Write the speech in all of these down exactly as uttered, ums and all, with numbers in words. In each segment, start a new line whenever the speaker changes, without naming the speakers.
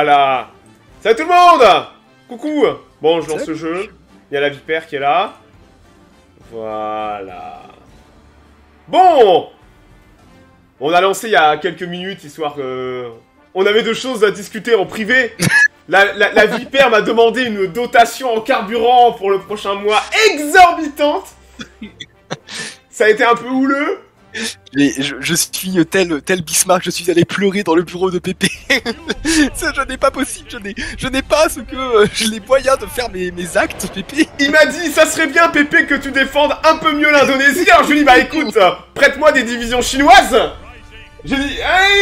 Voilà. Salut tout le monde. Coucou. Bon, je lance le jeu. Il y a la vipère qui est là. Voilà. Bon. On a lancé il y a quelques minutes, histoire que... On avait deux choses à discuter en privé. La, la, la vipère m'a demandé une dotation en carburant pour le prochain mois exorbitante. Ça a été un peu houleux.
Mais je, je suis tel, tel Bismarck, je suis allé pleurer dans le bureau de Pépé. Ça, je n'ai pas possible, je n'ai, je n'ai pas ce que euh, je les moyens de faire mes, mes actes, Pépé.
Il m'a dit, ça serait bien, Pépé, que tu défendes un peu mieux l'Indonésie. Alors je lui ai dit, bah écoute, prête-moi des divisions chinoises. J'ai dit,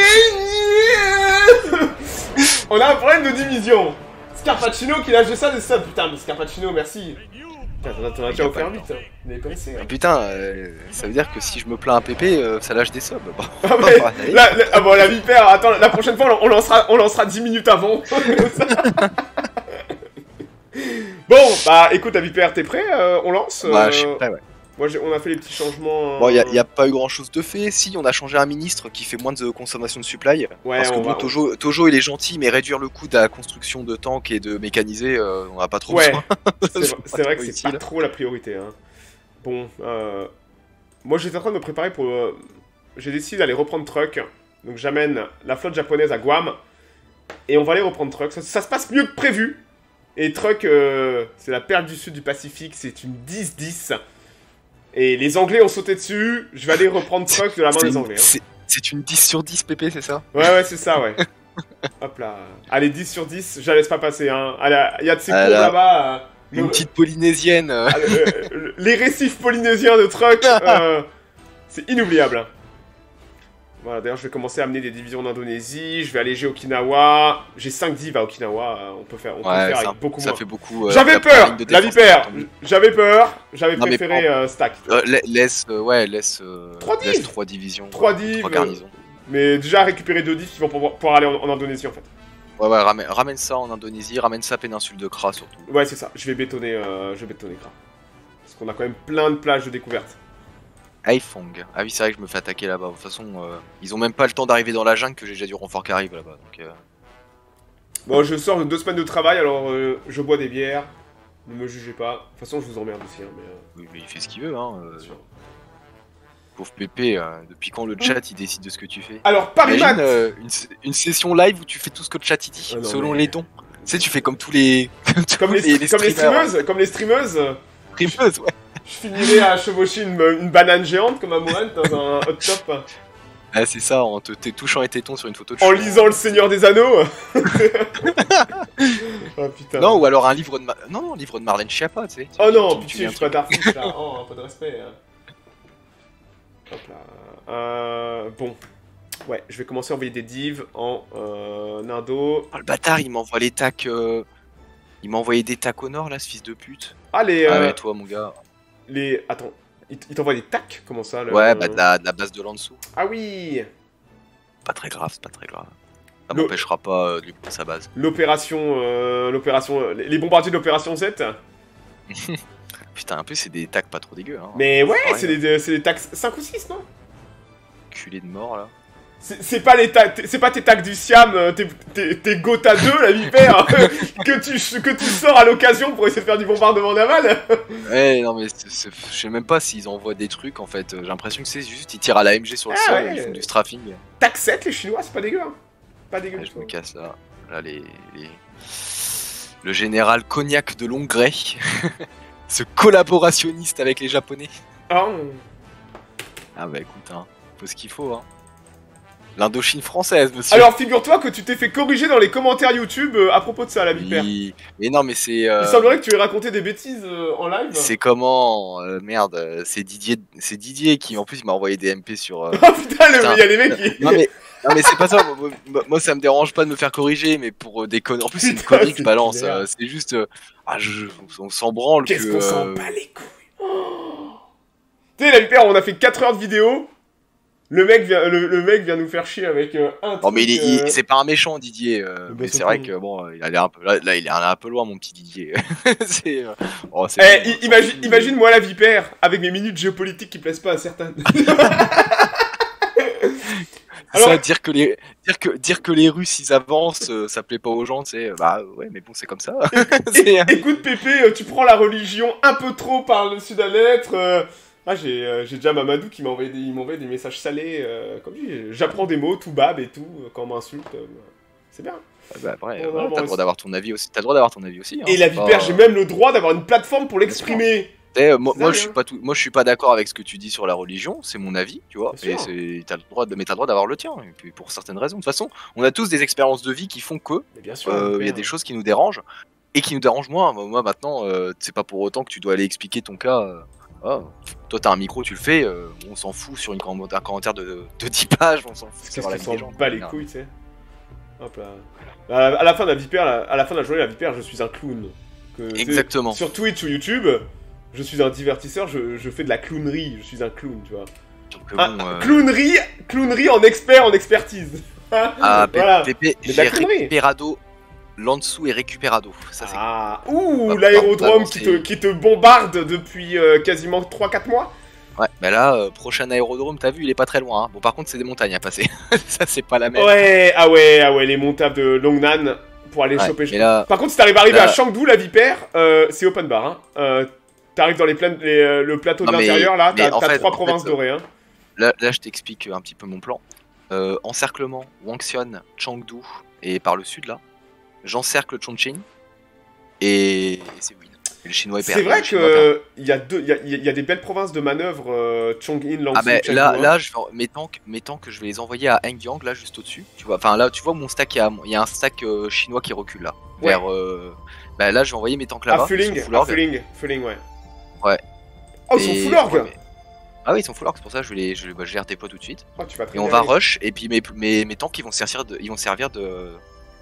on a un problème de division. Scarpacino qui lâche de ça, de ça. Putain, mais Scarpacino, merci. Putain, t'en as déjà offert vite, hein. Il est pressé, hein.
Putain, euh, ça veut dire que si je me plains à Pépé, euh, ça lâche des subs. Bon.
Ah, mais, la, la, ah bon, la vipère, attends, la prochaine fois, on lancera, on lancera dix minutes avant. Bon, bah écoute, la vipère, t'es prêt euh, on lance
Bah,
euh...
je suis prêt, ouais.
Moi, on a fait les petits changements. Euh...
Bon, il n'y a, a pas eu grand chose de fait. Si, on a changé un ministre qui fait moins de consommation de supply.
Ouais,
parce que
on
bon,
va,
Tojo, Tojo, il est gentil, mais réduire le coût de la construction de tanks et de mécanisés, euh, on n'a pas trop
ouais.
besoin.
C'est vrai, vrai que c'est pas trop la priorité. Hein. Bon, euh... moi j'étais en train de me préparer pour. Euh... J'ai décidé d'aller reprendre Truck. Donc j'amène la flotte japonaise à Guam. Et on va aller reprendre Truck. Ça, ça se passe mieux que prévu. Et Truck, euh... c'est la perle du sud du Pacifique. C'est une dix dix. Et les Anglais ont sauté dessus, je vais aller reprendre Truck de la main des Anglais. Hein.
C'est une dix sur dix, Pépé, c'est ça?
Ouais, ouais, c'est ça, ouais. Hop là. Allez, dix sur dix, je la laisse pas passer, hein. Il y a de ces
ah,
cours là-bas. Euh,
une le... petite polynésienne. Euh...
Euh, les récifs polynésiens de Truck, euh, c'est inoubliable. Voilà, d'ailleurs, je vais commencer à amener des divisions en Indonésie, je vais alléger Okinawa. J'ai cinq divs à Okinawa, on peut faire, on
ouais,
peut faire
ça,
avec beaucoup
ça
moins.
Fait beaucoup. Euh,
J'avais peur, la vipère. J'avais peur, j'avais préféré
prends...
euh, stack.
Euh, laisse, euh, ouais, laisse. Euh,
trois divs.
trois divisions.
trois divs.
trois garnisons.
Mais déjà récupérer deux divs qui vont pouvoir, pouvoir aller en, en Indonésie en fait.
Ouais, ouais, ramène, ramène ça en Indonésie, ramène ça à péninsule de Kra surtout.
Ouais, c'est ça, je vais bétonner, euh, je vais bétonner Kra. Parce qu'on a quand même plein de plages de découverte.
Haiphong. Ah oui, c'est vrai que je me fais attaquer là-bas. De toute façon, euh, ils ont même pas le temps d'arriver dans la jungle que j'ai déjà du renfort qui arrive là-bas. Donc, euh...
Bon, je sors de deux semaines de travail, alors euh, je bois des bières. Ne me jugez pas. De toute façon, je vous emmerde aussi. Hein, mais, euh...
Oui, mais il fait ce qu'il veut. Hein, euh... Pauvre Pépé, euh, depuis quand le chat il décide de ce que tu fais?
Alors, Paris Mat
euh, une, une session live où tu fais tout ce que le chat il dit, ah non, selon mais... les dons. Tu sais, tu fais comme tous les.
comme, les, les, les comme les streameuses Comme les streameuses
Streameuses, ouais.
Je finirai à chevaucher une, une banane géante comme Amourant dans un hot top.
Ah, c'est ça, en te touchant les tétons sur une photo de
en lisant Le Seigneur des Anneaux. Oh putain.
Non, ou alors un livre de, Ma... non, non, un livre de Marlène Schiappa, tu sais.
Oh
tu,
non,
tu,
pitié, je suis pas d'artiste là. Oh, un peu de respect. Hop là. Euh, bon. Ouais, je vais commencer à envoyer des divs en euh, Indo.
Oh, le bâtard, il m'envoie les tacs. Euh... Il m'a envoyé des tacs au nord là, ce fils de pute.
Ah, les. Euh...
Ah, ouais, toi, mon gars.
Les... Attends, il t'envoie des tacs? Comment ça le...
Ouais, bah de la, de la base de Lanzhou.
Ah oui.
Pas très grave, c'est pas très grave. Ça le... m'empêchera pas euh, de lui prendre sa base.
L'opération... Euh, l'opération... Les bombardiers de l'opération Z.
Putain, un peu c'est des tacs pas trop dégueux. Hein.
Mais ouais, c'est des, des tacs cinq ou six, non?
Culé de mort, là.
C'est pas les c'est pas tes tacs du Siam, tes, tes, tes Gotha deux, la vipère, que, tu, que tu sors à l'occasion pour essayer de faire du bombardement naval.
Ouais, non mais je sais même pas s'ils envoient des trucs en fait. J'ai l'impression que c'est juste ils tirent à la M G sur le ah, sol, ouais. Ils font du strafing.
Tac sept, les Chinois, c'est pas dégueu. Hein. Pas dégueu.
Ouais, je me casse là. Là, les, les... Le général Cognac de Longré, ce collaborationniste avec les Japonais.
Oh.
Ah bah écoute, hein, faut ce qu'il faut. Hein. L'Indochine française, monsieur.
Alors, figure-toi que tu t'es fait corriger dans les commentaires YouTube euh, à propos de ça, la vipère.
Oui. Mais non, mais c'est... Euh...
Il semblerait que tu aies raconté des bêtises euh, en live.
C'est comment euh, Merde, c'est Didier, c'est Didier qui, en plus, il m'a envoyé des M P sur... Euh...
Oh putain, il y a les mecs qui...
Non, mais, non, mais c'est pas ça. Moi, moi, ça me dérange pas de me faire corriger, mais pour euh, des conneries... En plus, c'est une connerie que je balance. Euh, c'est juste... Euh... Ah, je... On s'en branle que...
Qu'est-ce qu'on s'en bat les couilles. Oh. Tu sais, la vipère, on a fait quatre heures de vidéo. Le mec vient, le, le mec vient nous faire chier avec euh, un truc.
Non mais il est,
euh...
c'est pas un méchant Didier, euh, mais c'est vrai que bon, il allait un peu, là, là il est un peu loin mon petit Didier. c'est, euh... oh,
eh, bon, imagine, bon, imagine moi la vipère avec mes minutes géopolitiques qui plaisent pas à certains. Alors-
Ça, dire que les dire que dire que les Russes ils avancent, euh, ça plaît pas aux gens, tu sais. Bah ouais, mais bon, c'est comme ça. C'est-
É- Écoute, Pépé, euh, tu prends la religion un peu trop par-dessus la lettre. euh, Ah, j'ai euh, j'ai déjà Mamadou qui m'a envoyé, des- il m'a envoyé des messages salés. euh, Comme dit, j'apprends des mots, tout bab et tout, euh, quand on m'insulte. euh, C'est bien.
Bah, après,
Ouais,
voilà,
vraiment,
t'as le droit d'avoir ton avis aussi. T'as le droit d'avoir ton avis aussi. Hein,
Et la
c'est pas-
vipère, j'ai même le droit d'avoir une plateforme pour l'exprimer.
Tu sais, moi,
C'est
moi,
dingue,
je suis
hein.
pas tout, moi je suis pas d'accord avec ce que tu dis sur la religion, c'est mon avis, tu vois.
Bien
Et
sûr.
c'est, t'as le droit de, mais t'as le droit d'avoir le tien. Et puis pour certaines raisons, de toute façon, on a tous des expériences de vie qui font que
Mais bien sûr,
euh,
la
il y a
vipère.
des choses qui nous dérangent et qui nous dérangent moins. Moi, moi, maintenant, euh, c'est pas pour autant que tu dois aller expliquer ton cas. euh, ah, toi, t'as un micro, tu le fais. euh, on s'en fout sur une, comm- un commentaire de, de dix pages, on s'en fout.
Qu'est-ce
sur la
qu'on
vie
s'en
des gens,
bat les
quoi.
couilles, tu sais. Hop là. À à la fin de la vipère, la- à la fin de la journée, la vipère, je suis un clown. Que, tu sais,
Exactement.
Sur Twitch ou YouTube, je suis un divertisseur, je, je fais de la clownerie, je suis un clown, tu vois.
Donc, euh,
Ah,
bon, euh,
Clownerie, clownerie en expert, en expertise.
ah, P-
voilà.
Pépé,
Mais de la
j'ai
connerie.
récupérado. L'en-dessous est récupérado. Ça, c'est
Ah, ouh,
Hop,
l'aérodrome
hop,
qui
c'est-
te, qui te bombarde depuis euh, quasiment trois quatre mois.
Ouais, bah là, euh, prochain aérodrome, t'as vu, il est pas très loin. Hein. Bon, par contre, c'est des montagnes à passer. Ça, c'est pas la même.
Ouais, ah ouais, ah ouais, les montables de Longnan pour aller
Ouais,
choper.
mais là,
Par contre, si t'arrives à arriver
là-
à Chengdu, la vipère, euh, c'est open bar. Hein. Euh, t'arrives dans les plaines, les, euh, le plateau de
Non, mais-
l'intérieur, là,
mais
t'as
en
t'as
fait-
trois
en
provinces
fait,
dorées. Hein.
là, là, je t'explique un petit peu mon plan. Euh, encerclement, Wangxian, Chengdu, et par le sud, là, j'encercle Chongqing, et, et c'est win. Et le chinois est
C'est
perdu.
vrai
le chinois perd.
qu'il y, a deux- y, a, y a des belles provinces de manœuvre, euh, Chongqing, Lanzhou,
Ah bah
Chengdu,
là,
hein.
là je vais, mes tanks, mes tanks, je vais les envoyer à Hengyang, là, juste au-dessus. Tu vois, enfin là, tu vois mon stack, il y a, il y a un stack euh, chinois qui recule, là.
Ouais.
Vers, euh, bah là, je vais envoyer mes tanks là-bas.
À Fuling,
ils sont full
à
org.
Fuling, Fuling, ouais.
Ouais.
Oh, ils sont
Et-
full org.
ouais, mais- Ah oui, ils sont full org, c'est pour ça que je, vais les, je, bah, je les redéploie tout de suite.
Oh, tu vas très
Et on
bien
va
aller.
rush, et puis mes, mes, mes tanks ils vont servir de. Ils vont servir de,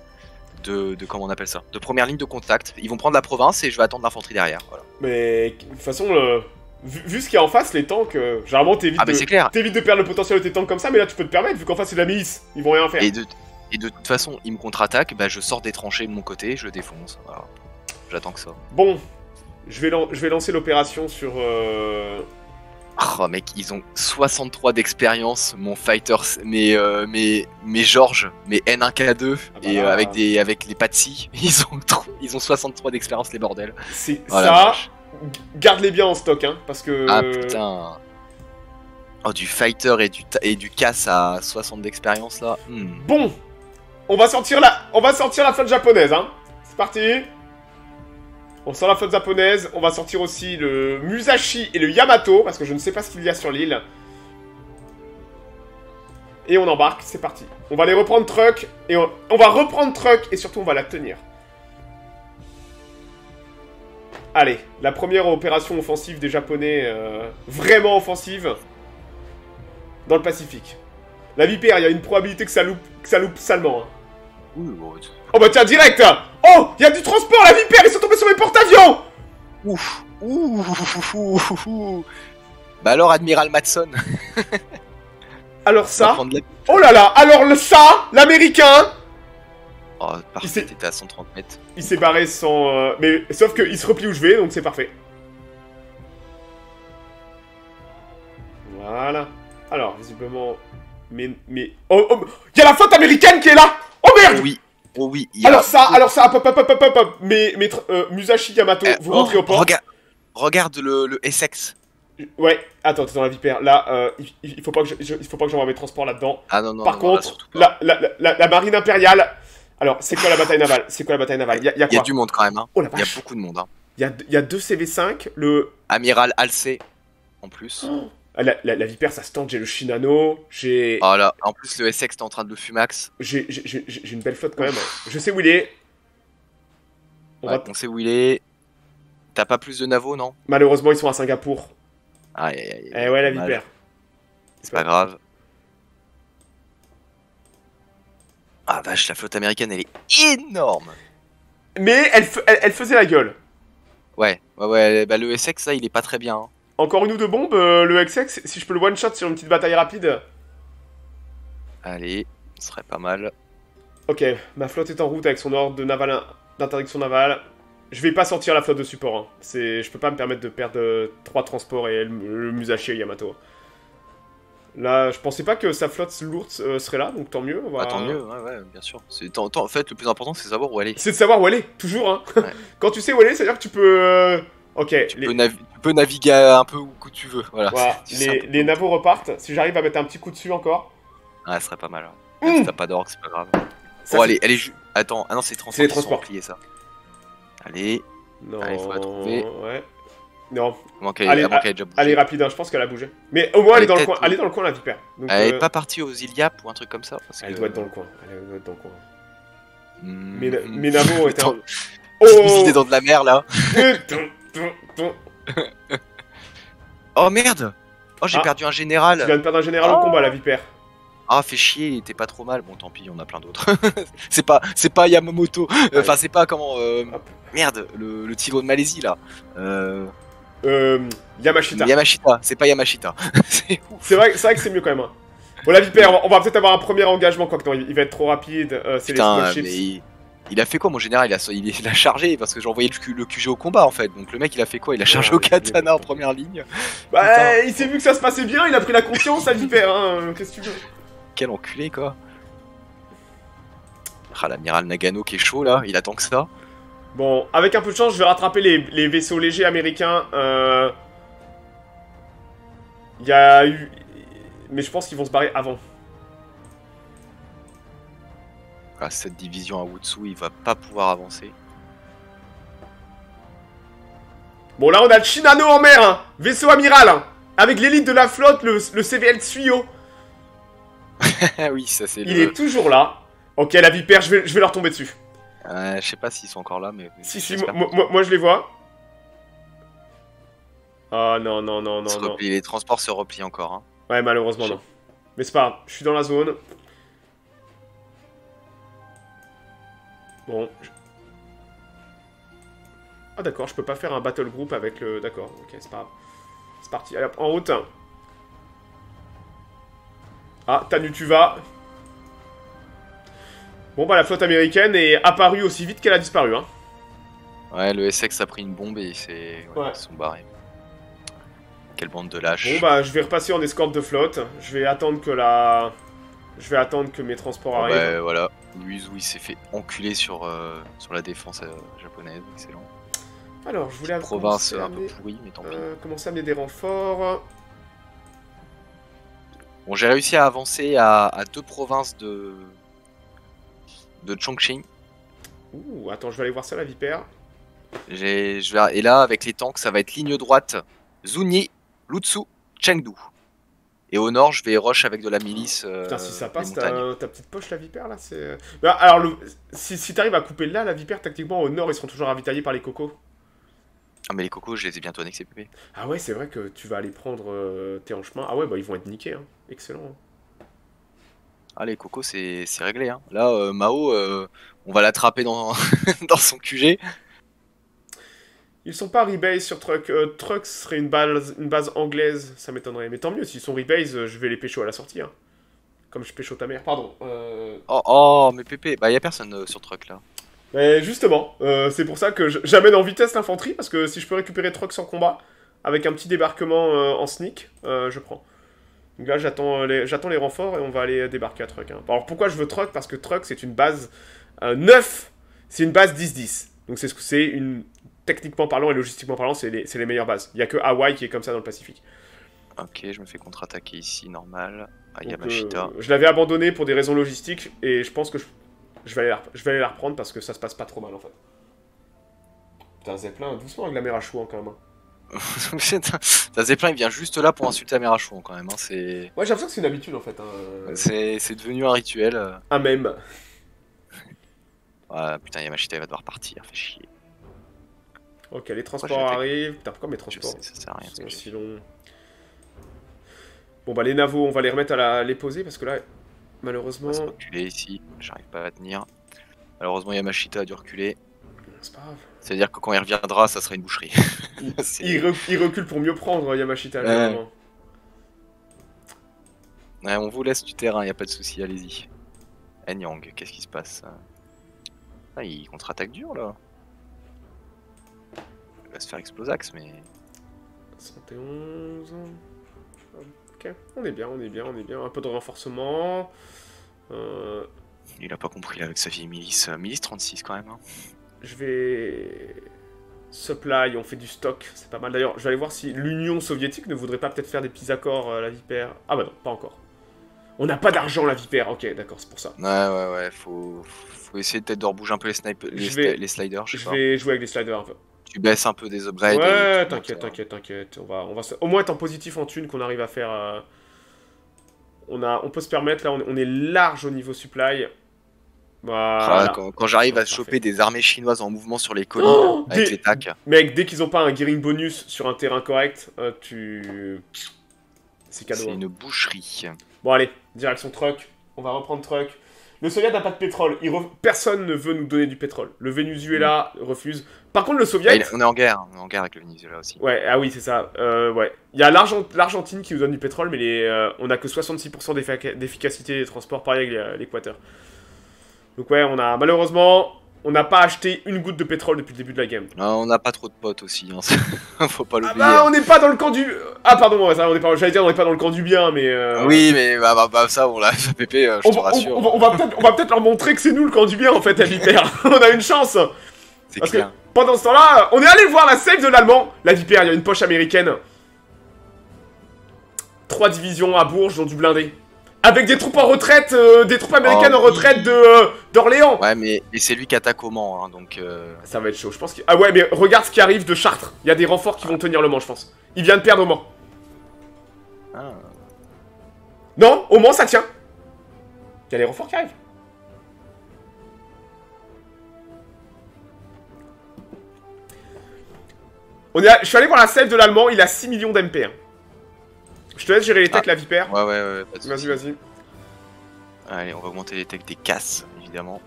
de. de. Comment on appelle ça? De première ligne de contact. Ils vont prendre la province et je vais attendre l'infanterie derrière. Voilà.
Mais de toute façon, euh, vu, vu ce qu'il y a en face, les tanks, euh, généralement t'évites
Ah, mais
de,
c'est clair!
t'évites de perdre le potentiel de tes tanks comme ça, mais là tu peux te permettre, vu qu'en face c'est de la milice, ils vont rien faire.
Et de, et de toute façon, ils me contre-attaquent, bah je sors des tranchées de mon côté, je le défonce. Voilà. J'attends que ça.
Bon, je vais, lan- je vais lancer l'opération sur... Euh...
Oh mec, ils ont soixante-trois d'expérience, mon fighter, mes, euh, mes, mes Georges, mes N un K deux,
Ah bah
et
là.
euh, avec, des, avec les Patsy, ils ont, trop- ils ont soixante-trois d'expérience, les bordels.
C'est
Oh la
ça,
vache.
g- garde-les bien en stock, hein, parce que...
Ah putain. Oh, du fighter et du, ta- et du casse à soixante d'expérience là. Hmm.
Bon, on va sortir la, on va sortir la flotte japonaise, hein. C'est parti. On sort la flotte japonaise, on va sortir aussi le Musashi et le Yamato, parce que je ne sais pas ce qu'il y a sur l'île. Et on embarque, c'est parti. On va aller reprendre Truck, et on, on va reprendre Truck, et surtout on va la tenir. Allez, la première opération offensive des Japonais, euh, vraiment offensive, dans le Pacifique. La Vipère, il y a une probabilité que ça loupe, que ça loupe salement. Hein.
Ouh, bon, t-
Oh bah tiens, direct. Oh, il y a du transport, la Vipère, ils sont tombés sur mes porte-avions.
Ouf. Ouh, ouh, ouh, ouh, ouh. Bah alors, Admiral Matson,
Alors
ça va
ça...
prendre la-
Oh là là, alors le ça, l'américain,
Oh,
Il
parfait,
s'est-
t'étais à cent trente mètres.
il s'est barré sans... euh, Mais sauf qu'il se replie où je vais, donc c'est parfait. Voilà. Alors, visiblement... Mais... mais... Oh, oh, il y a la flotte américaine qui est là. Oh
Oh
merde.
oui, oh oui. il y a-
Alors ça, alors ça, hop, hop, hop, hop, hop, hop. Mais, mais euh, Musashi Yamato,
Euh,
vous rentrez au port.
Regarde, regarde le, le Essex.
Ouais, attends, t'es dans la Vipère. Là, euh, il, il faut pas que je- je- il faut pas que j'envoie mes transports là-dedans.
Ah non, non,
Par
non, non, là,
contre,
surtout pas.
la, la, la, la- la marine impériale... Alors, c'est quoi la bataille navale? C'est quoi la bataille navale? Il y a, y a
Il y a
quoi?
du monde quand même, hein.
Oh la
Il y a
vache.
beaucoup de monde, hein.
Il y a, il y a deux C V cinq, le...
Amiral Halsey, en plus.
Ah, La, la, la Vipère, ça se tente, j'ai le Shinano, j'ai...
Oh là, en plus le Essex t'es en train de le fumax.
J'ai j'ai- j'ai- j'ai une belle flotte quand même. Je sais où il est. On
Ouais,
va...
on sait où il est. T'as pas plus de navos, non?
Malheureusement, ils sont à Singapour.
Aïe aïe aïe.
Eh ouais, la
dommage.
Vipère.
C'est pas grave. Ah vache, la flotte américaine elle est énorme.
Mais elle, fe- elle, elle faisait la gueule.
Ouais, ouais, ouais, bah le Essex là il est pas très bien. hein.
Encore une ou deux bombes, euh, le X X, si je peux le one-shot sur une petite bataille rapide.
Allez, ce serait pas mal.
Ok, ma flotte est en route avec son ordre de naval d'interdiction navale. Je vais pas sortir la flotte de support. Hein. C'est, je peux pas me permettre de perdre trois transports et le, le Musashi et Yamato. Là, je pensais pas que sa flotte lourde euh, serait là, donc tant mieux. On va...
Ah, tant mieux, ouais, ouais, bien sûr. Tant, tant, en fait, le plus important, c'est savoir où aller.
C'est de savoir où aller, toujours. Hein.
Ouais.
Quand tu sais où aller, c'est-à-dire que tu peux... Euh... Ok.
Tu,
les...
peux tu peux naviguer un peu où que tu veux. Voilà.
voilà. Les, les navos repartent. Si j'arrive à mettre un petit coup dessus encore.
Ah, ça serait pas mal. Ouais. Même mmh. si t'as pas d'orgue, c'est pas grave.
Ça,
oh, allez, elle est ju... Attends, ah non, c'est les transports.
C'est les transports.
Repliés, ça. Allez.
Non.
Allez, faut la trouver.
Ouais. Non.
Qu
allez,
avant qu'elle ait déjà bougé.
Allez, rapide, hein, je pense qu'elle a bougé. Mais au moins, elle, elle est dans le coin. Elle est dans le coin, la vipère. Donc,
elle
euh...
est pas partie aux Iliap ou un truc comme ça parce
Elle
que...
doit être dans le coin. Elle doit être dans le coin.
Mmh.
Mes, mes navos étaient...
un... Oh idées dans de la mer, là. Oh, merde. Oh, j'ai ah. perdu un général.
Tu viens de perdre un général oh. au combat, la vipère.
Ah, fait chier, il était pas trop mal. Bon, tant pis, on a plein d'autres. c'est pas, c'est pas Yamamoto. Enfin, ouais. c'est pas comment. Euh... Merde, le, le tigre de Malaisie là. Euh...
Euh, Yamashita.
Yamashita, c'est pas Yamashita.
c'est vrai, c'est vrai que c'est mieux quand même. Hein. Bon, la vipère, on va, va peut-être avoir un premier engagement, quoi que non, il, il va être trop rapide. Euh, c'est les small ships.
Mais il, il a fait quoi, mon général? Il a, il, il a chargé parce que j'ai envoyé le, le Q G au combat en fait. Donc le mec, il a fait quoi? Il a chargé ouais, au katana en première ligne.
Bah, putain. Il s'est vu que ça se passait bien, il a pris la confiance, la vipère. Hein. Qu'est-ce que tu veux?
Quel enculé quoi. Ah, l'amiral Nagano qui est chaud là, il attend que ça.
Bon, avec un peu de chance, je vais rattraper les, les vaisseaux légers américains. Euh... Il y a eu... Mais je pense qu'ils vont se barrer avant.
Ah, cette division à Wutsu, il va pas pouvoir avancer.
Bon, là, on a le Shinano en mer, hein. Vaisseau amiral, hein. Avec l'élite de la flotte, le, le C V L Tsuyo.
Oui, ça c'est
Il
le...
est toujours là. Ok, la vipère, je vais, je vais leur tomber dessus.
Euh, je sais pas s'ils sont encore là, mais...
Si, si, moi, moi, moi je les vois. Ah oh, non, non, non, non, non.
Replie, les transports se replient encore. Hein.
Ouais, malheureusement, non. Mais c'est pas grave, je suis dans la zone. Bon. Je... Ah d'accord, je peux pas faire un battle group avec le... D'accord, ok, c'est pas grave. C'est parti, allez hop, en route. Ah, Tanu, tu vas. Bon bah la flotte américaine est apparue aussi vite qu'elle a disparu, hein.
Ouais, le Essex a pris une bombe et c'est... Ouais,
ouais.
Ils sont barrés. Quelle bande de lâches.
Bon bah je vais repasser en escorte de flotte. Je vais attendre que la... Je vais attendre que mes transports
oh,
arrivent.
Bah voilà, Luizu il s'est fait enculer sur, euh, sur la défense euh, japonaise, excellent.
Alors je voulais...
Province un peu pourrie, mais tant pis.
Euh, commencer à amener des renforts...
Bon, j'ai réussi à avancer à, à deux provinces de... de Chongqing.
Ouh, attends, je vais aller voir ça, la vipère.
Je vais... Et là, avec les tanks, ça va être ligne droite. Zuni, Lutsu, Chengdu. Et au nord, je vais rush avec de la milice. Euh,
Putain, si ça passe, ta, ta petite poche, la vipère, là, c'est... Bah, alors, le... si, si t'arrives à couper là, la vipère, tactiquement, au nord, ils seront toujours ravitaillés par les cocos.
Ah, mais les cocos, je les ai bientôt annexés, Pépé.
Ah ouais, c'est vrai que tu vas aller prendre euh, tes en chemin. Ah ouais, bah, ils vont être niqués, hein. Excellent. Hein.
Ah, les cocos, c'est réglé, hein. Là, euh, Mao, euh, on va l'attraper dans... dans son Q G.
Ils sont pas rebase sur Truck. Euh, Truck serait une base, une base anglaise, ça m'étonnerait. Mais tant mieux, s'ils sont rebase, euh, je vais les pécho à la sortie. Hein. Comme je pécho ta mère. Pardon. Euh...
Oh, oh, mais Pépé, bah y a personne euh, sur Truck là.
Mais justement, euh, c'est pour ça que j'amène en vitesse l'infanterie, parce que si je peux récupérer Truck sans combat, avec un petit débarquement euh, en sneak, euh, je prends. Donc là, j'attends les, les renforts et on va aller débarquer à Truck. Hein. Alors pourquoi je veux Truck? Parce que Truck, c'est une base euh, neuf, c'est une base dix dix. Donc c'est une... Techniquement parlant et logistiquement parlant, c'est les, les meilleures bases. Il n'y a que Hawaï qui est comme ça dans le Pacifique.
Ok, je me fais contre-attaquer ici, normal. À Yamashita.
Euh, je l'avais abandonné pour des raisons logistiques et je pense que je, je, vais aller la, je vais aller la reprendre parce que ça se passe pas trop mal en fait. Putain, Zeppelin, doucement avec la mer à chouan quand même.
Hein. Ça Zeppelin, il vient juste là pour insulter la mer à chouan quand même. Hein. C'est...
Ouais, j'ai l'impression que c'est une habitude en fait. Hein.
C'est devenu un rituel.
Un même.
Ah putain, Yamashita il va devoir partir, fait chier.
Ok, les transports arrivent. Putain, pourquoi mes transports
sais, ça sert à rien,
sont si longs. Bon bah les navos, on va les remettre à la... les poser parce que là, malheureusement...
On va se reculer ici, j'arrive pas à tenir. Malheureusement Yamashita a dû reculer.
C'est pas grave.
C'est-à-dire que quand il reviendra, ça sera une boucherie.
il, il, re il recule pour mieux prendre Yamashita,
ouais. Ouais, on vous laisse du terrain, y a pas de souci, allez-y. Enyang, qu'est-ce qui se passe? Ah, il contre-attaque dur là. Il va se faire explosax, mais...
soixante et onze... Ok, on est bien, on est bien, on est bien. Un peu de renforcement. Euh...
Il a pas compris là, avec sa vieille milice. Milice trente-six quand même. Hein.
Je vais... Supply, on fait du stock, c'est pas mal. D'ailleurs, je vais aller voir si l'Union soviétique ne voudrait pas peut-être faire des petits accords, euh, la Vipère. Ah bah non, pas encore. On n'a pas d'argent, la Vipère. Ok, d'accord, c'est pour ça.
Ouais, ouais, ouais, faut, faut essayer peut-être de rebouger un peu les, snipe... les,
vais...
les sliders, je sais
je
pas.
Je vais jouer avec les sliders un peu.
Tu baisses un peu des upgrades.
Ouais, t'inquiète, t'inquiète, t'inquiète. On va, on va se... Au moins être en positif en thune qu'on arrive à faire... Euh... On, a... on peut se permettre, là, on est, on est large au niveau supply. Voilà.
Ah, quand quand j'arrive à choper des armées chinoises en mouvement sur les collines, oh avec
des...
les tacs.
Mec, dès qu'ils ont pas un gearing bonus sur un terrain correct, euh, tu... C'est cadeau.
C'est
hein.
une boucherie.
Bon allez, direction truck. On va reprendre truck. Le Soviet n'a pas de pétrole. Il re... Personne ne veut nous donner du pétrole. Le Venezuela mmh. refuse. Par contre, le Soviet...
Ah, on est en guerre. On est en guerre avec le Venezuela aussi.
Ouais, ah oui, c'est ça. Euh, ouais. Il y a l'Argentine qui nous donne du pétrole, mais les, euh, on a que soixante-six pour cent d'efficacité des transports, pareil avec l'Équateur. Donc ouais, on a malheureusement... On n'a pas acheté une goutte de pétrole depuis le début de la game.
Ah, on n'a pas trop de potes aussi, hein. Faut pas l'oublier.
Ah bah on n'est pas dans le camp du... Ah pardon, ouais, ça, on est pas... j'allais dire on n'est pas dans le camp du bien, mais... Euh...
Oui, mais bah, bah, bah ça, on l'a pépé, euh, je
on,
te rassure.
On, on, on va peut-être peut leur montrer que c'est nous le camp du bien en fait, la Vipère. On a une chance. Parce clair. que pendant ce temps-là, on est allé voir la save de l'Allemand. La Vipère, il y a une poche américaine. Trois divisions à Bourges, dont du blindé. Avec des troupes en retraite, euh, des troupes américaines oh, en retraite de euh, d'Orléans.
Ouais, mais c'est lui qui attaque au Mans, hein, donc... Euh...
Ça va être chaud, je pense que... Ah ouais, mais regarde ce qui arrive de Chartres. Il y a des renforts qui ah. vont tenir le Mans, je pense. Il vient de perdre au Mans. Ah. Non, au Mans, ça tient. Il y a les renforts qui arrivent. On est à... Je suis allé voir la save de l'Allemand, il a six millions d'M P. Hein. Je te laisse gérer les techs, ah. la Vipère.
Ouais, ouais, ouais.
Vas-y, vas-y.
Allez, on va augmenter les techs des casses, évidemment.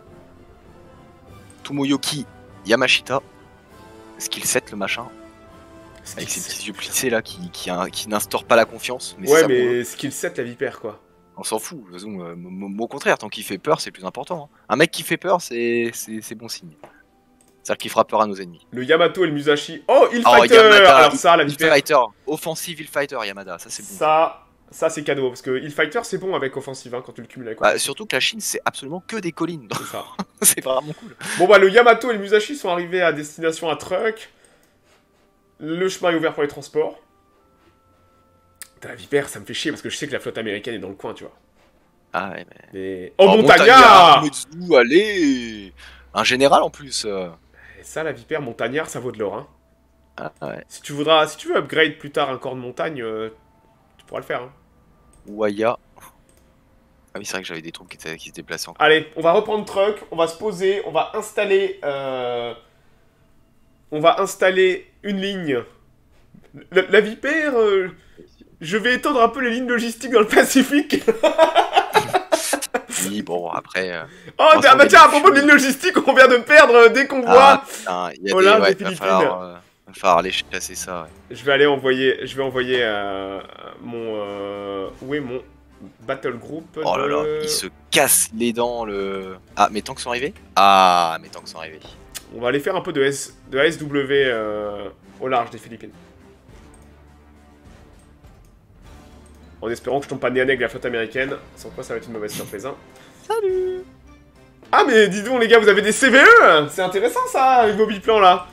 Tomoyoki Yamashita. Skill sept, le machin. Skill Avec ses petits yeux plissés là qui, qui, qui n'instaurent pas la confiance. Mais
ouais, mais skill sept, la Vipère, quoi.
On s'en fout. De toute façon, euh, au contraire, tant qu'il fait peur, c'est plus important. Hein. Un mec qui fait peur, c'est bon signe. C'est-à-dire qu'il fera peur à nos ennemis.
Le Yamato et le Musashi. Oh, il fighter oh, Yamada, alors ça, la Vipère.
Fighter. Offensive, il fighter, Yamada. Ça, c'est bon.
Ça, ça c'est cadeau. Parce que il fighter, c'est bon avec offensive hein, quand tu le cumules avec
bah, surtout que la Chine, c'est absolument que des collines.
C'est ça.
C'est vraiment cool.
Bon, bah, le Yamato et le Musashi sont arrivés à destination à Truck. Le chemin est ouvert pour les transports. Putain, la Vipère, ça me fait chier parce que je sais que la flotte américaine est dans le coin, tu vois.
Ah ouais, mais.
mais... Oh, oh, Montagnard,
Montagnard allez. Un général en plus. Euh...
Ça, la Vipère, Montagnard, ça vaut de l'or. Hein.
Ah, ouais.
Si tu voudras, si tu veux upgrade plus tard un corps de montagne, euh, tu pourras le faire. Hein.
Ouaya. Ah oui, c'est vrai que j'avais des troupes qui, qui se déplaçaient encore.
Allez, on va reprendre truck, on va se poser, on va installer... Euh... On va installer une ligne. La, la Vipère, euh... je vais étendre un peu les lignes logistiques dans le Pacifique.
Oui, bon, après... Euh,
oh, bah tiens, à propos de ligne logistique, on vient de perdre des convois. Ah,
il y a oh, des, là, ouais, des Philippines. Va falloir, euh, va falloir aller chasser ça, ouais.
Je vais aller envoyer... Je vais envoyer euh, mon... Euh, où est mon... Battle Group.
Oh là là, de... il se casse les dents le... Ah, mes tanks sont arrivés. Ah, mes tanks sont arrivés.
On va aller faire un peu de, S... de A S W euh, au large des Philippines. En espérant que je tombe pas nez à nez avec la flotte américaine. Sans quoi ça va être une mauvaise surprise. Hein.
Salut.
Ah mais dis donc les gars, vous avez des C V E. C'est intéressant ça, avec vos biplans là.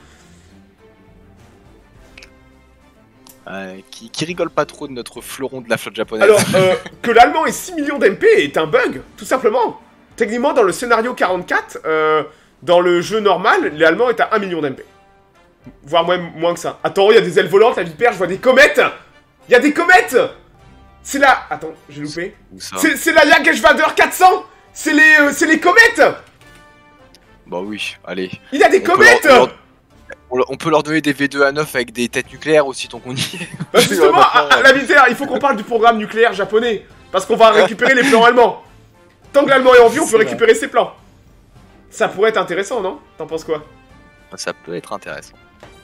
Euh, qui, qui rigole pas trop de notre fleuron de la flotte japonaise.
Alors, euh, que l'allemand ait six millions d'M P est un bug, tout simplement. Techniquement, dans le scénario quarante-quatre, euh, dans le jeu normal, l'allemand est à un million d'M P. Voire même moins que ça. Attends, il y a des ailes volantes, la Vipère, je vois des comètes. Il y a des comètes. C'est la... Attends, j'ai loupé. C'est la Jagdgeschwader quatre cents. C'est les, euh, c'est les comètes.
Bah oui, allez.
Il y a des
on
comètes.
Peut leur, on, leur, on peut leur donner des V deux A neuf avec des têtes nucléaires aussi, tant qu'on y est.
Bah justement, à, à la Vipère, il faut qu'on parle du programme nucléaire japonais. Parce qu'on va récupérer les plans allemands. Tant que l'allemand est en vie, on peut récupérer vrai. ses plans. Ça pourrait être intéressant, non? T'en penses quoi?
Ça peut être intéressant.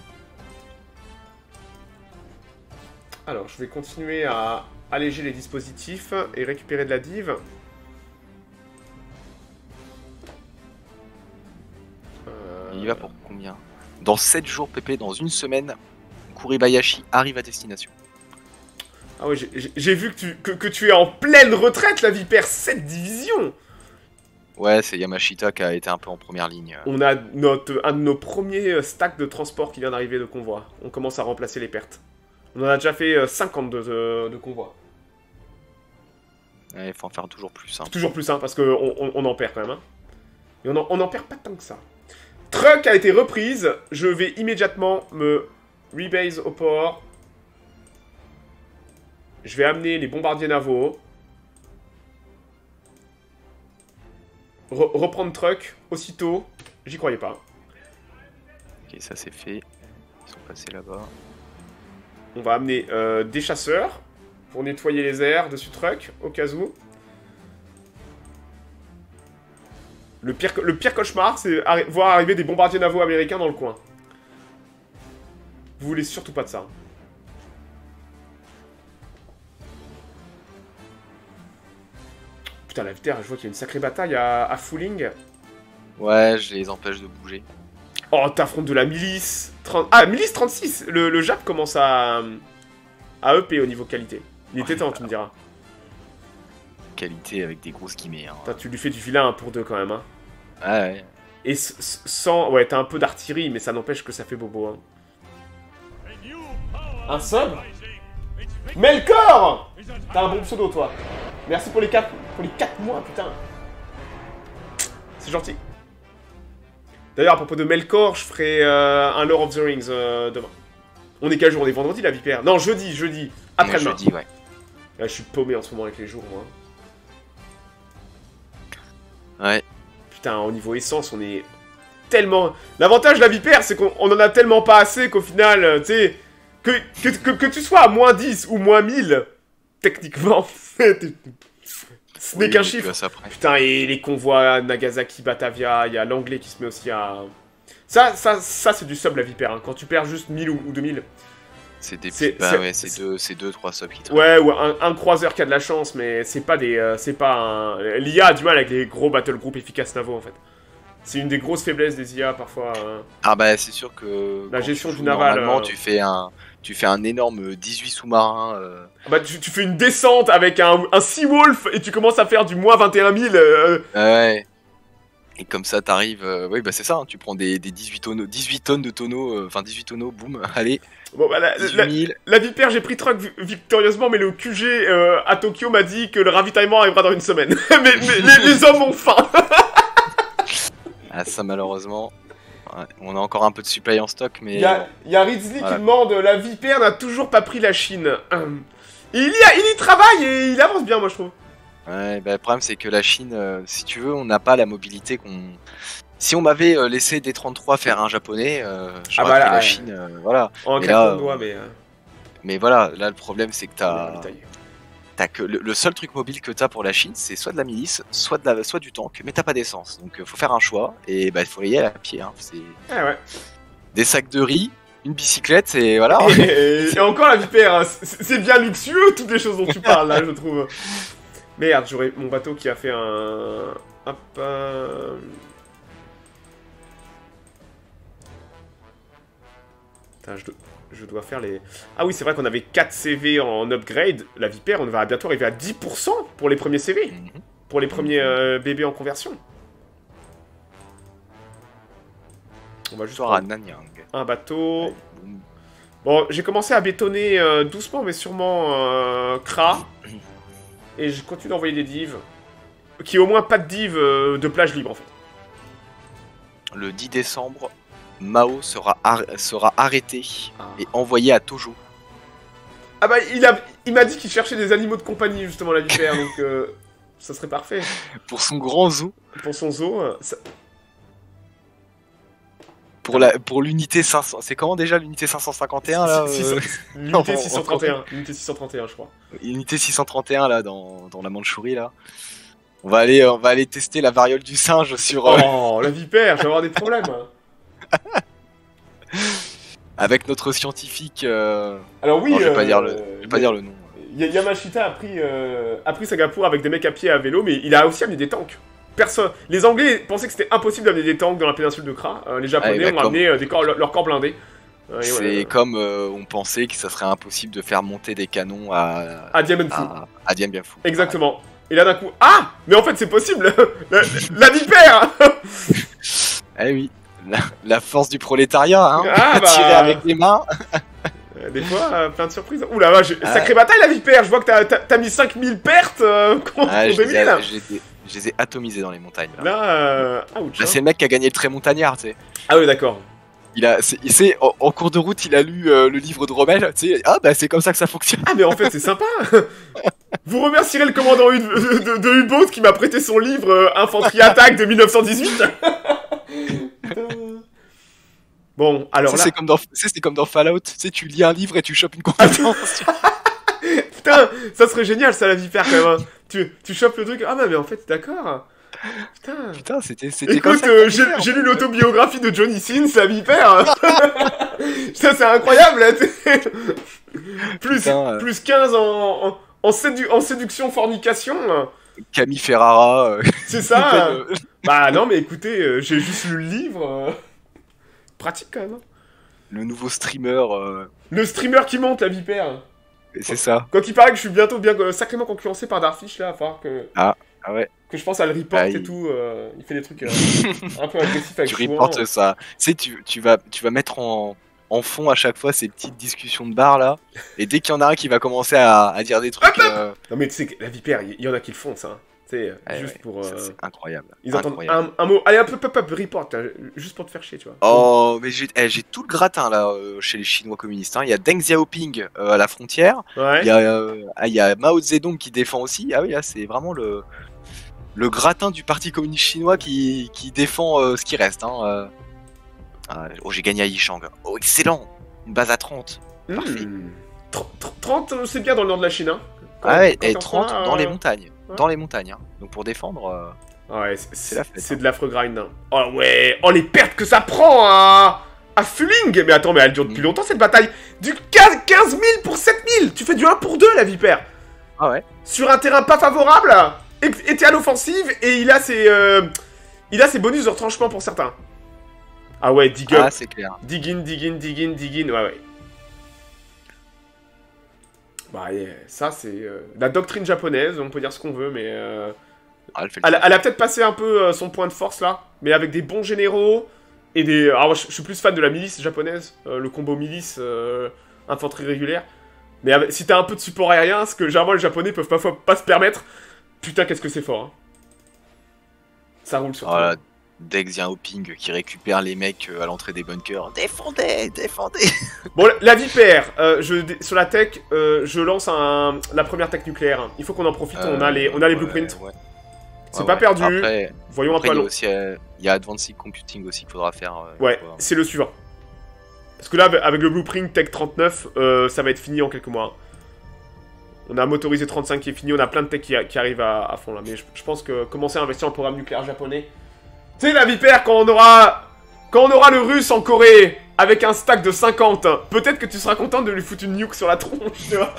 Alors, je vais continuer à alléger les dispositifs et récupérer de la div.
Euh... Il y va pour combien? Dans sept jours, Pépé, dans une semaine, Kuribayashi arrive à destination.
Ah ouais, j'ai vu que tu, que, que tu es en pleine retraite, la Vipère, cette division.
Ouais, c'est Yamashita qui a été un peu en première ligne.
On a notre, un de nos premiers stacks de transport qui vient d'arriver de convoi. On commence à remplacer les pertes. On en a déjà fait cinquante de, de, de convois.
Il faut en faire toujours plus. Hein.
Toujours plus, hein, parce qu'on on, on en perd quand même. Hein. Et on en, on en perd pas tant que ça. Truck a été reprise. Je vais immédiatement me rebase au port. Je vais amener les bombardiers navaux. Re reprendre Truck aussitôt. J'y croyais pas.
Ok, ça c'est fait. Ils sont passés là-bas.
On va amener euh, des chasseurs pour nettoyer les airs dessus Truck, au cas où. Le pire, le pire cauchemar, c'est arri voir arriver des bombardiers navaux américains dans le coin. Vous voulez surtout pas de ça. Putain, la Vipère, je vois qu'il y a une sacrée bataille à, à Fooling.
Ouais, je les empêche de bouger.
Oh, t'affrontes de la milice. trente... Ah, milice trente-six. Le, le Jap commence à, à E P au niveau qualité. Il était ouais, temps, bah, tu me diras.
Qualité avec des grosses guillemets. Hein.
Putain, tu lui fais du vilain un pour deux quand même. Hein.
Ah ouais.
Et sans... Ouais, t'as un peu d'artillerie, mais ça n'empêche que ça fait bobo. Hein. Un sub Melkor. T'as un bon pseudo, toi. Merci pour les quatre pour les quatre mois, putain. C'est gentil. D'ailleurs, à propos de Melkor, je ferai euh, un Lord of the Rings euh, demain. On est quel jour? On est vendredi, la Vipère? Non, jeudi, jeudi. Après-demain.
Jeudi, ouais.
Là, je suis paumé en ce moment avec les jours, moi.
Ouais.
Putain, au niveau essence, on est tellement... L'avantage de la Vipère, c'est qu'on en a tellement pas assez qu'au final, tu sais... Que, que, que, que tu sois à moins dix ou moins mille, techniquement, ce n'est oui, qu'un chiffre. Putain, et les convois à Nagasaki, Batavia, il y a l'anglais qui se met aussi à... Ça, ça, ça c'est du sub, la Vipère, hein. Quand tu perds juste mille ou, ou deux mille.
C'est des petits... Bah ouais, c'est deux, deux, trois subs qui
Ouais, ou un, un croiseur qui a de la chance, mais c'est pas des... Euh, c'est pas un... L'I A a du mal avec les gros battle group efficaces navaux, en fait. C'est une des grosses faiblesses des I A, parfois. Euh...
Ah bah, c'est sûr que...
La gestion du naval...
Normalement,
euh...
tu fais un... Tu fais un énorme dix-huit sous-marins. Euh...
Bah, tu, tu fais une descente avec un, un Seawolf et tu commences à faire du moins vingt et un mille. Euh...
Ouais. Et comme ça, t'arrives. Euh... Oui, bah, c'est ça. Hein, tu prends des, des dix-huit, tonneaux, dix-huit tonnes de tonneaux. Euh... Enfin, dixhuit tonneaux, boum, allez.
Bon, bah, la, la, la Vipère, j'ai pris Truck victorieusement, mais le Q G euh, à Tokyo m'a dit que le ravitaillement arrivera dans une semaine. mais mais les, les hommes ont faim.
Ah, ça, malheureusement. Ouais, on a encore un peu de supply en stock, mais...
Il y a, y a Ridley voilà. qui demande « La Vipère n'a toujours pas pris la Chine. » Il y, a, il y travaille et il avance bien, moi, je trouve.
Ouais, bah, le problème, c'est que la Chine, euh, si tu veux, on n'a pas la mobilité qu'on... Si on m'avait euh, laissé D trente-trois faire un japonais, euh, j'aurais ah bah, pris la ouais. Chine, euh, voilà.
En
mais, là,
doigt, mais, euh...
mais voilà, là, le problème, c'est que t'as... Que le, le seul truc mobile que t'as pour la Chine, c'est soit de la milice, soit, de la, soit du tank, mais t'as pas d'essence. Donc euh, faut faire un choix, et bah il faut y aller à pied. Hein. C'est
ah ouais.
Des sacs de riz, une bicyclette, et voilà.
Et, et encore la Vipère, c'est bien luxueux toutes les choses dont tu parles là, je trouve. Merde, j'aurais mon bateau qui a fait un... Hop, euh... Putain, je dois... Je dois faire les... Ah oui, c'est vrai qu'on avait quatre C V en upgrade. La Vipère, on va bientôt arriver à dix pour cent pour les premiers C V. Mm-hmm. Pour les premiers euh, bébés en conversion. On va juste prendre un bateau. Bon, j'ai commencé à bétonner euh, doucement, mais sûrement euh, Kra. Et je continue d'envoyer des divs. Qui au moins pas de divs euh, de plage libre, en fait.
Le dix décembre... Mao sera, ar sera arrêté ah. et envoyé à Tojo.
Ah bah il a, il m'a dit qu'il cherchait des animaux de compagnie justement la Vipère, donc euh, ça serait parfait.
Pour son grand zoo.
Pour son zoo. Euh, ça...
Pour la, pour l'unité cinq cents, c'est comment déjà l'unité cinq cent cinquante et un là euh...
L'unité six cent trente et un, l'unité six cent trente et un je crois.
L'unité six cent trente et un là dans, dans la Mandchourie là. On va aller, on va aller tester la variole du singe sur. Euh...
Oh la Vipère, je vais avoir des problèmes.
Avec notre scientifique. Euh...
Alors oui.
Non, je vais
euh,
pas dire le, je vais pas dire le nom.
Yamashita a pris, euh, a pris Singapour avec des mecs à pied et à vélo, mais il a aussi amené des tanks. Personne. Les Anglais pensaient que c'était impossible d'amener des tanks dans la péninsule de Kra. Euh, les Japonais ah, ont amené euh, des corps, leur, leur corps blindé. Ouais,
c'est
ouais.
comme euh, on pensait que ça serait impossible de faire monter des canons à,
À Dien Bien Phu.
à, à Dien Bien Phu.
Exactement. Ouais. Et là d'un coup, ah mais en fait c'est possible. la, la vipère.
Eh oui, la, la force du prolétariat, hein.
Ah, bah...
Tirer avec les mains.
Des fois, euh, plein de surprises. Ouh là, vache, ah. Sacrée bataille la vipère. Je vois que t'as mis cinq mille pertes euh, contre
ah,
deux mille.
Je les ai atomisés dans les montagnes. Là,
là, euh... ah,
là c'est le mec qui a gagné le très montagnard, tu sais.
Ah oui, d'accord.
Il a, c'est, en, en cours de route, il a lu euh, le livre de Rommel, tu sais. Ah bah c'est comme ça que ça fonctionne.
Ah mais en fait c'est sympa. Vous remercierez le commandant de, de, de U-Boat qui m'a prêté son livre euh, Infanterie Attaque de mille neuf cent dix-huit. Bon, alors ça, là...
C'est comme, comme dans Fallout, tu sais, tu lis un livre et tu chopes une compétence.
Putain, ça serait génial ça la vipère quand même. Hein. Tu, tu chopes le truc, ah bah mais en fait d'accord. Putain,
Putain c'était...
Écoute, euh, j'ai lu l'autobiographie de Johnny Sins, la vipère. Putain, c'est incroyable là. plus, Putain, plus quinze en, en, en, sédu en séduction fornication.
Camille Ferrara. Euh...
C'est ça. euh... Bah non mais écoutez, euh, j'ai juste lu le livre. Euh... Pratique quand même.
Le nouveau streamer. Euh...
Le streamer qui monte, la vipère.
C'est ça.
Quand il paraît que je suis bientôt bien euh, sacrément concurrencé par Darfish, là, à falloir que...
Ah, ah ouais.
Que je pense à le report ah, et il... tout. Euh, il fait des trucs euh, un peu agressifs avec
Tu reportes ça. Tu sais, tu, tu, vas, tu vas mettre en, en fond à chaque fois ces petites discussions de bar, là. Et dès qu'il y en a un qui va commencer à, à dire des trucs...
Hop, hop
euh...
Non mais tu sais, la vipère, il y, y en a qui le font, ça. C'est ah, juste
ouais,
pour... Euh...
C'est incroyable.
Ils
incroyable.
entendent un, un mot... Allez, un peu, pop, pop, report, juste pour te faire chier, tu vois.
Oh, mais j'ai eh, tout le gratin, là, euh, chez les Chinois communistes. Hein. Il y a Deng Xiaoping euh, à la frontière.
Ouais.
Il y a, euh, ah, il y a Mao Zedong qui défend aussi. Ah oui, là, c'est vraiment le... Le gratin du Parti communiste chinois qui, qui défend euh, ce qui reste. Hein, euh... ah, oh, j'ai gagné à Yichang. Oh, excellent. Une base à trente.
Mmh.
Parfait.
trente, c'est bien dans le nord de la Chine. Hein. Quand,
ah ouais,
quand
et trente
euh...
dans les montagnes.
Ouais.
Dans les montagnes. Hein. Donc pour défendre... Euh...
Ouais, c'est la fête. C'est
hein.
de l'affreux grind. Hein. Oh ouais. Oh, les pertes que ça prend à... à Fuling. Mais attends, mais elle dure depuis mmh. longtemps, cette bataille. Du quinze mille pour sept mille. Tu fais du un pour deux, la vipère.
Ah ouais.
Sur un terrain pas favorable... Et t'es à l'offensive et il a ses euh, il a ses bonus de retranchement pour certains. Ah ouais, dig up.
Ah, c'est clair.
Dig in, dig in, dig in, dig in, ouais ouais. Bah yeah, ça c'est euh, la doctrine japonaise, on peut dire ce qu'on veut, mais euh, ah, elle, elle, elle a peut-être passé un peu euh, son point de force là, mais avec des bons généraux et des. Alors moi je, je suis plus fan de la milice japonaise, euh, le combo milice euh, infanterie régulière. Mais avec, si t'as un peu de support aérien, ce que généralement les japonais peuvent pas, pas se permettre. Putain, qu'est-ce que c'est fort, hein. Ça roule sur
voilà, Deng Xiaoping qui récupère les mecs à l'entrée des bunkers. Défendez, défendez.
Bon, la vipère, euh, je, sur la tech, euh, je lance un, la première tech nucléaire. Il faut qu'on en profite, euh, on a les, on a les ouais, blueprints. Ouais. C'est ouais, pas ouais. perdu.
Après,
Voyons
après,
un peu
il y, euh, il y a Advanced Computing aussi qu'il faudra faire. Euh,
ouais, c'est le suivant. Parce que là, avec le blueprint Tech trente-neuf, euh, ça va être fini en quelques mois. On a un motorisé trente-cinq qui est fini, on a plein de tech qui, qui arrivent à, à fond là. Mais je, je pense que commencer à investir en programme nucléaire japonais... Tu sais la vipère, quand on aura... Quand on aura le russe en Corée, avec un stack de cinquante, peut-être que tu seras content de lui foutre une nuke sur la tronche, tu vois.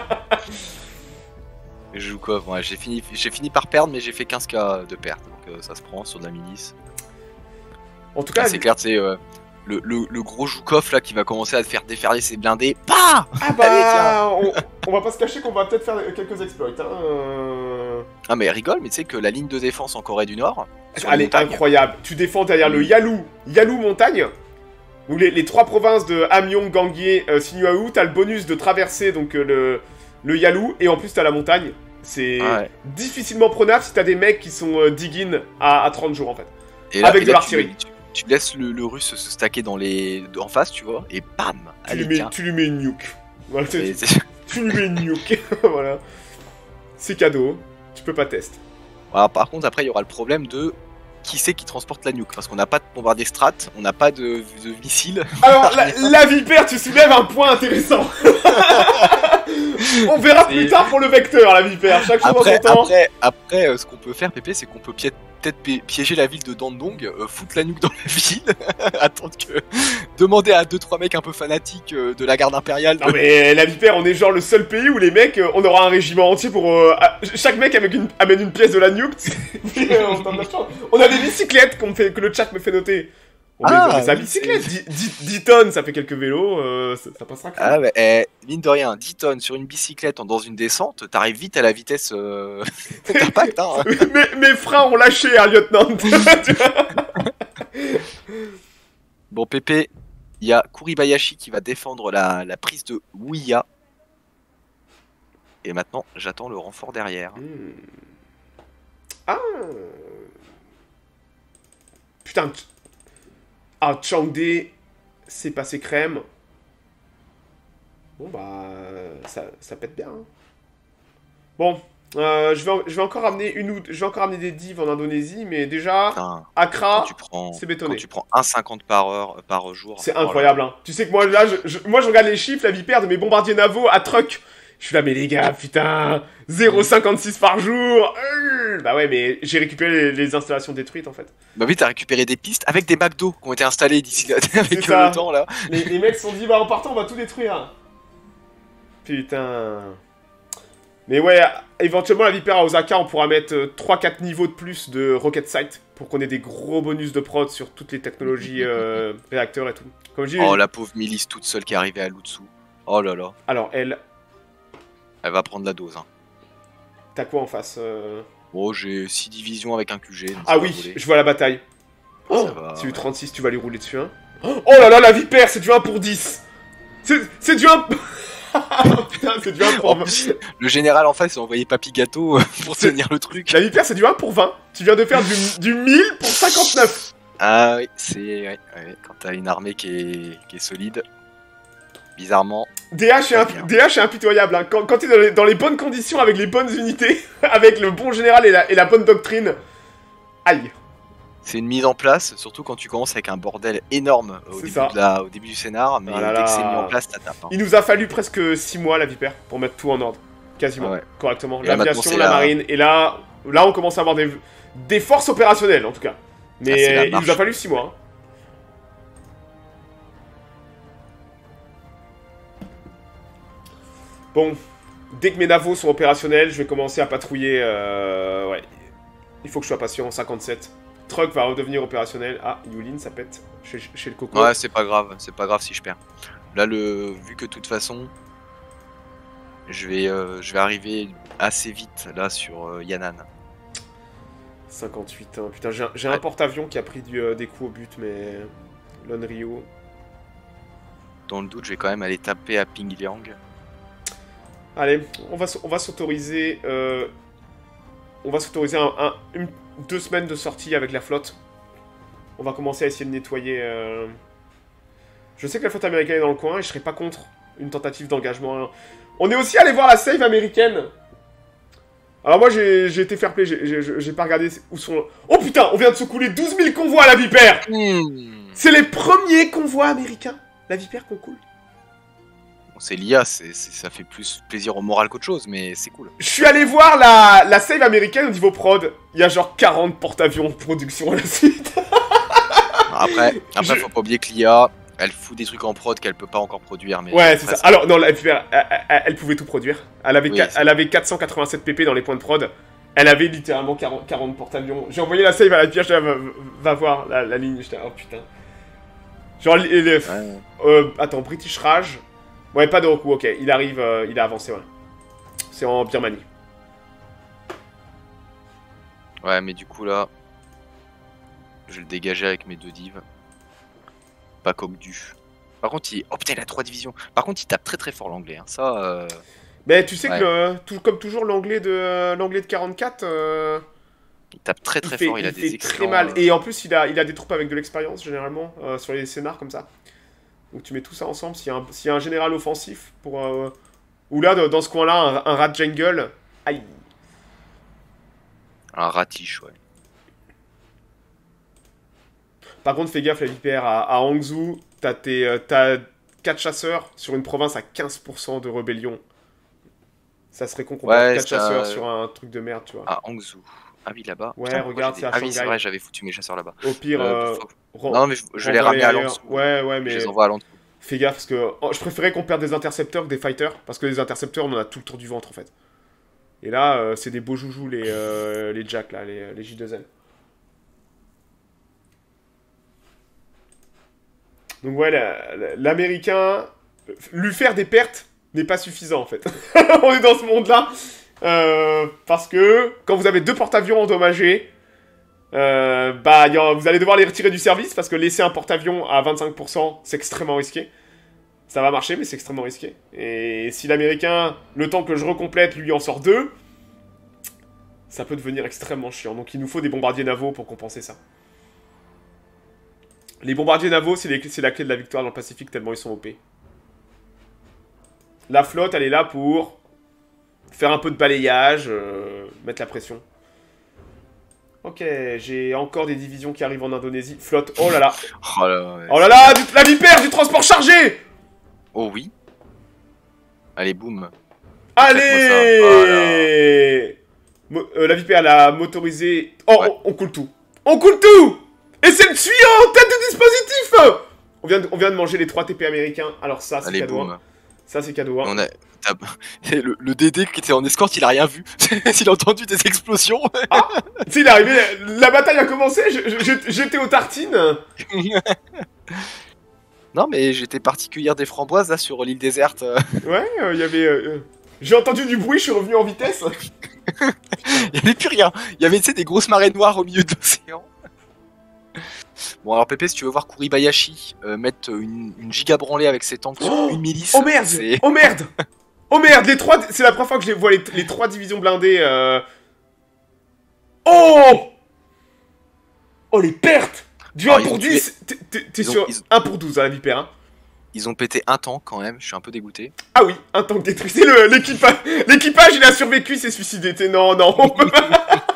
Je joue quoi ouais, j'ai fini, fini par perdre, mais j'ai fait quinze K de perte. Donc euh, ça se prend sur de la milice.
En tout cas...
C'est clair, tu sais... Euh... Le, le, le gros Joukov là qui va commencer à faire déferler ses blindés. Pas
Ah bah Allez, on, on va pas se cacher qu'on va peut-être faire quelques exploits. Hein. Euh...
Ah mais rigole, mais tu sais que la ligne de défense en Corée du Nord...
Elle est incroyable. Tu défends derrière mmh. le Yalu, Yalu montagne. Donc les, les trois provinces de Hamyong, Gangye, euh, Sinuaou. T'as le bonus de traverser donc euh, le, le Yalu. Et en plus t'as la montagne. C'est ah ouais. difficilement prenable si t'as des mecs qui sont euh, dig-in à, à trente jours en fait.
Et là,
avec
et
de
là,
l'artillerie.
Tu, tu laisses le, le russe se stacker dans les... en face, tu vois, et bam
tu lui, mets, tu lui mets une nuke. Voilà, tu, tu lui mets une nuke. Voilà. C'est cadeau. Tu peux pas tester.
Voilà, par contre, après, il y aura le problème de qui c'est qui transporte la nuke. Parce qu'on n'a pas de bombardier strat, on n'a pas de, de missiles.
Alors, la, la vipère, tu soulèves un point intéressant. On verra plus tard pour le vecteur, la vipère. Chaque chose
après,
en son temps.
Après, après euh, ce qu'on peut faire, Pépé, c'est qu'on peut piéter. Peut-être piéger la ville de Dandong, euh, foutre la nuque dans la ville, attendre que... demander à deux trois mecs un peu fanatiques euh, de la garde impériale... De...
Non mais la vipère, on est genre le seul pays où les mecs, euh, on aura un régiment entier pour... Euh, chaque mec avec une, amène une pièce de la nuke, on a des bicyclettes qu'on fait, que le chat me fait noter. On met, on
Ah,
met sa
oui,
bicyclette,
c'est-
dix, dix, dix tonnes, ça fait quelques vélos, euh, ça, ça passera que.
Ah, mais eh, mine de rien, dix tonnes sur une bicyclette en- dans une descente, t'arrives vite à la vitesse euh, d'impact. Hein.
mes, mes freins ont lâché, hein, lieutenant. Tu vois.
Bon, Pépé, il y a Kuribayashi qui va défendre la, la prise de Ouya. Et maintenant, j'attends le renfort derrière.
Hmm. Ah. Putain. Ah, Changde, c'est passé crème. Bon, bah, ça, ça pète bien. Hein. Bon, euh, je, vais, en- je vais encore amener une ou, je vais encore amener des divs en Indonésie, mais déjà,
Putain, quand
Accra,
tu prends,
c'est
quand
bétonné.
tu prends un virgule cinquante par heure par jour.
C'est
oh là
incroyable, hein. Tu sais que moi, là, je, je- moi, je regarde les chiffres, la vipère de mes bombardiers navaux à truck. Je suis là, mais les gars, putain, zéro virgule cinquante-six par jour. Euh, bah ouais, mais j'ai récupéré les, les installations détruites, en fait.
Bah oui, t'as récupéré des pistes avec des McDo qui ont été installés d'ici là, avec
ça.
le temps là.
Les, les mecs se sont dit, bah en partant, on va tout détruire. Putain. Mais ouais, éventuellement, la Vipère à Osaka, on pourra mettre euh, trois quatre niveaux de plus de Rocket Site pour qu'on ait des gros bonus de prod sur toutes les technologies euh, réacteurs et tout. Comme je dis,
Oh, la pauvre milice toute seule qui est arrivée à Lutsu. Oh là là,
alors elle,
elle va prendre la dose. Hein.
t'as quoi en face euh
Bon, j'ai six divisions avec un Q G. donc ça
Ah
va
oui,
rouler.
je vois la bataille. Oh,
Ça va,
c'est eu
ouais.
trente-six, tu vas lui rouler dessus, hein. Oh là là, la Vipère, c'est du un pour dix. C'est c'est du un... Putain, c'est du un pour
En
vingt.
plus, le général en face a envoyé Papy Gâteau euh, pour tenir le truc.
La Vipère, c'est du un pour vingt. Tu viens de faire du, du mille pour cinquante-neuf.
Ah oui, c'est ouais, ouais, quand t'as une armée qui est, qui est solide. Bizarrement,
D H est,
Pas
imp-
bien.
D H est impitoyable, hein. Quand, quand t'es dans les, dans les bonnes conditions, avec les bonnes unités, avec le bon général et la, et la bonne doctrine. Aïe.
c'est une mise en place, surtout quand tu commences avec un bordel énorme au,
C'est
début,
ça.
de la- au début du scénar, mais
Ah là
dès que c'est
là.
mis en place, ça tape. Hein.
Il nous a fallu presque six mois, la Vipère, pour mettre tout en ordre. Quasiment.
Ah ouais.
Correctement.
Et là,
L'aviation,
maintenant, c'est
la
la-
marine. Et là, là, on commence à avoir des, des forces opérationnelles, en tout cas. Mais
Ah, c'est la
il nous
marche.
a fallu six mois. hein. Bon, dès que mes navos sont opérationnels, je vais commencer à patrouiller. Euh, ouais, il faut que je sois patient. cinquante-sept. Truck va redevenir opérationnel. Ah, Yulin, ça pète chez, chez le coco.
Ouais, c'est pas grave, c'est pas grave si je perds. Là, le vu que de toute façon, je vais, euh, je vais arriver assez vite là sur euh, Yan'an.
cinquante-huit. Hein. Putain, j'ai un, j'ai un
Ouais.
porte-avions qui a pris du, euh, des coups au but, mais l'Onryo.
Dans le doute, je vais quand même aller taper à Pingliang.
Allez, on va, s- on va s'autoriser. euh, on va s'autoriser un, un- une, deux semaines de sortie avec la flotte. On va commencer à essayer de nettoyer. euh, Je sais que la flotte américaine est dans le coin et je serais pas contre une tentative d'engagement. On est aussi allé voir la save américaine. Alors moi j'ai j'ai été fair play, j'ai- j'ai j'ai pas regardé où sont... Oh putain, on vient de se couler douze mille convois à la Vipère.
Hmm.
C'est les premiers convois américains, la Vipère qu'on coule.
Bon, c'est l'I A, c'est, c'est- ça fait plus plaisir au moral qu'autre chose, mais c'est cool.
Je suis allé voir la, la save américaine au niveau prod. Il y a genre quarante porte-avions de production à la suite.
Après, après
Je-
faut pas oublier que l'I A, elle fout des trucs en prod qu'elle peut pas encore produire. Mais
Ouais, c'est
après,
ça. Alors, non, la Vipère, elle, elle- elle pouvait tout produire. Elle avait,
Oui,
qua-
c'est-
elle avait quatre cent quatre-vingt-sept pp dans les points de prod. Elle avait littéralement quarante, quarante porte-avions. J'ai envoyé la save à la Vipère, je dis, va, va voir la, la ligne. J'étais, oh putain. Genre, les, les-
Ouais.
euh, attends, British Raj. Ouais, pas de recours, ok. Il arrive, euh, il a avancé, ouais. C'est en Birmanie.
Ouais, mais du coup là, je vais le dégager avec mes deux divs. Pas comme du. Par contre, il. Oh putain, il a trois divisions. Par contre, il tape très très fort l'anglais. Hein. Ça. Euh...
Mais tu sais
Ouais.
que, le- tout, comme toujours, l'anglais de, l'anglais de quarante-quatre. euh,
Il tape très très
il fait,
fort, il, a
il
des
fait très
excellents,
mal.
euh,
Et en plus, il a, il a des troupes avec de l'expérience, généralement, euh, sur les scénars comme ça. Donc tu mets tout ça ensemble. S'il y, a un- s'il y a un général offensif, pour, euh, ou là, de- dans ce coin-là, un, un rat jungle. Aïe.
un ratiche, ouais.
Par contre, fais gaffe, la Vipère, à, à Hangzhou, t'as tes, euh, t'as quatre chasseurs sur une province à quinze pour cent de rébellion. Ça serait con qu'on
Ouais,
perde quatre
c'est un-
chasseurs sur un truc de merde, tu vois.
Ah, Hangzhou. Ah oui, là-bas.
Ouais,
Putain, pourquoi
regarde,
j'ai
c'est
des-
à
Ah oui, c'est
Shanghai.
vrai, j'avais foutu mes chasseurs là-bas.
Au pire,
Euh,
euh,
faut-
ren-
Non, mais je, je vais les
renvoie-les
ramener à
ailleurs.
Lens.
Ouais, ouais,
Je
mais
les envoie à Lens.
fais gaffe parce que oh, je préférais qu'on perde des intercepteurs que des fighters parce que les intercepteurs, on en a tout le tour du ventre en fait. Et là, euh, c'est des beaux joujoux les, euh, les Jack là, les, les J deux L. Donc ouais, l'Américain, lui faire des pertes n'est pas suffisant en fait. On est dans ce monde-là. Euh, parce que quand vous avez deux porte-avions endommagés, euh, bah, y a, vous allez devoir les retirer du service parce que laisser un porte-avions à vingt-cinq pour cent, c'est extrêmement risqué. Ça va marcher, mais c'est extrêmement risqué. Et si l'Américain, le temps que je recomplète, lui en sort deux, ça peut devenir extrêmement chiant. Donc il nous faut des bombardiers navaux pour compenser ça. Les bombardiers navaux, c'est la clé de la victoire dans le Pacifique, tellement ils sont O P. La flotte, elle est là pour faire un peu de balayage, euh, mettre la pression. Ok, j'ai encore des divisions qui arrivent en Indonésie. Flotte, oh là là.
Oh là, ouais,
oh là, là du, la vipère, du transport chargé.
Oh oui. Allez, boum.
Allez oh euh, la vipère, elle a motorisé... Oh, ouais. on, on coule tout. On coule tout. Et c'est le tuyau, tête de dispositif. On vient de, on vient de manger les trois T P américains. Alors ça, c'est cadeau. Hein. Ça, c'est cadeau. Hein.
On a... Le, le D D qui était en escorte, il a rien vu. Il a entendu des explosions.
Ah, tu sais, il est arrivé, la bataille a commencé, j'étais aux tartines.
Non, mais j'étais parti cueillir des framboises là sur l'île déserte.
Ouais, il euh, y avait... Euh, j'ai entendu du bruit, je suis revenu en vitesse.
Il n'y avait plus rien. Il y avait, tu sais, des grosses marées noires au milieu de l'océan. Bon, alors Pépé, si tu veux voir Kuribayashi euh, mettre une, une giga branlée avec ses tanks sur
oh
une milice...
Oh merde. Oh merde. Oh merde, les trois... C'est la première fois que je vois les, les trois divisions blindées. Euh... Oh. Oh, les pertes. Du un pour dix. T'es sur ont, un pour douze à la vipère. Hein.
Ils ont pété un tank quand même, je suis un peu dégoûté.
Ah oui, un tank détruit. C'est l'équipage. L'équipage, il a survécu, il s'est suicidé. Non, non, on peut pas.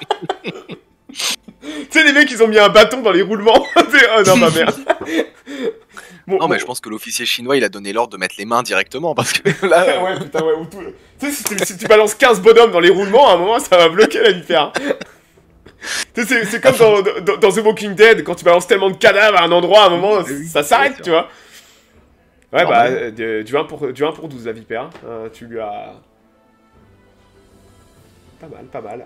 Tu sais, les mecs, ils ont mis un bâton dans les roulements. Oh non, ma merde.
Bon, non, bon. Mais je pense que l'officier chinois, il a donné l'ordre de mettre les mains directement, parce que là...
ouais, putain, ouais, ou tout... Tu sais, si tu, si tu balances quinze bonhommes dans les roulements, à un moment, ça va bloquer la vipère. Tu sais, c'est comme dans, dans, dans The Walking Dead, quand tu balances tellement de cadavres à un endroit, à un moment, oui, ça s'arrête, tu vois. Ouais, non, bah, euh, du, du, un pour, du un pour douze, la vipère. Euh, tu lui as... Pas mal, pas mal.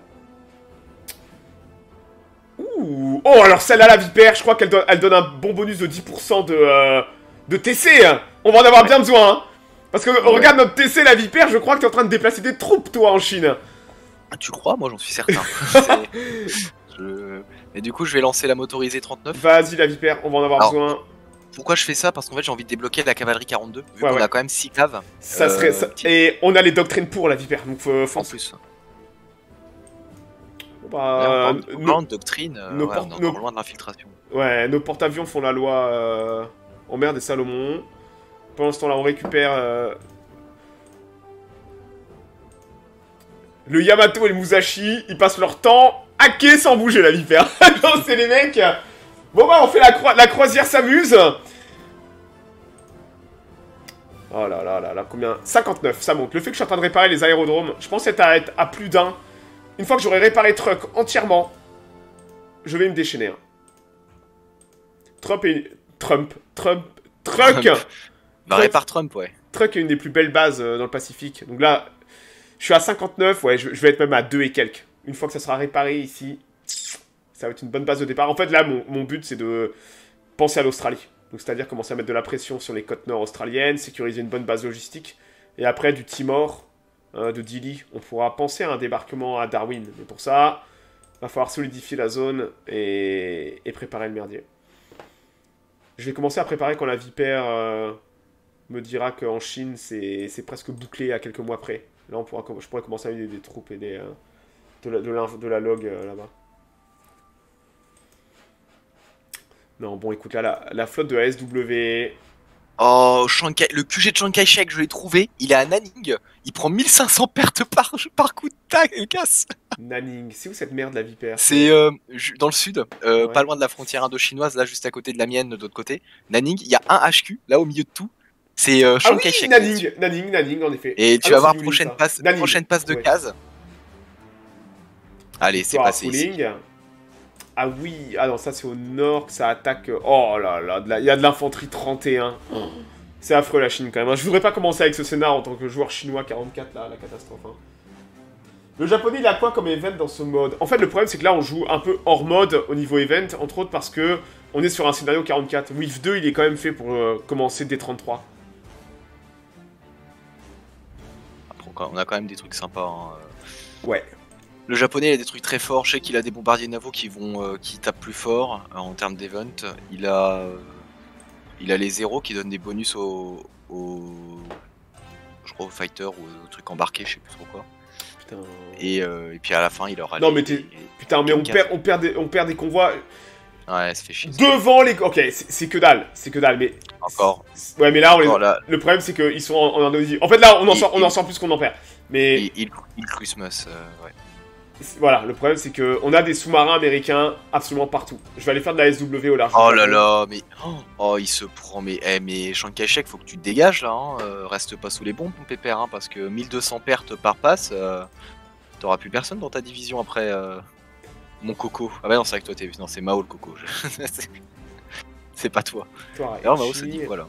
Ouh. Oh, alors celle-là, la vipère, je crois qu'elle donne, elle donne un bon bonus de dix pour cent de, euh, de T C. On va en avoir ouais. bien besoin. Hein. Parce que, ouais. regarde notre T C, la vipère, je crois que t'es en train de déplacer des troupes, toi, en Chine.
Ah, tu crois? Moi, j'en suis certain. je... Et du coup, je vais lancer la motorisée trente-neuf.
Vas-y, la vipère, on va en avoir alors, besoin.
Pourquoi je fais ça? Parce qu'en fait, j'ai envie de débloquer la cavalerie quarante-deux. Vu ouais, qu'on ouais. a quand même six caves.
Ça euh, serait... Ça... Et on a les doctrines pour la vipère, donc faut...
En plus.
Bah,
ouais, on parle de doctrine, euh, nos ouais, on est encore nos... loin de l'infiltration.
Ouais, nos porte-avions font la loi euh, en mer des Salomon. Pendant ce temps-là, on récupère euh, le Yamato et le Musashi. Ils passent leur temps à quai sans bouger, la vipère. Non, c'est les mecs. Bon bah, on fait la, cro la croisière s'amuse. Oh là là là là, combien? cinquante-neuf, ça monte. Le fait que je suis en train de réparer les aérodromes, je pense être à, être à plus d'un. Une fois que j'aurai réparé Truck entièrement, je vais me déchaîner. Hein. Trump et... Trump. Trump. Truck
Trump. Bah, répare Trump, ouais.
Truck est une des plus belles bases euh, dans le Pacifique. Donc là, je suis à cinquante-neuf, ouais, je, je vais être même à deux et quelques. Une fois que ça sera réparé ici, ça va être une bonne base de départ. En fait, là, mon, mon but, c'est de penser à l'Australie. Donc, c'est-à-dire commencer à mettre de la pression sur les côtes nord australiennes, sécuriser une bonne base logistique. Et après, du Timor... Euh, de Dili, on pourra penser à un débarquement à Darwin. Mais pour ça, il va falloir solidifier la zone et, et préparer le merdier. Je vais commencer à préparer quand la vipère euh, me dira qu'en Chine, c'est presque bouclé à quelques mois près. Là, on pourra, je pourrais commencer à aider des troupes et des, euh, de, la, de, la, de la log euh, là-bas. Non, bon, écoute, là, la, la flotte de A S W...
Oh, Shanghai, le Q G de Chiang Kai-shek, je l'ai trouvé. Il est à Nanning. Il prend mille cinq cents pertes par, par coup de tac, casse.
Nanning, c'est où cette merde, la vipère?
C'est euh, dans le sud, euh, ouais. pas loin de la frontière indo-chinoise, là, juste à côté de la mienne, de l'autre côté. Nanning, il y a un H Q, là, au milieu de tout. C'est euh, Chiang Kai-shek.
Ah oui, Nanning, Nanning, Nanning, en effet.
Et tu ah, vas voir, prochaine passe, prochaine passe de ouais. case. Allez, c'est passé ici.
Ah oui, ah non, ça c'est au nord que ça attaque. Oh là là, il y a de l'infanterie trente et un. Oh. C'est affreux la Chine quand même. Je voudrais pas commencer avec ce scénar en tant que joueur chinois quarante-quatre, là, la catastrophe. Hein. Le japonais, il a quoi comme event dans ce mode? En fait, le problème, c'est que là, on joue un peu hors mode au niveau event, entre autres parce que on est sur un scénario quarante-quatre. With deux, il est quand même fait pour euh, commencer dès trente-trois.
Après, on a quand même des trucs sympas. Hein.
Ouais.
Le japonais, il a des trucs très forts. Je sais qu'il a des bombardiers navaux qui vont, euh, qui tapent plus fort euh, en termes d'event. Il a, euh, il a les zéros qui donnent des bonus aux, aux je crois aux fighters ou aux trucs embarqués, je sais plus trop quoi.
Putain.
Et, euh, et puis à la fin, il aura.
Non
les,
mais t'es...
les...
Putain, mais on perd, on, perd des, on perd des convois...
Ouais, ça fait chier.
Devant les... Ok, c'est que dalle, c'est que dalle, mais...
Encore.
Ouais, mais là, on les...
là...
le problème, c'est qu'ils sont en, en Indonésie. En fait, là, on en,
il,
sort, on
il...
en sort plus qu'on en perd. Mais...
Il, il, il Christmas, euh, ouais.
Voilà, le problème, c'est qu'on a des sous-marins américains absolument partout. Je vais aller faire de la S W au large.
Oh là là, mais... Oh, il se prend... Mais, eh, mais Chiang Kai-shek, faut que tu te dégages, là. Hein. Euh, reste pas sous les bombes, mon pépère, hein, parce que mille deux cents pertes par passe... Euh... T'auras plus personne dans ta division après euh, mon coco. Ah bah non, c'est vrai que toi t'es... Non, c'est Mao le coco. C'est pas toi. toi Alors Mao se dit voilà.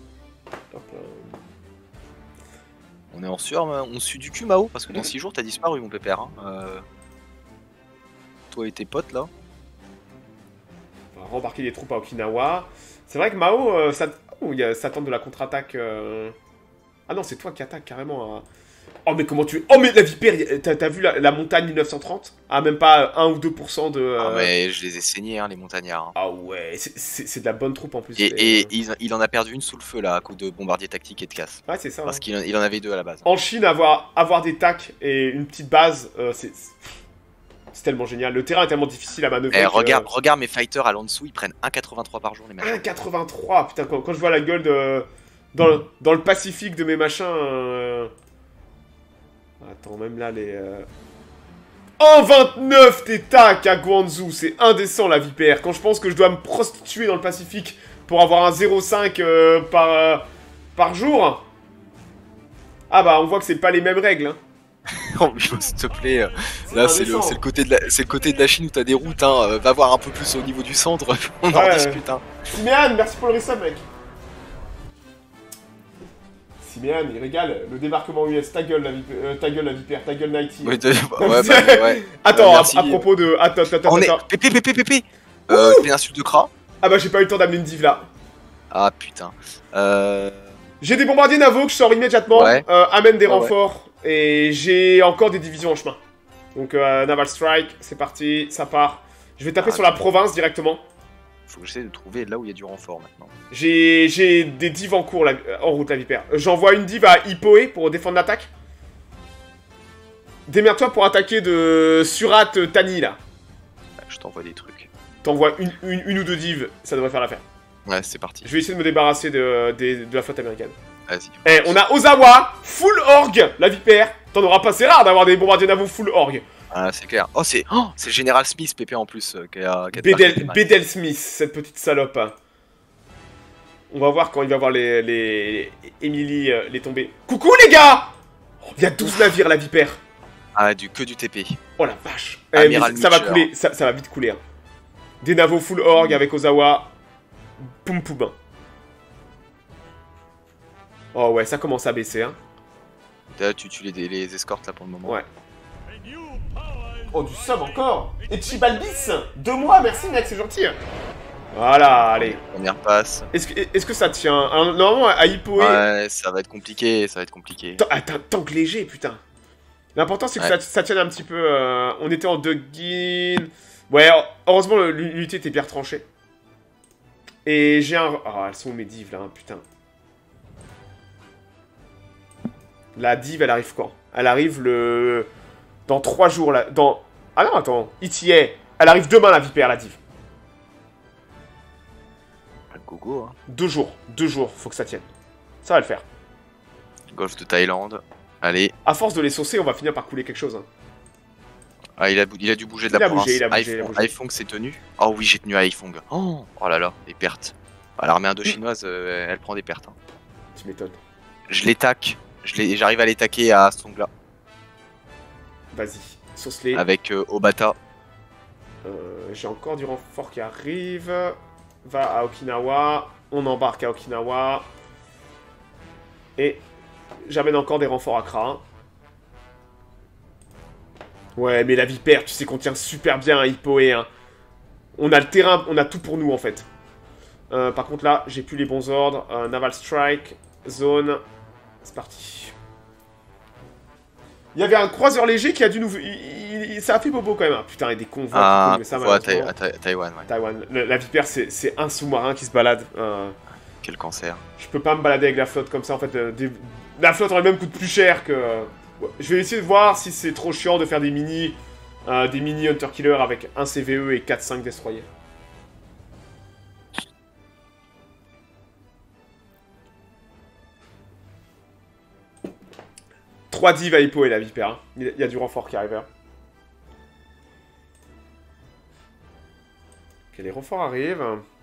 On est en sueur, on sue du cul Mao, parce que dans six jours t'as disparu mon pépère. Hein. Euh... Toi et tes potes là.
On va rembarquer des troupes à Okinawa. C'est vrai que Mao, euh, ça... Oh, il y a... ça tente de la contre-attaque. Euh... Ah non, c'est toi qui attaque carrément à... Oh mais comment tu... Oh mais la vipère, t'as vu la, la montagne mille neuf cent trente? Ah même pas un ou deux pour cent de... Euh...
Ah mais je les ai saignés hein, les montagnards. Hein.
Ah ouais, c'est de la bonne troupe en plus.
Et, et il, il en a perdu une sous le feu là, à coup de bombardier tactique et de casse.
Ouais c'est ça.
Parce
hein.
qu'il il en avait deux à la base.
En Chine, avoir, avoir des tacs et une petite base, euh, c'est... C'est tellement génial. Le terrain est tellement difficile à manœuvrer.
Eh,
que...
regarde, regarde mes fighters à l'en-dessous, ils prennent un virgule quatre-vingt-trois par jour les machins.
un virgule quatre-vingt-trois. Putain, quand, quand je vois la gueule de... Dans, le, dans le Pacifique de mes machins... Euh... Attends, même là, les... Euh... En vingt-neuf, tes tacs à Guangzhou. C'est indécent, la vipère. Quand je pense que je dois me prostituer dans le Pacifique pour avoir un zéro virgule cinq euh, par, euh, par jour. Ah bah, on voit que c'est pas les mêmes règles, hein.
Oh, s'il te plaît, là c'est le, le, côté de la, le côté de la Chine où t'as des routes, hein. Va voir un peu plus au niveau du centre, on ouais, en discute. Hein.
Siméane, merci pour le resub, mec. Siméane, il régale. Le débarquement U S, ta gueule la, vipère, euh, ta, gueule, la vipère, ta gueule Nighty.
Ouais, de... ouais, bah, ouais.
Attends, bah, à, à propos de... Attends, attends, attends.
On est... Pépé, pépé, pépé euh, péninsule de Kra.
Ah bah j'ai pas eu le temps d'amener une div là.
Ah putain. Euh...
J'ai des bombardiers navaux que je sors immédiatement. Ouais. Euh, amène des ouais, renforts. Ouais. Et j'ai encore des divisions en chemin. Donc euh, Naval Strike, c'est parti, ça part. Je vais taper ah, sur la province directement.
Faut que j'essaie de trouver là où il y a du renfort maintenant.
J'ai des divs en cours, la, en route la vipère. J'envoie une div à Hippoé pour défendre l'attaque. Démerde-toi pour attaquer de Surat Tani là.
Ouais, je t'envoie des trucs.
T'envoies une, une, une ou deux divs, ça devrait faire l'affaire.
Ouais, c'est parti.
Je vais essayer de me débarrasser de, de, de la flotte américaine.
Vas-y.
Eh, on a Ozawa, full org, la vipère. T'en auras pas, c'est rare d'avoir des bombardiers navaux full org.
Ah, c'est clair. Oh, c'est oh, le Général Smith, Pépé en plus. Euh, qui a, qui a
Bedel, Bedel Smith, cette petite salope. On va voir quand il va voir les, les Emily euh, les tomber. Coucou les gars. Il y a douze navires, la vipère.
Ah, du, que du T P.
Oh la vache. Eh, mais ça va couler, ça, ça va vite couler. Hein. Des navaux full org mmh. avec Ozawa. Poum poum. Oh ouais, ça commence à baisser. Hein.
Là, tu tues les, les escortes là pour le moment.
Ouais. Oh, du sub encore. Et Chibalbis, deux mois, merci mec, c'est gentil. Voilà, allez.
Première passe.
Est-ce que, est que ça tient? Alors, normalement, à Hippoé...
Ouais, ça va être compliqué, ça va être compliqué.
Attends, tank léger, putain. L'important, c'est que ouais. ça, ça tienne un petit peu... Euh... On était en Duggin. Ouais, heureusement, l'unité était bien tranchée. Et j'ai un... Oh, elles sont où mes divs, là, hein, putain. La div, elle arrive quand? Elle arrive le... Dans trois jours, là. Dans... Ah non, attends. E T A. Elle arrive demain, la vipère, la div.
Gogo, hein.
Deux jours. Deux jours, faut que ça tienne. Ça va le faire.
Golfe de Thaïlande. Allez.
À force de les saucer, on va finir par couler quelque chose. Hein.
Ah, il a, il a dû bouger de il la province.
Bougé, il a bougé, il a bougé.
Haifong s'est tenu. Oh oui, j'ai tenu à Haifong. Oh, oh là là, les pertes. Ah, l'armée indo-chinoise, euh, elle prend des pertes. Hein.
Tu m'étonnes.
Je les tac. J'arrive à les taquer à Songla.
Vas-y, sauce-les.
Avec euh, Obata.
Euh, j'ai encore du renfort qui arrive. Va à Okinawa. On embarque à Okinawa. Et j'amène encore des renforts à Kra. Ouais, mais la Vipère, tu sais qu'on tient super bien à Hippoé, hein. On a le terrain, on a tout pour nous, en fait. Euh, par contre, là, j'ai plus les bons ordres. Euh, Naval Strike, zone. C'est parti. Il y avait un croiseur léger qui a dû nous... Il, il, ça a fait bobo, quand même. Ah, putain, et des convois
ah,
qui ça,
à Taïwan, ouais.
Taïwan. Le, la Vipère, c'est un sous-marin qui se balade. Euh,
Quel cancer.
Je peux pas me balader avec la flotte comme ça, en fait. Euh, des... La flotte en elle-même coûte plus cher que... Euh... Ouais. Je vais essayer de voir si c'est trop chiant de faire des mini... Euh, des mini Hunter Killer avec un C V E et quatre cinq destroyers. trois div à Hippo et la Vipère. Hein. Il y a du renfort qui arrive. Hein. Ok, les renforts arrivent.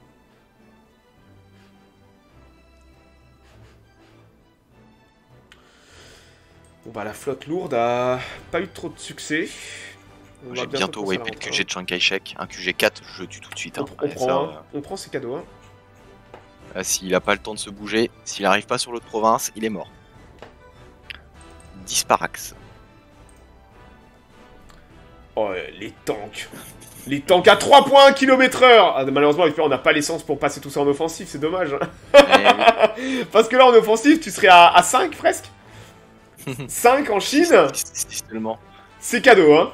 Bon bah la flotte lourde a pas eu trop de succès.
J'ai bientôt wipé le Q G de Chiang Kai-shek. Un Q G quatre, je le tue tout de suite. Hein.
On, on,
ouais,
prend,
ça,
hein.
euh...
on prend ses cadeaux. Hein.
S'il a pas le temps de se bouger, s'il arrive pas sur l'autre province, il est mort. Disparax.
Oh, les tanks. Les tanks à trois virgule un kilomètres heure. Ah, malheureusement, on n'a pas l'essence pour passer tout ça en offensive, c'est dommage. Oui. Parce que là, en offensive, tu serais à, à cinq presque. cinq en Chine. C'est cadeau, hein.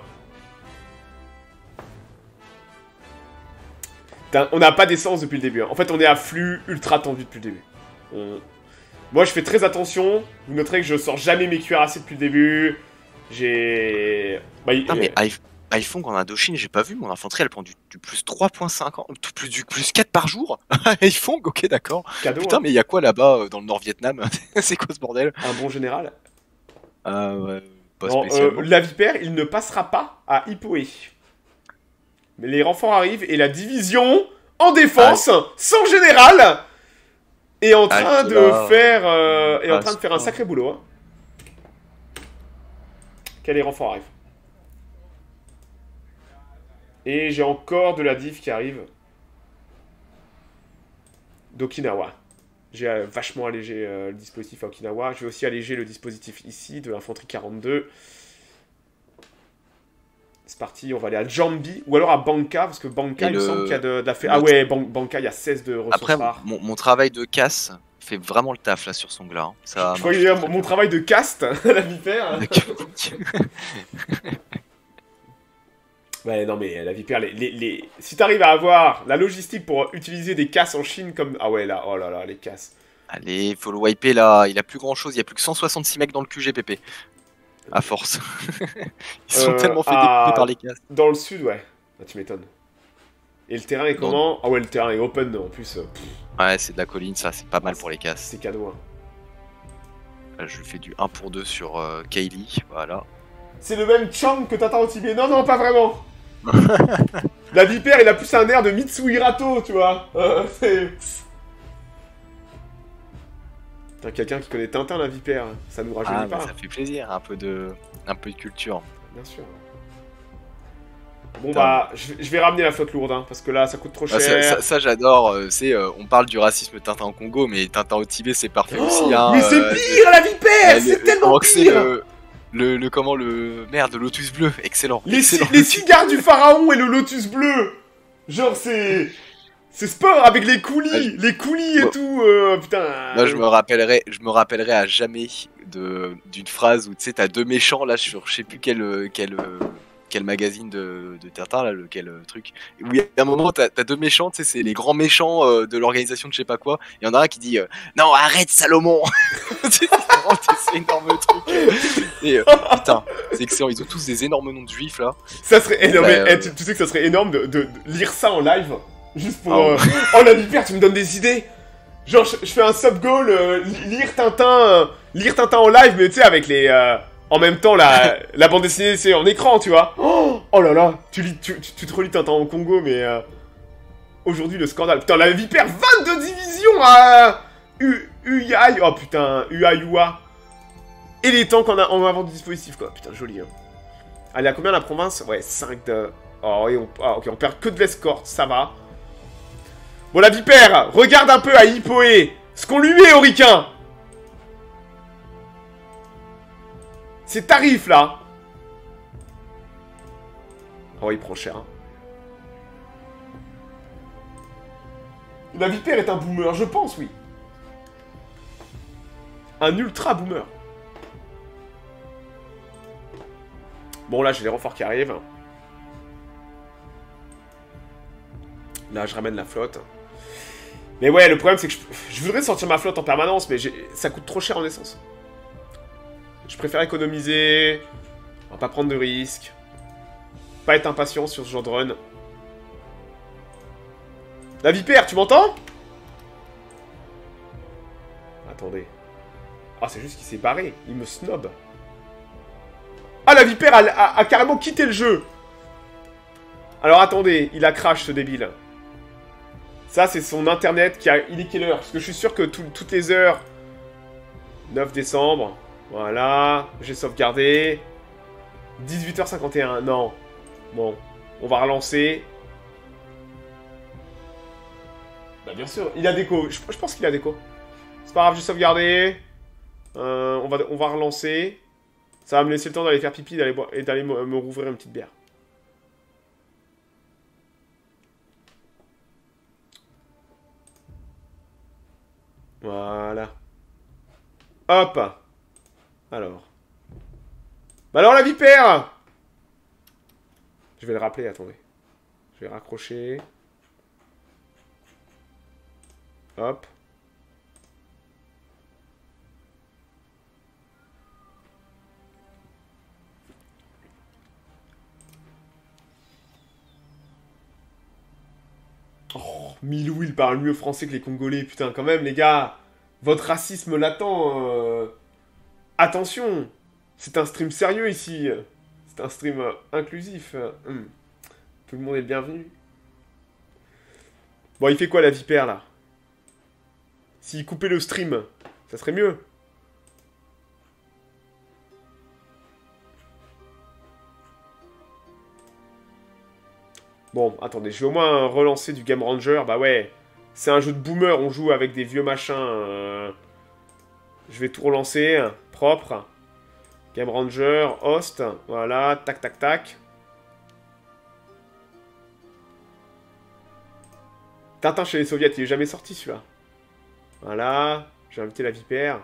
On n'a pas d'essence depuis le début. Hein. En fait, on est à flux ultra tendu depuis le début. On... Moi, je fais très attention. Vous noterez que je sors jamais mes cuirassés depuis le début. J'ai... Bah,
non, mais iPhone en Indochine, j'ai pas vu. Mon infanterie, elle prend du, du plus trois virgule cinq, plus, du plus quatre par jour. iPhone, ok, d'accord. Putain, hein. Mais il y a quoi là-bas, dans le Nord-Vietnam? C'est quoi ce bordel?
Un bon général.
Euh, ouais, pas
non, euh, la Vipère, il ne passera pas à Hippoé. Mais les renforts arrivent et la division en défense, ah. sans général, est en train ah, de là, faire, euh, est en train de faire un sacré boulot. Hein. Quels les renforts arrivent. Et j'ai encore de la div qui arrive. D'Okinawa. J'ai euh, vachement allégé euh, le dispositif à Okinawa. Je vais aussi alléger le dispositif ici, de l'infanterie quarante-deux. C'est parti, on va aller à Jambi, ou alors à Banka, parce que Banka, il me semble qu'il y a de, de la fait... Ah ouais, Ban Banka, il y a seize de ressources
Après,
rares.
Mon, mon travail de casse fait vraiment le taf, là, sur son glas. Hein. Ça
je crois qu'il y a mon, mon travail de caste, la Vipère. Ouais, non, mais la Vipère, les, les, les... si t'arrives à avoir la logistique pour utiliser des casses en Chine comme... Ah ouais, là, oh là là, les casses.
Allez, faut le wiper, là, il a plus grand-chose, il y a plus que cent soixante-six mecs dans le Q G P P. À force. Ils sont euh, tellement fait à... découper par les casses.
Dans le sud, ouais. Ah, tu m'étonnes. Et le terrain est comment? Ah ouais, le terrain est open en plus.
Ouais, c'est de la colline, ça, c'est pas mal pour les casses.
C'est cadeau. Hein.
Là, je fais du un pour deux sur euh, Kaylee, voilà.
C'est le même Chang que t'attends au Tibet. Non, non, pas vraiment. La Vipère, il a plus un air de Mitsuhirato, tu vois. Euh, c'est... Quelqu'un qui connaît Tintin, la Vipère, ça nous rajeunit ah, pas.
Ça fait plaisir, un peu de, un peu de culture.
Bien sûr. Bon Putain. bah, je, je vais ramener la flotte lourde, hein, parce que là, ça coûte trop cher.
Ah, ça, ça, ça j'adore. Euh, c'est, euh, on parle du racisme Tintin au Congo, mais Tintin au Tibet, c'est parfait oh, aussi. Hein,
mais c'est
euh,
pire, la Vipère, c'est tellement pire.
Le, le, le comment le merde, le Lotus bleu, excellent.
Les,
excellent.
les cigares du pharaon et le Lotus bleu. Genre, c'est... C'est sport avec les coulis, ah, les coulis et bon. tout, euh, putain.
Moi, je me rappellerai, je me rappellerai à jamais de d'une phrase où tu sais, t'as deux méchants là sur je sais plus quel quel quel magazine de, de Tintin là, lequel truc. Où il y a un moment, t'as as deux méchants, tu sais, c'est les grands méchants euh, de l'organisation de je sais pas quoi. Il y en a un qui dit euh, non, arrête Salomon. C'est vraiment ces énormes trucs. Et euh, putain, c'est excellent. Ils ont tous des énormes noms de juifs là.
Ça serait, eh, non, bah, mais, euh... eh, tu, tu sais que ça serait énorme de, de, de lire ça en live. Juste pour... Oh, euh... oh la Vipère, tu me donnes des idées. Genre, je, je fais un sub-goal, euh, lire Tintin euh, lire Tintin en live, mais tu sais, avec les... Euh, en même temps, la, la bande dessinée, c'est en écran, tu vois. Oh, oh là là, tu, lis, tu, tu, tu te relis Tintin au Congo, mais... Euh, aujourd'hui, le scandale. Putain, la Vipère, vingt-deux divisions à... U, Uyai, oh putain, Uayua. Et les tanks en, a, en avant du dispositif, quoi. Putain, joli, hein. Allez, à combien la province? Ouais, cinq de... Oh, et on... Ah, ok, on perd que de l'escorte, ça va. Bon, la Vipère, regarde un peu à Hippoé ce qu'on lui met au ricain. C'est tarif, là. Oh, il prend cher. Hein. La vipère est un boomer, je pense, oui. Un ultra boomer. Bon, là, j'ai les renforts qui arrivent. Là, je ramène la flotte. Mais ouais, le problème, c'est que je, je voudrais sortir ma flotte en permanence, mais ça coûte trop cher en essence. Je préfère économiser. On va pas prendre de risques. Pas être impatient sur ce genre de run. La vipère, tu m'entends? Attendez. Ah, c'est juste qu'il s'est barré. Il me snob. Ah, la vipère a, a, a carrément quitté le jeu. Alors, attendez. Il a crash, ce débile. Ça, c'est son internet qui a... Il est quelle heure? Parce que je suis sûr que tout, toutes les heures... neuf décembre. Voilà. J'ai sauvegardé. dix-huit heures cinquante et un. Non. Bon. On va relancer. Bah, bien sûr. Il a déco. Je, je pense qu'il a déco. C'est pas grave, j'ai sauvegardé. Euh, on, va, on va relancer. Ça va me laisser le temps d'aller faire pipi et d'aller me, me rouvrir une petite bière. Voilà. Hop. Alors. Bah alors la vipère! Je vais le rappeler, attendez. Je vais raccrocher. Hop. Oh, Milou, il parle mieux français que les Congolais. Putain, quand même, les gars. Votre racisme l'attend. Euh... Attention. C'est un stream sérieux, ici. C'est un stream euh, inclusif. Hum. Tout le monde est le bienvenu. Bon, il fait quoi, la vipère, là? S'il coupait le stream, ça serait mieux. Bon, attendez, je vais au moins relancer du Game Ranger. Bah ouais, c'est un jeu de boomer, on joue avec des vieux machins. Euh... Je vais tout relancer, propre. Game Ranger, host, voilà, tac, tac, tac. Tintin chez les soviets, il est jamais sorti, celui-là. Voilà, j'ai invité la vipère.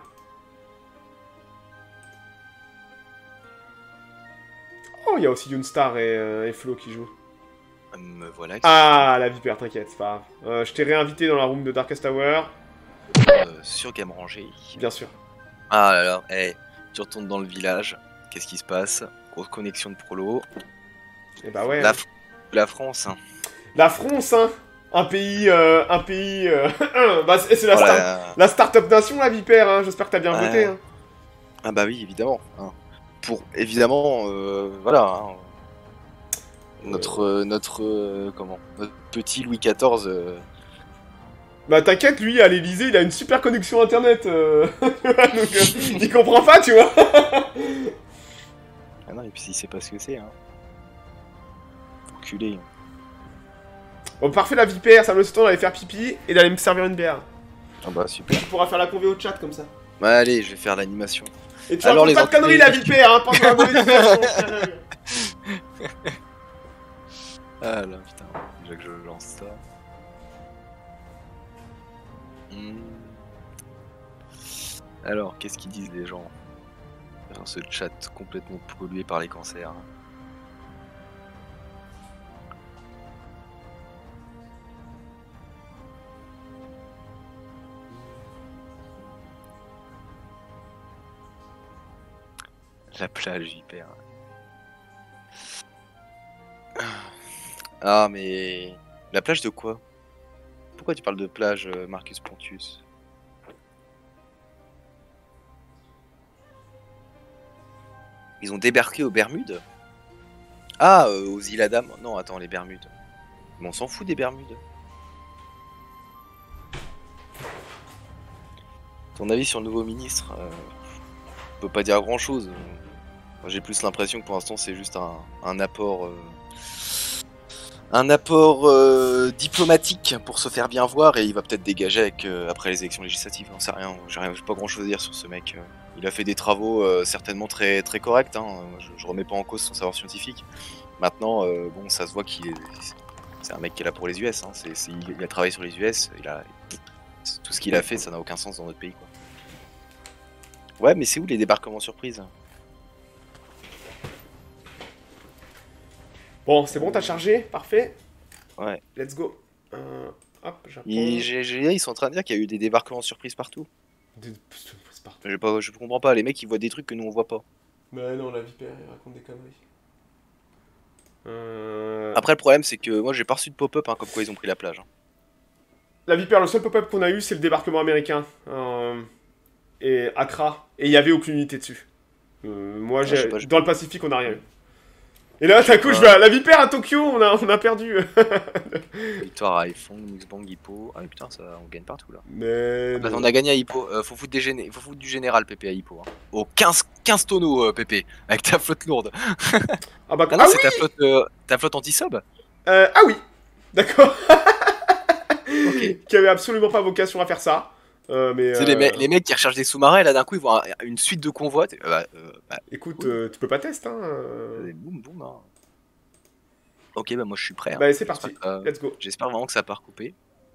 Oh, il y a aussi Younstar et, euh, et Flo qui jouent.
Me voilà.
Ah, la vipère, t'inquiète, c'est pas grave. Euh, je t'ai réinvité dans la room de Darkest Tower.
Euh, sur Game Ranger.
Bien sûr.
Ah là là, hey, tu retournes dans le village. Qu'est-ce qui se passe? Grosse connexion de prolo.
Et bah ouais.
La, la France. Hein.
La France, hein. Un pays, euh, un pays. Euh... bah, c'est la,
voilà.
star... la start-up nation, la vipère. Hein. J'espère que t'as bien ouais. voté. Hein.
Ah bah oui, évidemment. Hein. Pour évidemment, euh, voilà. Hein. Notre, euh, notre, euh, comment, notre petit Louis quatorze. Euh...
Bah t'inquiète, lui à l'Elysée, il a une super connexion internet. Euh... Donc, euh, il comprend pas, tu vois.
Ah non, et puis il sait pas ce que c'est. Hein. Enculé.
Bon, parfait, la vipère, ça me laisse le temps d'aller faire pipi et d'aller me servir une bière.
Ah bah super.
Tu pourras faire la convé au chat comme ça.
Bah allez, je vais faire l'animation.
Et tu racontes pas de conneries, la vipère, hein, pense à la mauvaise
Ah là, putain, déjà que je lance ça. Mmh. Alors, qu'est-ce qu'ils disent les gens dans ce chat complètement pollué par les cancers? La plage vipère. Ah mais... La plage de quoi? Pourquoi tu parles de plage, Marcus Pontius? Ils ont débarqué aux Bermudes? Ah, euh, aux îles Adam? Non, attends, les Bermudes. Mais on s'en fout des Bermudes. Ton avis sur le nouveau ministre? euh, On peut pas dire grand chose. J'ai plus l'impression que pour l'instant c'est juste un, un apport... Euh... Un apport euh, diplomatique pour se faire bien voir et il va peut-être dégager avec, euh, après les élections législatives, j'en sais rien, j'ai pas grand chose à dire sur ce mec. Il a fait des travaux euh, certainement très, très corrects, hein. je, je remets pas en cause son savoir scientifique, Maintenant, euh, bon, ça se voit qu'il est... C'est un mec qui est là pour les U S, hein. c'est, c'est... il a travaillé sur les U S, il a... tout ce qu'il a fait, ça n'a aucun sens dans notre pays, quoi. Ouais, mais c'est où les débarquements surprises?
Bon, c'est bon, t'as chargé? Parfait.
Ouais.
Let's go. Euh, hop, Japon.
Ils, j'ai, j'ai, ils sont en train de dire qu'il y a eu des débarquements surprises partout.
De... C'est partout.
Je, pas, je comprends pas, les mecs ils voient des trucs que nous on voit pas.
Bah non, la vipère, il raconte des conneries. Euh...
Après, le problème c'est que moi j'ai pas reçu de pop-up hein, comme quoi ils ont pris la plage. Hein.
La vipère, le seul pop-up qu'on a eu, c'est le débarquement américain. Euh... Et Accra. Et il y avait aucune unité dessus. Euh, moi, j'ai... Ah, pas, dans le Pacifique, on a rien eu. Et là, d'un coup, je vais à la vipère à Tokyo, on a, on a perdu.
Victoire à iPhone, Mixbang, Hippo. Ah mais putain, ça, on gagne partout là.
Mais.
Ah, bah, on a gagné à Hippo. Euh, faut, foutre des géné... faut foutre du général P P à Hippo. Hein. Au quinze, quinze tonneaux euh, P P, avec ta flotte lourde.
Ah bah,
ah non,
ah
c'est
oui
ta flotte, euh, ta flotte anti-sub
euh, Ah oui, d'accord.
Ok.
Qui avait absolument pas vocation à faire ça. Euh, mais
c'est
euh...
les, me les mecs qui recherchent des sous-marins et là d'un coup ils voient un, une suite de convois. Euh, bah, euh, bah,
Écoute, euh, tu peux pas tester. Hein, euh...
boum, boum, hein. Ok, bah moi je suis prêt. Hein.
Bah c'est parti,
euh,
let's go.
J'espère vraiment que ça part recoupé.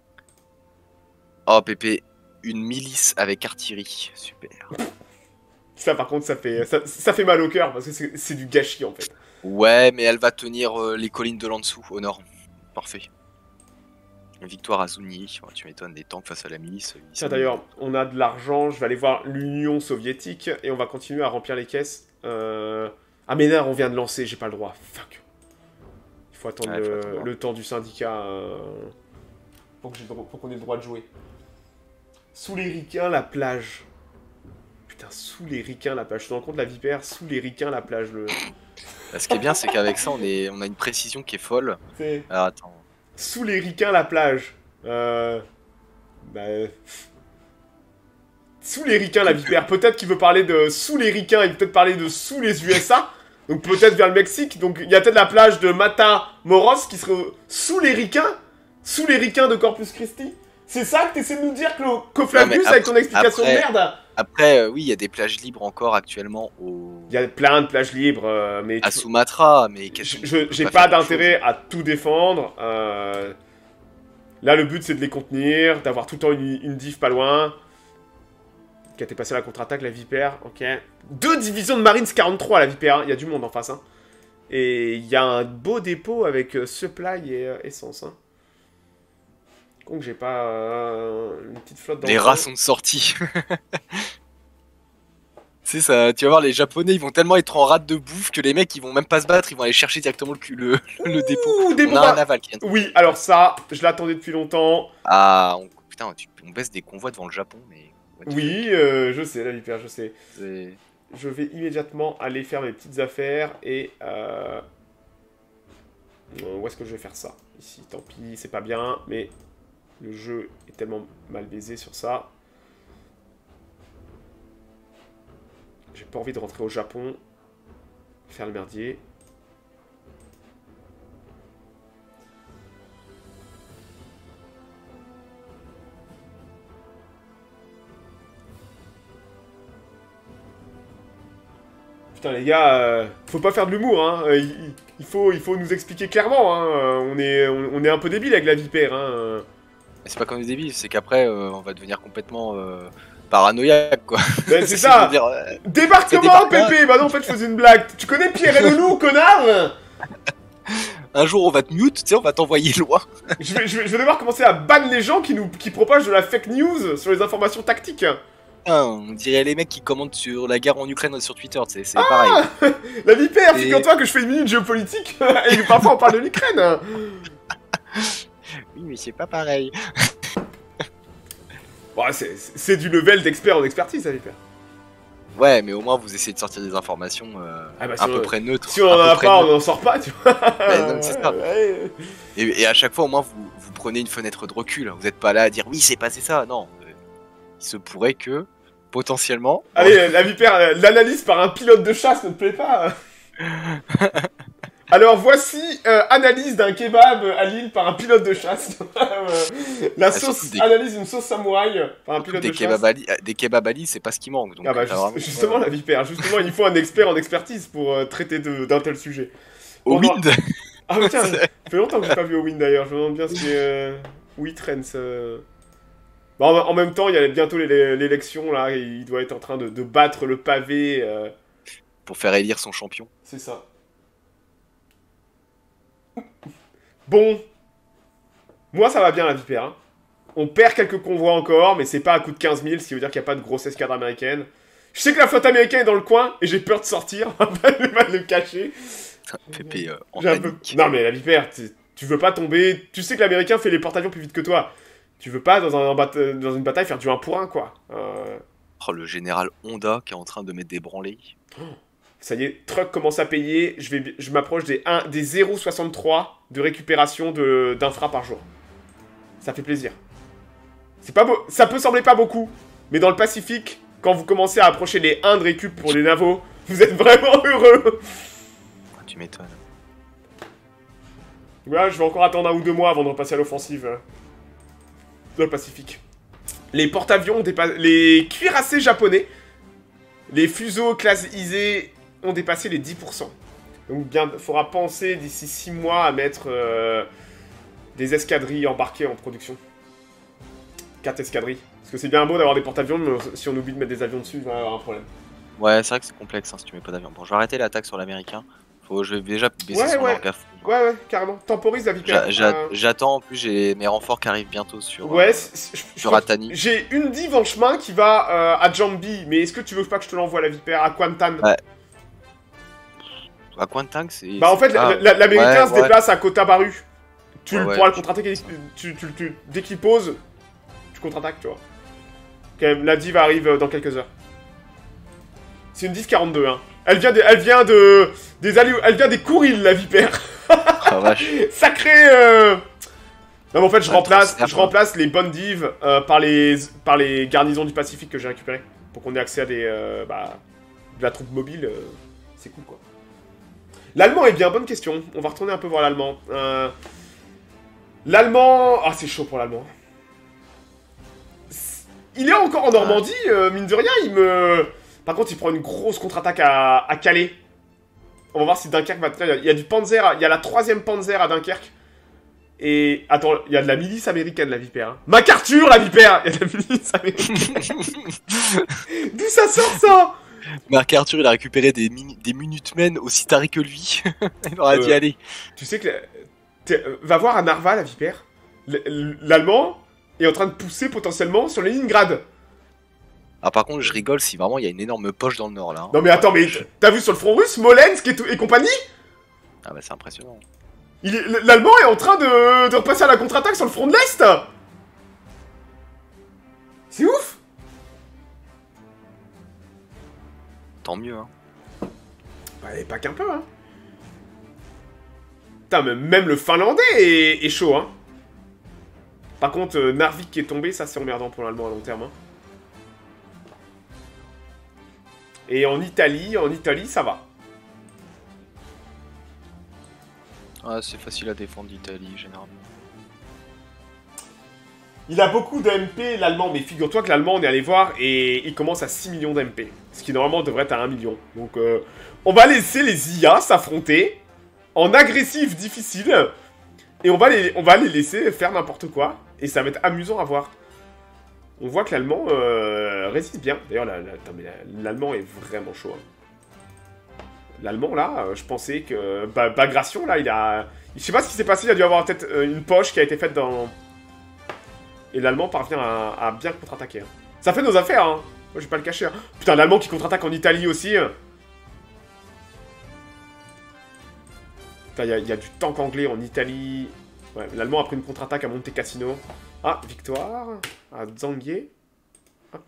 Oh Pépé, une milice avec artillerie, super.
Ça par contre ça fait, ça, ça fait mal au cœur parce que c'est du gâchis en fait.
Ouais, mais elle va tenir euh, les collines de l'en-dessous, au nord. Parfait. Victoire à Zouni, oh, tu m'étonnes, des tanks face à la milice.
Tiens d'ailleurs, on a de l'argent, je vais aller voir l'Union soviétique et on va continuer à remplir les caisses. Euh... Ah mais là on vient de lancer, j'ai pas le droit, fuck. Il faut attendre, ouais, le, faut attendre le temps du syndicat euh... pour qu'on ait le droit de jouer. Sous les ricains, la plage. Putain, sous les ricains, la plage. Je te rends compte, la vipère, sous les ricains, la plage. Le...
Ce qui est bien, c'est qu'avec ça, on, est... on a une précision qui est folle.
Est...
Alors attends.
Sous les ricains, la plage. Euh... Bah... Sous les ricains, la vipère. Peut-être qu'il veut parler de sous les ricains, il peut peut-être parler de sous les U S A. Donc peut-être vers le Mexique. Donc il y a peut-être la plage de Matamoros qui serait sous les ricains. Sous les ricains de Corpus Christi. C'est ça que t'essaies de nous dire, Coflavius, avec ton explication
après,
de merde?
Après, euh, oui, il y a des plages libres encore actuellement au...
Il y a plein de plages libres, euh, mais...
À Sumatra, mais...
J'ai pas, pas d'intérêt à tout défendre. Euh... Là, le but, c'est de les contenir, d'avoir tout le temps une, une div pas loin. Qui a été passé à la contre-attaque, la Vipère, ok. Deux divisions de Marines quarante-trois, la Vipère, il hein. y a du monde en face. Hein. Et il y a un beau dépôt avec euh, supply et euh, essence. Hein. Donc j'ai pas euh, une petite flotte dans
les rats sont sortis. C'est ça, tu vas voir, les Japonais ils vont tellement être en rate de bouffe que les mecs ils vont même pas se battre, ils vont aller chercher directement le, le, le dépôt.
Des
on a un naval qui vient.
Oui, alors ça, je l'attendais depuis longtemps.
Ah, on, putain, tu, on baisse des convois devant le Japon, mais...
Oui, euh, je sais, la vipère, je sais. Je vais immédiatement aller faire mes petites affaires et... Euh... Où est-ce que je vais faire ça? Ici, tant pis, c'est pas bien, mais... Le jeu est tellement mal baisé sur ça. J'ai pas envie de rentrer au Japon. Faire le merdier. Putain les gars, euh, faut pas faire de l'humour, hein. Il, il, faut, il faut nous expliquer clairement, hein. On est, on, on est un peu débile avec la vipère, hein.
C'est pas comme des débiles, c'est qu'après euh, on va devenir complètement euh, paranoïaque quoi.
Ben c'est ça dire, euh, débarquement Pépé. Bah non en fait je faisais une blague. Tu connais Pierre et le loup, connard.
Un jour on va te mute, tu sais, on va t'envoyer loin.
je, vais, je, vais, je vais devoir commencer à ban les gens qui nous qui propagent de la fake news sur les informations tactiques.
Ah, on dirait les mecs qui commentent sur la guerre en Ukraine sur Twitter, c'est ah pareil.
La vipère, figure-toi que je fais une minute géopolitique et parfois on parle de l'Ukraine.
Oui, mais c'est pas pareil.
Bon, c'est du level d'expert en expertise, ça, vipère.
Ouais, mais au moins vous essayez de sortir des informations euh, ah bah, si à peu près neutres.
Si on en a pas, neutre. On en sort pas, tu vois.
Bah, c'est ça. Ouais. Et, et à chaque fois, au moins, vous, vous prenez une fenêtre de recul. Vous n'êtes pas là à dire oui, c'est passé ça. Non. Euh, il se pourrait que, potentiellement.
Allez, bon... la vipère, l'analyse par un pilote de chasse ne te plaît pas. Alors voici euh, analyse d'un kebab à Lille par un pilote de chasse. La sauce, des... analyse d'une sauce samouraï par un pilote
des
de chasse.
Ali, des kebabs à Lille, c'est pas ce qui manque. Donc
ah bah, juste,
vraiment...
justement la vipère, justement il faut un expert en expertise pour euh, traiter d'un tel sujet.
Au
Pendant...
Wind.
Ah mais tiens, ça fait longtemps que j'ai pas vu au Wind d'ailleurs, je me demande bien ce qui est... Euh... Où il traîne ce... Bon, en même temps, il y a bientôt l'élection, là, et il doit être en train de, de battre le pavé. Euh...
Pour faire élire son champion.
C'est ça. Bon. Moi, ça va bien, la Vipère. Hein. On perd quelques convois encore, mais c'est pas à coup de quinze mille, ce qui veut dire qu'il n'y a pas de grosse escadre américaine. Je sais que la flotte américaine est dans le coin, et j'ai peur de sortir, elle va le cacher.
Pépé euh, en
peu... Non, mais la Vipère, tu veux pas tomber... Tu sais que l'Américain fait les porte-avions plus vite que toi. Tu veux pas, dans, un bat... dans une bataille, faire du un pour un, quoi. Euh...
Oh, le général Honda qui est en train de mettre des branlées.
Oh, ça y est, Truck commence à payer. Je, vais... je m'approche des, un... des zéro virgule soixante-trois de récupération d'infra de... par jour. Ça fait plaisir. C'est pas beau... Ça peut sembler pas beaucoup, mais dans le Pacifique, quand vous commencez à approcher les un de récup pour les navaux, vous êtes vraiment heureux.
Tu m'étonnes.
Ouais, je vais encore attendre un ou deux mois avant de repasser à l'offensive. Dans le Pacifique. Les porte-avions, les cuirassés japonais, les fuseaux classe Isée ont dépassé les dix pour cent. Donc bien, il faudra penser d'ici six mois à mettre euh, des escadrilles embarquées en production. quatre escadrilles. Parce que c'est bien beau d'avoir des porte-avions, mais si on oublie de mettre des avions dessus, il va y avoir un problème.
Ouais, c'est vrai que c'est complexe hein, si tu mets pas d'avion. Bon, je vais arrêter l'attaque sur l'américain. Faut, je vais déjà baisser
ouais,
son
ouais.
orga.
Ouais, ouais, carrément. Temporise la Vipère.
J'attends, euh... en plus j'ai mes renforts qui arrivent bientôt sur,
ouais,
euh, sur Atani.
J'ai une div en chemin qui va euh, à Jambi, mais est-ce que tu veux pas que je te l'envoie la Vipère à Kuantan?
Ouais. À Kuantan, c'est...
Bah en fait,
ah,
l'américain
ouais,
se
ouais.
déplace à Kota Baru. Tu
ouais,
pourras
ouais,
le contre-attaquer, tu, tu, tu, dès qu'il pose, tu contre-attaques, tu vois. Quand même, la div arrive dans quelques heures. C'est une div quarante-deux, hein. Elle vient, de, elle vient de... Des alliés, elle vient des Kourils, la Vipère.
Oh, vache.
Sacré... Euh... Non, mais en fait, je,
ouais,
remplace, je remplace les bonnes divs euh, par, les, par les garnisons du Pacifique que j'ai récupérées. Pour qu'on ait accès à des... Euh, bah, de la troupe mobile. Euh, c'est cool, quoi. L'allemand est bien, bonne question. On va retourner un peu voir l'allemand. Euh... L'allemand... Ah, c'est chaud pour l'allemand. Il est encore en Normandie, euh, mine de rien, il me... Par contre, il prend une grosse contre-attaque à, à Calais. On va voir si Dunkerque va tenir. Il y a du Panzer, il y a la troisième Panzer à Dunkerque. Et... Attends, il y a de la milice américaine, la Vipère. Hein. MacArthur, la Vipère. Il y a de la milice américaine. D'où ça sort, ça?
MacArthur, il a récupéré des, des Minutemen aussi tarés que lui. Il aurait euh, dû aller.
Tu sais que... Va voir à Narva, la Vipère. L'Allemand est en train de pousser potentiellement sur Leningrad.
Ah par contre je rigole si vraiment il y a une énorme poche dans le nord là. Hein.
Non mais attends, mais t'as vu sur le front russe, Smolensk et, et compagnie?
Ah bah c'est impressionnant.
L'Allemand est en train de, de repasser à la contre-attaque sur le front de l'Est. C'est ouf.
Tant mieux hein.
Bah et pas qu'un peu hein. Putain, même le Finlandais est, est chaud hein. Par contre, euh, Narvik qui est tombé, ça c'est emmerdant pour l'Allemand à long terme hein. Et en Italie, en Italie, ça va.
Ah, c'est facile à défendre l'Italie, généralement.
Il a beaucoup d'M P, l'Allemand, mais figure-toi que l'Allemand, on est allé voir, et il commence à six millions d'M P. Ce qui, normalement, devrait être à un million. Donc, euh, on va laisser les I A s'affronter, en agressif difficile, et on va les, on va les laisser faire n'importe quoi, et ça va être amusant à voir. On voit que l'Allemand euh, résiste bien. D'ailleurs, l'Allemand la, la, est vraiment chaud. Hein. L'Allemand, là, euh, je pensais que... Bah, Bagration, là, il a... Je sais pas ce qui s'est passé, il a dû avoir peut-être euh, une poche qui a été faite dans... Et l'Allemand parvient à, à bien contre-attaquer. Hein. Ça fait nos affaires, hein. Moi, je vais pas le cacher. Hein. Putain, l'Allemand qui contre-attaque en Italie aussi. Hein. Putain, il y, y a du tank anglais en Italie... Ouais, l'Allemand a pris une contre-attaque à Monte Cassino. Ah, victoire. À Zangier. Hop.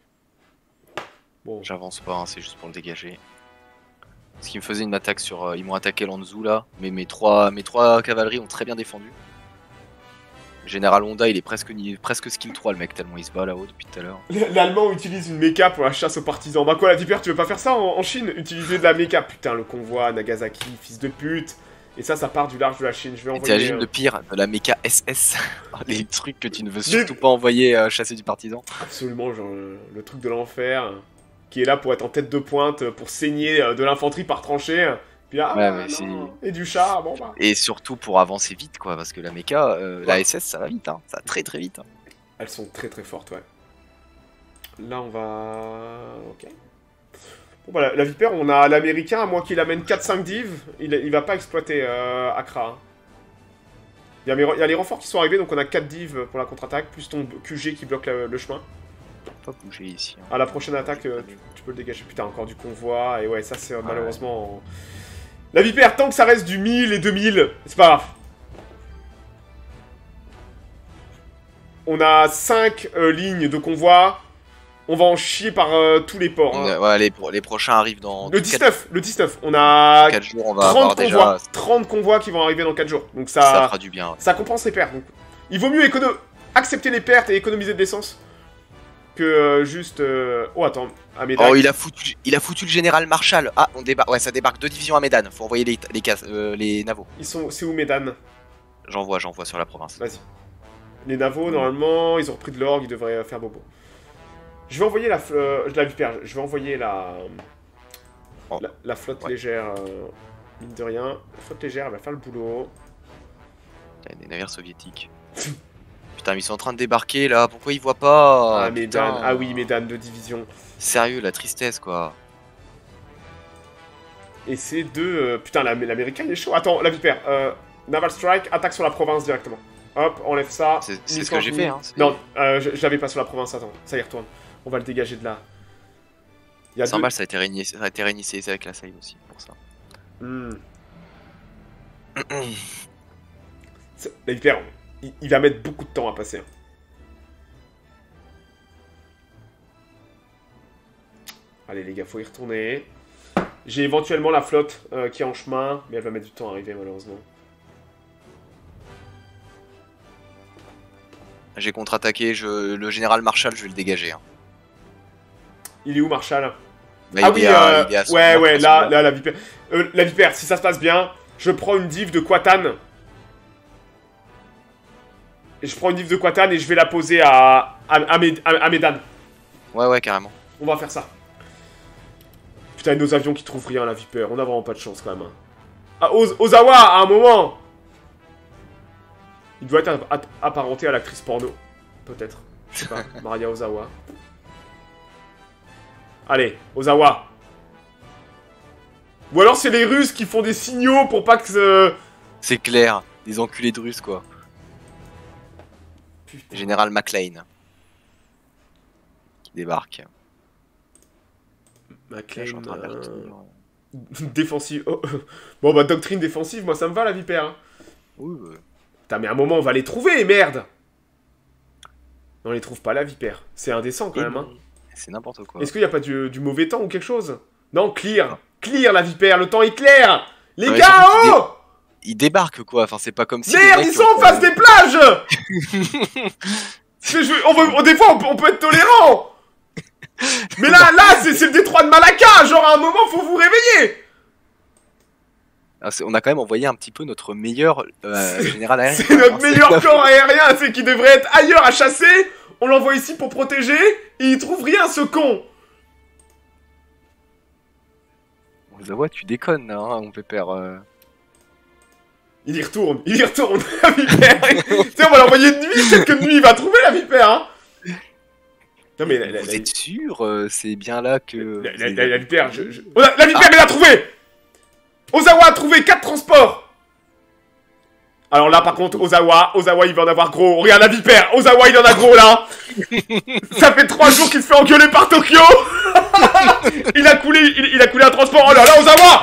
Bon. J'avance pas, hein, c'est juste pour le dégager. Parce qu'ils me faisaient une attaque sur... Euh, ils m'ont attaqué Lanzhou là. Mais mes trois, mes trois cavaleries ont très bien défendu. Général Honda, il est presque, presque skill trois le mec, tellement il se bat là-haut depuis tout à l'heure.
L'Allemand utilise une méca pour la chasse aux partisans. Bah quoi, la Vipère, tu veux pas faire ça en, en Chine? Utiliser de la méca. Putain, le convoi, Nagasaki, fils de pute. Et ça, ça part du large de la Chine. Je vais envoyer...
T'imagines euh... le pire, de la méca S S. Les trucs que tu ne veux surtout pas envoyer euh, chasser du partisan.
Absolument, genre le, le truc de l'enfer. Qui est là pour être en tête de pointe, pour saigner euh, de l'infanterie par tranchée. Puis, ah,
Ouais,
bah,
mais
non. Et du char, bon bah.
Et surtout pour avancer vite, quoi, parce que la méca, euh,
Ouais.
la S S, ça va vite, hein. Ça va très très vite. Hein.
Elles sont très très fortes, ouais. Là, on va... Ok. Bon, bah, la, la Vipère, on a l'américain, à moins qu'il amène quatre cinq divs, il, il va pas exploiter euh, Accra. Hein. Il y, a mes, il y a les renforts qui sont arrivés, donc on a quatre divs pour la contre-attaque, plus ton Q G qui bloque la, le chemin.
Pas bouger ici. Hein.
À la prochaine attaque, euh, tu, tu peux le dégager. Putain, encore du convoi, et ouais, ça c'est euh, malheureusement... En... La Vipère, tant que ça reste du mille et deux mille, c'est pas grave. On a cinq euh, lignes de convoi. On va en chier par euh, tous les ports. Hein.
On, ouais, les, les prochains arrivent dans...
Le dix-neuf, le dix-neuf. On a
quatre jours, on va
trente
avoir
convois,
déjà...
trente convois qui vont arriver dans quatre jours. Donc ça,
ça fera du bien. Ouais.
Ça compense les pertes. Donc, il vaut mieux écono... accepter les pertes et économiser de l'essence que euh, juste... Euh... Oh, attends. À Médan.
Oh, il a, foutu, il a foutu le général Marshall. Ah, on débarque. Ouais, ça débarque deux divisions à Médan. Faut envoyer les, les, euh, les navos.
Ils sont... C'est où, Médan?
J'envoie, j'envoie sur la province.
Vas-y. Les navos, mmh. normalement, ils ont repris de l'orgue, ils devraient faire bobo. Je vais envoyer la, euh, la Vipère, je vais envoyer la, oh. la, la flotte ouais. légère, euh, mine de rien. La flotte légère, elle va faire le boulot.
Il y a des navires soviétiques. Putain, mais ils sont en train de débarquer là, pourquoi ils voient pas?
Ah, Médan, ah oui, Médan, deux divisions.
Sérieux, la tristesse quoi.
Et c'est deux... Euh, putain, l'américain il est chaud. Attends, la Vipère, euh, Naval Strike, attaque sur la province directement. Hop, enlève ça.
C'est ce que j'ai fait, hein.
Non, euh, je, je l'avais pas sur la province, attends, ça y retourne. On va le dégager de là.
Il y a cent deux... balles, ça a été réinitialisé, ça a été réinitialisé avec la save aussi, pour ça.
Mm. La Vipère, il, il va mettre beaucoup de temps à passer. Allez les gars, faut y retourner. J'ai éventuellement la flotte euh, qui est en chemin, mais elle va mettre du temps à arriver malheureusement.
J'ai contre-attaqué, je... le général Marshall, je vais le dégager. Hein.
Il est où Marshall?
Bah,
Ah
il
oui,
est à,
euh,
il est à
ouais, ouais, là, là, la Vipère. Euh, la Vipère, si ça se passe bien, je prends une div de Quatan. Et je prends une div de Quatan et je vais la poser à, à, à, Med, à, à Médan.
Ouais, ouais, carrément.
On va faire ça. Putain, nos avions qui trouvent rien, la Vipère. On a vraiment pas de chance quand même. Hein. Ah, Oz Ozawa, à un moment. Il doit être apparenté à l'actrice porno. Peut-être. Je sais pas. Maria Ozawa. Allez, Ozawa. Ou alors c'est les Russes qui font des signaux pour pas que... Euh...
C'est clair. Des enculés de Russes, quoi. Putain. Général McLean. Qui débarque.
McLean... Euh... défensive. Oh. Bon, bah, doctrine défensive, moi ça me va, la Vipère. Hein.
Oui, bah...
Putain, mais à un moment, on va les trouver, merde. On les trouve pas, la Vipère. C'est indécent, quand Et même, hein.
C'est n'importe quoi.
Est-ce qu'il n'y a pas du, du mauvais temps ou quelque chose? Non, clear. Clear, la Vipère, le temps est clair. Les non, gars, oh
ils, ils débarquent, quoi. Enfin, c'est pas comme si...
Merde, ils sont en face des plages. je, on veut, Des fois, on peut, on peut être tolérant. Mais là, là, c'est le détroit de Malacca. Genre, à un moment, faut vous réveiller.
Ah, on a quand même envoyé un petit peu notre meilleur euh, général aérien.
C'est notre meilleur corps aérien, c'est qui devrait être ailleurs à chasser. On l'envoie ici pour protéger, et il trouve rien, ce con.
Ozawa, tu déconnes, là, hein, mon pépère. Euh...
Il y retourne, il y retourne, la Vipère. Tu sais, on va l'envoyer de nuit, peut-être que de nuit, il va trouver la Vipère, hein.
Non, mais la, la, Vous la, êtes sûr euh, c'est bien là que...
La, la, la, la Vipère, je... je... Oh, la, la Vipère, ah. Elle l'a trouvé. Ozawa a trouvé quatre transports. Alors là, par contre, Ozawa, Ozawa, il va en avoir gros. Regarde la Vipère, Ozawa, il en a gros, là. Ça fait trois jours qu'il se fait engueuler par Tokyo. il a coulé, il, il a coulé un transport. Oh là là, Ozawa.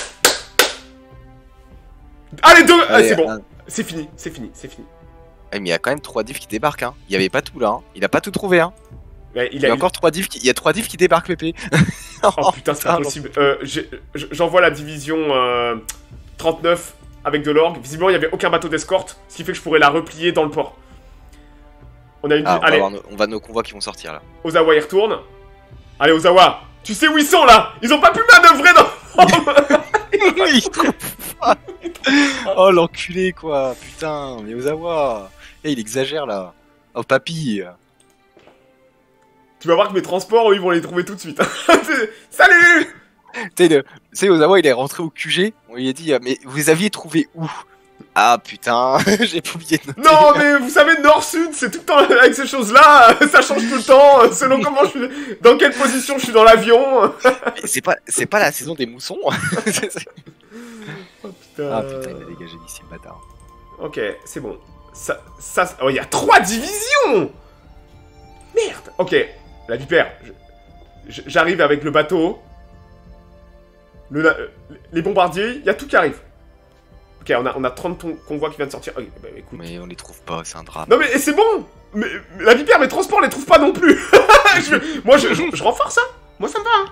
Allez, deux. Ah, c'est bon. Un... C'est fini, c'est fini, c'est fini.
Eh, mais il y a quand même trois divs qui débarquent, hein. Il y avait pas tout, là. Hein. Il a pas tout trouvé, hein.
Ouais, il,
il y a, a encore trois divs qui... Il y a trois divs qui débarquent, Pépé.
Oh putain, c'est impossible. Euh, J'envoie la division euh, trente-neuf avec de l'orgue. Visiblement, il n'y avait aucun bateau d'escorte, ce qui fait que je pourrais la replier dans le port. On a une...
Ah, on,
Allez.
Va nos... on va nos convois qui vont sortir, là.
Ozawa, il retourne. Allez, Ozawa, tu sais où ils sont, là. Ils ont pas pu manœuvrer dans...
Ils trouvent pas. Oh, l'enculé, quoi. Putain, mais Ozawa. Eh, il exagère, là. Oh, papy.
Tu vas voir que mes transports, eux, ils vont les trouver tout de suite. Salut.
Tu sais, Ozawa, il est rentré au Q G, on lui a dit, mais vous aviez trouvé où? Ah putain, j'ai pas oublié de noter.
Non, mais vous savez, nord-sud, c'est tout le temps avec ces choses-là, ça change tout le temps, selon comment je suis, dans quelle position je suis dans l'avion.
C'est pas, c'est pas la saison des moussons.
Oh putain.
Ah putain, il a dégagé d'ici, le bâtard.
Ok, c'est bon. Ça, ça, oh, il y a trois divisions. Merde. Ok, la vipère. J'arrive avec le bateau. Le, les bombardiers, il y a tout qui arrive. Ok, on a, on a trente convois qui viennent de sortir. Okay, bah, écoute.
Mais on les trouve pas, c'est un drame.
Non mais c'est bon. Mais, mais la vipère, mes transports, on les trouve pas non plus. je, moi, je, je, je renforce ça. Moi, ça me va. Hein.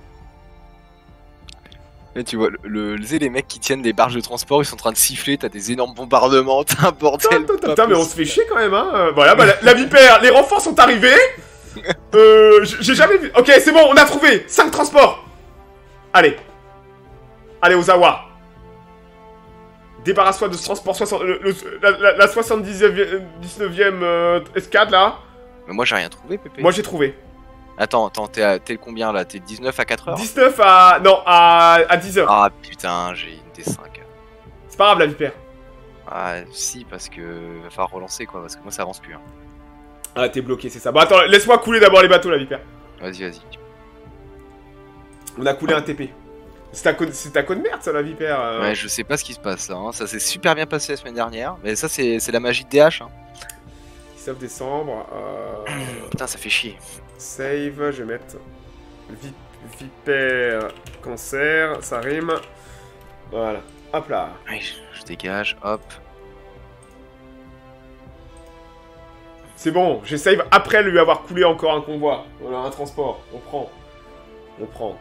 Et tu vois, le, le, les mecs qui tiennent des barges de transport, ils sont en train de siffler, t'as des énormes bombardements, t'as un bordel.
Putain, mais on se fait chier quand même, hein. Voilà, bah la, la vipère, les renforts sont arrivés. Euh, j'ai jamais vu. Ok, c'est bon, on a trouvé cinq transports. Allez. Allez, Ozawa. Débarrasse-toi de ce transport soixante, le, le, la, la, la soixante-dix-neuvième euh, escadre, là.
Mais moi, j'ai rien trouvé, Pépé.
Moi, j'ai trouvé.
Attends, attends, t'es le combien, là? T'es dix-neuf à quatre heures?
dix-neuf à... Non, à, à dix heures.
Ah, putain, j'ai une T cinq.
C'est pas grave, la vipère.
Ah, si, parce que... va falloir relancer, quoi, parce que moi, ça avance plus. Hein.
Ah, t'es bloqué, c'est ça. Bon, attends, laisse-moi couler d'abord les bateaux, la vipère.
Vas-y, vas-y.
On a coulé un T P. C'est ta, ta code merde, ça, la vipère. Euh...
Ouais, je sais pas ce qui se passe, là. Hein. Ça s'est super bien passé la semaine dernière. Mais ça, c'est la magie de D H. Hein.
dix-neuf décembre. Euh...
Putain, ça fait chier.
Save, je vais mettre... Vip vipère, cancer, ça rime. Voilà. Hop là.
Ouais, je, je dégage, hop.
C'est bon, j'ai save après lui avoir coulé encore un convoi. Voilà, un transport. On prend. On prend.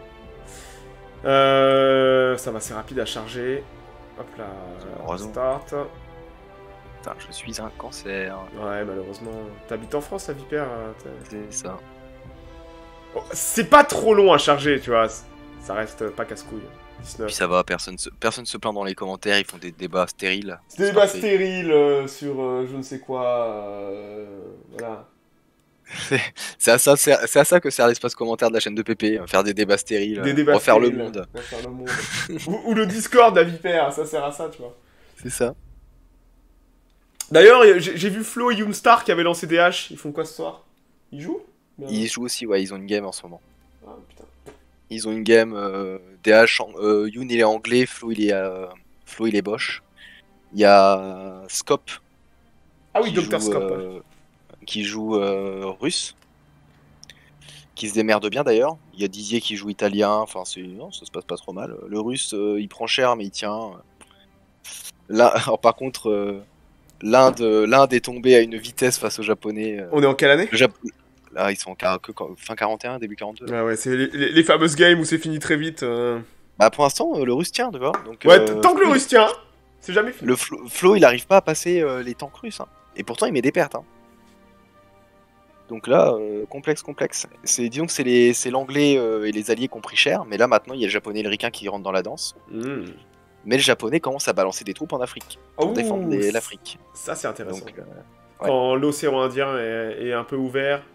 Euh, ça va, c'est rapide à charger. Hop là, start.
Putain, je suis un cancer.
Ouais, malheureusement. T'habites en France, la vipère?
C'est ça.
Oh, c'est pas trop long à charger, tu vois. Ça reste pas casse-couille. dix-neuf.
Puis ça va, personne se, personne se plaint dans les commentaires, ils font des débats stériles.
Des débats stériles euh, sur euh, je ne sais quoi. Euh, voilà.
C'est à, ça, à ça que sert l'espace commentaire de la chaîne de Pépé, faire des débats stériles,
des débats
refaire,
stériles,
le monde.
refaire le monde. ou, ou le Discord, la vipère, ça sert à ça, tu vois.
C'est ça.
D'ailleurs, j'ai vu Flo et Yoonstar qui avaient lancé D H. Ils font quoi ce soir? Ils jouent?
Ils jouent aussi, ouais, ils ont une game en ce moment.
Ah, putain.
Ils ont une game, euh, D H, euh, Yoon il est anglais, Flo il est, euh, Flo il est Bosch. Il y a Scope.
Ah oui, Docteur Scope.
Euh, ouais. Qui joue euh, russe. Qui se démerde bien d'ailleurs. Il y a Dizier qui joue italien, enfin non, ça se passe pas trop mal. Le russe, euh, il prend cher mais il tient. Là, alors par contre, euh, l'Inde l'Inde est tombée à une vitesse face aux Japonais. Euh,
On est en quelle année?
Jap... Là, ils sont en que, fin quarante et un, début quarante-deux.
Ah ouais, c'est les, les, les fameuses games où c'est fini très vite. Euh...
Bah pour l'instant, le russe tient, tu vois. Donc,
ouais,
euh,
tant que le russe tient, c'est jamais fini.
Le Flo, Flo il arrive pas à passer euh, les tanks russes. Hein. Et pourtant, il met des pertes. Hein. Donc là, euh, complexe, complexe. Disons que c'est l'anglais euh, et les alliés qui ont pris cher, mais là maintenant, il y a le japonais et le ricain qui rentrent dans la danse.
Mmh.
Mais le japonais commence à balancer des troupes en Afrique pour oh, défendre l'Afrique.
Ça, c'est intéressant. Donc, euh,
ouais.
Quand l'océan Indien est, est un peu ouvert.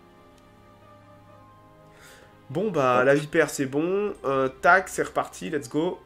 Bon, bah, ouais. La vipère, c'est bon. Euh, tac, c'est reparti, let's go.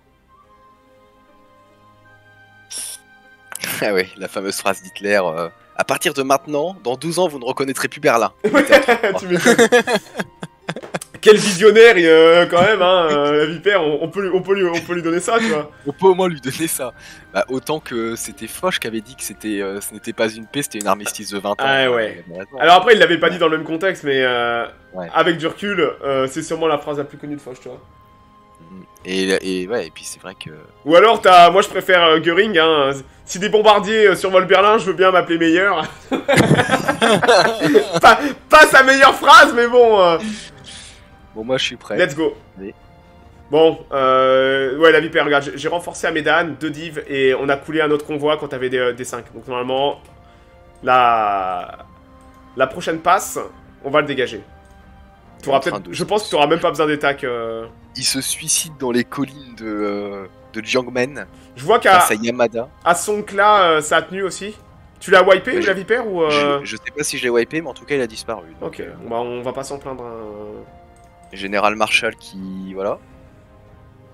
Ah ouais, la fameuse phrase d'Hitler. Euh... À partir de maintenant, dans douze ans, vous ne reconnaîtrez plus Berlin.
Tu m'étonnes. Quel visionnaire, euh, quand même, hein, euh, la vipère, on, on, peut lui, on, peut lui, on peut lui donner ça, tu vois.
On peut au moins lui donner ça. Bah, autant que c'était Foch qui avait dit que c'était, euh, ce n'était pas une paix, c'était une armistice de vingt ans.
Ah ouais. Euh, Alors après, il l'avait pas dit dans le même contexte, mais euh, ouais. Avec du recul, euh, c'est sûrement la phrase la plus connue de Foch, tu vois.
Et, et ouais, et puis c'est vrai que...
Ou alors, t'as, moi je préfère euh, Göring, hein. Si des bombardiers euh, survolent Berlin, je veux bien m'appeler meilleur. pas, pas sa meilleure phrase, mais bon... Euh...
Bon, moi je suis prêt.
Let's go.
Oui.
Bon, euh... ouais, la vipère, regarde, j'ai renforcé à Médane, deux divs, et on a coulé un autre convoi quand t'avais des, des cinq. Donc normalement, la... la prochaine passe, on va le dégager. Je pense que tu n'auras même pas besoin d'attaque. Euh...
Il se suicide dans les collines de, euh, de Jiangmen.
Je vois qu'à
Yamada.
À Songkla, euh, ça a tenu aussi. Tu l'as wipé, ouais, la vipère ou euh...
je, je sais pas si je l'ai wipé, mais en tout cas, il a disparu. Donc,
ok, euh... bah, on va pas s'en plaindre. Hein.
Général Marshall qui... voilà.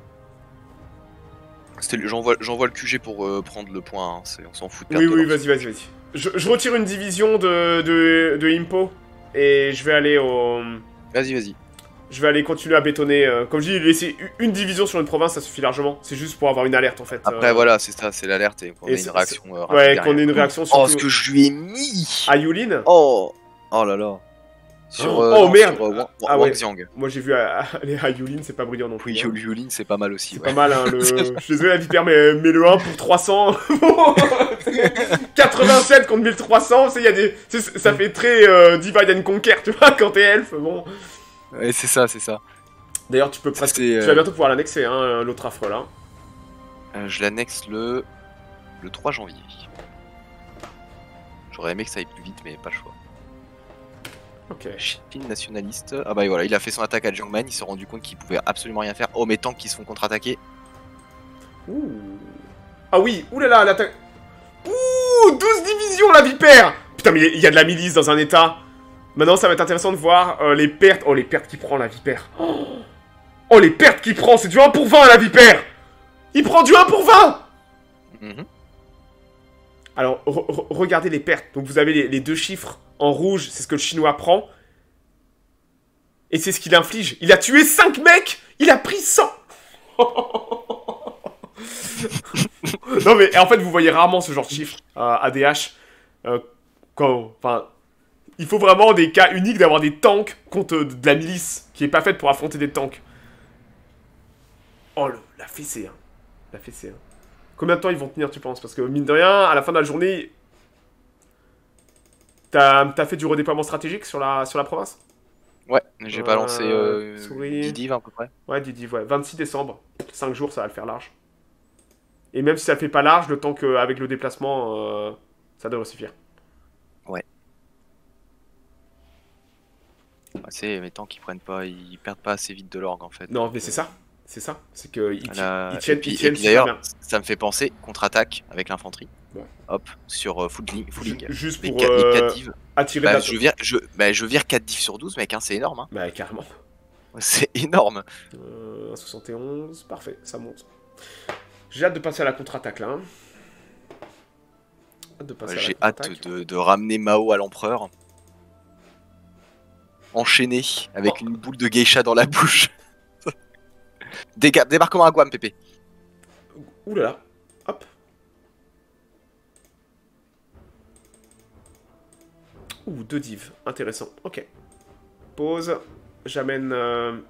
J'envoie le Q G pour euh, prendre le point, hein. On s'en fout de
perdre. Oui, oui, vas-y, vas-y, vas-y. Je, je retire une division de, de, de Impo et je vais aller au...
Vas-y, vas-y.
Je vais aller continuer à bétonner. Euh, comme je dis, laisser une division sur une province, ça suffit largement. C'est juste pour avoir une alerte en fait.
Après, euh... voilà, c'est ça, c'est l'alerte et qu'on ait une réaction euh, rapide.
Ouais, qu'on ait une réaction sur.
Oh, ce que je lui ai mis
à Yulin.
Oh Oh là là.
Sur, oh, euh, oh non, merde
sur, euh, Wang,
ah,
Wang
ouais.
Xiang.
Moi j'ai vu aller à Yulin, c'est pas brillant non plus.
Oui,
hein.
Yulin, c'est pas mal aussi.
C'est
ouais.
pas mal, hein. Le... je suis désolé, la vipère, mais, mais le un pour trois cents. quatre-vingt-sept contre mille trois cents, y a des... ça fait très euh, Divide and Conquer, tu vois, quand t'es elfe. Bon.
Ouais, c'est ça, c'est ça.
D'ailleurs, tu peux presque. Tu vas bientôt pouvoir l'annexer, hein, l'autre affreux là.
Euh, je l'annexe le... le trois janvier. J'aurais aimé que ça aille plus vite, mais pas le choix.
Ok.
Chine nationaliste. Ah bah voilà, il a fait son attaque à Jiangmen, il s'est rendu compte qu'il pouvait absolument rien faire. Oh, mes tanks qui se font contre-attaquer.
Ouh. Ah oui, oulala, l'attaque. Ouh, douze divisions la vipère. Putain, mais il y a de la milice dans un état. Maintenant, ça va être intéressant de voir euh, les pertes. Oh, les pertes qu'il prend, la vipère. Oh, oh les pertes qu'il prend, c'est du un pour vingt, la vipère. Il prend du un pour vingt.
Mm-hmm.
Alors, re re regardez les pertes. Donc, vous avez les, les deux chiffres en rouge, c'est ce que le chinois prend. Et c'est ce qu'il inflige. Il a tué cinq mecs. Il a pris cent. Non, mais en fait, vous voyez rarement ce genre de chiffres euh, A D H. Euh, quand, enfin... Il faut vraiment des cas uniques d'avoir des tanks contre de la milice qui est pas faite pour affronter des tanks. Oh, le, la fessée, hein. La fessée, hein. Combien de temps ils vont tenir, tu penses? Parce que, mine de rien, à la fin de la journée... T'as t'as fait du redéploiement stratégique sur la, sur la province?
Ouais, j'ai euh, balancé euh,
dix div
à peu près.
Ouais, dix div, ouais. vingt-six décembre. cinq jours, ça va le faire large. Et même si ça fait pas large, le temps qu'avec le déplacement, euh, ça devrait suffire.
Ouais. C'est mes temps qui prennent pas, ils perdent pas assez vite de l'orgue en fait.
Non, mais c'est ça, c'est ça, c'est que ils,
La...
ils tiennent,
puis,
ils tiennent
super bien. Ça me fait penser contre-attaque avec l'infanterie.
Ouais.
Hop, sur euh, footing, footing.
Juste
les
pour
quatre,
euh,
les quatre divs.
Attirer
bah,
de la...
je vire, je, bah, je vire quatre divs sur douze, mec, hein, c'est énorme. Hein.
Bah, carrément.
C'est énorme.
Euh, soixante et onze, parfait, ça monte. J'ai hâte de passer à la contre-attaque là. Hein.
J'ai hâte de, de ramener Mao à l'empereur. Enchaîné avec oh. une boule de geisha dans la bouche. Déga débarquement à Guam, Pépé.
Ouh là là. Hop. Ouh, deux divs. Intéressant. Ok. Pause. J'amène... Euh...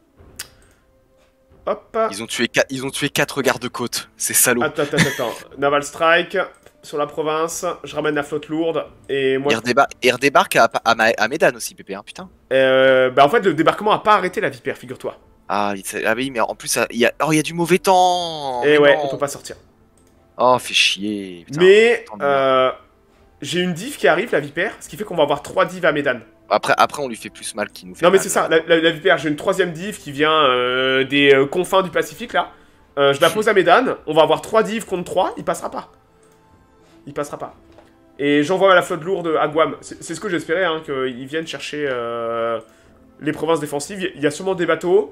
Hop.
Ils ont tué, ils ont tué quatre gardes-côtes. C'est salaud.
Attends, attends, attends. Naval Strike sur la province. Je ramène la flotte lourde. Et moi...
Il redébarque, il redébarque à, à, à Medan aussi, Pépé, hein, putain.
Euh, bah en fait, le débarquement a pas arrêté la vipère, figure-toi.
Ah, ah oui, mais en plus, il y a, oh, il y a du mauvais temps.
Et ouais, non. On peut pas sortir.
Oh, fait chier. Putain,
mais euh, j'ai une div qui arrive, la vipère, ce qui fait qu'on va avoir trois divs à Medan.
Après, après, on lui fait plus mal qu'il nous fait
Non,
mal.
mais c'est ça, la, la, la vipère, j'ai une troisième div qui vient euh, des euh, confins du Pacifique, là. Euh, je la pose à Medan, on va avoir trois divs contre trois, il passera pas. Il passera pas. Et j'envoie la flotte lourde à Guam. C'est ce que j'espérais, hein, qu'ils viennent chercher euh, les provinces défensives. Il y a sûrement des bateaux.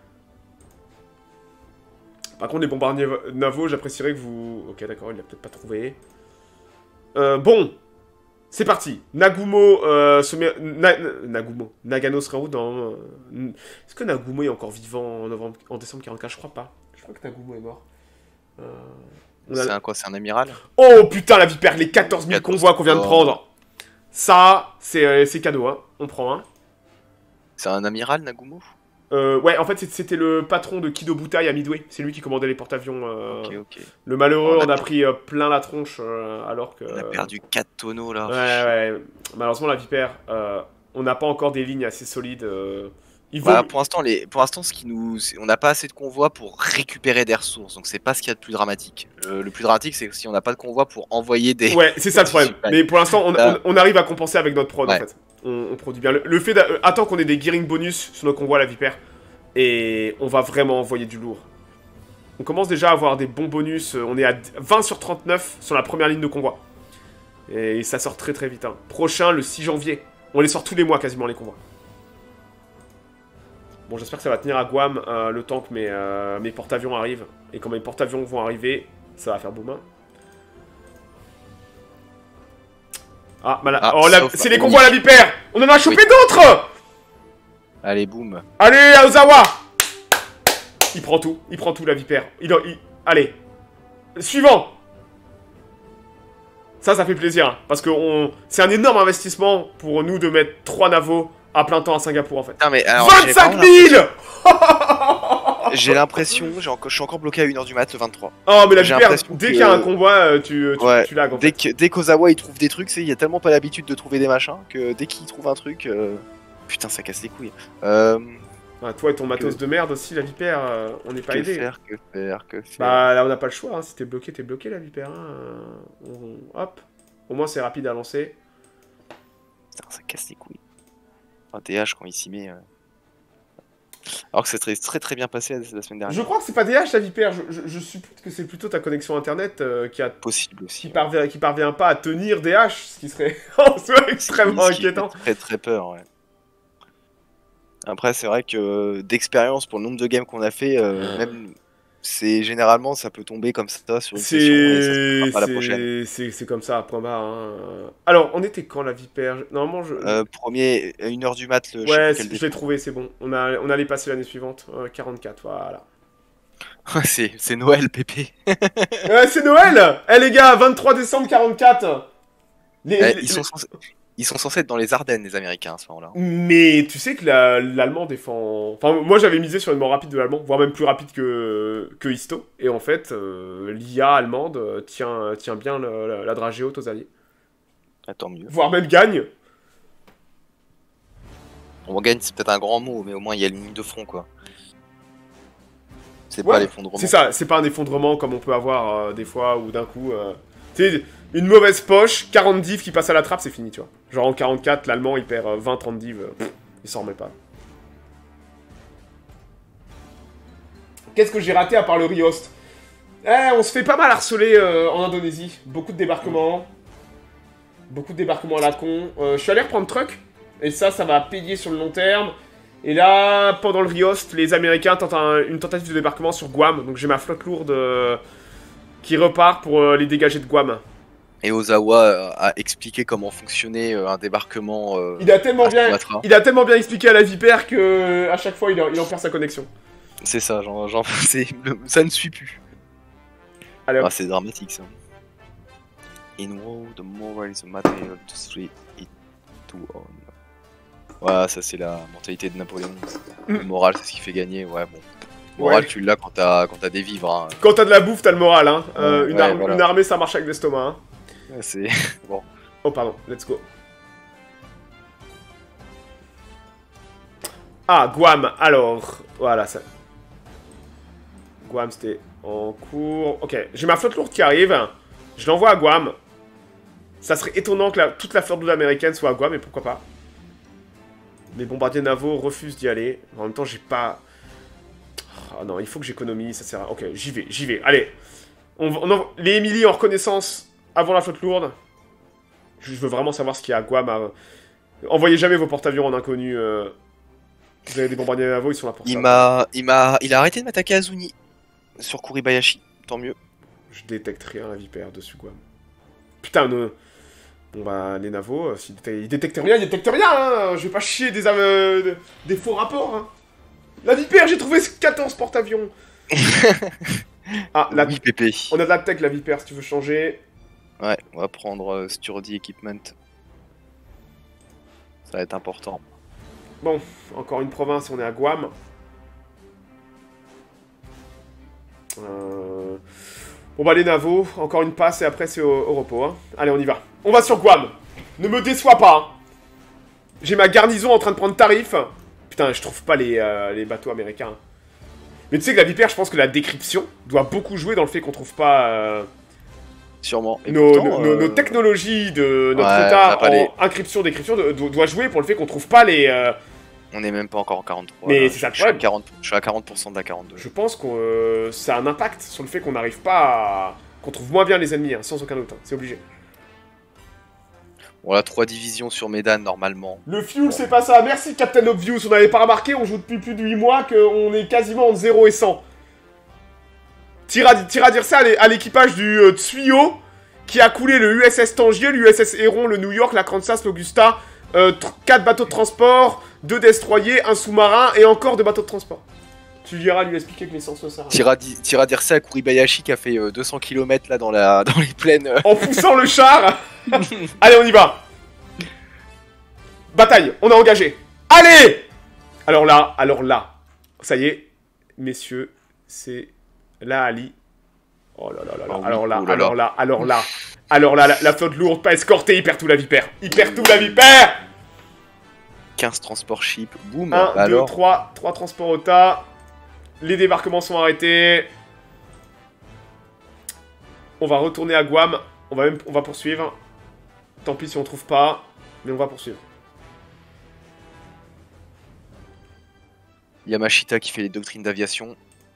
Par contre, les bombardiers navaux, j'apprécierais que vous... Ok, d'accord, il l'a peut-être pas trouvé. Euh, bon, c'est parti. Nagumo euh, se met... Na... Nagumo. Nagano sera où dans... Euh... Est-ce que Nagumo est encore vivant en, novembre... en décembre quarante-quatre? Je crois pas. Je crois que Nagumo est mort. Euh...
A... C'est un quoi? C'est un amiral?
Oh putain, la vipère, les quatorze mille convois qu'on vient de prendre. Ça, c'est euh, cadeau, hein. On prend, hein.
C'est un amiral, Nagumo?
Euh, ouais, en fait, c'était le patron de Kido Butai à Midway. C'est lui qui commandait les porte-avions. Euh...
Ok, ok.
Le malheureux, on a, on a pris euh, plein la tronche, euh, alors que...
On a perdu quatre tonneaux, là.
Ouais, ouais. Malheureusement, la vipère, euh, on n'a pas encore des lignes assez solides. Euh...
Il bah, vaut... Pour l'instant, les... pour l'instant, ce qui nous, on n'a pas assez de convois pour récupérer des ressources. Donc, c'est pas ce qu'il y a de plus dramatique. Le, le plus dramatique, c'est que si on n'a pas de convois pour envoyer des...
Ouais, c'est ça le problème. Mais pour l'instant, on, on, on arrive à compenser avec notre prod, ouais. En fait. On, on produit bien. Le, le fait d'attendre qu'on ait des gearing bonus sur nos convois, la vipère, et on va vraiment envoyer du lourd. On commence déjà à avoir des bons bonus. On est à vingt sur trente-neuf sur la première ligne de convoi. Et ça sort très très vite. Hein. Prochain, le six janvier. On les sort tous les mois quasiment, les convois. Bon, j'espère que ça va tenir à Guam euh, le temps que mes, euh, mes porte-avions arrivent. Et quand mes porte-avions vont arriver, ça va faire boum. Hein. Ah, bah là...
Ah,
oh, la... c'est les convois à la vipère. On en a chopé oui. d'autres.
Allez, boum.
Allez, à Ozawa. Il prend tout, il prend tout, la vipère. Il, il... Allez. Suivant. Ça, ça fait plaisir. Hein, parce que on... c'est un énorme investissement pour nous de mettre trois navos à plein temps à Singapour, en fait.
Non, mais alors,
vingt-cinq mille.
J'ai l'impression, je suis encore bloqué à une heure du mat, le vingt-trois.
Oh, mais la vipère, dès qu'il y a un convoi, tu, tu,
ouais,
tu lags, en
dès
fait.
que, dès qu'Ozawa, il trouve des trucs, il y a tellement pas l'habitude de trouver des machins, que dès qu'il trouve un truc... Euh... Putain, ça casse les couilles. Euh...
Ah, toi et ton matos que... de merde aussi, la vipère, euh, on n'est pas aidé.
Que faire, que faire, que faire.
Bah, là, on n'a pas le choix, hein. Si t'es bloqué, t'es bloqué, la vipère. Hein. On... Hop. Au moins, c'est rapide à lancer.
Putain, ça casse les couilles. Un D H, quand il s'y met... Euh... Alors que c'est très, très très bien passé la semaine dernière.
Je crois que c'est pas D H la vipère, je, je, je suppose que c'est plutôt ta connexion internet euh, qui a...
Possible aussi.
Qui,
ouais.
parvient, qui parvient pas à tenir D H, ce qui serait en soi extrêmement
ce
inquiétant.
Qui fait très très peur, ouais. Après c'est vrai que euh, d'expérience pour le nombre de games qu'on a fait, euh, même... C'est généralement ça peut tomber comme ça sur une session et ça se fera pas la prochaine.
C'est comme ça, point barre. Hein. Alors, on était quand la vipère? Normalement, je.
Euh, premier, à une heure du mat. Le
ouais, je l'ai trouvé, c'est bon. On, a, on allait passer l'année suivante. Euh, quarante-quatre, voilà.
c'est Noël, Pépé.
Ouais, c'est Noël. Eh les gars, vingt-trois décembre quarante-quatre. Les,
eh,
les,
ils, sont censés, ils sont censés être dans les Ardennes, les Américains, à ce moment-là.
Mais tu sais que l'Allemand la, défend... Enfin, moi, j'avais misé sur une mort rapide de l'Allemand, voire même plus rapide que, que Histo. Et en fait, euh, l'I A allemande tient, tient bien le, la, la dragée haute aux alliés.
Ah, tant mieux.
Voire même gagne.
On gagne, c'est peut-être un grand mot, mais au moins, il y a une ligne de front, quoi. C'est
ouais,
pas l'effondrement.
C'est ça, c'est pas un effondrement comme on peut avoir euh, des fois, ou d'un coup... Euh... Tu sais, une mauvaise poche, quarante divs qui passent à la trappe, c'est fini, tu vois. Genre en quarante-quatre, l'Allemand, il perd vingt trente divs, euh, il s'en remet pas. Qu'est-ce que j'ai raté à part le Riost? Eh, on se fait pas mal harceler euh, en Indonésie. Beaucoup de débarquements. Beaucoup de débarquements à la con. Euh, je suis allé reprendre truck, et ça, ça va payer sur le long terme. Et là, pendant le Riost, les Américains tentent un, une tentative de débarquement sur Guam. Donc j'ai ma flotte lourde euh, qui repart pour euh, les dégager de Guam.
Et Ozawa a expliqué comment fonctionnait un débarquement. Euh,
il, a tellement bien, il a tellement bien expliqué à la vipère que à chaque fois il en, il en perd sa connexion.
C'est ça, genre, genre ça ne suit plus. Ah, c'est dramatique ça. In war, the moral is a material to street it to own. Voilà, ça c'est la mentalité de Napoléon. Mm. Le moral, c'est ce qui fait gagner, ouais bon. Le moral, ouais. Tu l'as quand t'as quand t'as des vivres. Hein.
Quand t'as de la bouffe, t'as le moral. Hein. Euh,
ouais,
une,
ouais,
ar
voilà.
Une armée, ça marche avec l'estomac. Hein.
Ouais, c'est bon.
Oh pardon, let's go. Ah, Guam, alors, voilà ça. Guam, c'était en cours. Ok, j'ai ma flotte lourde qui arrive. Je l'envoie à Guam. Ça serait étonnant que la, toute la flotte lourde américaine soit à Guam, mais pourquoi pas. Mes bombardiers navaux refusent d'y aller. En même temps, j'ai pas... Oh non, il faut que j'économise, ça sert à... Ok, j'y vais, j'y vais. Allez. On, on envoie... Les Émilie en reconnaissance avant la flotte lourde. Je veux vraiment savoir ce qu'il y a à Guam. À... Envoyez jamais vos porte-avions en inconnu. Euh... Vous avez des bombardiers navaux, ils sont là pour
il
ça.
m'a, il m'a, il a arrêté de m'attaquer à Zuni sur Kuribayashi, tant mieux.
Je détecte rien la vipère dessus Guam. Putain, non. Bon bah les navaux, s'ils ils détectent rien, ils détectent rien. Hein. Je vais pas chier des, euh, des faux rapports. Hein. La vipère, j'ai trouvé quatorze porte-avions. Ah, la...
oui, Pépé.
On a de la tech la vipère si tu veux changer.
Ouais, on va prendre euh, Sturdy Equipment. Ça va être important.
Bon, encore une province, on est à Guam. Euh... Bon bah les navaux, encore une passe et après c'est au, au repos. Hein. Allez, on y va. On va sur Guam. Ne me déçois pas. Hein. J'ai ma garnison en train de prendre tarif. Putain, je trouve pas les, euh, les bateaux américains. Mais tu sais que la vipère, je pense que la décryption doit beaucoup jouer dans le fait qu'on trouve pas... Euh...
Sûrement. Et
nos,
pourtant,
nos,
euh...
nos technologies de notre
ouais,
retard en
les...
encryption, décryption do, do, doit jouer pour le fait qu'on trouve pas les... Euh...
On est même pas encore en quarante-trois.
Mais c'est ça le problème.
Je suis à quarante pour cent de la quarante-deux.
Je pense que euh, ça a un impact sur le fait qu'on n'arrive pas à... qu'on trouve moins bien les ennemis, hein, sans aucun doute. Hein. C'est obligé.
On a trois divisions sur Medan normalement.
Le fuel, bon. C'est pas ça. Merci Captain Obvious. On n'avait pas remarqué, on joue depuis plus de huit mois qu'on est quasiment entre zéro et cent. Tire à dire ça à l'équipage du euh, Tsuyo qui a coulé le U S S Tangier, l'U S S Héron, le New York, la Kansas, l'Augusta, euh, quatre bateaux de transport, deux destroyers, un sous-marin et encore deux bateaux de transport. Tu iras lui expliquer que l'essence sert.
Tire à dire ça à Kuribayashi qui a fait euh, deux cents kilomètres là dans, la... dans les plaines. Euh...
En poussant le char. Allez, on y va. Bataille, on a engagé. Allez. Alors là, alors là. Ça y est, messieurs, c'est la Ali. Oh là là là là. Oh, alors, là, oh là, alors là, alors là, alors là, la, la flotte lourde pas escortée, il perd tout la vipère. Il perd tout la vipère.
quinze transports ship, boum.
un, deux, trois, trois transports O T A. Les débarquements sont arrêtés. On va retourner à Guam. On va, même, on va poursuivre. Tant pis si on trouve pas. Mais on va poursuivre.
Yamashita qui fait les doctrines d'aviation.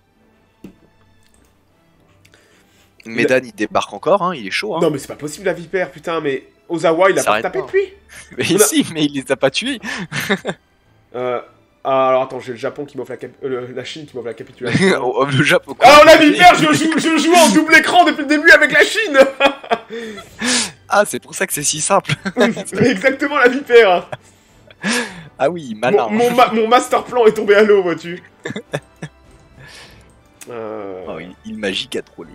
Medan il... il débarque encore, hein, il est chaud. Hein.
Non mais c'est pas possible la vipère, putain, mais Ozawa il a pas tapé depuis.
Mais on si, a... mais il les a pas tués.
euh... Ah, alors attends, j'ai le Japon qui m'offre la, cap... euh, la Chine qui m'offre la capitulation.
oh, le Japon.
Alors la vipère, je joue, je joue en double écran depuis le début avec la Chine.
Ah, c'est pour ça que c'est si simple.
C'est exactement la vipère.
Ah oui, malin.
Mon, mon, ma mon master plan est tombé à l'eau, vois-tu. euh...
Oh, il, il magique à troller.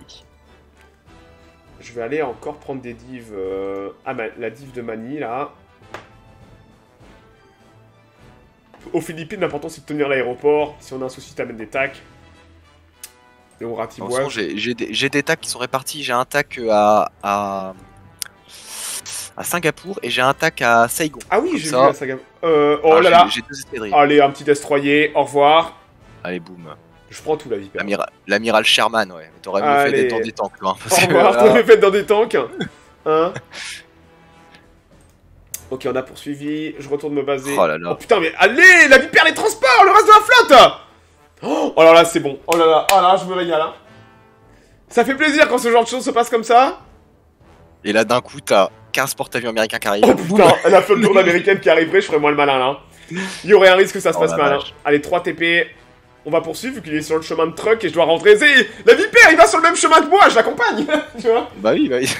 Je vais aller encore prendre des divs. Euh... Ah, bah, la div de Mani, là. Aux Philippines, l'important c'est de tenir l'aéroport. Si on a un souci, t'amènes des tacs. Et on ratiboise.
J'ai des, des tacs qui sont répartis. J'ai un tac à, à, à Singapour et j'ai un tac à Saigon.
Ah oui, j'ai vu à Singapour. Euh, oh ah, là là.
J'ai deux escadrilles.
Allez, un petit destroyer. Au revoir.
Allez, boum.
Je prends tout la vipère.
L'amiral Sherman, ouais. T'aurais mieux fait d'être dans des tanks, là.
Au revoir, t'aurais mieux fait d'être dans des tanks. Hein. Ok, on a poursuivi. Je retourne me baser.
Oh là là.
Oh putain, mais allez, la vipère, les transports, le reste de la flotte. Oh, oh là là, c'est bon. Oh là là, oh là, je me régale. Hein. Ça fait plaisir quand ce genre de choses se passe comme ça.
Et là, d'un coup, t'as quinze porte-avions américains qui arrivent.
Oh putain, la flotte lourde américaine qui arriverait, je ferais moi le malin là. Il y aurait un risque que ça se passe oh, mal. Hein. Allez, trois T P. On va poursuivre vu qu'il est sur le chemin de truck et je dois rentrer. La vipère, il va sur le même chemin que moi, je l'accompagne. Tu vois.
Bah oui, bah oui.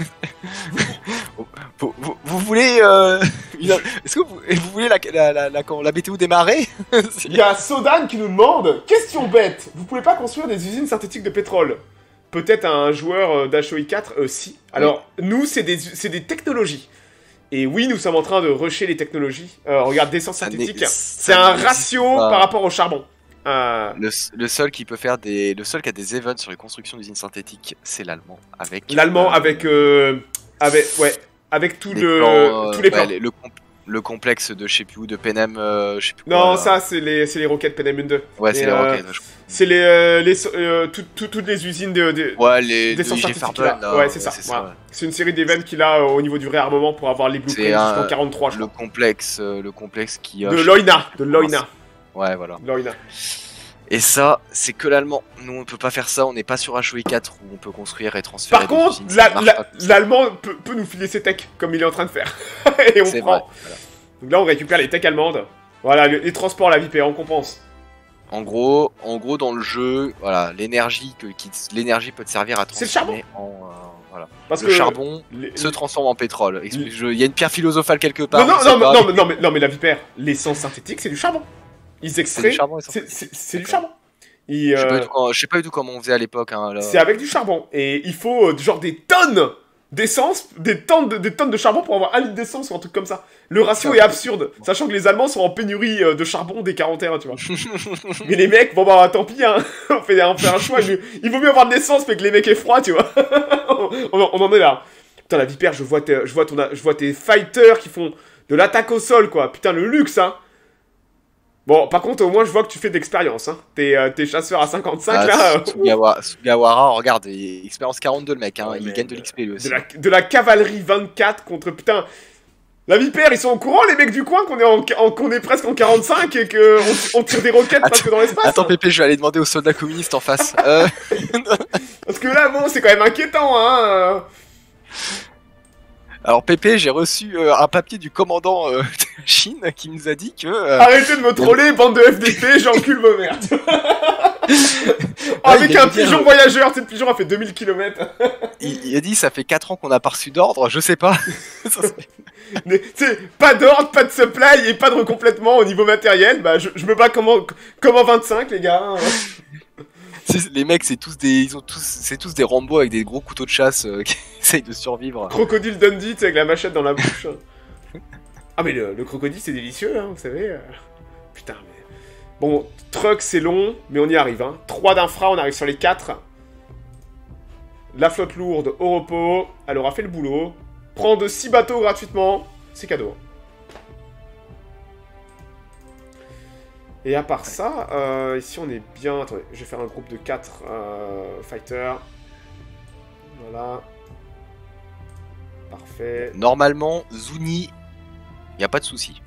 vous, vous, vous voulez. Euh... Est-ce que vous, vous voulez la, la, la, la, la météo démarrer?
Il y a Sodan qui nous demande. Question bête, vous pouvez pas construire des usines synthétiques de pétrole? Peut-être un joueur d'H O I quatre, euh, si. Alors, oui. Nous, c'est des, des technologies. Et oui, nous sommes en train de rusher les technologies. Euh, regarde, d'essence synthétique. C'est un ratio pas. Par rapport au charbon. Euh...
Le, le seul qui peut faire des, le seul qui a des events sur les constructions d'usines synthétiques, c'est l'allemand. Avec
l'allemand euh, avec, euh, avec, ouais, avec tout le,
plans, euh,
tous les
ouais,
plans.
Le, le, le complexe de je sais plus où de Penem, euh, je sais plus.
Non,
quoi,
ça c'est les, c'est les roquettes Penem un deux.
Ouais, c'est les
euh,
roquettes.
C'est les, euh, les, euh, tout, tout, toutes les usines de, de
ouais, les,
d'essence
de
synthétique. Là. Ouais, c'est ça. C'est voilà. ouais. Une série d'événements qu'il a euh, au niveau du réarmement pour avoir les blueprints jusqu'en quarante-trois, je
le
crois.
Complexe, euh, le complexe qui a.
De Loina, de Loina.
Ouais, voilà.
Loina.
Et ça, c'est que l'allemand. Nous, on peut pas faire ça. On n'est pas sur H O I quatre où on peut construire et transférer.
Par contre, l'allemand peut, peut nous filer ses techs comme il est en train de faire. Et on prend. Vrai, voilà. Donc là, on récupère les techs allemandes. Voilà, les, les transports, la vipère, on compense.
En gros, en gros, dans le jeu, voilà, l'énergie que l'énergie peut te servir à transformer en. Euh, voilà. Parce le que charbon les, se transforme en pétrole. Il y a une pierre philosophale quelque part.
Non, non, non, non, non, non, mais, non, mais la vipère, l'essence synthétique, c'est du charbon. Ils extraient. C'est du charbon.
Et, euh... Je sais pas du tout comment on faisait à l'époque. Hein,
c'est avec du charbon. Et il faut euh, genre des tonnes d'essence, des tonnes de, des tonnes de charbon pour avoir un litre d'essence ou un truc comme ça. Le ratio est absurde. Sachant que les Allemands sont en pénurie euh, de charbon dès quarante et un, tu vois. Mais les mecs, bon bah tant pis, hein. on, fait, on fait un choix. Il, il vaut mieux avoir de l'essence mais que les mecs aient froid, tu vois. on, on, on en est là. Putain, la vipère, je vois, tes, je, vois ton, je vois tes fighters qui font de l'attaque au sol, quoi. Putain, le luxe, hein. Bon, par contre, au moins, je vois que tu fais de l'expérience, hein. T'es euh, chasseur à cinquante-cinq, ah, là. Euh,
Sugawara, Sugawara, regarde, expérience quarante-deux, le mec, hein. Ouais, il gagne de l'X P, lui aussi.
De la, de la cavalerie vingt-quatre contre, putain... La vipère, ils sont au courant, les mecs du coin, qu'on est, en, en, qu'on est presque en quarante-cinq et qu'on on tire des roquettes presque dans l'espace.
Attends, Pépé, je vais aller demander aux soldats communistes en face. euh...
Parce que là, bon, c'est quand même inquiétant, hein.
Alors Pépé, j'ai reçu euh, un papier du commandant euh, de Chine qui nous a dit que... Euh...
Arrêtez de me troller, bande de F D P, j'encule vos merdes. Oh,
Ouais,
avec
il a
un
dit,
pigeon
euh,
voyageur, cette pigeon a fait deux mille kilomètres.
il, il a dit, ça fait quatre ans qu'on n'a pas reçu d'ordre, je sais pas. Ça,
Mais, tu sais, pas d'ordre, pas de supply et pas de recomplètement au niveau matériel. Bah, je, je me bats comme en, comme en vingt-cinq, les gars.
c'est- les mecs, c'est tous des, ils ont tous, c'est tous des Rambo avec des gros couteaux de chasse euh, qui essayent de survivre.
Crocodile Dundee, tu sais, avec la machette dans la bouche. Ah, mais le, le crocodile, c'est délicieux, hein, vous savez. euh. Putain, mais... Bon, truck, c'est long, mais on y arrive, hein. trois d'infra, on arrive sur les quatre. La flotte lourde au repos, elle aura fait le boulot. Prendre six bateaux gratuitement, c'est cadeau. Et à part ça, euh, ici on est bien... Attendez, je vais faire un groupe de quatre euh, fighters. Voilà. Parfait.
Normalement, Zuni, y a pas de souci.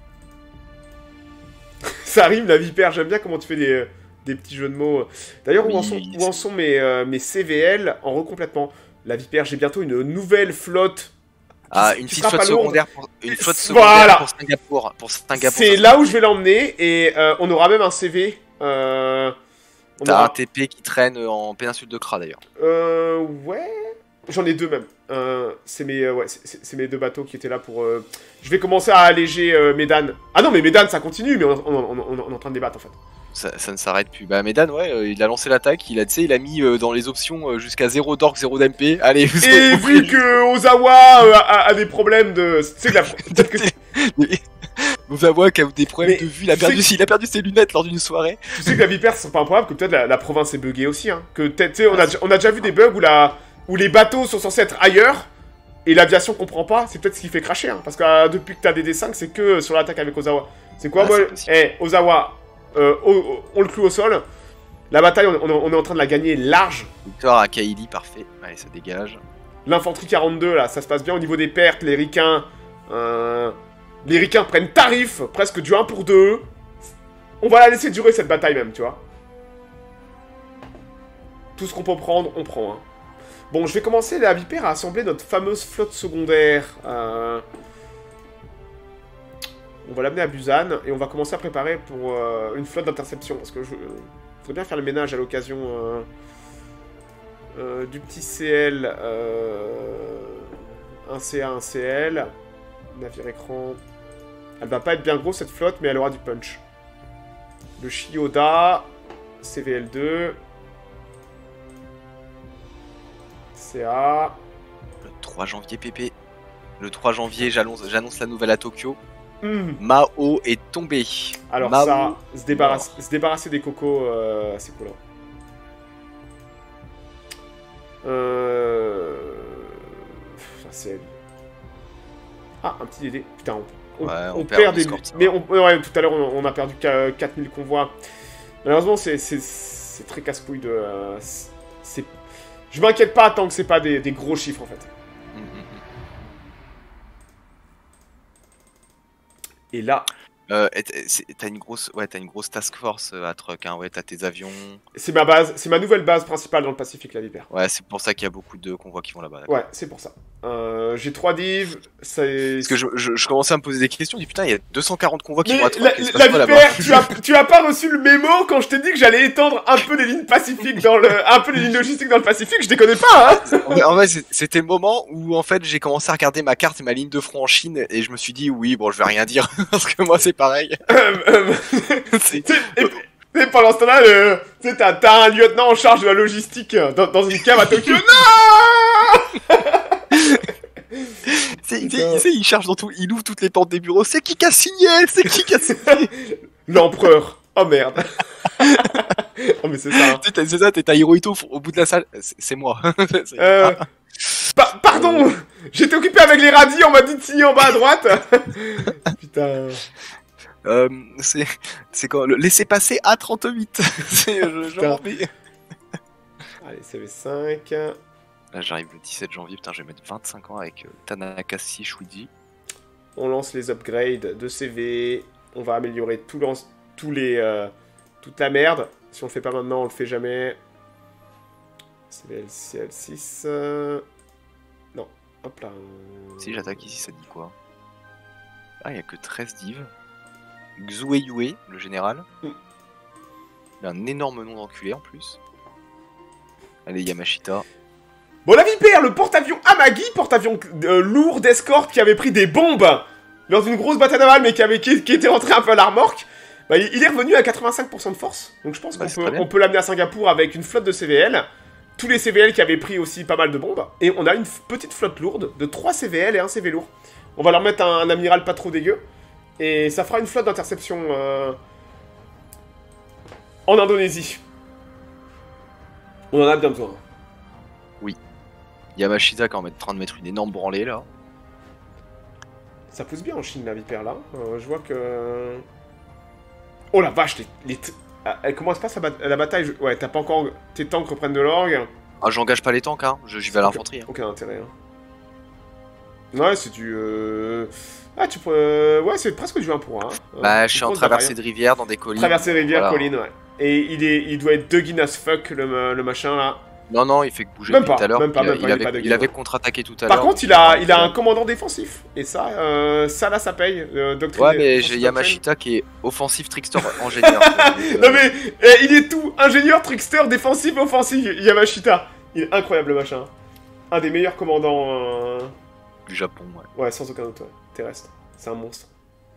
Ça rime la vipère, j'aime bien comment tu fais des, des petits jeux de mots. D'ailleurs, où,
Oui,
en sont, où
c'est-
en sont mes, euh, mes C V L en recomplètement? La vipère, j'ai bientôt une nouvelle flotte.
Ah,
qui-
une
qui
petite
sera
flotte
pas lourde.
secondaire pour, une flotte
Voilà.
secondaire pour Singapour. Pour Singapour.
C'est
ça
là où je vais l'emmener et euh, on aura même un C V. Euh, on
T'as
aura-
un T P qui traîne en péninsule de Kra d'ailleurs.
Euh, ouais. J'en ai deux même. Euh, c'est mes, euh, ouais, c'est- c'est c'est mes deux bateaux qui étaient là pour. euh, Je vais commencer à alléger euh, Medan. Ah non, mais Medan ça continue, mais on, on- on- on- on est en train de débattre en fait.
Ça, ça ne s'arrête plus. Bah Medan, ouais, euh, il a lancé l'attaque, il a, tu sais, il a mis euh, dans les options euh, jusqu'à zéro d'orc, zéro d'M P. Allez, vous
Et
avez
vu que Ozawa euh, a, a des problèmes de. Tu sais que la. peut-être que-
Vous avouez qu'il a des problèmes
Mais
de vue, il a
tu
perdu,
sais-
il a perdu ses lunettes lors d'une soirée.
Tu sais que la vipère, c'est pas improbable que peut-être la, la province est buggée aussi. Hein. Que peut-être, tu sais, on a, on a déjà vu des bugs où, la, où les bateaux sont censés être ailleurs et l'aviation comprend pas. C'est peut-être ce qui fait cracher. Hein. Parce que euh, depuis que t'as des D cinq, c'est que sur l'attaque avec Ozawa. C'est quoi,
Ah,
moi
c'est possible.
Eh, Ozawa, euh, o- o- on le cloue au sol. La bataille, on, on- on est en train de la gagner large.
Victoire à Kaili, parfait. Allez, ça dégage.
L'infanterie quarante-deux, là, ça se passe bien au niveau des pertes. Les ricains. euh, les ricains prennent tarif, presque du un pour deux. On va la laisser durer cette bataille même, tu vois. Tout ce qu'on peut prendre, on prend. Hein. Bon, je vais commencer la vipère à assembler notre fameuse flotte secondaire. Euh... On va l'amener à Busan et on va commencer à préparer pour euh, une flotte d'interception. Parce que je euh, voudrais bien faire le ménage à l'occasion euh, euh, du petit C L. Euh, un C A, un C L. Navire écran. Elle va pas être bien grosse cette flotte, mais elle aura du punch. Le Shioda. C V L deux. C A.
Le trois janvier, Pépé. Le trois janvier, j'annonce j'annonce la nouvelle à Tokyo.
Hmm.
Mao est tombé.
Alors
Mao
ça, se, débarrasse, se débarrasser des cocos, euh, c'est cool. Hein. Euh... Ça, c'est... Ah, un petit D D. Putain, on, on,
Ouais, on
on
perd
perd
en
des...
escorte, ça
Mais
va.
on, ouais, tout à l'heure, on, on a perdu quatre mille convois. Malheureusement, c'est c'est- c'est très casse-couille de... euh, c'est... Je m'inquiète pas tant que c'est pas des, des gros chiffres, en fait.
Mm, mm, mm.
Et là,
Euh, et t- c'est- t'as une grosse, ouais, t'as une grosse task force euh, à Truck, hein. Ouais, t'as tes avions.
c'est ma base, c'est ma nouvelle base principale dans le Pacifique, la Vipère.
Ouais, c'est pour ça qu'il y a beaucoup de convois qui vont là-bas. d'accord.
Ouais, c'est pour ça. Euh, J'ai trois divs, c'est...
Parce que je, je, je commençais à me poser des questions, je dis putain, il y a deux cent quarante convois qui
Mais
vont à Truck.
la,
qu'est-ce qui se
la
passe pas
vipère,
là-bas
tu as, tu as pas reçu le mémo quand je t'ai dit que j'allais étendre un peu les lignes pacifiques dans le, un peu les lignes logistiques dans le Pacifique, je déconne pas, hein.
En vrai, en vrai, c'est- c'était le moment où en fait j'ai commencé à regarder ma carte et ma ligne de front en Chine et je me suis dit oui, bon, je vais rien dire parce que moi c'est pareil.
Euh, euh,
C'est-
tu sais, et, et pendant ce temps-là, le- tu sais, t'as t'as un lieutenant en charge de la logistique euh, dans, dans une cave à Tokyo. Non.
c'est- il,
Putain.
il, sait, il cherche dans tout, il ouvre toutes les portes des bureaux. C'est qui qui a signé? C'est qui qui a signé?
L'empereur. Oh merde. Oh mais c'est ça. hein.
Tu sais, t'as- C'est ça, t'es à Hirohito au bout de la salle. C'est c'est moi. C'est-
Euh, pa- pardon, j'étais occupé avec les radis, on m'a dit de signer en bas à droite. Putain.
Euh, c'est c'est quand le laisser passer à trente-huit. C'est je, je
Putain.
m'en vais.
Allez, C V cinq.
Là j'arrive le dix-sept janvier, putain je vais mettre vingt-cinq ans avec euh, Tanaka Shuiji.
On lance les upgrades de C V. On va améliorer tout lance- tous les, euh, toute la merde. Si on le fait pas maintenant, on le fait jamais. C V L C L six. euh, Non. Hop là.
Si j'attaque ici, ça dit quoi? Ah, il n'y a que treize divs. Xue Yue, le général.
Mm.
Il a un énorme nom d'enculé en plus. Allez, Yamashita.
Bon, la Vipère, le porte-avions Amagi, porte-avions euh, lourd d'escorte qui avait pris des bombes lors d'une grosse bataille navale, mais qui, avait, qui, qui était rentré un peu à la remorque. Bah, il est revenu à quatre-vingt-cinq pour cent de force. Donc je pense
bah,
qu'on peut, on peut l'amener à Singapour avec une flotte de C V L. Tous les C V L qui avaient pris aussi pas mal de bombes. Et on a une petite flotte lourde de trois C V L et un C V lourd. On va leur mettre un, un amiral pas trop dégueu. Et ça fera une flotte d'interception euh, en Indonésie. On en a bien besoin.
Yamashita qui est en train de mettre une énorme branlée là.
Ça pousse bien en Chine la Vipère là. Euh, je vois que... Oh la vache, les... les t... ah, comment se passe la, ba la bataille? je... Ouais, t'as pas encore... Tes tanks reprennent de l'orgue.
Ah, j'engage pas les tanks, hein. J'y vais à l'infanterie. Hein.
Aucun intérêt. Hein. Ouais, c'est du... Euh... Ah, tu peux... Ouais, c'est presque du un pour un. Hein.
Bah, je suis en traversée de rivière dans des collines.
Traversée de rivière,
voilà.
colline, ouais. Et il, est... il doit être dugin as fuck, le, le machin là.
Non, non, il fait que bouger
même
depuis
pas,
tout à l'heure.
Même pas,
il,
même pas,
il,
il,
avait, il avait contre-attaqué tout à l'heure.
Par contre, il a, il a un commandant défensif. Et ça, euh, ça là, ça paye. Euh, doctrine,
ouais, mais j'ai Yamashita qui est offensif, trickster, ingénieur. euh...
Non, mais eh, il est tout. Ingénieur, trickster, défensif, offensif. Yamashita. Il est incroyable, le machin. Un des meilleurs commandants... Euh...
du Japon, ouais.
Ouais, sans aucun doute, ouais. Terrestre. C'est un monstre.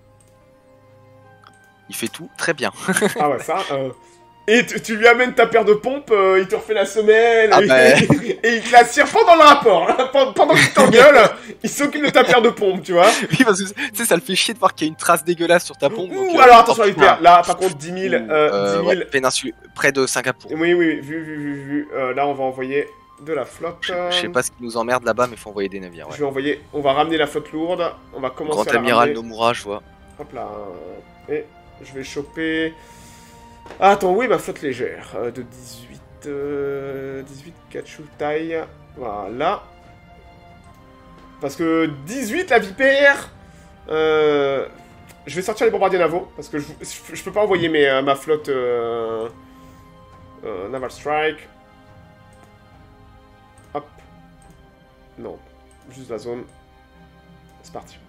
Il fait tout très bien.
Ah ouais, ça... Euh... Et tu, tu lui amènes ta paire de pompes, euh, il te refait la semelle,
ah
et,
bah...
et il te la tire pendant le rapport, là, pendant qu'il t'engueule, il s'occupe de ta paire de pompes, tu vois.
Oui, parce que tu sais, ça le fait chier de voir qu'il y a une trace dégueulasse sur ta pompe.
Ouh,
donc,
alors
euh,
attention, la Vipère, là par contre dix mille, euh,
euh,
dix mille...
Ouais, péninsule, près de Singapour.
Oui, oui, vu, vu, vu, vu, euh, là on va envoyer de la flotte.
Je, je sais pas ce qui nous emmerde là-bas, mais faut envoyer des navires, ouais.
Je vais envoyer, on va ramener la flotte lourde, on va commencer
Grand
à la
amiral
ramener.
Nomura, je vois.
Hop là, et je vais choper... Ah, attends, oui, ma flotte légère, euh, de dix-huit, euh, dix-huit Kachutai, voilà. Parce que dix-huit, la Vipère, euh, je vais sortir les bombardiers navaux, parce que je, je, je peux pas envoyer mes, euh, ma flotte euh, euh, Naval Strike. Hop. Non, juste la zone. C'est parti.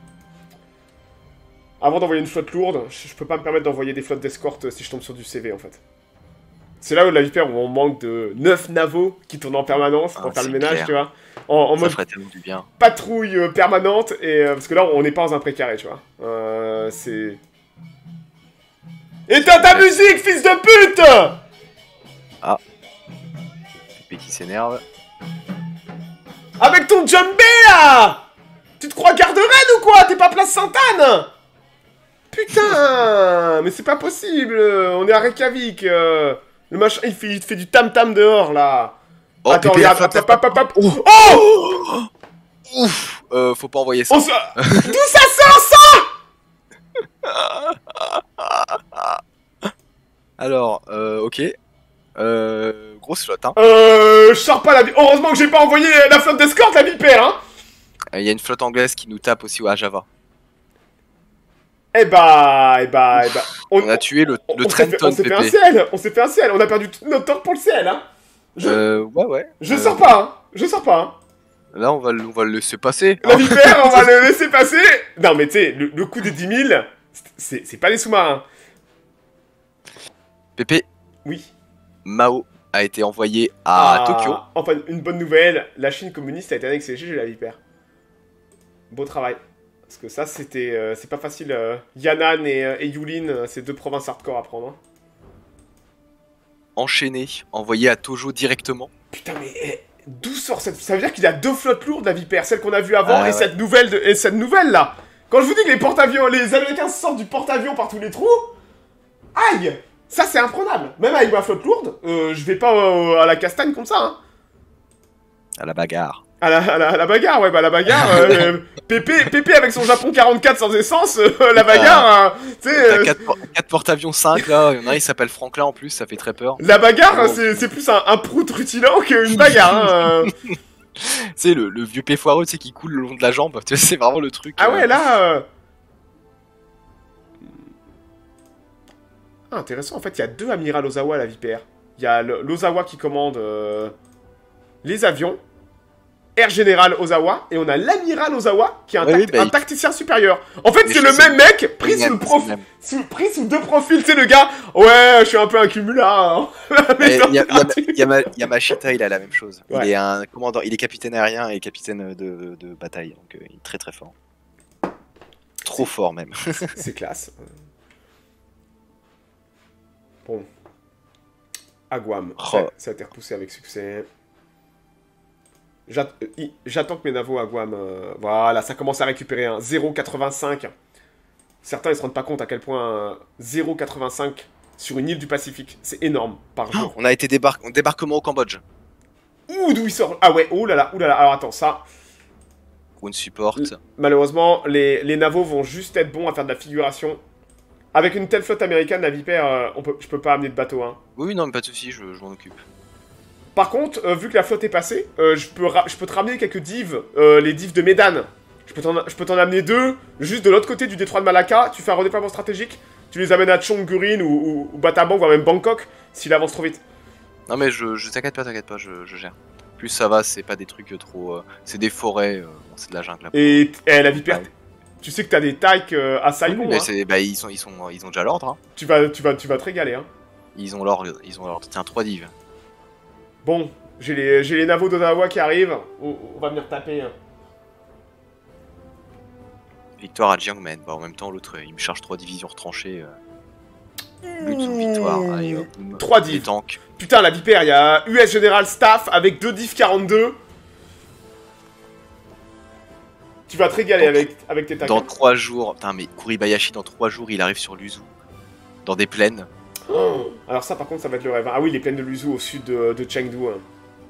Avant d'envoyer une flotte lourde, je, je peux pas me permettre d'envoyer des flottes d'escorte si je tombe sur du C V en fait. C'est là où la Vipère, où on manque de neuf navaux qui tournent en permanence pour ah, faire le ménage,
clair.
Tu vois. En, en
ça
mode
ferait tellement du bien.
Patrouille euh, permanente, et, euh, parce que là on n'est pas dans un précaré, tu vois. Euh, c'est... Éteins ta musique, fils de pute!
Ah. Pépé qui s'énerve.
Avec ton jumbé là! Tu te crois garde-reine ou quoi? T'es pas place Sainte-Anne? Putain! Mais c'est pas possible! On est à Reykjavik! Euh, le machin, il fait, il fait du tam-tam dehors, là!
Oh,
attends,
Pépé,
regarde, hop, hop, hop, hop!
Oh!
Oh!
Ouf! Euh, faut pas envoyer ça.
On sa... D'où ça sort,
ça? Alors, euh, ok. Euh, grosse flotte, hein.
Euh, je sors pas la... Heureusement que j'ai pas envoyé la flotte d'escorte, la Vipère, hein!
Il y a une flotte anglaise qui nous tape aussi à Java.
Eh bah, eh bah, eh bah...
On, on a tué le, le Trenton,
On s'est fait un ciel, on s'est fait un ciel, on a perdu tout notre temps pour le ciel, hein.
Je... Euh, ouais, ouais.
Je
euh...
sors pas, hein. Je sors pas, hein.
Là, on va, on va le laisser passer.
La Vipère, on va le laisser passer. Non, mais tu sais, le, le coup des dix mille, c'est pas les sous-marins.
Pépé.
Oui.
Mao a été envoyé à ah, Tokyo.
Enfin, une bonne nouvelle, la Chine communiste a été annexée chez la Vipère. Beau travail. Parce que ça, c'était, euh, c'est pas facile. Euh, Yan'an et, euh, et Yulin, euh, c'est deux provinces hardcore à prendre. Hein.
Enchaîné, envoyé à Tojo directement.
Putain, mais eh, d'où sort cette... Ça veut dire qu'il a deux flottes lourdes, la Vipère. Celle qu'on a vue avant ah, et, ouais. cette nouvelle de... et cette nouvelle, là. Quand je vous dis que les porte-avions, les Américains sortent du porte-avions par tous les trous, aïe, ça, c'est imprenable. Même avec ma flotte lourde, euh, je vais pas euh, à la castagne comme ça. Hein.
À la bagarre.
À la, à, la, à la bagarre, ouais, bah la bagarre, euh, Pépé, Pépé avec son Japon quarante-quatre sans essence, euh, la bagarre, euh, tu sais...
Euh, quatre porte-avions cinq, là, il y en a un, il s'appelle Franklin en plus, ça fait très peur.
La bagarre, oh. c'est plus un, un prout rutilant qu'une bagarre, hein.
Tu sais, le, le vieux P foireux, tu sais, qui coule le long de la jambe, tu sais, c'est vraiment le truc...
Ah
euh...
ouais, là... Euh... Ah, intéressant, en fait, il y a deux amirals Ozawa à la Vipère. Il y a l'Ozawa qui commande euh, les avions, Air Général Ozawa et on a l'amiral Ozawa qui est un,
Oui,
tact-
oui, bah,
un
il-
tacticien supérieur. En fait,
Mais
c'est
je
le
sais.
même mec pris
C'est
sous,
le
le prof...
même.
sous... pris sous deux profils. Tu sais, le gars, ouais, je suis un peu un cumulard.
Il y a, y a- y a Ma- y a Machita, il a la même chose.
Ouais.
Il est un commandant, il est capitaine aérien et capitaine de, de bataille, donc euh, il est très très fort. Trop fort même.
C'est classe. Bon. Aguam.
Oh.
Ça, ça a été repoussé avec succès. J'att- euh, i- J'attends que mes navos Aguam... euh, Voilà, ça commence à récupérer un zéro virgule quatre-vingt-cinq. Certains, ils se rendent pas compte à quel point euh, zéro virgule quatre-vingt-cinq sur une île du Pacifique, c'est énorme par jour.
On a été débar débarquement au Cambodge.
Ouh, d'où il sort? Ah ouais, oh là là, oh là là. Alors attends, ça...
Ground support.
Malheureusement, les, les navos vont juste être bons à faire de la figuration. Avec une telle flotte américaine, la Vipère, euh, on peut, je peux pas amener de bateau. Hein.
Oui, non, mais pas de soucis, je, je m'en occupe.
Par contre, euh, vu que la flotte est passée, euh, je, peux je peux te ramener quelques divs, euh, les divs de Médan. Je peux t'en- je peux t'en amener deux, juste de l'autre côté du détroit de Malacca. Tu fais un redéploiement stratégique, tu les amènes à Chongurin ou, ou, ou Battambang, voire même Bangkok, s'il avance trop vite.
Non, mais je, je t'inquiète pas, t'inquiète pas, je, je gère. Plus ça va, c'est pas des trucs trop. Euh, c'est des forêts, euh, bon, c'est de la jungle. Là.
Et eh, la Vipère,
Ouais.
tu sais que t'as des tailles euh, à
Oui,
Saigon.
mais
hein.
c'est, bah, ils, sont, ils, sont, ils ont déjà l'ordre. Hein.
Tu, vas, tu, vas, tu vas te régaler. Hein.
Ils ont l'ordre, ils ont l'ordre. Tiens, trois divs.
Bon, j'ai les, j'ai les navos d'Ozawa qui arrivent. On, on va venir taper. Hein.
Victoire à Jiangmen. Bah, en même temps, l'autre, il me charge trois divisions retranchées. Euh... Lutte ou victoire. Allez, hop, boum.
Trois
Les
divs.
tanks.
Putain, la Vipère, il y a U S General Staff avec deux div quarante-deux. Tu vas te régaler
Dans-
avec, avec tes tacs.
Dans trois jours. Putain, mais Kuribayashi, dans trois jours, il arrive sur l'Uzu. Dans des plaines.
Oh. Alors ça, par contre, ça va être le rêve. hein. Ah oui, les plaines de Luzu au sud de, de Chengdu. hein.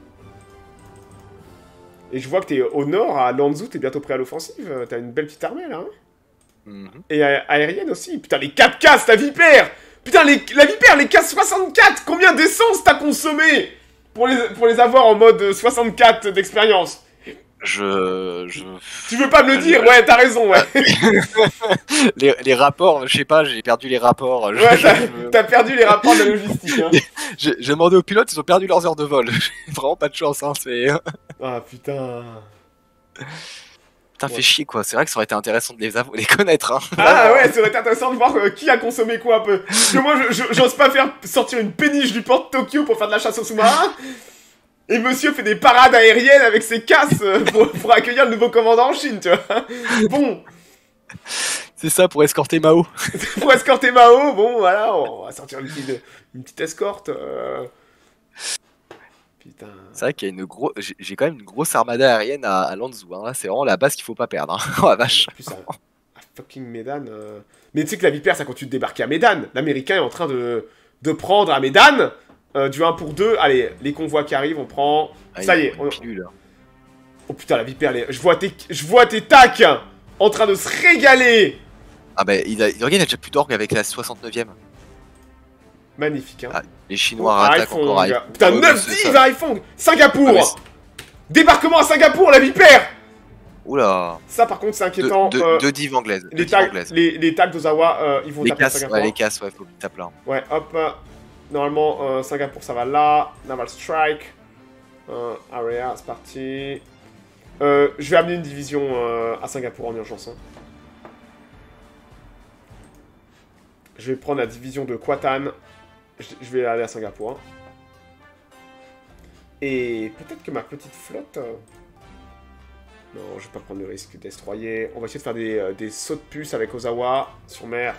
Et je vois que t'es au nord, à Lanzhou, t'es bientôt prêt à l'offensive. T'as une belle petite armée, là. Hein.
Mhm.
Et a- aérienne aussi. Putain, les quatre casses, la Vipère. Putain, les, la Vipère, les casses soixante-quatre. Combien d'essence t'as consommé pour les, pour les avoir en mode soixante-quatre d'expérience?
Je. je...
Tu veux pas me le
Je-
dire? Ouais, t'as raison, ouais.
les, les rapports, je sais pas, j'ai perdu les rapports. Je-
Ouais,
je-
t'as
je-
t'as perdu les rapports de la logistique. Hein.
J'ai j'ai demandé aux pilotes, ils ont perdu leurs heures de vol. J'ai vraiment pas de chance, hein. C'est.
Ah putain.
Putain,
Ouais.
fait chier quoi. C'est vrai que ça aurait été intéressant de les, avo- les connaître. Hein.
Ah ouais, ça aurait été intéressant de voir euh, qui a consommé quoi un peu. Parce que moi, je- je- j'ose pas faire sortir une péniche du port de Tokyo pour faire de la chasse aux sous-marins. Et monsieur fait des parades aériennes avec ses casses euh, pour, pour accueillir le nouveau commandant en Chine, tu vois. Bon,
C'est ça pour escorter Mao.
pour escorter Mao, bon voilà, on va sortir une petite, une petite escorte. euh. Putain.
C'est vrai qu'il y a une grosse. J'ai j'ai quand même une grosse armada aérienne à, à Lanzhou. Hein. Là, c'est vraiment la base qu'il faut pas perdre. Hein. Oh la vache.
En plus, à, à fucking Médan. euh. Mais tu sais que la Vipère, ça continue de débarquer à Médan. L'Américain est en train de, de prendre à Médan euh, du un pour deux. Allez, les convois qui arrivent, on prend.
Ah,
Ça
il
y
y
est.
a
on-
une pilule.
Oh putain, la Vipère, les- je vois tes, je vois tes tacs en train de se régaler.
Ah bah, il, a... il regarde, il a déjà plus d'orgue avec la soixante-neuvième.
Magnifique, hein.
Ah, les Chinois
Oh,
attaquent
Haiphong.
encore. à-
Putain,
Ouais,
neuf
c'est
divs
ça.
à Haiphong. Singapour.
Ah, mais c'est-
Débarquement à Singapour, la Vipère.
Oula.
Ça, par contre, c'est
Deux,
inquiétant.
deux,
euh,
deux divs anglaises. deux
les,
divs
tags,
anglaises.
les, les tags d'Ozawa, euh, ils vont
Les
taper à
casses,
Singapour.
ouais, les casses, ouais, faut qu'ils tapent là.
Ouais, hop. euh, Normalement, euh, Singapour, ça va là. Naval Strike. Euh, area, c'est parti. Euh, je vais amener une division euh, à Singapour en urgence. hein. Je vais prendre la division de Kwatan. Je, je vais aller à Singapour. hein. Et peut-être que ma petite flotte... euh, Non, je vais pas prendre le risque de destroyer. On va essayer de faire des, euh, des sauts de puce avec Ozawa sur mer.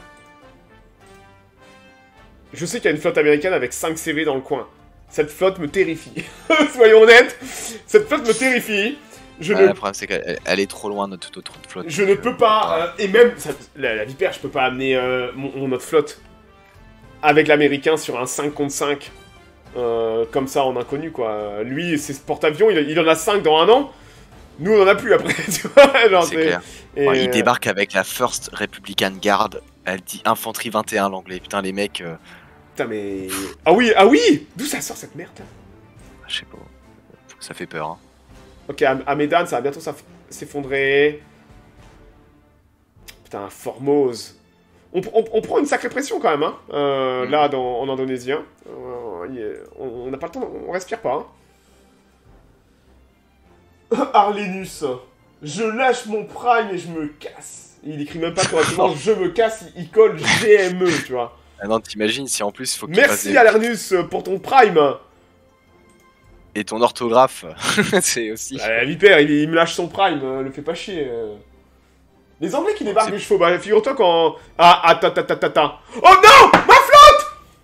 Je sais qu'il y a une flotte américaine avec cinq C V dans le coin. Cette flotte me terrifie. Soyons honnêtes, cette flotte me terrifie. Je,
Ouais,
ne,
le problème, c'est qu'elle elle est trop loin de toute autre flotte.
je ne peux pas... euh, et même, ça- la, la Vipère, je peux pas amener euh, mon, mon autre flotte avec l'américain sur un cinq contre cinq. euh, comme ça, en inconnu, quoi. Lui, ses porte-avions, il, il en a cinq dans un an. Nous, on en a plus après, tu vois. genre,
C'est clair.
et,
Ouais, il
euh,
débarque avec la First Republican Guard. Elle dit Infanterie vingt et un, l'anglais. Putain, les mecs. euh,
Putain, mais... Ah oui, ah oui. D'où ça sort cette merde?
Je sais pas. Ça fait peur. Hein.
Ok, à, à Médan, ça va bientôt s'aff- s'effondrer. Putain, Formose. On, on- on prend une sacrée pression quand même, hein. euh,
Mhm.
Là, dans- en indonésien. Euh, il est- on on n'a pas le temps, on respire pas. hein. Arlenus, je lâche mon prime et je me casse. Il écrit même pas correctement, je me casse, il, il colle G M E, tu vois.
Ah non, t'imagines si en plus il faut que
Merci
des...
Alernus pour ton prime.
Et ton orthographe, c'est aussi...
Ah, la vipère, il, il me lâche son prime, euh, le fait pas chier. euh. Les Anglais qui débarquent des chevaux, bah figure-toi quand... Ah, attends, attends, attends, attends. Oh non, ma flotte.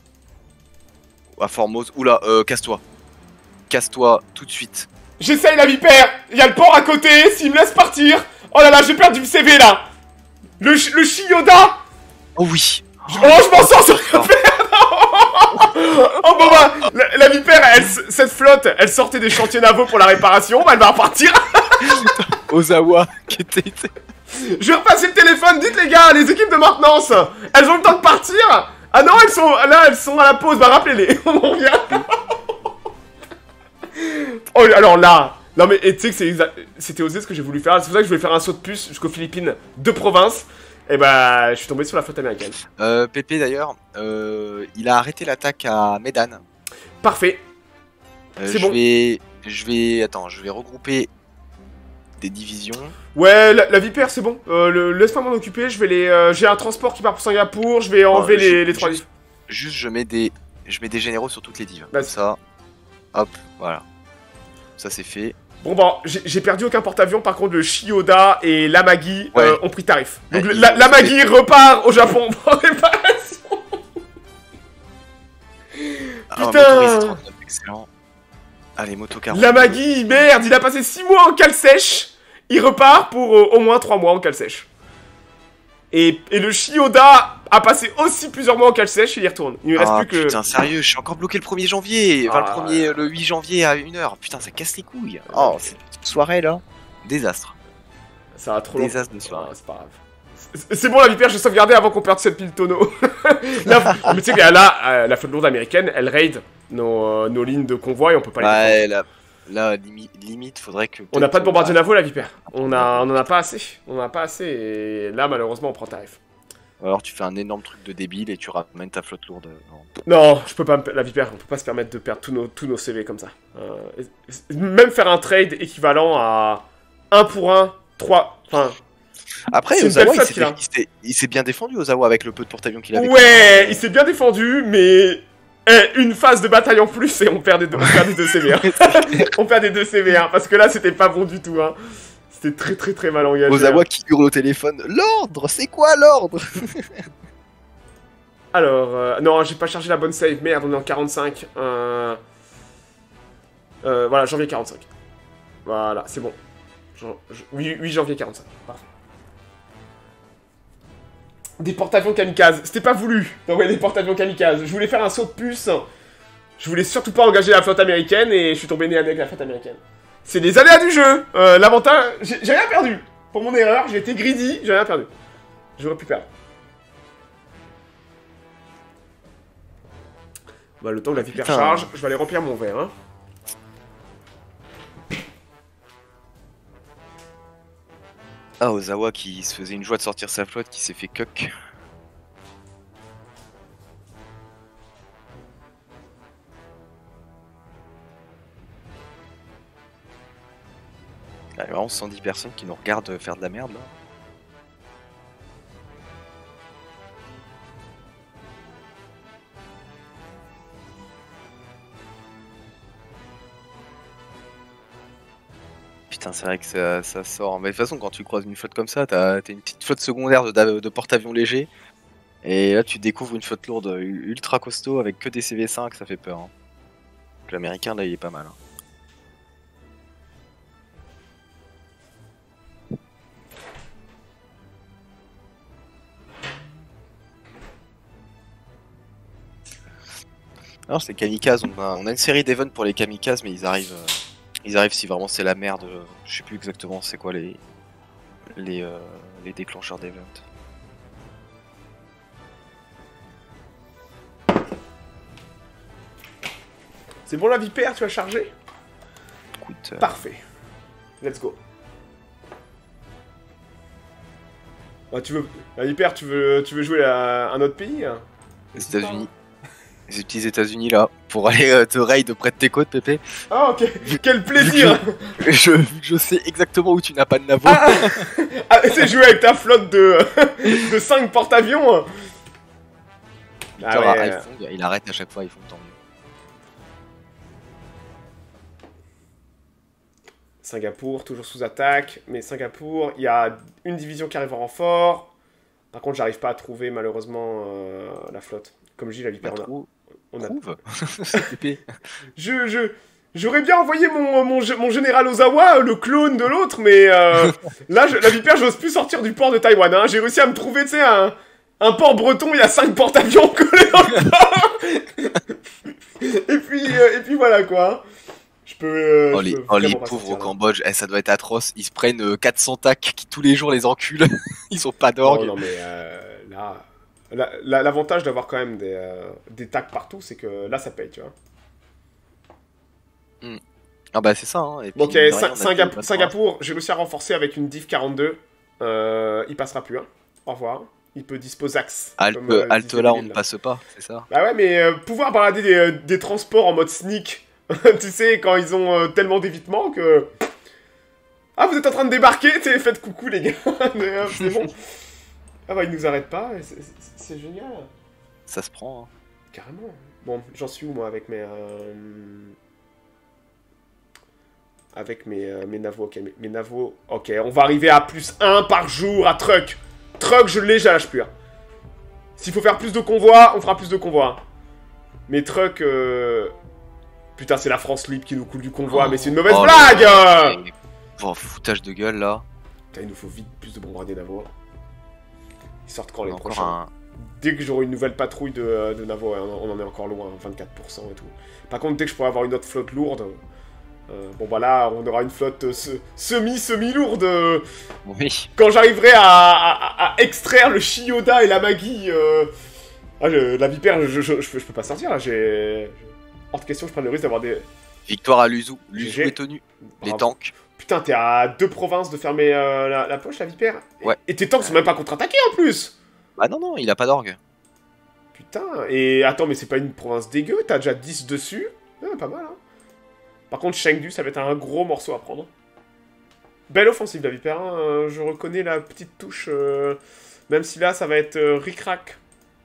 À Formose, oula, euh, casse-toi. Casse-toi tout de suite.
J'essaye la vipère. Il y a le port à côté, s'il me laisse partir. Oh là là, j'ai perdu le C V là. Le, le Chiyoda.
Oh oui.
Je- Oh, je m'en sors sur rien faire. Oh bon bah, la, la vipère, elle, cette flotte, elle sortait des chantiers navaux pour la réparation, bah, elle va repartir.
Ozawa, qui était...
Je vais repasser le téléphone, dites les gars, les équipes de maintenance, elles ont le temps de partir. Ah non, elles sont là, elles sont à la pause, bah rappelez-les, on revient. Oh, alors là, non mais tu sais que c'est c'était osé ce que j'ai voulu faire, c'est pour ça que je voulais faire un saut de puce jusqu'aux Philippines de province. Et bah, je suis tombé sur la flotte américaine.
Euh, Pépé d'ailleurs, euh, il a arrêté l'attaque à Medan.
Parfait.
Euh,
C'est
je
bon.
vais, je vais, attends, je vais regrouper des divisions.
Ouais, la, la vipère, c'est bon. Euh, le- Laisse-moi m'en occuper. Je vais les. euh, J'ai un transport qui part pour Singapour. Je vais enlever
Ouais,
les,
je-
les trois
juste-
livres.
Juste, je mets des, je mets des généraux sur toutes les divs.
Vas-y.
Comme ça, hop, voilà. Ça c'est fait.
Bon, bon, j'ai j'ai perdu aucun porte-avions. Par contre, le Chiyoda et l'Amagi
Ouais.
euh, ont pris tarif. Donc,
Ouais,
la-
ils-
l'Amagi repart au Japon pour réparation.
Ah,
Putain.
motorisé trente-neuf, excellent. Allez, moto quarante.
L'Amagi, merde, il a passé six mois en cale sèche. Il repart pour euh, au moins trois mois en cale sèche. Et, et le Chiyoda a passé aussi plusieurs mois en cale sèche, il y retourne. Il ne reste
Ah
plus que...
putain, sérieux, je suis encore bloqué le premier janvier. Enfin,
Ah,
le, premier, le huit janvier à une heure. Putain, ça casse les couilles. Oh, cette soirée là. Désastre.
Ça va trop longtemps.
Désastre de soirée.
Ah, c'est pas grave. C'est- C'est bon la vipère, j'ai sauvegardé avant qu'on perde cette pile tonneau. Là, mais tu sais que là, euh, la flotte lourde américaine, elle raid nos, euh, nos lignes de convoi et on peut pas les défendre.
Ouais, là, là limi- limite, faudrait que.
On n'a pas de bombardier
bah,
navaux la vipère. On a, on en a pas assez. On en a pas assez et là malheureusement on prend tarif.
Alors tu fais un énorme truc de débile et tu ramènes ta flotte lourde. Non.
Non, je peux pas, me- la vipère, on peut pas se permettre de perdre tous nos, tous nos C V comme ça. Euh, et- et- même faire un trade équivalent à un pour un, trois, enfin...
Après,
C'est une
Ozawa,
belle
il
flotte
s'est
qu'il a.
dé- il s'est- il s'est bien défendu, Ozawa, avec le peu de porte-avions qu'il avait.
Ouais, il s'est bien défendu, mais... Eh, une phase de bataille en plus et on perd des deux, on perd des deux C V. Hein. On perd des deux C V, hein, parce que là c'était pas bon du tout. Hein. C'était très très très mal engagé.
Ozawa
hein.
qui hurle au téléphone. L'ordre, c'est quoi l'ordre?
Alors, euh, non, j'ai pas chargé la bonne save, merde, on est en quarante-cinq. Euh... Euh, voilà, janvier quarante-cinq. Voilà, c'est bon. Jan- j- huit, huit janvier quarante-cinq, parfait. Des porte-avions kamikazes, c'était pas voulu d'envoyer des porte-avions kamikazes. Je voulais faire un saut de puce. Je voulais surtout pas engager la flotte américaine et je suis tombé né avec la flotte américaine. C'est les aléas du jeu. Euh, L'avantage, j'ai j'ai rien perdu. Pour mon erreur, j'ai été greedy, j'ai rien perdu. J'aurais pu perdre. Bah, le temps que la vipère
Putain.
charge, je vais aller remplir mon verre. Hein.
Ah, Ozawa qui se faisait une joie de sortir sa flotte, qui s'est fait cuck. Il y a vraiment cent dix personnes qui nous regardent faire de la merde là. Putain, c'est vrai que ça, ça sort. Mais de toute façon, quand tu croises une flotte comme ça, t'as t'as une petite flotte secondaire de, de porte-avions légers. Et là, tu découvres une flotte lourde ultra costaud avec que des C V cinq, ça fait peur. Hein. Donc, l'américain, là, il est pas mal. Hein. Alors, c'est kamikazes. On a, on a une série d'events pour les kamikazes, mais ils arrivent. Euh, ils arrivent si vraiment c'est la merde. euh, Je sais plus exactement c'est quoi les les, euh, les déclencheurs d'events.
C'est bon la vipère, tu as chargé?
Écoute, euh,
Parfait. Let's go. Ah, tu veux... La vipère, tu veux, tu veux jouer à un autre pays hein?
les États-Unis. Les petits États-Unis là, pour aller euh, te raid près de tes côtes, Pépé.
Ah, ok, quel plaisir.
Je, je sais exactement où tu n'as pas de navo.
Ah, ah, c'est jouer avec ta flotte de, de cinq porte-avions.
Ah ouais. iPhone, il arrête à chaque fois, ils font tant mieux.
Singapour, toujours sous attaque, mais Singapour, il y a une division qui arrive en renfort. Par contre, j'arrive pas à trouver malheureusement euh, la flotte. Comme je dis, la Vipère,
bah,
on a... On a...
Trouve.
je, je, j'aurais bien envoyé mon, mon, mon général Ozawa, le clone de l'autre, mais euh, là, je, la Vipère, j'ose plus sortir du port de Taïwan. Hein. J'ai réussi à me trouver, tu sais, un, un port breton, il y a cinq porte-avions collés dans le port. et, puis, euh, et puis voilà, quoi. Je peux... Euh,
oh,
je
les,
peux
oh, les
pauvres
sortir, au
là.
Cambodge, eh, ça doit être atroce. Ils se prennent euh, quatre cents tacs qui tous les jours les enculent. Ils ont pas d'orgue.
Non, non, mais euh, là... L'avantage d'avoir quand même des, euh, des tacs partout, c'est que là, ça paye, tu vois.
Mm. Ah bah c'est ça, hein. Et puis,
ok,
rien,
Sa Singapour,
fait,
Singapour j'ai réussi à renforcer avec une div quarante-deux. Euh, il passera plus, hein. Au revoir. Il peut disposer axe.
Alt,
comme, euh,
alt là, on ne passe pas, c'est ça.
Bah ouais, mais euh, pouvoir balader des, euh, des transports en mode sneak, tu sais, quand ils ont euh, tellement d'évitement que... Ah, vous êtes en train de débarquer, t'es faites coucou, les gars. C'est bon. Ah bah, ils nous arrêtent pas, c'est génial.
Ça se prend, hein.
Carrément. Bon, j'en suis où, moi, avec mes... Euh... Avec mes, euh, mes navos, ok, mes, mes navos... Ok, on va arriver à plus un par jour à truck. Truck, je l'ai, je la lâche plus. Hein. S'il faut faire plus de convois, on fera plus de convois. Hein. Mais truck... Euh... Putain, c'est la France libre qui nous coule du convoi, oh, mais c'est une mauvaise oh blague là, là.
Oh, foutage de gueule, là.
Putain, il nous faut vite plus de bombardiers navos. Ils sortent quand les
encore
prochains
un...
Dès que j'aurai une nouvelle patrouille de, de navos, on en est encore loin, vingt-quatre pour cent et tout. Par contre, dès que je pourrai avoir une autre flotte lourde, euh, bon bah là, on aura une flotte semi-semi-lourde. Euh,
oui.
Quand j'arriverai à, à, à extraire le Chiyoda et la Magi, euh, ah, je, la Vipère, je, je, je, je, peux pas sortir là, j'ai... Hors de question, je prends le risque d'avoir des...
Victoire à Luzu, Luzu est tenu, les tanks.
Putain, t'es à deux provinces de fermer euh, la, la poche, la Vipère.
Ouais.
Et tes tanks sont même pas contre-attaqués en plus.
Bah non, non, il a pas d'orgue.
Putain, et attends, mais c'est pas une province dégueu, t'as déjà dix dessus. Ah, pas mal, hein. Par contre, Chengdu, ça va être un gros morceau à prendre. Belle offensive, la Vipère, hein. Je reconnais la petite touche, euh, même si là, ça va être euh, ric-rac.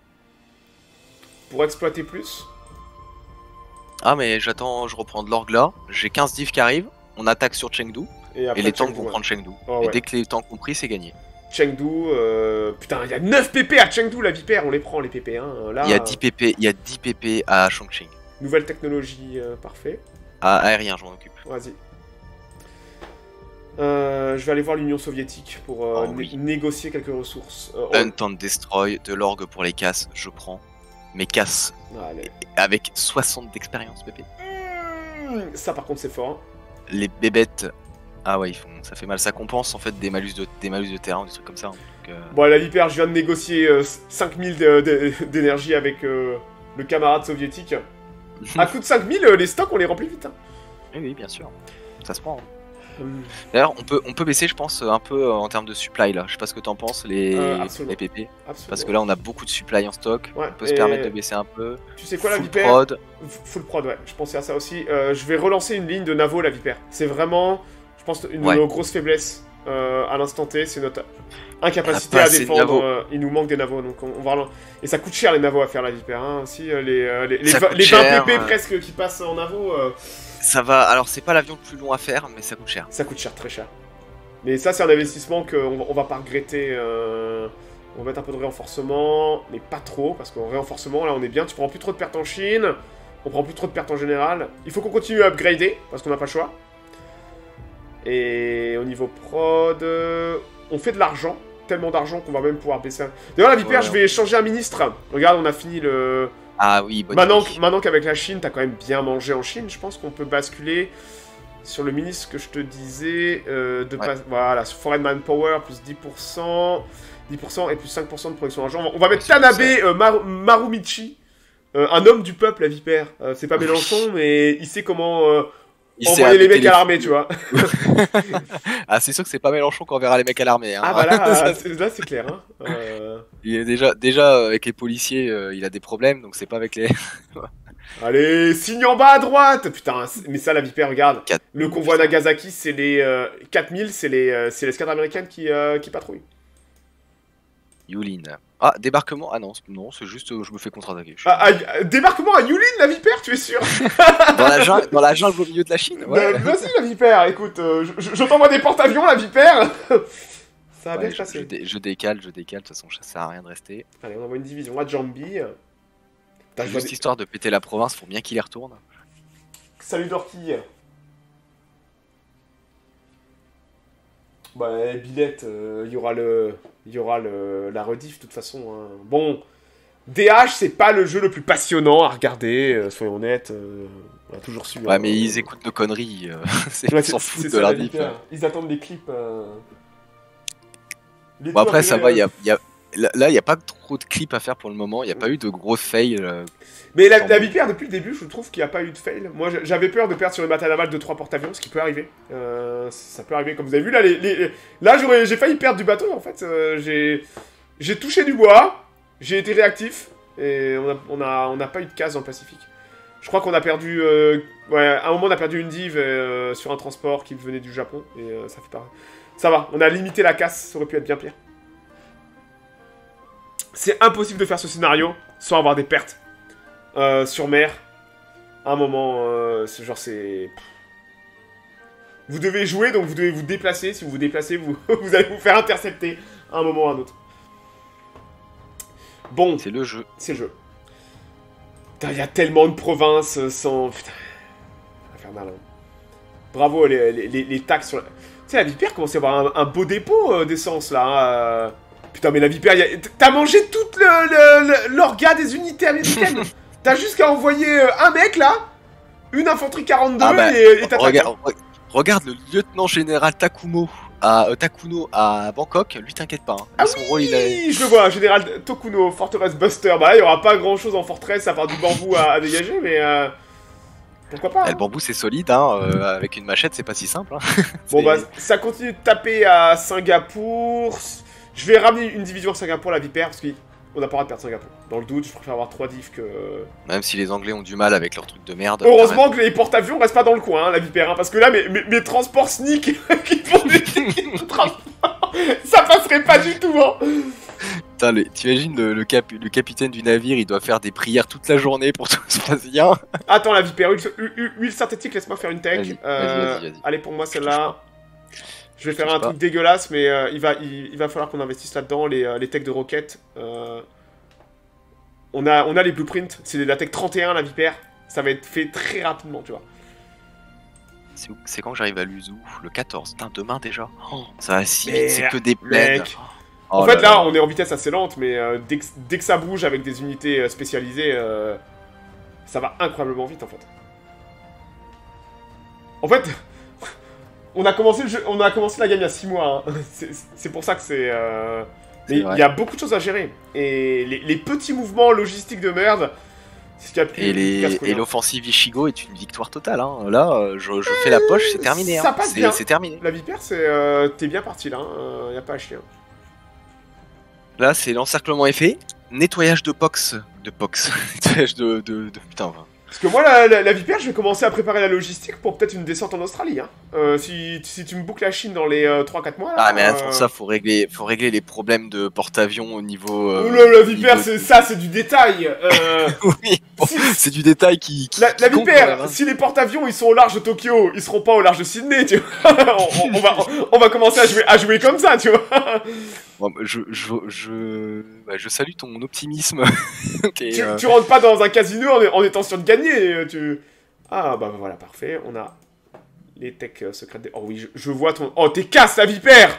Pour exploiter plus.
Ah, mais j'attends, je reprends de l'orgue là, j'ai quinze divs qui arrivent, on attaque sur Chengdu, et, et les tanks Chengdu, vont ouais. prendre Chengdu. Oh, et ouais. Dès que les tanks ont pris, c'est gagné.
Chengdu, euh... putain, il y a neuf P P à Chengdu, la Vipère, on les prend les P P. Hein. Là,
il y a dix P P, il y a dix P P à Chongqing.
Nouvelle technologie, euh, parfait.
Ah, aérien, je m'en occupe.
Vas-y. Euh, je vais aller voir l'Union soviétique pour euh, oh, oui. né négocier quelques ressources. Euh,
Hunt and Destroy, de l'orgue pour les casses, je prends. Mes casses, allez. Avec soixante d'expérience, P P.
Mmh, ça par contre c'est fort. Hein.
Les bébêtes, ah ouais, ils font, ça fait mal. Ça compense en fait des malus de, des malus de terrain, des trucs comme ça. Hein. Donc, euh...
Bon, la Vipère, je viens de négocier euh, cinq mille d'énergie avec euh, le camarade soviétique. À coup de cinq mille, euh, les stocks on les remplit vite. Hein.
Oui, oui, bien sûr. Ça se prend. Hein. D'ailleurs, on peut, on peut baisser, je pense, un peu en termes de supply là. Je sais pas ce que t'en penses, les, euh, les P P. Absolument. Parce que là, on a beaucoup de supply en stock. Ouais, on peut se permettre de baisser un peu.
Tu sais quoi, la
Full
Vipère
prod.
Full prod, ouais. Je pensais à ça aussi. Euh, je vais relancer une ligne de Navo, la Vipère. C'est vraiment, je pense, une ouais. de nos grosses faiblesses euh, à l'instant T. C'est notre incapacité à défendre. Euh, il nous manque des Navos, donc on, on va relancer. Et ça coûte cher les Navos à faire, la Vipère. Hein. Si, les, les, les, les vingt cher, P P euh... presque qui passent en Navo. Euh...
Ça va, alors c'est pas l'avion le plus long à faire, mais ça coûte cher.
Ça coûte cher, très cher. Mais ça, c'est un investissement qu'on va, on va pas regretter. Euh... On va mettre un peu de renforcement, mais pas trop, parce qu'en renforcement, là, on est bien. Tu prends plus trop de pertes en Chine, on prend plus trop de pertes en général. Il faut qu'on continue à upgrader, parce qu'on n'a pas le choix. Et au niveau prod, on fait de l'argent, tellement d'argent qu'on va même pouvoir baisser. D'ailleurs, la Vipère, ouais, je vais changer un ministre. Regarde, on a fini le...
Ah oui, bonne
Maintenant, maintenant qu'avec la Chine, t'as quand même bien mangé en Chine, je pense qu'on peut basculer sur le ministre que je te disais, euh, de ouais. pas, voilà, Foreign Manpower, plus dix pour cent, dix pour cent et plus cinq pour cent de production d'argent. On va mettre Tanabe euh, Mar Marumichi, euh, un homme du peuple, la Vipère. Euh, c'est pas Mélenchon, mais il sait comment euh, il envoyer les mecs les... à l'armée, tu vois.
Ah, c'est sûr que c'est pas Mélenchon qu'on verra les mecs à l'armée. Hein.
Ah bah là, là c'est clair. Hein. Euh...
Il est déjà, déjà avec les policiers, euh, il a des problèmes, donc c'est pas avec les.
Allez, signe en bas à droite. Putain, mais ça, la Vipère, regarde.
quatre...
Le convoi Nagasaki, c'est les euh, quatre mille, c'est les, euh, c'est l'escadre américaine qui, euh, qui patrouille.
Yulin. Ah, débarquement. Ah non, non, c'est juste, euh, je me fais contre-attaquer.
Ah, ah, débarquement à Yulin, la Vipère, tu es sûr?
Dans la jungle, dans la jungle au milieu de la Chine. Ouais.
Bah, vas-y, la Vipère, écoute, euh, je, je t'envoie des porte-avions, la Vipère. Ça va
Ouais,
bien se passer.
Je, je, dé, je décale, je décale, de toute façon, ça sert à rien de rester.
Allez, on envoie une division à Jambi.
T'as juste des... histoire de péter la province, faut bien qu'il y retourne.
Salut Dorky. Bah, Billette, il euh, y aura le, il y aura le, la rediff de toute façon. Hein. Bon, D H, c'est pas le jeu le plus passionnant à regarder, euh, soyons honnêtes. Euh, on a toujours su.
Ouais,
hein,
mais
euh...
ils écoutent nos conneries. Euh,
ouais,
ils s'en foutent de
ça,
la diff.
Hein. Ils attendent les clips. Euh...
Les bon, après, ça va, il y a, y a... Là, il n'y a pas trop de clips à faire pour le moment. Il n'y a pas eu de gros fails. Euh,
mais la, la Vipère, depuis le début, je trouve qu'il n'y a pas eu de fail. Moi, j'avais peur de perdre sur une bataille navale de trois porte-avions, ce qui peut arriver. Euh, ça peut arriver, comme vous avez vu. Là, les, les... là j'ai failli perdre du bateau, en fait. Euh, j'ai touché du bois, j'ai été réactif, et on n'a on a, on a pas eu de casse dans le Pacifique. Je crois qu'on a perdu... Euh... Ouais, à un moment, on a perdu une div euh, sur un transport qui venait du Japon, et euh, ça fait pas... Ça va, on a limité la casse, ça aurait pu être bien pire. C'est impossible de faire ce scénario sans avoir des pertes euh, sur mer. À un moment, euh, ce genre c'est... Vous devez jouer, donc vous devez vous déplacer. Si vous vous déplacez, vous, vous allez vous faire intercepter à un moment ou à un autre. Bon.
C'est le jeu.
C'est le jeu. Putain, il y a tellement de provinces sans... Putain. Infernal. Hein. Bravo les, les, les, les taxes sur la... Tu sais, la Vipère commence à avoir un, un beau dépôt euh, d'essence, là. Hein. Putain, mais la Vipère, a... t'as mangé toute l'orga des unités américaines. T'as juste qu'à envoyer euh, un mec, là, une infanterie quarante-deux, ah bah, et t'attaques.
Regarde, regarde le lieutenant général Takumo à, euh, Takuno à Bangkok, lui t'inquiète pas. Hein.
Ah
son
oui,
rôle, il a...
je le vois, général Tokuno, forteresse Buster. Bah là, il y aura pas grand-chose en forteresse à part du bambou à, à dégager, mais... Euh... Pourquoi pas hein.
Le bambou c'est solide, hein, euh, avec une machette c'est pas si simple. Hein.
Bon bah ça continue de taper à Singapour. Je vais ramener une division à Singapour, la Vipère, parce qu'on n'a pas le droit de perdre Singapour. Dans le doute, je préfère avoir trois divs que...
Même si les Anglais ont du mal avec leur truc de merde.
Heureusement que les porte-avions restent pas dans le coin, hein, la Vipère, hein, parce que là mes, mes, mes transports sneak qui font des transports, ça passerait pas du tout hein.
Putain, t'imagines le, le, cap, le capitaine du navire, il doit faire des prières toute la journée pour tout se passe bien.
Attends, la Vipère, huile, huile synthétique, laisse-moi faire une tech.
Vas-y,
euh,
vas-y, vas-y.
Allez, pour moi, celle-là. Je vais
je
faire un
pas.
truc dégueulasse, mais euh, il, va, il, il va falloir qu'on investisse là-dedans, les, euh, les techs de roquettes. Euh, on, a, on a les blueprints, c'est la tech trente et un, la Vipère. Ça va être fait très rapidement, tu vois.
C'est quand que j'arrive à l'Uzu? Le quatorze. Putain, demain déjà. Oh, ça va si
vite,
c'est que des plaines.
Oh en fait, là, là, on est en vitesse assez lente, mais euh, dès, que, dès que ça bouge avec des unités euh, spécialisées, euh, ça va incroyablement vite, en fait. En fait, on a commencé le jeu, on a commencé la game il y a six mois. Hein. C'est pour ça que c'est... Euh... Mais il y a beaucoup de choses à gérer. Et les, les petits mouvements logistiques de merde... Ce qui a pu,
et les, et l'offensive Ichigo est une victoire totale. Hein. Là, je, je fais la poche, c'est terminé.
Ça
hein.
passe bien.
C'est terminé.
La Vipère, c'est... Euh, T'es bien parti, là. Il hein. n'y a pas à chier.
Là, c'est l'encerclement est fait. Nettoyage de pox. De pox. Nettoyage de, de, de... Putain, enfin...
Parce que moi, la, la, la Vipère, je vais commencer à préparer la logistique pour peut-être une descente en Australie. Hein. Euh, si, si tu me boucles la Chine dans les euh, trois quatre mois... Là,
ah, mais
euh...
pour ça, faut régler, faut régler les problèmes de porte-avions au niveau... Euh,
oh là, la Vipère, niveau... ça, c'est du détail euh...
Oui, bon, si, c'est du détail qui... qui
la,
qui
la Vipère,
même, hein.
Si les porte-avions, ils sont au large de Tokyo, ils seront pas au large de Sydney, tu vois. on, on, on, va, on, on va commencer à jouer, à jouer comme ça, tu vois.
Bon, je, je, je, bah, je salue ton optimisme.
Okay, tu, euh... tu rentres pas dans un casino en, en étant sûr de gagner. Tu... Ah bah voilà, parfait. On a les techs euh, secrètes. Des... Oh oui, je, je vois ton... Oh, t'es casse, la Vipère.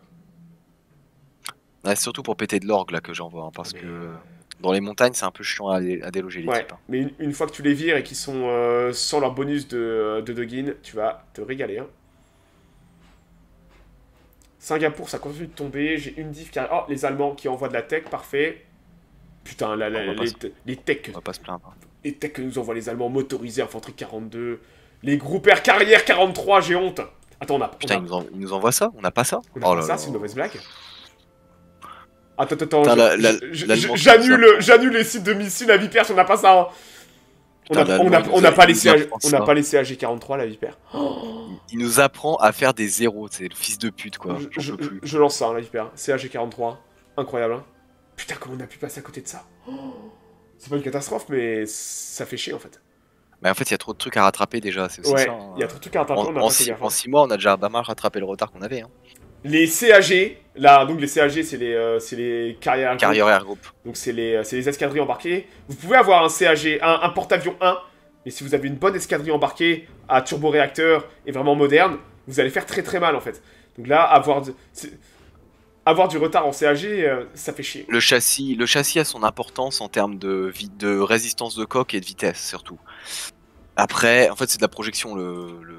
Ouais, surtout pour péter de l'orgue là que j'envoie. Hein, parce mais... que dans les montagnes, c'est un peu chiant à, à déloger les
ouais,
types. Hein.
Mais une, une fois que tu les vires et qu'ils sont euh, sans leur bonus de, de Dogin, tu vas te régaler. Hein. Singapour, ça continue de tomber. J'ai une div qui arrive. Oh, les Allemands qui envoient de la tech, parfait. Putain, la, la, les, les techs.
On va pas se plaindre.
Les techs que nous envoient les Allemands, motorisés, infanterie quarante-deux. Les groupes air carrière quarante-trois, j'ai honte. Attends, on a.
Putain,
on a...
Ils, nous en... ils nous envoient ça? On n'a pas ça?
On a
oh
pas
là
ça,
là.
c'est une mauvaise blague. Attends, attends, j'annule j'annule les sites de missiles à Vipère si on n'a pas ça. Hein. On n'a on a, on a pas les C A G, on n'a pas les C A G quarante-trois la Vipère.
Oh. Il nous apprend à faire des zéros, c'est le fils de pute quoi.
Je, je, je lance ça hein, la Vipère, C A G quarante-trois, incroyable. Hein. Putain comment on a pu passer à côté de ça. Oh. C'est pas une catastrophe mais ça fait chier en fait.
Mais en fait il y a trop de trucs à rattraper déjà, c'est aussi
ouais,
ça. Hein.
Il y a trop de trucs à rattraper.
En, en, six, en six mois on a déjà pas mal rattrapé le retard qu'on avait. Hein.
Les C A G, là, donc les C A G, c'est les, euh, les carrières
Carrier Air Group.
Donc c'est les, les escadrilles embarquées. Vous pouvez avoir un C A G, un, un porte-avions un, mais si vous avez une bonne escadrille embarquée à turboréacteur et vraiment moderne, vous allez faire très très mal en fait. Donc là, avoir, de, avoir du retard en C A G, euh, ça fait chier.
Le châssis, le châssis a son importance en termes de, de résistance de coque et de vitesse surtout. Après, en fait, c'est de la projection le... le...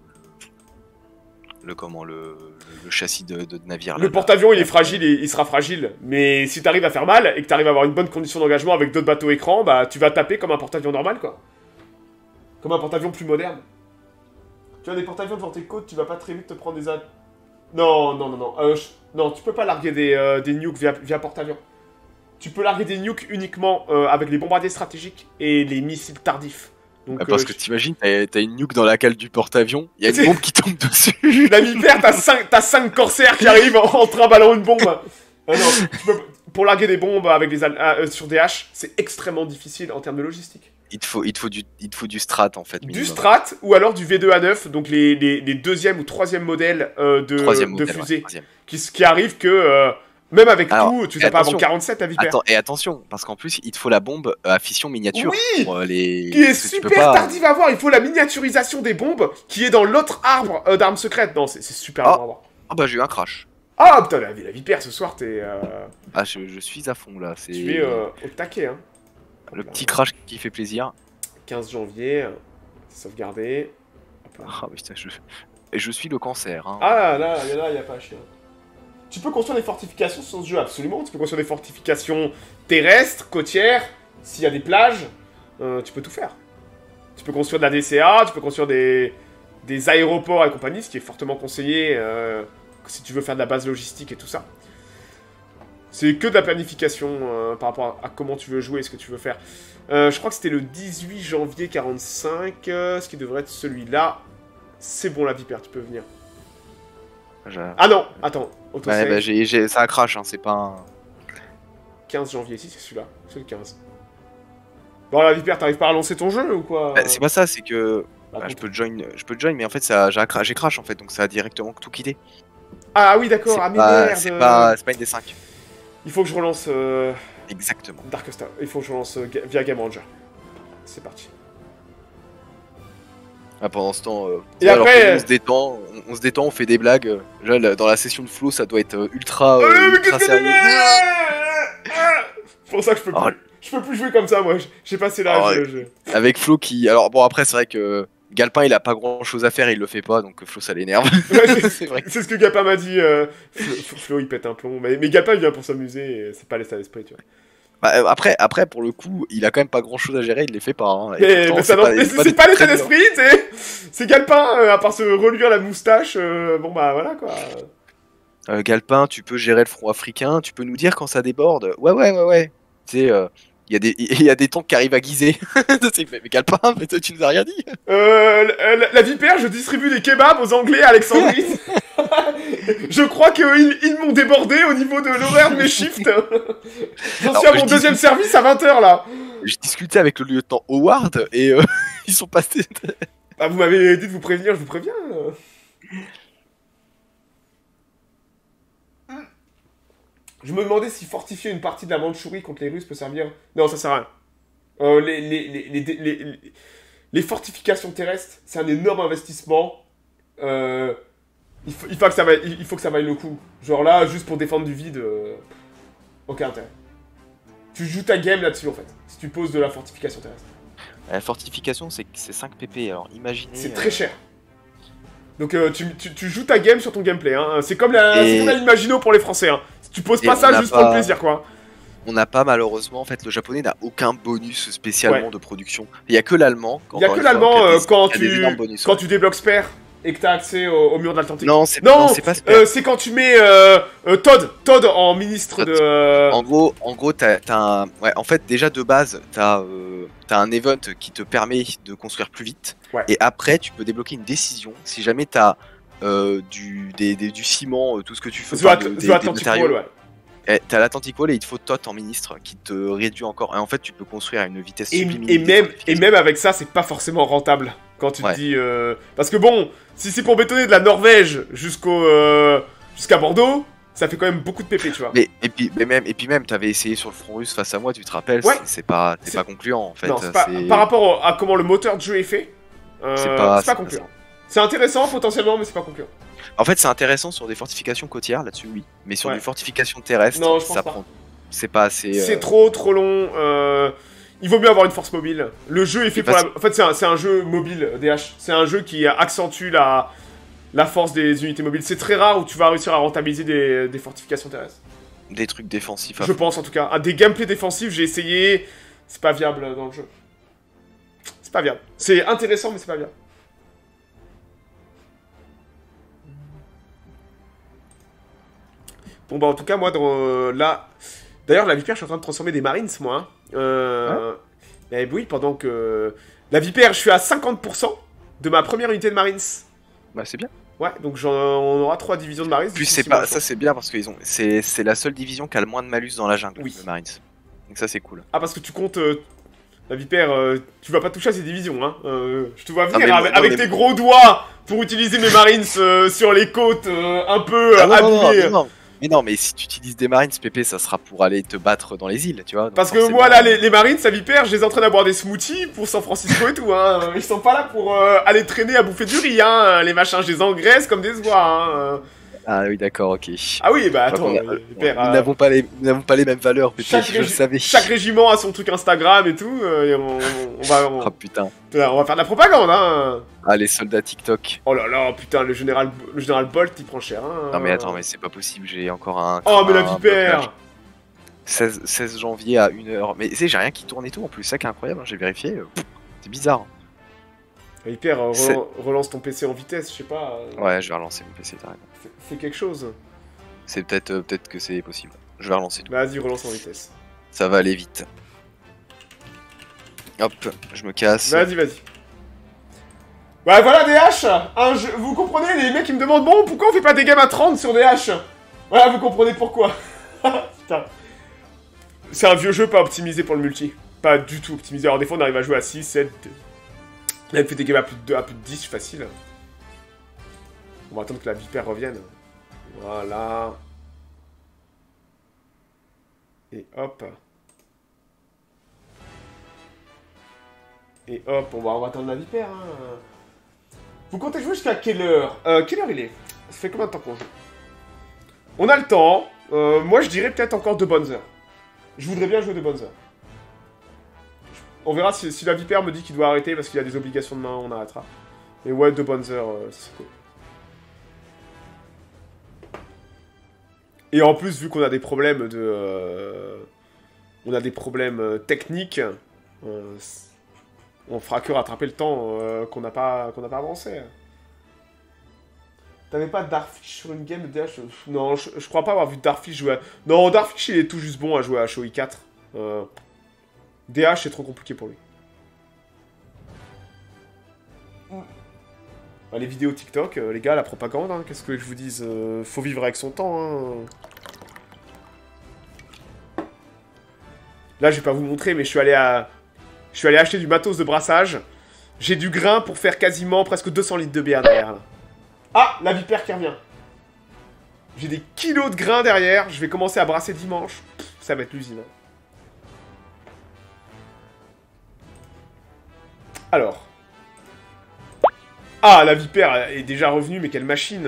Le, comment, le, le châssis de, de, de navire.
Le porte-avions, il est fragile et il sera fragile. Mais si t'arrives à faire mal et que t'arrives à avoir une bonne condition d'engagement avec d'autres bateaux écrans, bah tu vas taper comme un porte-avions normal, quoi. Comme un porte-avions plus moderne. Tu as des porte-avions devant tes côtes, tu vas pas très vite te prendre des... Non, non, non, non. Euh, je... Non, tu peux pas larguer des, euh, des nukes via, via porte-avions. Tu peux larguer des nukes uniquement euh, avec les bombardiers stratégiques et les missiles tardifs. Donc,
bah parce euh, que t'imagines, t'as une nuque dans la cale du porte-avions, il y a une bombe qui tombe dessus.
La Vipère, t'as cinq corsaires qui arrivent en, en trimballant une bombe. Ah non, tu peux, pour larguer des bombes avec les, euh, sur des haches, c'est extrêmement difficile en termes de logistique.
Il te faut, il te faut, du, il te faut du strat en fait.
Minimum. Du strat ou alors du V deux A neuf, donc les, les, les deuxième ou troisième modèles euh, de,
troisième
de
modèle,
fusée.
Ouais,
qui, qui arrive que... Euh, Même avec
alors,
tout, tu n'as pas avant quarante-sept à Vipère.
Attends, et attention, parce qu'en plus, il te faut la bombe à fission miniature.
Oui
pour les...
Qui est super pas... tardive à avoir. Il faut la miniaturisation des bombes qui est dans l'autre arbre euh, d'armes secrètes. Non, c'est super
ah.
long à voir.
Ah bah j'ai eu un crash.
Ah putain, la, la Vipère ce soir, t'es... Euh...
Ah, je, je suis à fond là.
Tu es euh, au taquet, hein.
Le là, petit crash qui fait plaisir.
quinze janvier, sauvegardé.
Ah putain, je... Et je suis le cancer. Hein.
Ah là, là, il n'y a pas à chier. Tu peux construire des fortifications sur ce jeu, absolument. Tu peux construire des fortifications terrestres, côtières, s'il y a des plages. Euh, tu peux tout faire. Tu peux construire de la D C A, tu peux construire des, des aéroports et compagnie, ce qui est fortement conseillé euh, si tu veux faire de la base logistique et tout ça. C'est que de la planification euh, par rapport à, à comment tu veux jouer et ce que tu veux faire. Euh, je crois que c'était le dix-huit janvier quarante-cinq, euh, ce qui devrait être celui-là. C'est bon, la Vipère, tu peux venir. Ah non, attends.
Ouais, bah j'ai, j'ai, ça a crash, hein, c'est pas un...
quinze janvier, si c'est celui-là, c'est le quinze. Bon, la Vipère, t'arrives pas à lancer ton jeu ou quoi?
Bah, c'est pas ça, c'est que bah, bah, je peux join, je peux join, mais en fait ça, j'ai, j'ai crash en fait, donc ça a directement tout quitté.
Ah oui, d'accord, ah mais
pas,
merde.
C'est pas, pas une des cinq.
Il faut que je relance. Euh...
Exactement.
Dark Star, il faut que je relance euh, via Game Ranger. C'est parti.
Ah, pendant ce temps, euh,
et alors après,
on se détend, on, on se détend, on fait des blagues. Là, là, dans la session de flow, ça doit être ultra, euh,
euh,
ultra sérieux.
C'est pour ça que je peux plus, oh. je peux plus jouer comme ça, moi. J'ai passé l'âge.
Oh,
je...
Avec Flo qui, alors bon après c'est vrai que Galpin il a pas grand chose à faire, il le fait pas, donc Flo ça l'énerve.
Ouais, c'est vrai. C'est ce que Galpin m'a dit. Euh, Flo, Flo il pète un plomb, mais, mais Galpin il vient pour s'amuser, c'est pas l'état d'esprit, tu vois.
Bah, après, après, pour le coup, il a quand même pas grand chose à gérer, il les fait pas. Hein.
Mais, mais c'est pas, pas, pas l'état d'esprit, c'est Galpin, euh, à part se reluire la moustache, euh, bon bah voilà quoi.
Euh, Galpin, tu peux gérer le front africain, tu peux nous dire quand ça déborde. Ouais, ouais, ouais, ouais. Tu sais, il euh, y, y a des tanks qui arrivent à guiser. mais, mais Galpin, mais toi, tu nous as rien dit.
Euh, la, la Vipère, je distribue des kebabs aux Anglais à Alexandrie. Je crois qu'ils ils m'ont débordé au niveau de l'horaire de mes shifts. J'en suis à mon deuxième discute... service à vingt heures là.
J'ai discuté avec le lieutenant Howard et euh, ils sont passés.
Ah, vous m'avez dit de vous prévenir, je vous préviens. Je me demandais si fortifier une partie de la Mandchourie contre les Russes peut servir. Non, ça sert à rien. Euh, les, les, les, les, les, les, les fortifications terrestres, c'est un énorme investissement. Euh. Il faut, il, faut que ça vaille, il faut que ça vaille le coup. Genre là, juste pour défendre du vide, euh, aucun intérêt. Tu joues ta game là-dessus en fait, si tu poses de la fortification terrestre.
La fortification, c'est cinq P P, alors imaginez...
C'est
euh...
très cher. Donc euh, tu, tu, tu joues ta game sur ton gameplay, hein. C'est comme la, Et... comme la Imagino pour les Français, hein. Tu poses pas ça juste pas... pour le plaisir, quoi.
On n'a pas, malheureusement, en fait, le japonais n'a aucun bonus spécialement ouais. de production. Il y a que l'allemand.
Il y a que l'allemand euh, quand, tu... bonus, quand ouais. tu débloques Spare. et que t'as accès au, au mur de l'Atlantique.
Non, c'est
non,
pas
euh, c'est quand tu mets euh, euh, Todd, Todd en ministre
Todd.
de... Euh...
En gros, en gros t'as un... Ouais, en fait, déjà de base, t'as euh, un event qui te permet de construire plus vite.
Ouais.
Et après, tu peux débloquer une décision si jamais t'as euh, du, des, des, du ciment, euh, tout ce que tu fais.
The, de, the Atlantic Wall, ouais.
T'as l'Atlantic Wall et il te faut Todd en ministre qui te réduit encore. Et en fait, tu peux construire à une vitesse
et,
sublime.
Et même, et même avec ça, c'est pas forcément rentable. Quand tu ouais. te dis... Euh... Parce que bon, si c'est pour bétonner de la Norvège jusqu'au euh, jusqu'à Bordeaux, ça fait quand même beaucoup de pépé, tu vois.
Mais, et, puis, mais même, et puis même, t'avais essayé sur le front russe face à moi, tu te rappelles, ouais. c'est pas, pas concluant, en fait.
Non, pas, par rapport à comment le moteur de jeu est fait, euh, c'est pas, pas concluant. C'est intéressant, potentiellement, mais c'est pas concluant.
En fait, c'est intéressant sur des fortifications côtières, là-dessus, oui. Mais sur ouais. des fortifications terrestres,
non, je
ça
pas.
prend... C'est pas assez...
C'est
euh...
trop, trop long. Euh... Il vaut mieux avoir une force mobile. Le jeu est fait pour la... En fait, c'est un, un jeu mobile, D H. C'est un jeu qui accentue la, la force des unités mobiles. C'est très rare où tu vas réussir à rentabiliser des, des fortifications terrestres.
Des trucs défensifs.
Je pense, en tout cas. Ah, des gameplays défensifs, j'ai essayé. C'est pas viable dans le jeu. C'est pas viable. C'est intéressant, mais c'est pas viable. Bon, bah, en tout cas, moi, dans, euh, là... D'ailleurs, la Vipère, je suis en train de transformer des Marines, moi. Hein. Euh... Ouais. Et oui, pendant que... La Vipère, je suis à cinquante pour cent de ma première unité de Marines.
Bah, c'est bien.
Ouais, donc on aura trois divisions de Marines.
Puis c'est pas... ça, c'est bien, parce que c'est la seule division qui a le moins de malus dans la jungle, oui. de Marines. Donc ça, c'est cool.
Ah, parce que tu comptes... Euh... La Vipère, euh, tu vas pas toucher à ces divisions, hein. Euh, je te vois venir ah, avec, non, avec mais... tes gros doigts pour utiliser mes Marines euh, sur les côtes euh, un peu
ah, non,
abîmées.
Non, non, non. Mais non, mais si tu utilises des Marines, Pépé, ça sera pour aller te battre dans les îles, tu vois.
Parce que moi, là, les, les Marines, la Vipère, je les entraîne à boire des smoothies pour San Francisco et tout, hein. Ils sont pas là pour euh, aller traîner à bouffer du riz, hein. Les machins, je les engraisse comme des oies, hein.
Ah oui, d'accord, ok.
Ah oui, bah attends,
a, euh, Vipère, nous n'avons euh... pas, pas les mêmes valeurs, Pépé, chaque je le savais.
Chaque régiment a son truc Instagram et tout, euh, et on, on va... On...
Oh putain.
On va faire de la propagande, hein.
Ah, les soldats TikTok.
Oh là là, putain, le général, le général Bolt, il prend cher, hein.
Non mais attends, mais c'est pas possible, j'ai encore un...
Oh, mais la Vipère
seize, seize janvier à une heure. Mais tu sais, j'ai rien qui tourne et tout, en plus, ça qui est incroyable, hein, j'ai vérifié. C'est bizarre.
La Vipère, euh, relan relance ton P C en vitesse, je sais pas. Euh...
Ouais, je vais relancer mon P C, t'as raison.
C'est quelque chose.
C'est peut-être euh, peut-être que c'est possible. Je vais relancer tout.
Vas-y, relance en vitesse.
Ça va aller vite. Hop, je me casse.
Vas-y, vas-y. Ouais, voilà D H un jeu... Vous comprenez, les mecs ils me demandent, bon, pourquoi on fait pas des games à trente sur D H? Voilà, vous comprenez pourquoi. Putain. C'est un vieux jeu pas optimisé pour le multi. Pas du tout optimisé. Alors des fois on arrive à jouer à six, sept... Là, elle fait des games à plus de, à plus de dix, facile. On va attendre que la Vipère revienne. Voilà. Et hop. Et hop, on va, on va attendre la Vipère. Hein. Vous comptez jouer jusqu'à quelle heure euh, Quelle heure il est? Ça fait combien de temps qu'on joue? On a le temps. Euh, moi, je dirais peut-être encore deux bonnes heures. Je voudrais bien jouer de bonnes heures. On verra si, si la Vipère me dit qu'il doit arrêter parce qu'il a des obligations demain, on arrêtera. Mais ouais, deux bonnes heures, euh, c'est cool. Et en plus, vu qu'on a des problèmes de... Euh, on a des problèmes euh, techniques, euh, on fera que rattraper le temps euh, qu'on n'a pas, qu'on n'a pas avancé. T'avais pas Darfish sur une game de D H? Non, je, je crois pas avoir vu Darfish jouer à... Non, Darfish, il est tout juste bon à jouer à H O I quatre. Euh... D H, c'est trop compliqué pour lui. Ah, les vidéos TikTok, euh, les gars, la propagande, hein, qu'est-ce que je vous dise, euh, faut vivre avec son temps. Hein. Là, je vais pas vous montrer, mais je suis allé à... Je suis allé acheter du matos de brassage. J'ai du grain pour faire quasiment presque deux cents litres de bière derrière. Là. Ah, la Vipère qui revient. J'ai des kilos de grain derrière. Je vais commencer à brasser dimanche. Pff, ça va être l'usine. Hein. Alors. Ah, la Vipère est déjà revenue, mais quelle machine.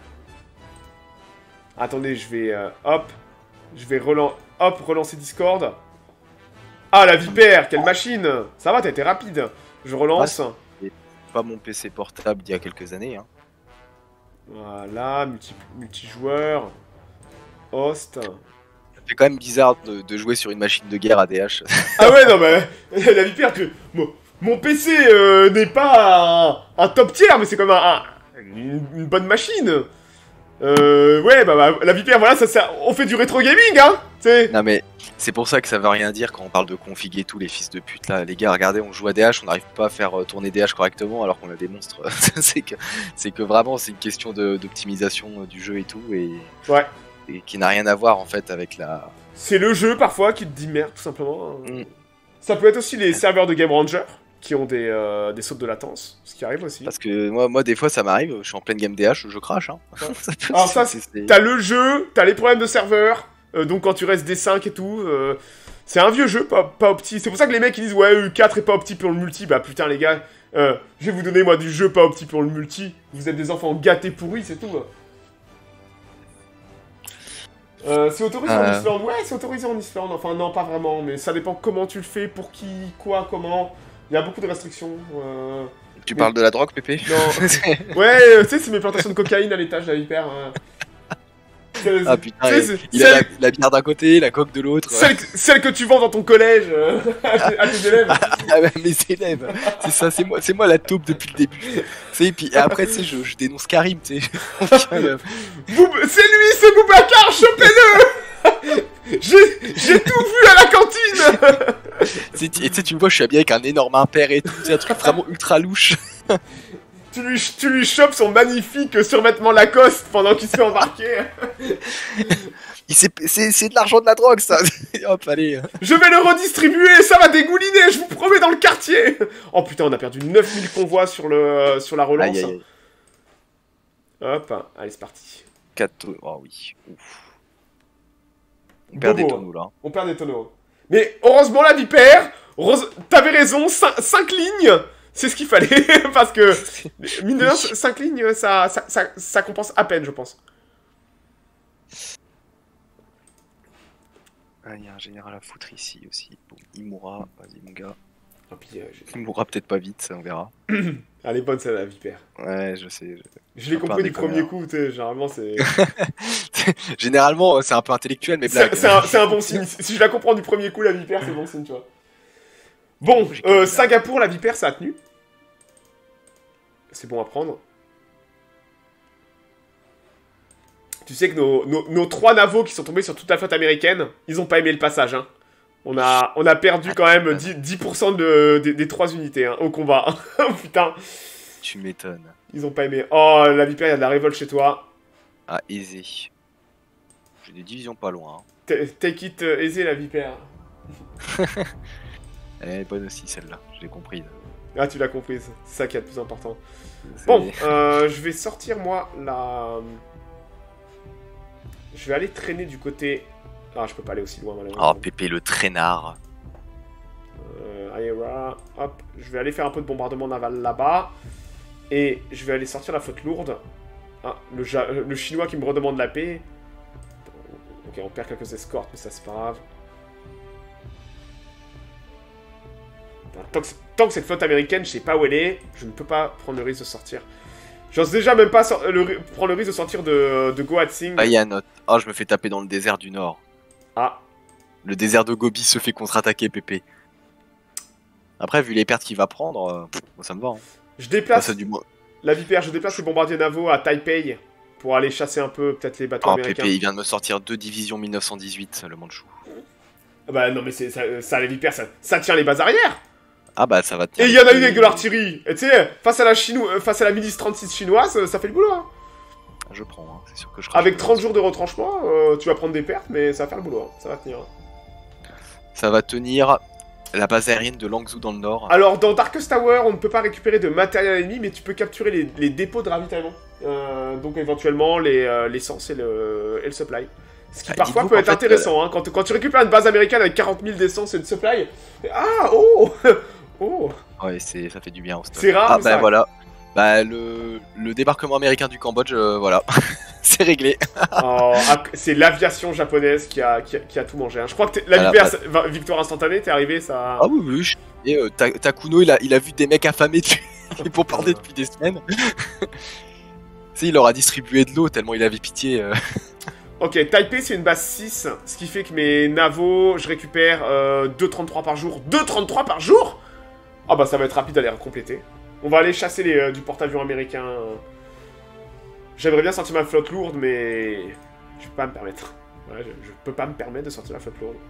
Attendez, je vais... Euh, hop. Je vais relan hop, relancer Discord. Ah, la Vipère, quelle machine. Ça va, t'as été rapide. Je relance.
Ah, pas mon P C portable d'il y a quelques années. Hein.
Voilà, multi multijoueur. Host.
C'est quand même bizarre de, de jouer sur une machine de guerre à D H.
Ah ouais, non, mais la Vipère, que... Bon. Mon P C euh, n'est pas un, un top tier, mais c'est comme un, un... une, une bonne machine. Euh, ouais, bah, bah la Vipère, voilà, ça, ça, on fait du rétro gaming, hein. C'est...
Non mais c'est pour ça que ça veut rien dire quand on parle de config et tout, les fils de pute là. Les gars, regardez, on joue à D H, on n'arrive pas à faire tourner D H correctement alors qu'on a des monstres. c'est que c'est que vraiment c'est une question de, d'optimisation du jeu et tout et,
ouais.
et qui n'a rien à voir en fait avec la.
C'est le jeu parfois qui te dit merde tout simplement. Mm. Ça peut être aussi les serveurs de Game Ranger qui ont des, euh, des sautes de latence, ce qui arrive aussi.
Parce que moi, moi des fois ça m'arrive, je suis en pleine game D H, je crache. Hein.
Ouais. ça peut, Alors ça, c'est, c'est... t'as le jeu, t'as les problèmes de serveur. Euh, donc quand tu restes D cinq et tout, euh, c'est un vieux jeu, pas, pas opti. C'est pour ça que les mecs ils disent ouais U quatre est pas opti pour le multi. Bah putain les gars, euh, je vais vous donner moi du jeu pas opti pour le multi. Vous êtes des enfants gâtés pourris, c'est tout. Euh, c'est autorisé euh... en Islande, ouais c'est autorisé en Islande. Enfin non pas vraiment, mais ça dépend comment tu le fais, pour qui, quoi, comment. Il y a beaucoup de restrictions. Euh...
Tu mais... parles de la drogue Pépé?
Non. Ouais, tu sais c'est mes plantations de cocaïne à l'étage de la Vipère. Hein.
Ah putain, il, il a la, la bière d'un côté, la coque de l'autre.
Celle, celle que tu vends dans ton collège euh, à tes élèves.
Ah bah mes élèves, c'est ça, c'est moi, c'est moi la taupe depuis le début. Et puis après, tu sais, je, je dénonce Karim, tu sais.
C'est lui, c'est Boubacar, chopez-le. J'ai, j'ai tout vu à la cantine.
Et tu sais, tu me vois, je suis habillé avec un énorme impair et tout, c'est un truc vraiment ultra louche.
Tu lui, tu lui chopes son magnifique survêtement Lacoste pendant qu'il se fait embarquer.
Il c'est, c'est, c'est de l'argent de la drogue, ça. Hop, allez.
Je vais le redistribuer, ça va dégouliner, je vous promets, dans le quartier. Oh putain, on a perdu neuf mille convois sur, le, sur la relance. Aïe, aïe, aïe. Hop, allez, c'est parti.
quatre... Oh oui. Ouf. On perd Bobo. Des tonneaux, là.
On perd des tonneaux. Mais heureusement, la Vipère, Rose... t'avais raison, cinq lignes. C'est ce qu'il fallait, parce que, mine de rien, cinq lignes, ça, ça, ça, ça compense à peine, je pense.
Ah, il y a un général à foutre ici aussi. Bon, il mourra, vas-y mon gars.
Oh, puis, euh,
il mourra peut-être pas vite, ça, on verra.
Elle est bonne, celle-là, la Vipère.
Ouais, je sais. Je,
je l'ai compris du premier coup, tu sais, généralement, c'est...
Généralement, c'est un peu intellectuel, mais blague.
C'est un, un bon signe. Si je la comprends du premier coup, la Vipère, c'est bon signe, tu vois. Bon, euh, Singapour, la Vipère, ça a tenu. C'est bon à prendre. Tu sais que nos, nos, nos trois navaux qui sont tombés sur toute la flotte américaine, ils ont pas aimé le passage, hein. On a, on a perdu quand même dix pour cent de, de, des trois unités hein, au combat. Oh putain.
Tu m'étonnes.
Ils ont pas aimé. Oh, la Vipère, il y a de la révolte chez toi.
Ah, aisé. J'ai des divisions pas loin.
Hein. Take it uh, aisé, la Vipère.
Elle est bonne aussi, celle-là. Je l'ai comprise.
Ah, tu l'as comprise. C'est ça qui est le plus important. Bon, euh, je vais sortir, moi, la... Je vais aller traîner du côté... Ah, je peux pas aller aussi loin, malheureusement.
Oh, Pépé, le traînard.
Euh, allez, voilà. Hop, je vais aller faire un peu de bombardement naval là-bas. Et je vais aller sortir la flotte lourde. Ah, le, ja... le chinois qui me redemande la paix. Ok, on perd quelques escortes, mais ça, c'est pas grave. Tant que, tant que cette flotte américaine, je sais pas où elle est, je ne peux pas prendre le risque de sortir. J'ose déjà même pas so le, prendre le risque de sortir de, de Goatsing.
Ah, il y a un autre. Oh, je me fais taper dans le désert du Nord.
Ah.
Le désert de Gobi se fait contre-attaquer, Pépé. Après, vu les pertes qu'il va prendre, euh, pff, ça me va. Hein.
Je déplace du... la Vipère, je déplace les bombardiers navaux à Taipei pour aller chasser un peu peut-être les bateaux
oh,
américains.
Pépé, il vient de me sortir deux divisions mille neuf cent dix-huit, le Mandchou.
Ah bah non mais c'est ça, ça, la Vipère, ça, ça tient les bases arrières.
Ah bah ça va tenir.
Et il y en a une avec de l'artillerie. Et tu sais, face à la Chino... face à la milice trente-six chinoise, ça fait le boulot. Hein.
Je prends, hein. C'est sûr que je.
Avec trente jours de retranchement, euh, tu vas prendre des pertes, mais ça va faire le boulot. Hein. Ça va tenir.
Ça va tenir la base aérienne de Langzhou dans le nord.
Alors dans Darkest Tower, on ne peut pas récupérer de matériel ennemi, mais tu peux capturer les, les dépôts de ravitaillement. Euh, donc éventuellement l'essence les, euh, et, le, et le supply. Ce qui ah, parfois peut être fait, intéressant, euh... hein, quand, quand tu récupères une base américaine avec quarante mille d'essence et de supply. Ah, oh oh.
Ouais, ça fait du bien au stock.
C'est rare.
Ah bah voilà. Bah le, le débarquement américain du Cambodge, euh, voilà. C'est réglé. Oh,
c'est l'aviation japonaise qui a, qui a, qui a tout mangé. Hein. Je crois que la Vipère, bah... victoire instantanée, t'es arrivé, ça...
Ah oui, oui. Et euh, Takuno, il a, il a vu des mecs affamés dessus. Il pour parler depuis des semaines. Tu sais, il leur a distribué de l'eau tellement il avait pitié. Euh...
Ok, Taipei c'est une base six, ce qui fait que mes navos, je récupère euh, deux virgule trente-trois par jour. deux virgule trente-trois par jour? Ah bah ça va être rapide à les compléter. On va aller chasser les, euh, du porte-avions américain. J'aimerais bien sortir ma flotte lourde, mais... Je peux pas me permettre. Ouais, je, je peux pas me permettre de sortir la flotte lourde.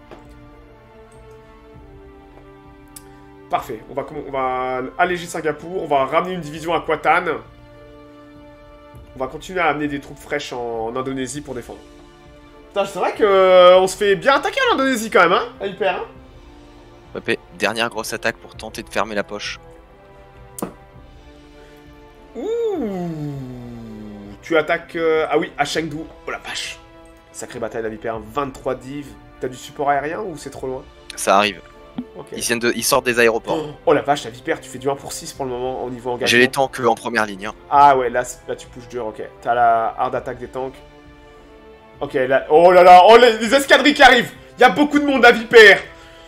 Parfait. On va, on va alléger Singapour. On va ramener une division à Kuantan. On va continuer à amener des troupes fraîches en, en Indonésie pour défendre. Putain, c'est vrai que euh, on se fait bien attaquer en Indonésie quand même, hein, à Hyper, hein.
Pépé, dernière grosse attaque pour tenter de fermer la poche.
Ouh. Tu attaques... Euh... Ah oui, à Chengdu. Oh la vache. Sacrée bataille la Viper, vingt-trois div. T'as du support aérien ou c'est trop loin?
Ça arrive.
Okay.
Ils, viennent de... Ils sortent des aéroports.
Oh la vache, la Viper, tu fais du un pour six pour le moment au niveau engagement.
J'ai les tanks en première ligne. Hein.
Ah ouais, là, là tu pushes dur, ok. T'as la hard attaque des tanks. Ok, là... Oh là là, oh les, les escadrilles qui arrivent. Il y a beaucoup de monde la Viper.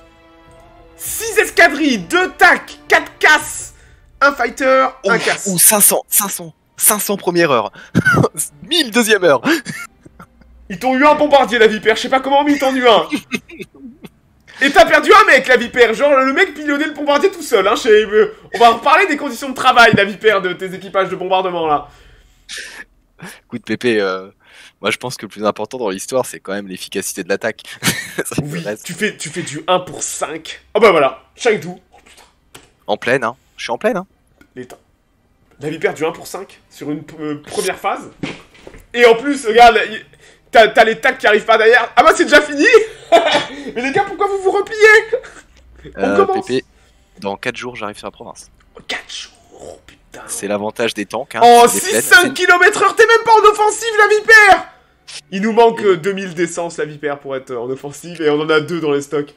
six escadrilles, deux tacs, quatre casses, un fighter, un
Ouf,
casse.
Ou cinq cents, cinq cents, cinq cents première heure. mille deuxième heure.
Ils t'ont eu un bombardier, la Viper, je sais pas comment, mais ils t'ont eu un. Et t'as perdu un mec, la Viper, genre le mec pilonnait le bombardier tout seul, hein, chez... On va reparler des conditions de travail, la Viper, de tes équipages de bombardement, là.
Écoute, Pépé, euh, moi je pense que le plus important dans l'histoire, c'est quand même l'efficacité de l'attaque.
Oui, tu fais, tu fais du un pour cinq. Oh bah voilà, Chengdu. Oh putain.
En pleine, hein. Je suis en pleine, hein.
L'état. La Viper du un pour cinq sur une euh, première phase. Et en plus, regarde, t'as les tacs qui arrivent pas derrière. Ah bah c'est déjà fini. Mais les gars, pourquoi vous vous repliez? On
euh,
commence.
Pépé, dans quatre jours, j'arrive sur la province.
quatre jours, oh putain.
C'est l'avantage des tanks, hein.
En six cinq kilomètres heure, t'es même pas en offensive, la Viper. Il nous manque euh, deux mille d'essence, la Viper, pour être en offensive, et on en a deux dans les stocks.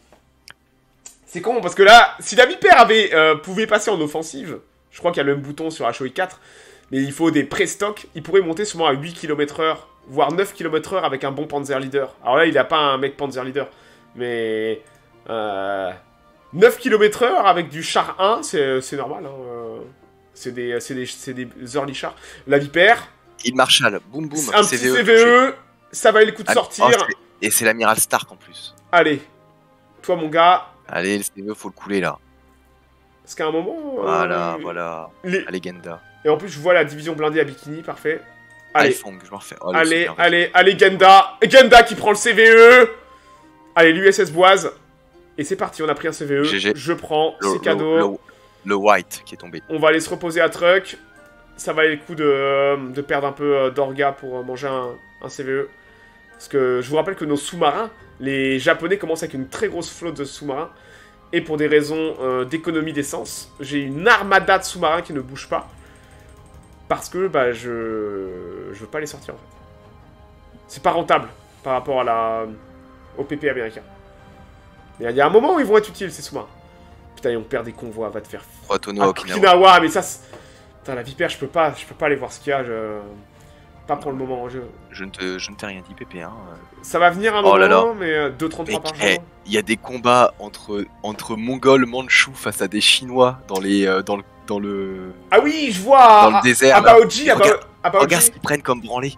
C'est con, parce que là, si la Viper avait, euh, pouvait passer en offensive, je crois qu'il y a le même bouton sur H O I quatre, mais il faut des pré-stocks, il pourrait monter sûrement à huit kilomètres heure, voire neuf kilomètres heure avec un bon Panzer Leader. Alors là, il a pas un mec Panzer Leader, mais... Euh, neuf kilomètres heure avec du char un, c'est normal, hein. Euh, c'est des, des, des early chars. La Viper...
Il Marshall, boum boum,
un petit C V E, ça valait le coup de sortir.
Oh, et c'est l'amiral Stark en plus.
Allez, toi mon gars.
Allez, le C V E, faut le couler là.
Parce qu'à un moment...
Voilà,
euh,
voilà.
Les...
Legenda.
Et en plus, je vois la division blindée à Bikini, parfait. Allez,
iPhone, je m'en refais. Oh,
allez, allez, allez, Genda. Genda qui prend le C V E. Allez, l'U S S Boise. Et c'est parti, on a pris un C V E.
G G.
Je prends, c'est
le,
cadeau.
Le, le, le White qui est tombé.
On va aller se reposer à Truck. Ça valait le coup de, de perdre un peu d'orga pour manger un, un C V E. Parce que je vous rappelle que nos sous-marins, les Japonais commencent avec une très grosse flotte de sous-marins. Et pour des raisons euh, d'économie d'essence, j'ai une armada de sous-marins qui ne bouge pas. Parce que bah, je je veux pas les sortir en fait. C'est pas rentable par rapport à la au P P américain. Mais il y a un moment où ils vont être utiles ces sous-marins. Putain, on perd des convois, va te faire...
Okinawa,
ah, Okinawa, mais ça... Putain, la Viper, je peux pas, je peux pas aller voir ce qu'il y a, je... Pas pour le moment. Je,
je ne te, je ne t'ai rien dit, Pépé. Hein.
Ça va venir un
oh
moment,
là là.
mais deux trente-trois par jour.
Il y a des combats entre, entre Mongols, Mandchous face à des Chinois dans les, euh, dans le, dans le.
Ah oui, je vois.
Dans le désert.
À Baoji, à Baoji.
Regarde ce qu'ils prennent comme branlé.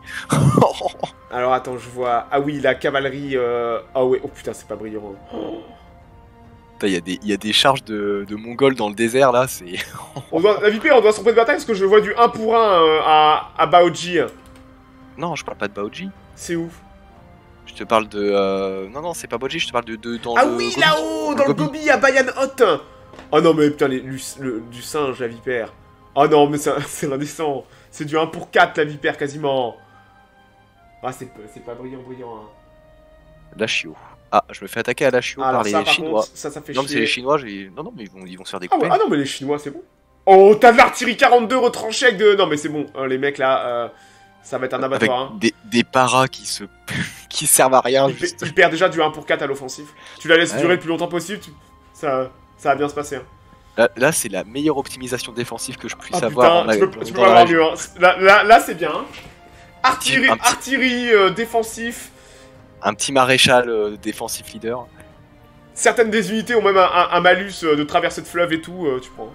Alors attends, je vois. Ah oui, la cavalerie. Euh... Ah ouais. Oh putain, c'est pas brillant. Oh.
Il y, a des, il y a des charges de, de Mongols dans le désert là, c'est.
La Viper, on doit s'en de bataille parce que je vois du un pour un euh, à, à Baoji.
Non, je parle pas de Baoji.
C'est où?
Je te parle de. Euh... Non, non, c'est pas Baoji, je te parle de. de dans
ah
le
oui,
Gobi.
là-haut, dans le Gobi, à Bayan Hot. Oh non, mais putain, les, le, le, du singe, la Viper. Oh non, mais c'est indécent. C'est du un pour quatre, la Viper, quasiment. Ah, c'est pas brillant, brillant. Hein.
Lachio. Ah, je me fais attaquer à Lachio
ah,
par
ça,
les
par
Chinois.
Contre, ça, ça fait
non,
chier.
mais c'est les Chinois, non, non, mais ils vont, ils vont se faire
ah,
découper.
ouais, ah non, mais les Chinois, c'est bon. Oh, t'as de l'artillerie quarante-deux retranchée avec de... Non, mais c'est bon, hein, les mecs, là, euh, ça va être un abattoir.
Avec
hein.
des, des paras qui se... qui servent à rien,
il,
juste.
il perd déjà du un pour quatre à l'offensive. Tu la laisses
ouais.
durer le plus longtemps possible, tu... ça, ça va bien se passer. Hein.
Là, là c'est la meilleure optimisation défensive que je puisse
ah,
avoir.
Putain, en tu peux, tu peux pas avoir mieux. Hein. Là, là, là c'est bien. Hein. Artillerie, petit... artillerie euh, défensif.
Un petit maréchal euh, défensif leader.
Certaines des unités ont même un, un, un malus euh, de traversée de fleuve et tout, euh, tu prends.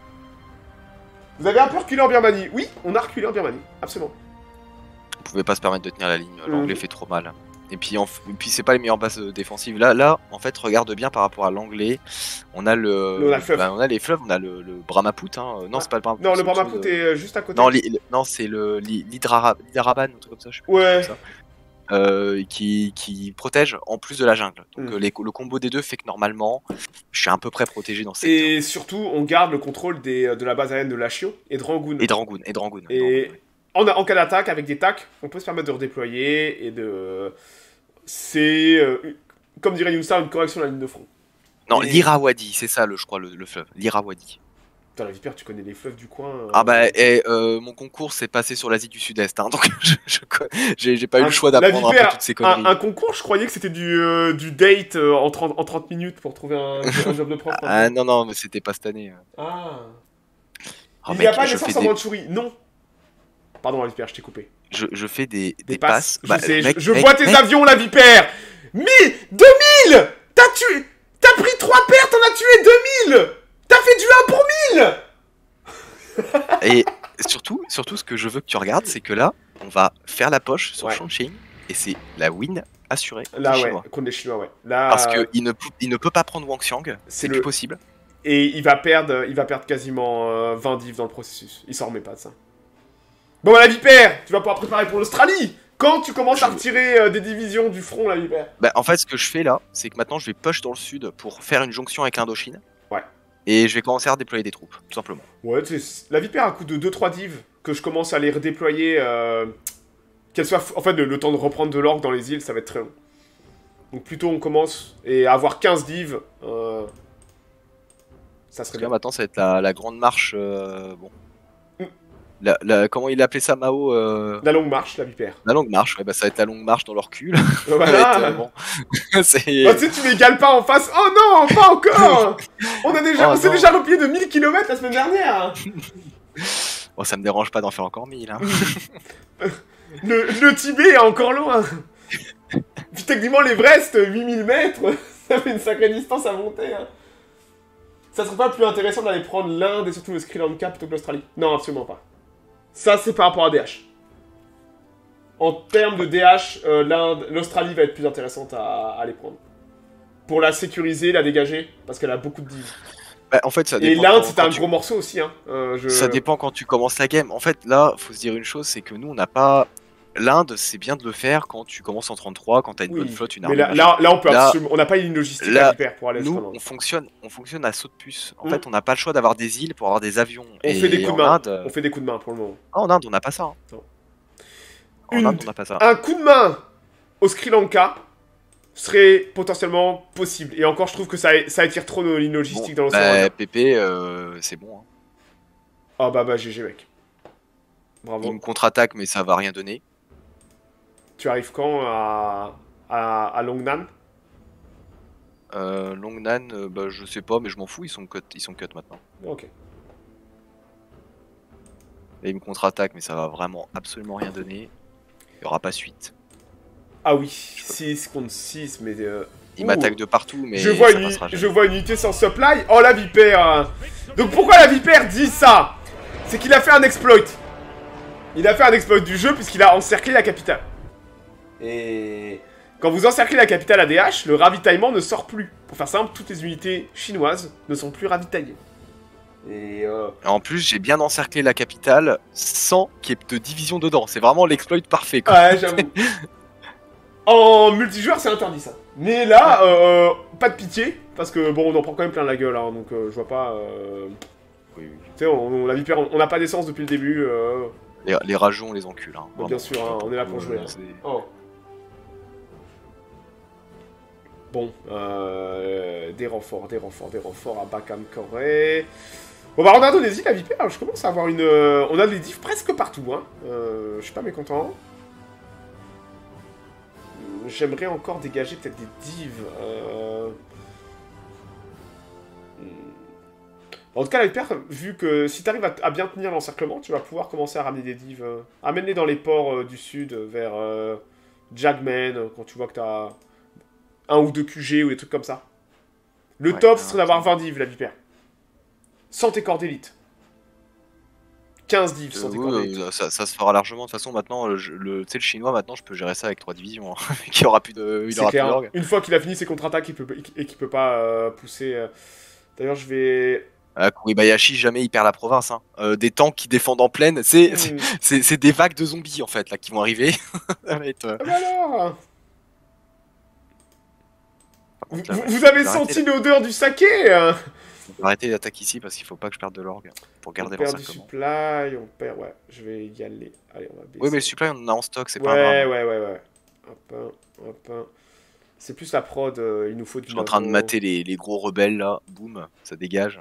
Vous avez un peu reculé en Birmanie? Oui, on a reculé en Birmanie, absolument.
On pouvait pas se permettre de tenir la ligne, l'anglais mmh. fait trop mal. Et puis, en... et puis c'est pas les meilleures bases défensives. Là, là, en fait, regarde bien par rapport à l'anglais. On a le,
on a, le
bah, on a les fleuves, on a le, le Brahmaputra. Hein. Non, ah. c'est pas le Brahmaputra.
Non, le Brahmaputra est de... juste à côté.
Non, li... non c'est le l'Hydraraban, un truc comme ça. Je sais plus
ouais.
Ça. Euh, qui, qui protège en plus de la jungle. Donc mm. les, le combo des deux fait que normalement, je suis à peu près protégé dans cette.
Et secteur. Surtout, on garde le contrôle des, de la base aérienne de Lashio et de Rangoon.
Et de Rangoon. Et de Rangoon.
Et
Rangoon,
en, en cas d'attaque, avec des tacs, on peut se permettre de redéployer et de. C'est, euh, comme dirait Youssar, une correction de la ligne de front.
Non,
et...
l'Irrawaddy, c'est ça, le, je crois, le, le fleuve. L'Irrawaddy.
Putain, la vipère, tu connais les fleuves du coin. Euh...
Ah bah, et, euh, mon concours s'est passé sur l'Asie du Sud-Est, hein, donc j'ai je, pas eu un, le choix d'apprendre un peu toutes ces conneries.
Un, un concours, je croyais que c'était du, euh, du date euh, en, trente, en trente minutes pour trouver un, un job de prof.
Ah non, non, mais c'était pas cette année.
Ah.
Oh,
Il n'y a pas d'essence en Mandchourie, non. Pardon, la vipère, je t'ai coupé.
Je, je fais des, des,
des passes.
passes.
Je
bah,
sais,
mec,
je, je
mec,
vois tes
mec. avions,
la vipère. mille, deux mille. T'as tué. T'as pris trois pertes, t'en as tué deux mille. T'as fait du un pour mille.
Et surtout, surtout, ce que je veux que tu regardes, c'est que là, on va faire la poche sur
ouais.
Chongqing et c'est la win assurée.
Là, ouais,
Chinois.
contre les Chinois, ouais. Là,
parce qu'il ne, il ne peut pas prendre Wang Xiang, c'est
le...
plus possible.
Et il va perdre, il va perdre quasiment euh, vingt divs dans le processus. Il s'en remet pas de ça. Bon, la vipère, tu vas pouvoir préparer pour l'Australie. Quand tu commences je... à retirer euh, des divisions du front, la vipère.
Bah, en fait, ce que je fais là, c'est que maintenant, je vais push dans le sud pour faire une jonction avec l'Indochine.
Ouais.
Et je vais commencer à redéployer des troupes, tout simplement.
Ouais, tu sais, la vipère a coup de deux trois divs que je commence à les redéployer. Euh, Qu'elles soient. En fait, le, le temps de reprendre de l'orgue dans les îles, ça va être très long. Donc, plutôt on commence et avoir quinze divs. Euh, ça serait bien.
Là, maintenant, ça va être la, la grande marche. Euh, bon. Mm. La, la, comment il appelait ça, Mao euh...
La longue marche, la vipère.
La longue marche, ouais, bah, ça va être la longue marche dans leur cul.
Voilà.
être, euh, bon.
Bah, tu sais, tu m'égales pas en face. Oh non, pas encore. On, a déjà, oh, on s'est déjà replié de mille kilomètres la semaine dernière.
Bon, ça me dérange pas d'en faire encore mille. Hein.
le, le Tibet est encore loin. Puis techniquement, l'Everest, huit mille mètres, ça fait une sacrée distance à monter. Hein. Ça serait pas plus intéressant d'aller prendre l'Inde et surtout le Sri Lanka plutôt que l'Australie? Non, absolument pas. Ça, c'est par rapport à D H. En termes de D H, euh, l'Inde, l'Australie va être plus intéressante à, à aller prendre. Pour la sécuriser, la dégager, parce qu'elle a beaucoup de divs.
Bah, en fait, ça dépend.
Et l'Inde, c'est un tu... gros morceau aussi. Hein. Euh, je...
Ça dépend quand tu commences la game. En fait, là, faut se dire une chose, c'est que nous, on n'a pas... L'Inde, c'est bien de le faire quand tu commences en trente-trois, quand tu as une oui, bonne flotte, une armée.
Mais là, là, là, on peut là, absolument... On n'a pas une logistique là, à faire pour aller
nous, on fonctionne, on fonctionne à saut de puce. En mmh. fait, on n'a pas le choix d'avoir des îles pour avoir des avions.
On
et
fait des coups de main.
Inde...
On fait des coups de main pour le moment.
Ah, en Inde, on n'a pas ça. Hein.
Non.
En
une...
Inde, on n'a pas ça.
Un coup de main au Sri Lanka serait potentiellement possible. Et encore, je trouve que ça, ça attire trop nos lignes logistiques bon, dans l'océan.
Bah, Pépé, euh, c'est bon. Hein.
Ah bah bah, G G, mec. Bravo.
Il me contre-attaque, mais ça va rien donner.
Tu arrives quand à, à, à Longnan?
euh, Longnan, euh, bah, je sais pas, mais je m'en fous, ils sont cut, ils sont cut maintenant.
Ok.
Là, il me contre-attaque, mais ça va vraiment absolument rien donner. Il y aura pas suite.
Ah oui, six contre six, mais... Euh...
Il m'attaque de partout, mais
je vois,
ça
une,
passera jamais.
Je vois une unité sans supply. Oh, la vipère. Donc pourquoi la vipère dit ça? C'est qu'il a fait un exploit. Il a fait un exploit du jeu puisqu'il a encerclé la capitale. Et quand vous encerclez la capitale A D H, le ravitaillement ne sort plus. Pour faire simple, toutes les unités chinoises ne sont plus ravitaillées. Et euh...
en plus, j'ai bien encerclé la capitale sans qu'il y ait de division dedans. C'est vraiment l'exploit parfait. Quoi.
Ouais, j'avoue. En multijoueur, c'est interdit ça. Mais là, ouais. euh, pas de pitié, parce que bon, on en prend quand même plein la gueule, hein, donc euh, je vois pas. Euh...
Oui, oui.
Tu sais, on, on, la vipère, on n'a pas d'essence depuis le début. Euh...
Les, les rageons, on les encule. Hein,
bon, bien sûr, hein, on est là pour jouer. Hein. Oh. Bon, euh, des renforts, des renforts, des renforts à Bakam Corée. Bon bah en Indonésie, la vipère, je commence à avoir une... Euh, on a des diffs presque partout, hein. Euh, je suis pas mécontent. J'aimerais encore dégager peut-être des divs. Euh... En tout cas, la vipère, vu que si tu arrives à, à bien tenir l'encerclement, tu vas pouvoir commencer à ramener des divs. Euh, Amène-les dans les ports euh, du sud, vers euh, Jagmen, euh, quand tu vois que tu as un ou deux Q G ou des trucs comme ça. Le ouais, top, ce serait d'avoir vingt divs, la vipère. Sans tes corps d'élite. quinze divs
Euh,
sans
oui,
déconner.
euh, ça, ça se fera largement. De toute façon, maintenant, le, le, tu sais, le chinois, maintenant, je peux gérer ça avec trois divisions. Hein. Il aura plus de, il
C'est
aura plus
clair.
d'orgue.
Une fois qu'il a fini ses contre-attaques il peut, et qu'il peut pas euh, pousser... euh. D'ailleurs, je vais...
Ah, Kuribayashi, jamais il perd la province. Hein. Euh, des tanks qui défendent en plaine, c'est
Hmm.
c'est des vagues de zombies, en fait, là, qui vont arriver. Ça va être, euh,
Ah bah alors
par
vous,
contre, là,
vous-
ouais,
vous
je
avez
vais arrêter
senti l'odeur du saké hein.
Je vais arrêter l'attaque ici parce qu'il faut pas que je perde de l'orgue pour
On
garder
perd du
l'encerclement.
supply, on perd... Ouais, je vais y aller. Allez, on va baisser.
Oui, mais le supply, on en a en stock, c'est
Ouais,
pas grave.
ouais, ouais, ouais. Hop, un, hop, un. C'est plus la prod, euh, il nous faut du
Je suis en train de
nano.
mater les, les gros rebelles, là. Boum, ça dégage.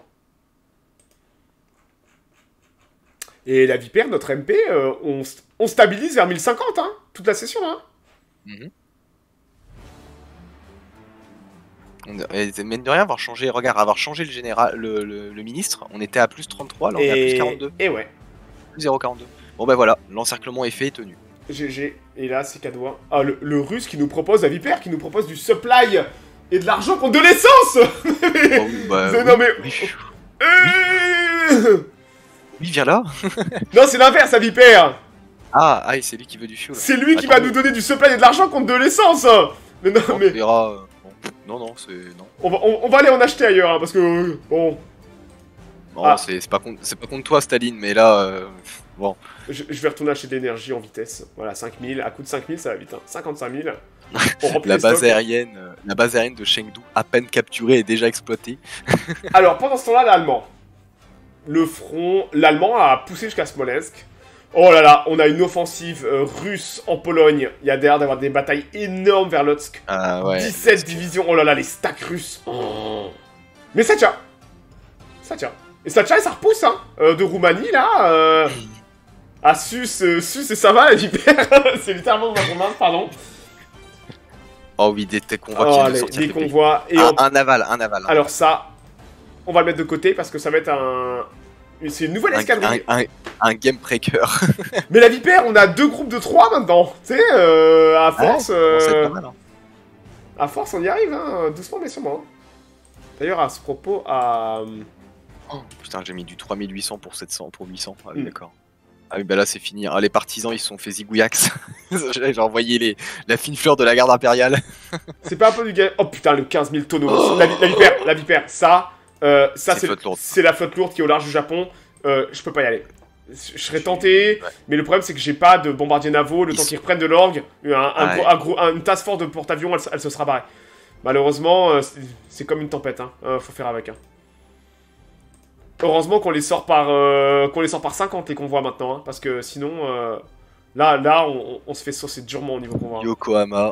Et la Vipère, notre M P, euh, on, st- on stabilise vers mille cinquante, hein, toute la session, hein.
Mhm. On- et Mine de rien, avoir changé, regarde, avoir changé le général, le, le- le ministre, on était à plus trente-trois, là on est à plus
Et...
quarante-deux.
et ouais,
Plus zéro virgule quarante-deux. Bon bah voilà, l'encerclement est fait et tenu.
G G. Et là, c'est cadeau. Hein. Ah, le, le russe qui nous propose, la Vipère, qui nous propose du supply et de l'argent contre de l'essence.
Oh, oui, bah,
C'est-
oui,
non mais...
oui.
Euh,
Oui, viens là.
Non, c'est l'inverse, la Vipère.
Ah, ah, et c'est lui qui veut du fuel.
C'est lui qui
Attends,
va nous donner du supply et de l'argent contre de l'essence. Mais non,
on
mais...
verra. euh, bon. Non, non, c'est... Non,
On va, on, on va aller en acheter ailleurs, hein, parce que... euh, Bon...
non
Ah.
c'est c'est pas, contre- c'est pas contre toi, Staline, mais là... euh, Bon.
Je, je vais retourner acheter de l'énergie en vitesse. Voilà, cinq mille. À coup de cinq mille, ça va vite. Hein. cinquante-cinq mille. On remplit
La
les
base
stocks.
aérienne, euh, la base aérienne de Chengdu, à peine capturée et déjà exploitée.
Alors, pendant ce temps-là, l'Allemand. Le front... L'Allemand a poussé jusqu'à Smolensk. Oh là là, on a une offensive euh, russe en Pologne. Il y a l'air d'avoir des batailles énormes vers Lotsk.
Ah ouais.
dix-sept divisions. Oh là là, les stacks russes. Oh. Mais ça tient. Ça tient. Et ça tient et ça repousse, hein. Euh, de Roumanie, là. Euh... Ah, Sus, euh, Sus et ça va, la Vipère. C'est littéralement ma main, pardon.
Oh oui, des, des convois
Oh,
qui viennent de
les,
sortir
des
des pays.
convois. Et
Un,
en-
un naval, un naval. hein.
Alors ça, on va le mettre de côté parce que ça va être un... C'est une nouvelle
un,
escadrille.
un, un, un game breaker.
Mais la Vipère, on a deux groupes de trois maintenant. Tu sais, euh, à force...
Ouais, bon, c'est
euh,
pas mal, hein.
À force, on y arrive, hein. Doucement mais sûrement. D'ailleurs, à ce propos, à...
Oh, putain, j'ai mis du trois mille huit cents pour sept cents, pour huit cents. Ah oui,
Mm.
d'accord. Ah oui, bah là c'est fini. Ah, les partisans ils se sont fait zigouillax. J'ai envoyé les, la fine fleur de la garde impériale.
C'est pas un peu du gars... Oh putain, le quinze mille tonneaux. La, vi- la Vipère, la Vipère, ça... euh, ça,
C'est
c'est
flotte lourde.
c'est la flotte lourde qui est au large du Japon. Euh, je peux pas y aller. Je serais tenté,
Ouais.
mais le problème c'est que j'ai pas de bombardiers navaux, le
Ils
temps
sont-
qu'ils reprennent de l'orgue, un, un
Ouais.
gros, un gros- un- une task force de porte-avions, elle, elle se sera barrée. Malheureusement, euh, c'est- c'est comme une tempête, hein. Euh, faut faire avec. Hein. Heureusement qu'on les sort par euh, qu'on les sort par cinquante les convois maintenant, hein, parce que sinon, euh, là, là, on, on se fait saucer durement au niveau convoi. hein.
Yokohama.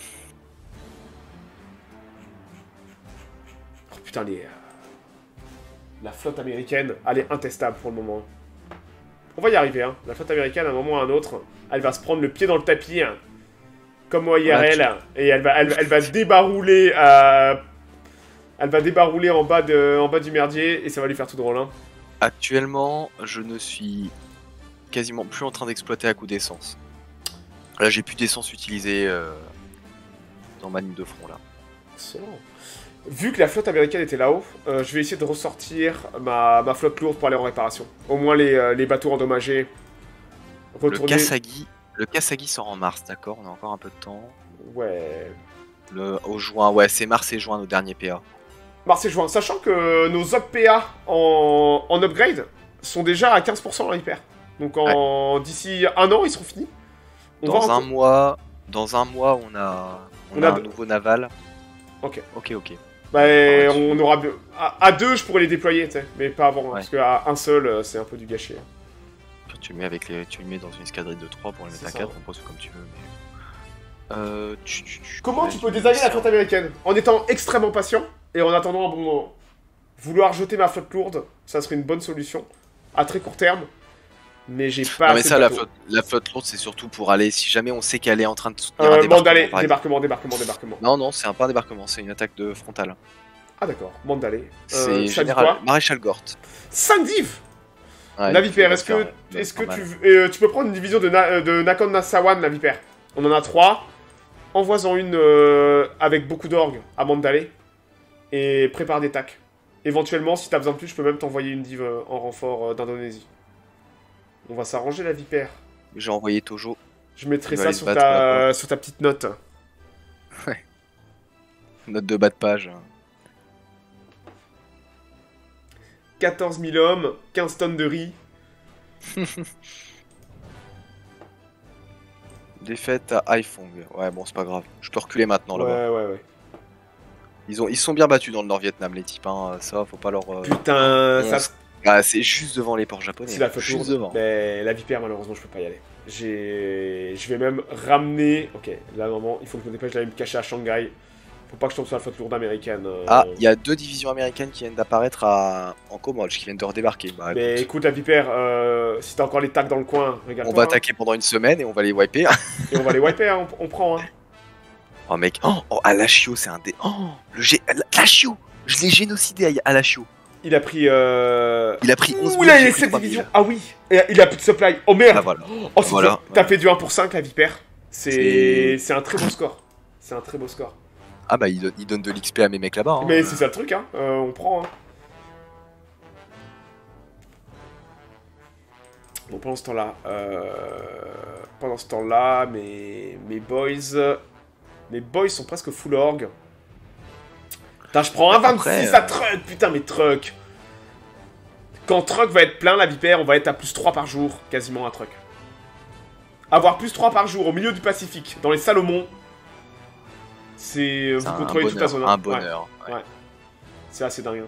Oh, putain, les, euh, la flotte américaine, elle est intestable pour le moment. On va y arriver, hein. La flotte américaine, à un moment ou à un autre, elle va se prendre le pied dans le tapis, hein, comme au I R L, et elle va, elle, elle va débarouler, euh, elle va débarouler en bas, de, en bas du merdier, et ça va lui faire tout drôle. Hein.
Actuellement, je ne suis quasiment plus en train d'exploiter à coup d'essence. Là, j'ai plus d'essence utilisée euh, dans ma ligne de front là.
Excellent. Vu que la flotte américaine était là-haut, euh, je vais essayer de ressortir ma, ma flotte lourde pour aller en réparation. Au moins les, euh, les bateaux endommagés.
Le
Retourner...
Kasagi, le Kasagi sort en mars, d'accord. On a encore un peu de temps.
Ouais...
Le, au juin, ouais, c'est mars et juin nos derniers P A.
Mars et juin, sachant que nos up P A en, en upgrade sont déjà à quinze pour cent en hyper. Donc en d'ici un an, ils seront finis. On
Dans
va
un
en-
mois, dans un mois, on a, on
On
a
a
un
de-
nouveau naval.
Ok.
Ok, ok.
Bah,
Ouais,
on aura... be- À, à deux, je pourrais les déployer, tu sais, mais pas avant. hein,
Ouais.
Parce qu'à un seul, euh, c'est un peu du gâchis. hein.
Puis tu le mets avec les, tu le mets dans une escadrille de trois pour les mettre
C'est
à
ça.
quatre. On pose comme tu veux. Mais... Euh, tu, tu- tu-
Comment tu peux désigner la flotte américaine? En étant extrêmement patient et en attendant un bon moment. Vouloir jeter ma flotte lourde, ça serait une bonne solution. À très court terme. Mais j'ai pas
Non mais
assez
ça,
de
la
bateaux.
flotte, la flotte lourde, c'est surtout pour aller, si jamais on sait qu'elle est en train de soutenir un
Euh,
débarquement.
Mandalay,
par exemple.
débarquement, débarquement, débarquement.
Non, non, c'est un pas un débarquement, c'est une attaque de frontale.
Ah d'accord, Mandalay. Euh,
C'est
ça dit
général
quoi
maréchal Gort.
cinq divs.
Ouais,
La
il
Vipère,
va
est-ce que,
faire- il va
est-ce que
faire
tu,
mal.
euh, tu peux prendre une division de, Na- euh, de Nakhon Nasawan, la Vipère? On en a trois. Envoie-en une euh, avec beaucoup d'orgues à Mandalay. Et prépare des tacs. Éventuellement, si t'as besoin de plus, je peux même t'envoyer une div euh, en renfort euh, d'Indonésie. On va s'arranger la vipère.
J'ai envoyé Tojo.
Je mettrai ça sur ta... sur ta petite note.
Ouais. Note de bas de page.
quatorze mille hommes, quinze tonnes de riz.
Défaite à Haifong. Ouais, bon, c'est pas grave. Je peux reculer maintenant
ouais,
là-bas.
Ouais, ouais, ouais. Ils,
ont, ils sont bien battus dans le Nord-Vietnam, les types. Hein. Ça, faut pas leur. Euh...
Putain,
ça.
ça...
Ah, c'est juste devant les ports japonais.
C'est la faute
juste
lourde.
devant.
Mais la vipère, malheureusement, je peux pas y aller. J'ai. Je vais même ramener. Ok, là, normalement, il faut que je me dépêche d'aller me cacher à Shanghai. Faut pas que je tombe sur la flotte lourde américaine. Euh...
Ah, il y a deux divisions américaines qui viennent d'apparaître à... en Comolch, qui viennent de redébarquer. Bah,
mais écoute, écoute la vipère, euh, si t'as encore les tacs dans le coin, regarde.
On va hein. attaquer pendant une semaine et on va les wiper.
Et on va les wiper, hein, on, on prend. Hein.
Oh mec, oh, oh Alachio, c'est un dé. Oh, le G. Alachio, je l'ai génocidé à Alachio.
Il a pris. Euh...
Il a pris onze
Ouh, il a laissé cette division. Ah oui, et il a plus de supply. Oh merde.
Ah, voilà.
Oh,
voilà.
T'as fait du un pour cinq la vipère. C'est un très beau score. C'est un très beau score.
Ah bah il donne, il donne de l'X P à mes mecs là-bas. Hein.
Mais c'est ça le truc, hein. Euh, on prend. Hein. Bon, pendant ce temps-là, euh... pendant ce temps-là, mes... mes boys, mes boys sont presque full org. Putain, je prends un vingt-six à truck, putain, mais truck. Quand truck va être plein, la vipère, on va être à plus trois par jour, quasiment à truck. Avoir plus trois par jour au milieu du Pacifique, dans les Salomons. C'est... Vous contrôlez toute la zone.
Un bonheur.
Ouais. ouais. C'est assez dingue.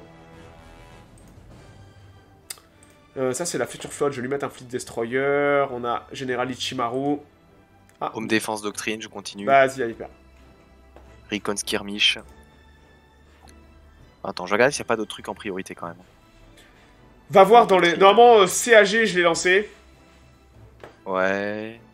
Euh, ça, c'est la future flotte. Je vais lui mettre un fleet destroyer. On a Général Ichimaru.
Ah. Home Défense Doctrine, je continue.
Vas-y, allez, père.
Recon Skirmish. Attends, je regarde s'il n'y a pas d'autres trucs en priorité quand même.
Va voir dans les... Normalement, C A G, je l'ai lancé.
Ouais.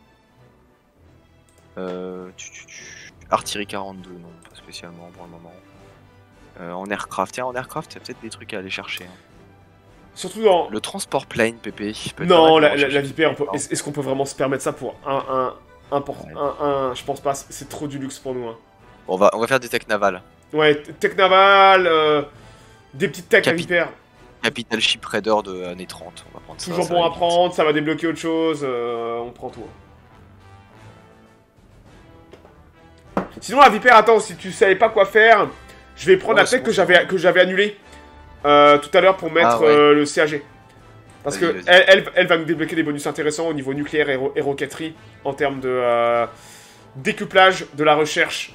Euh... Tu, tu, tu... Artillerie quarante-deux, non, pas spécialement pour le moment. Euh, en aircraft, tiens, en aircraft, il y a peut-être des trucs à aller chercher. Hein.
Surtout dans...
Le transport plane, Pépé.
Non, la, la, la vipère, est-ce est qu'on peut vraiment se permettre ça pour un... un, un, pour, ouais. un, un je pense pas, c'est trop du luxe pour nous. Hein.
Bon, on, va, on va faire des tech navales.
Ouais, tech navales, euh, des petites tech
Capi
à vipère.
Capital Ship Raider de années trente, on va prendre
Toujours
ça.
bon à prendre, ça va débloquer autre chose, euh, on prend tout. Sinon la vipère, attends, si tu savais pas quoi faire, je vais prendre ouais, la tech que j'avais que j'avais annulée euh, tout à l'heure pour mettre ah, ouais. euh, le C A G. Parce que elle, elle, elle va nous débloquer des bonus intéressants au niveau nucléaire et, ro et roquetterie en termes de euh, décuplage de la recherche.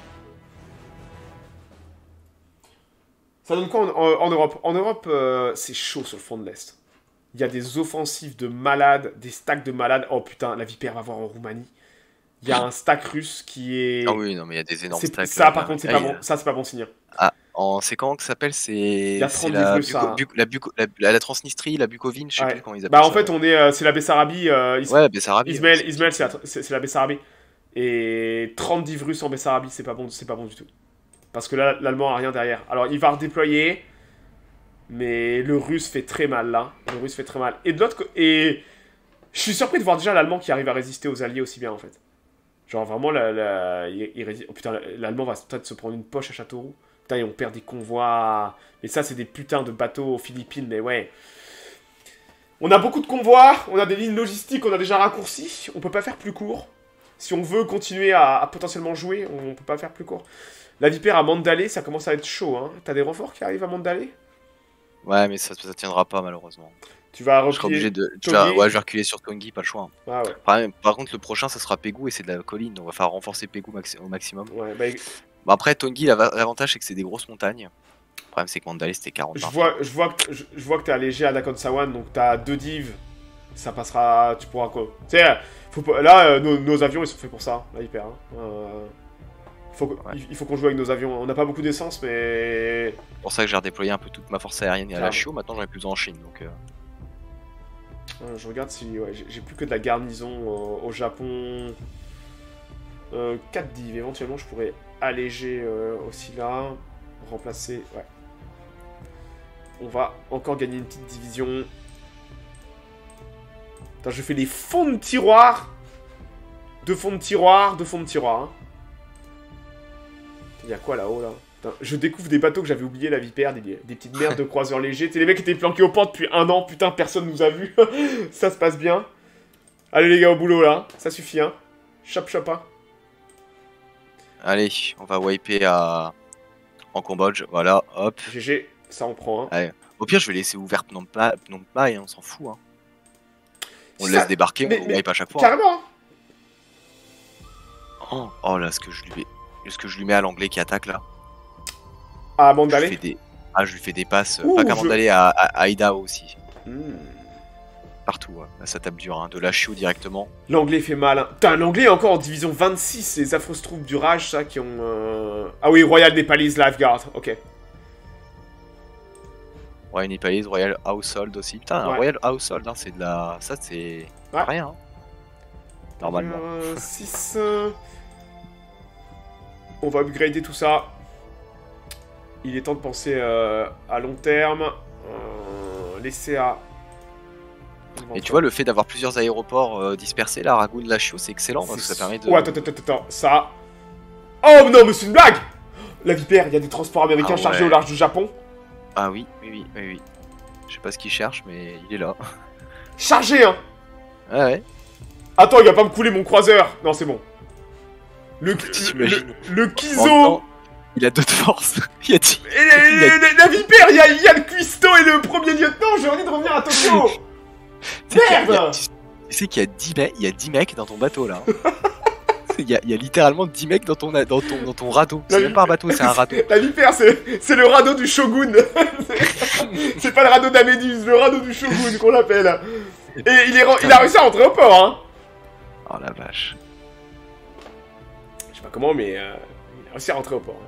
Ça donne quoi en, en, en Europe? En Europe, euh, c'est chaud sur le front de l'Est. Il y a des offensives de malades, des stacks de malades. Oh putain, la vipère va voir en Roumanie. Il y a un stack russe qui est...
Ah oui, non, mais il y a des énormes stacks.
Ça, là, par contre, c'est pas bon. Ça, c'est pas bon signe.
Ah, en... c'est comment que ça s'appelle? C'est...
Il y a trente
la...
Russes,
Buco... Buco... La, Buco... la... la Transnistrie, la Bucovine, je sais ouais. plus comment ils appellent
bah,
ça.
en fait, on est... Euh, c'est la Bessarabie. Euh, Is...
Ouais, Bessarabie.
Ismaël,
ouais,
Ismaël c'est la... la Bessarabie. Et trente div russes en Bessarabie, c'est pas bon, c'est pas bon du tout. Parce que là, l'Allemand a rien derrière. Alors, il va redéployer... Mais le russe fait très mal, là. Le russe fait très mal. Et de l'autre côté... Et... Je suis surpris de voir déjà l'Allemand qui arrive à résister aux Alliés aussi bien, en fait. Genre, vraiment, la, la... Il, il résiste... Oh putain, l'Allemand va peut-être se prendre une poche à Châteauroux. Putain, et on perd des convois... Mais ça, c'est des putains de bateaux aux Philippines, mais ouais. On a beaucoup de convois, on a des lignes logistiques, on a déjà raccourci. On peut pas faire plus court. Si on veut continuer à, à potentiellement jouer, on peut pas faire plus court. La vipère à Mandalay, ça commence à être chaud, hein. T'as des renforts qui arrivent à Mandalay?
Ouais, mais ça, ça tiendra pas, malheureusement.
Tu vas reculer.
Je serai obligé de. Tu vas... Ouais, je vais reculer sur Tongi, pas le choix.
Ah ouais.
par, par contre, le prochain, ça sera Pegu et c'est de la colline. On va faire renforcer Pegu maxi... au maximum.
Ouais, bah...
Bon, après, Tongi, l'avantage, c'est que c'est des grosses montagnes. Le problème, c'est que Mandalay, c'était quarante.
Je vois, je vois que, je, je vois que t'es allégé à Nakhon Sawan, donc t'as deux divs. Ça passera. Tu pourras quoi. Tu sais, faut pas... là, euh, nos, nos avions, ils sont faits pour ça, là, hyper. Hein. Euh... Faut que... ouais. Il faut qu'on joue avec nos avions. On n'a pas beaucoup d'essence, mais...
C'est pour ça que j'ai redéployé un peu toute ma force aérienne et à la Chio. Maintenant, j'en ai plus besoin en Chine, donc... Euh...
Ouais, je regarde si... Ouais, j'ai plus que de la garnison euh, au Japon. Euh, quatre divs. Éventuellement, je pourrais alléger euh, aussi là. Remplacer... Ouais. On va encore gagner une petite division. Attends, je fais des fonds de tiroir. Deux fonds de tiroir, deux fonds de tiroir, hein. Il y a quoi là-haut, là, là je découvre des bateaux que j'avais oubliés, la vipère, des, des petites merdes de croiseurs légers. T'es les mecs qui étaient planqués au port depuis un an, putain, personne nous a vus. Ça se passe bien. Allez les gars, au boulot là, ça suffit hein. Chop chop hein.
Allez, on va wiper à... en Cambodge, voilà, hop.
G G, ça on prend hein.
Allez. Au pire, je vais laisser ouvert Phnom Penh, Phnom Penh, on s'en fout hein. On le
Ça...
laisse débarquer,
mais,
on
mais...
wipe à chaque fois.
Carrément hein.
Oh, oh là, ce que je lui mets, ce que je lui mets à l'anglais qui attaque là.
À Mandalay.
Des... Ah, je lui fais des passes,
Ouh,
pas qu'à Mandalay, je... à, à, à Idaho aussi.
Hmm.
Partout, ouais. Là, ça tape dur, hein. De la chio directement.
L'anglais fait mal. Hein. Putain, l'anglais est encore en division vingt-six, les affreuses troupes du Raj, ça, qui ont... Euh... Ah oui, Royal Nepalese Lifeguard, ok.
Royal Nepalese, Royal Household aussi. Putain,
ouais.
un Royal Household, hein, c'est de la... Ça, c'est...
Ouais.
Rien, hein. Normalement.
Euh, six... Euh... On va upgrader tout ça. Il est temps de penser euh, à long terme. Euh, laisser à...
Et tu vois, le fait d'avoir plusieurs aéroports euh, dispersés, là, Ragoon, Lashio, c'est excellent parce que ça permet de...
Oh, attends, attends, attends, attends, ça... Oh non, mais c'est une blague. La Vipère, il y a des transports américains ah, ouais. chargés au large du Japon.
Ah oui, oui, oui, oui, oui. Je sais pas ce qu'il cherche, mais il est là.
Chargé, hein.
Ouais, ouais.
Attends, il va pas me couler mon croiseur. Non, c'est bon. Le, le, le, le Kizo...
Il a deux de force. Il a dit...
Et la, il a... La, la Vipère, il y, a, il y a le Cuisto et le premier lieutenant, j'ai envie de revenir à Tokyo. Merde.
A, tu sais qu'il y a dix mecs, il y a dix mecs dans ton bateau là. Il y, a, il y a littéralement dix mecs dans ton, dans ton, dans ton radeau. C'est même pas un bateau, c'est un radeau.
La Vipère, c'est le radeau du Shogun. C'est pas le radeau d'Améduse, le radeau du Shogun qu'on l'appelle. Et il, est, il a réussi à rentrer au port, hein.
Oh la vache.
Je sais pas comment, mais euh, il a réussi à rentrer au port. Hein.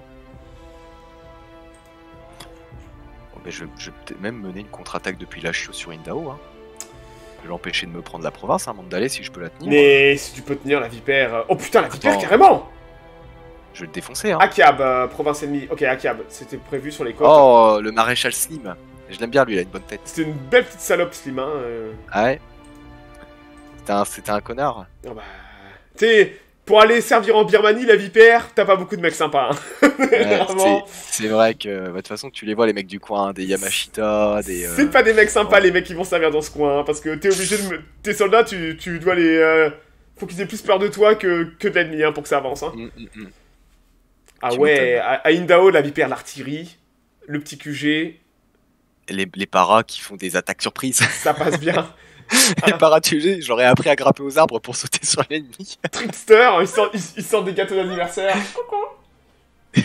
Bon, mais je, je vais peut-être même mener une contre-attaque depuis Lashio sur Indao. Hein. Je vais l'empêcher de me prendre la province, hein, Mandalay, si je peux la tenir.
Mais si tu peux tenir la Vipère... Oh putain, la Vipère, Attends. carrément.
Je vais le défoncer, hein.
Akiab, euh, province ennemie. Ok, Akiab, c'était prévu sur les côtes.
Oh, le maréchal Slim. Je l'aime bien, lui, il a une bonne tête.
C'était une belle petite salope, Slim, hein. Euh...
Ah ouais. C'était un, c'était un connard.
Oh bah... Tu sais, pour aller servir en Birmanie, la Vipère, t'as pas beaucoup de mecs sympas, hein.
Ouais, c'est vrai que, bah, de toute façon, tu les vois, les mecs du coin, des Yamashita, des... Euh...
C'est pas des mecs sympas, les mecs qui vont servir dans ce coin, hein, parce que t'es obligé de... Me... Tes soldats, tu, tu dois les... Euh... Faut qu'ils aient plus peur de toi que, que de l'ennemi, hein, pour que ça avance, hein. Mm, mm, mm. Ah tu ouais, à, à Indao, la Vipère, l'artillerie, le petit Q G...
Les, les paras qui font des attaques surprises.
Ça passe bien.
Les paras Q G, j'aurais appris à grimper aux arbres pour sauter sur l'ennemi.
Trickster, ils sortent, ils, ils sortent des gâteaux d'anniversaire.
Ah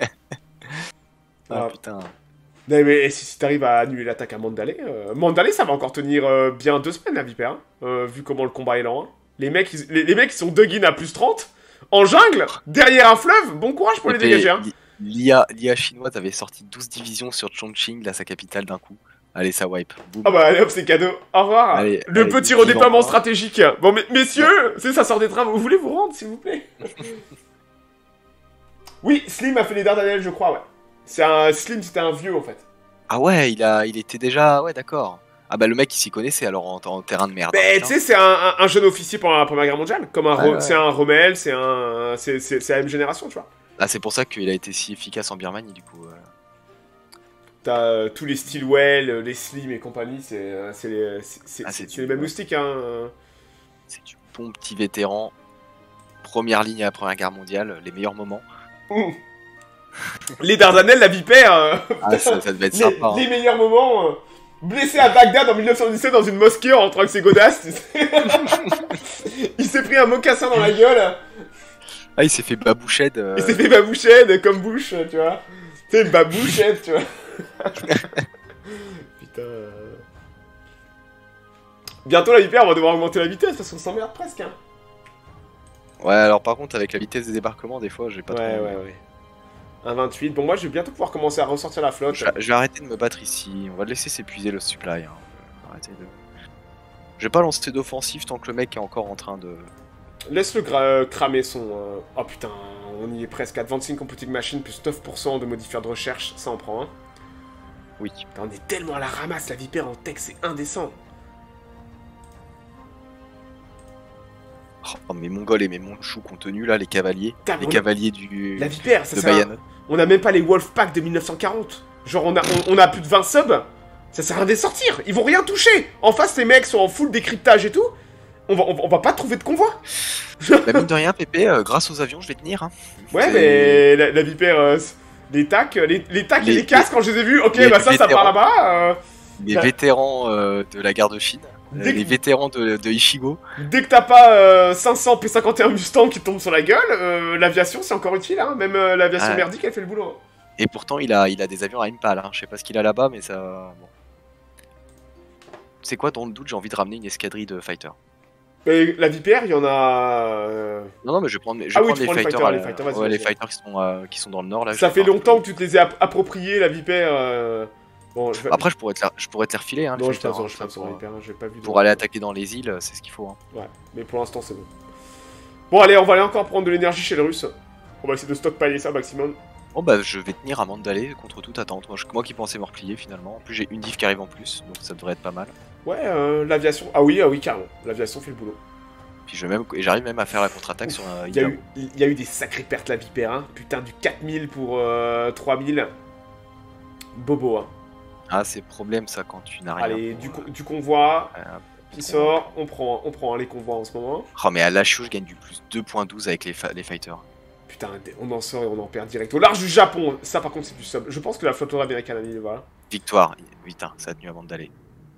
ah
putain.
Mais, mais si, si t'arrives à annuler l'attaque à Mandalay, euh, Mandalay ça va encore tenir euh, bien deux semaines la Vipère, hein, euh, vu comment le combat est lent. Hein. Les mecs, ils, les, les mecs ils sont dug-in à plus trente, en jungle, derrière un fleuve, bon courage pour les dégager. Hein.
L'I A chinoise avait sorti douze divisions sur Chongqing, là, sa capitale, d'un coup. Allez, ça wipe. Boom.
Ah bah allez hop, c'est cadeau. Au revoir. Allez, le allez, petit redéploiement stratégique. Bon, mais, messieurs, c'est ça sort des trains. Vous voulez vous rendre, s'il vous plaît? Oui, Slim a fait les Dardanelles, je crois, ouais. C'est un Slim, c'était un vieux, en fait.
Ah ouais, il a, il était déjà... Ouais, d'accord. Ah bah le mec, il s'y connaissait, alors, en, en terrain de merde.
Mais tu sais, c'est un, un, un jeune officier pendant la Première Guerre mondiale. Comme un...
Ouais, ouais.
C'est un Rommel, c'est un... C'est la même génération, tu vois.
Ah, c'est pour ça qu'il a été si efficace en Birmanie, du coup. Euh...
T'as euh, tous les Stilwell, les Slim et compagnie, c'est euh, les, ah, les mêmes moustiques, hein.
C'est du bon petit vétéran. Première ligne à la Première Guerre mondiale, les meilleurs moments.
Mmh. Les Dardanelles, la Vipère. Euh...
Ah, ça, ça devait être
les,
sympa. Hein.
Les meilleurs moments. Euh... Blessé à Bagdad en mille neuf cent dix-sept dans une mosquée en rentrant avec ses godasses. Il s'est pris un mocassin dans la gueule.
Ah, il s'est fait babouchette. Euh...
Il s'est fait babouchette comme bouche, tu vois. Tu sais, babouchette, tu vois. Putain. Euh... Bientôt la Vipère, on va devoir augmenter la vitesse parce qu'on s'emmerde presque. Hein.
Ouais, alors par contre, avec la vitesse des débarquements, des fois, j'ai pas
ouais,
trop.
Ouais, ouais, ouais. un vingt-huit. Bon, moi, je vais bientôt pouvoir commencer à ressortir la flotte.
Je, je vais arrêter de me battre ici. On va laisser s'épuiser le supply. Hein. Arrêtez de... Je vais pas lancer d'offensive tant que le mec est encore en train de...
Laisse-le cramer son... Euh... Oh putain, on y est presque. Advancing Computing Machine plus neuf pour cent de modifier de recherche. Ça en prend un. Hein.
Oui.
Putain, on est tellement à la ramasse, la Vipère en tech, c'est indécent.
Oh, mes Mongols et mes Mandchous contenus là, les cavaliers. Putain, les cavaliers a... du...
La Vipère, ça sert à... On a même pas les Wolfpack de mille neuf cent quarante. Genre, on a, on, on a plus de vingt subs. Ça sert à rien de les sortir. Ils vont rien toucher. En face, les mecs sont en full décryptage et tout. On va, on va, on va pas trouver de convoi.
Bah, mine de rien, Pépé, euh, grâce aux avions, je vais tenir. Hein.
Ouais, mais la, la Vipère, euh, les tacs, les, les tacs
Les-
et les casques, quand je les ai vus, ok,
les
bah ça, ça part
vétérans.
là-bas. euh,
Les
Bah.
vétérans euh, de la gare de Chine, euh,
Dès que-
les vétérans de, de Ichigo.
Dès que t'as pas euh, cinq cents P cinquante et un Mustang qui te tombent sur la gueule, euh, l'aviation, c'est encore utile, hein. Même euh, l'aviation
Ah.
merdique, elle fait le boulot.
Et pourtant, il a, il a des avions à Impal. Hein. Je sais pas ce qu'il a là-bas, mais ça. Bon. C'est quoi, dans le doute, j'ai envie de ramener une escadrille de fighters.
Mais la Vipère, il y en a... euh,
Non, non, mais je vais prendre, je vais
Ah oui,
prendre
tu
les
prends les
fighters,
fighters,
à
les
la-
fighters, vas-y,
ouais, les
vas-y.
fighters qui sont, euh, qui sont dans le nord là. je
Ça
vais
fait
voir.
longtemps que tu te les as app- appropriés, la Vipère. euh, Bon, je vais...
Après, je pourrais te, la- je pourrais te les refiler. Hein, les
Non, je
fighters,
pense,
hein,
je pense sur
pour,
la Vipère, hein, j'ai pas vu. de-
pour aller attaquer dans les îles, c'est ce qu'il faut. Hein.
Ouais, mais pour l'instant, c'est bon. Bon, allez, on va aller encore prendre de l'énergie chez les Russes. On va essayer de stockpiler ça maximum.
Bon, bah, je vais tenir à Mandalay contre toute attente. Moi, je- moi qui pensais me replier finalement. En plus, j'ai une div qui arrive en plus, donc ça devrait être pas mal.
Ouais, euh, l'aviation... Ah oui, ah oui, carrément. L'aviation fait le boulot.
Puis je vais même, et j'arrive même à faire la contre-attaque sur un
Il y, a eu, il y a eu des sacrées pertes, la Vipère, hein. Putain, du quatre mille pour euh, trois mille. Bobo, hein.
Ah, c'est problème ça quand tu n'as rien.
Allez,
pour,
du,
euh,
co- du convoi
euh,
qui sort. On prend, on prend hein, les convois en ce moment.
Oh, mais à Lachio, je gagne du plus deux point douze avec les, fa- les fighters.
Putain, on en sort et on en perd direct. Au large du Japon, ça par contre c'est du sub. Je pense que la flotte américaine a mis, voilà.
Victoire, putain, ça a tenu avant d'aller.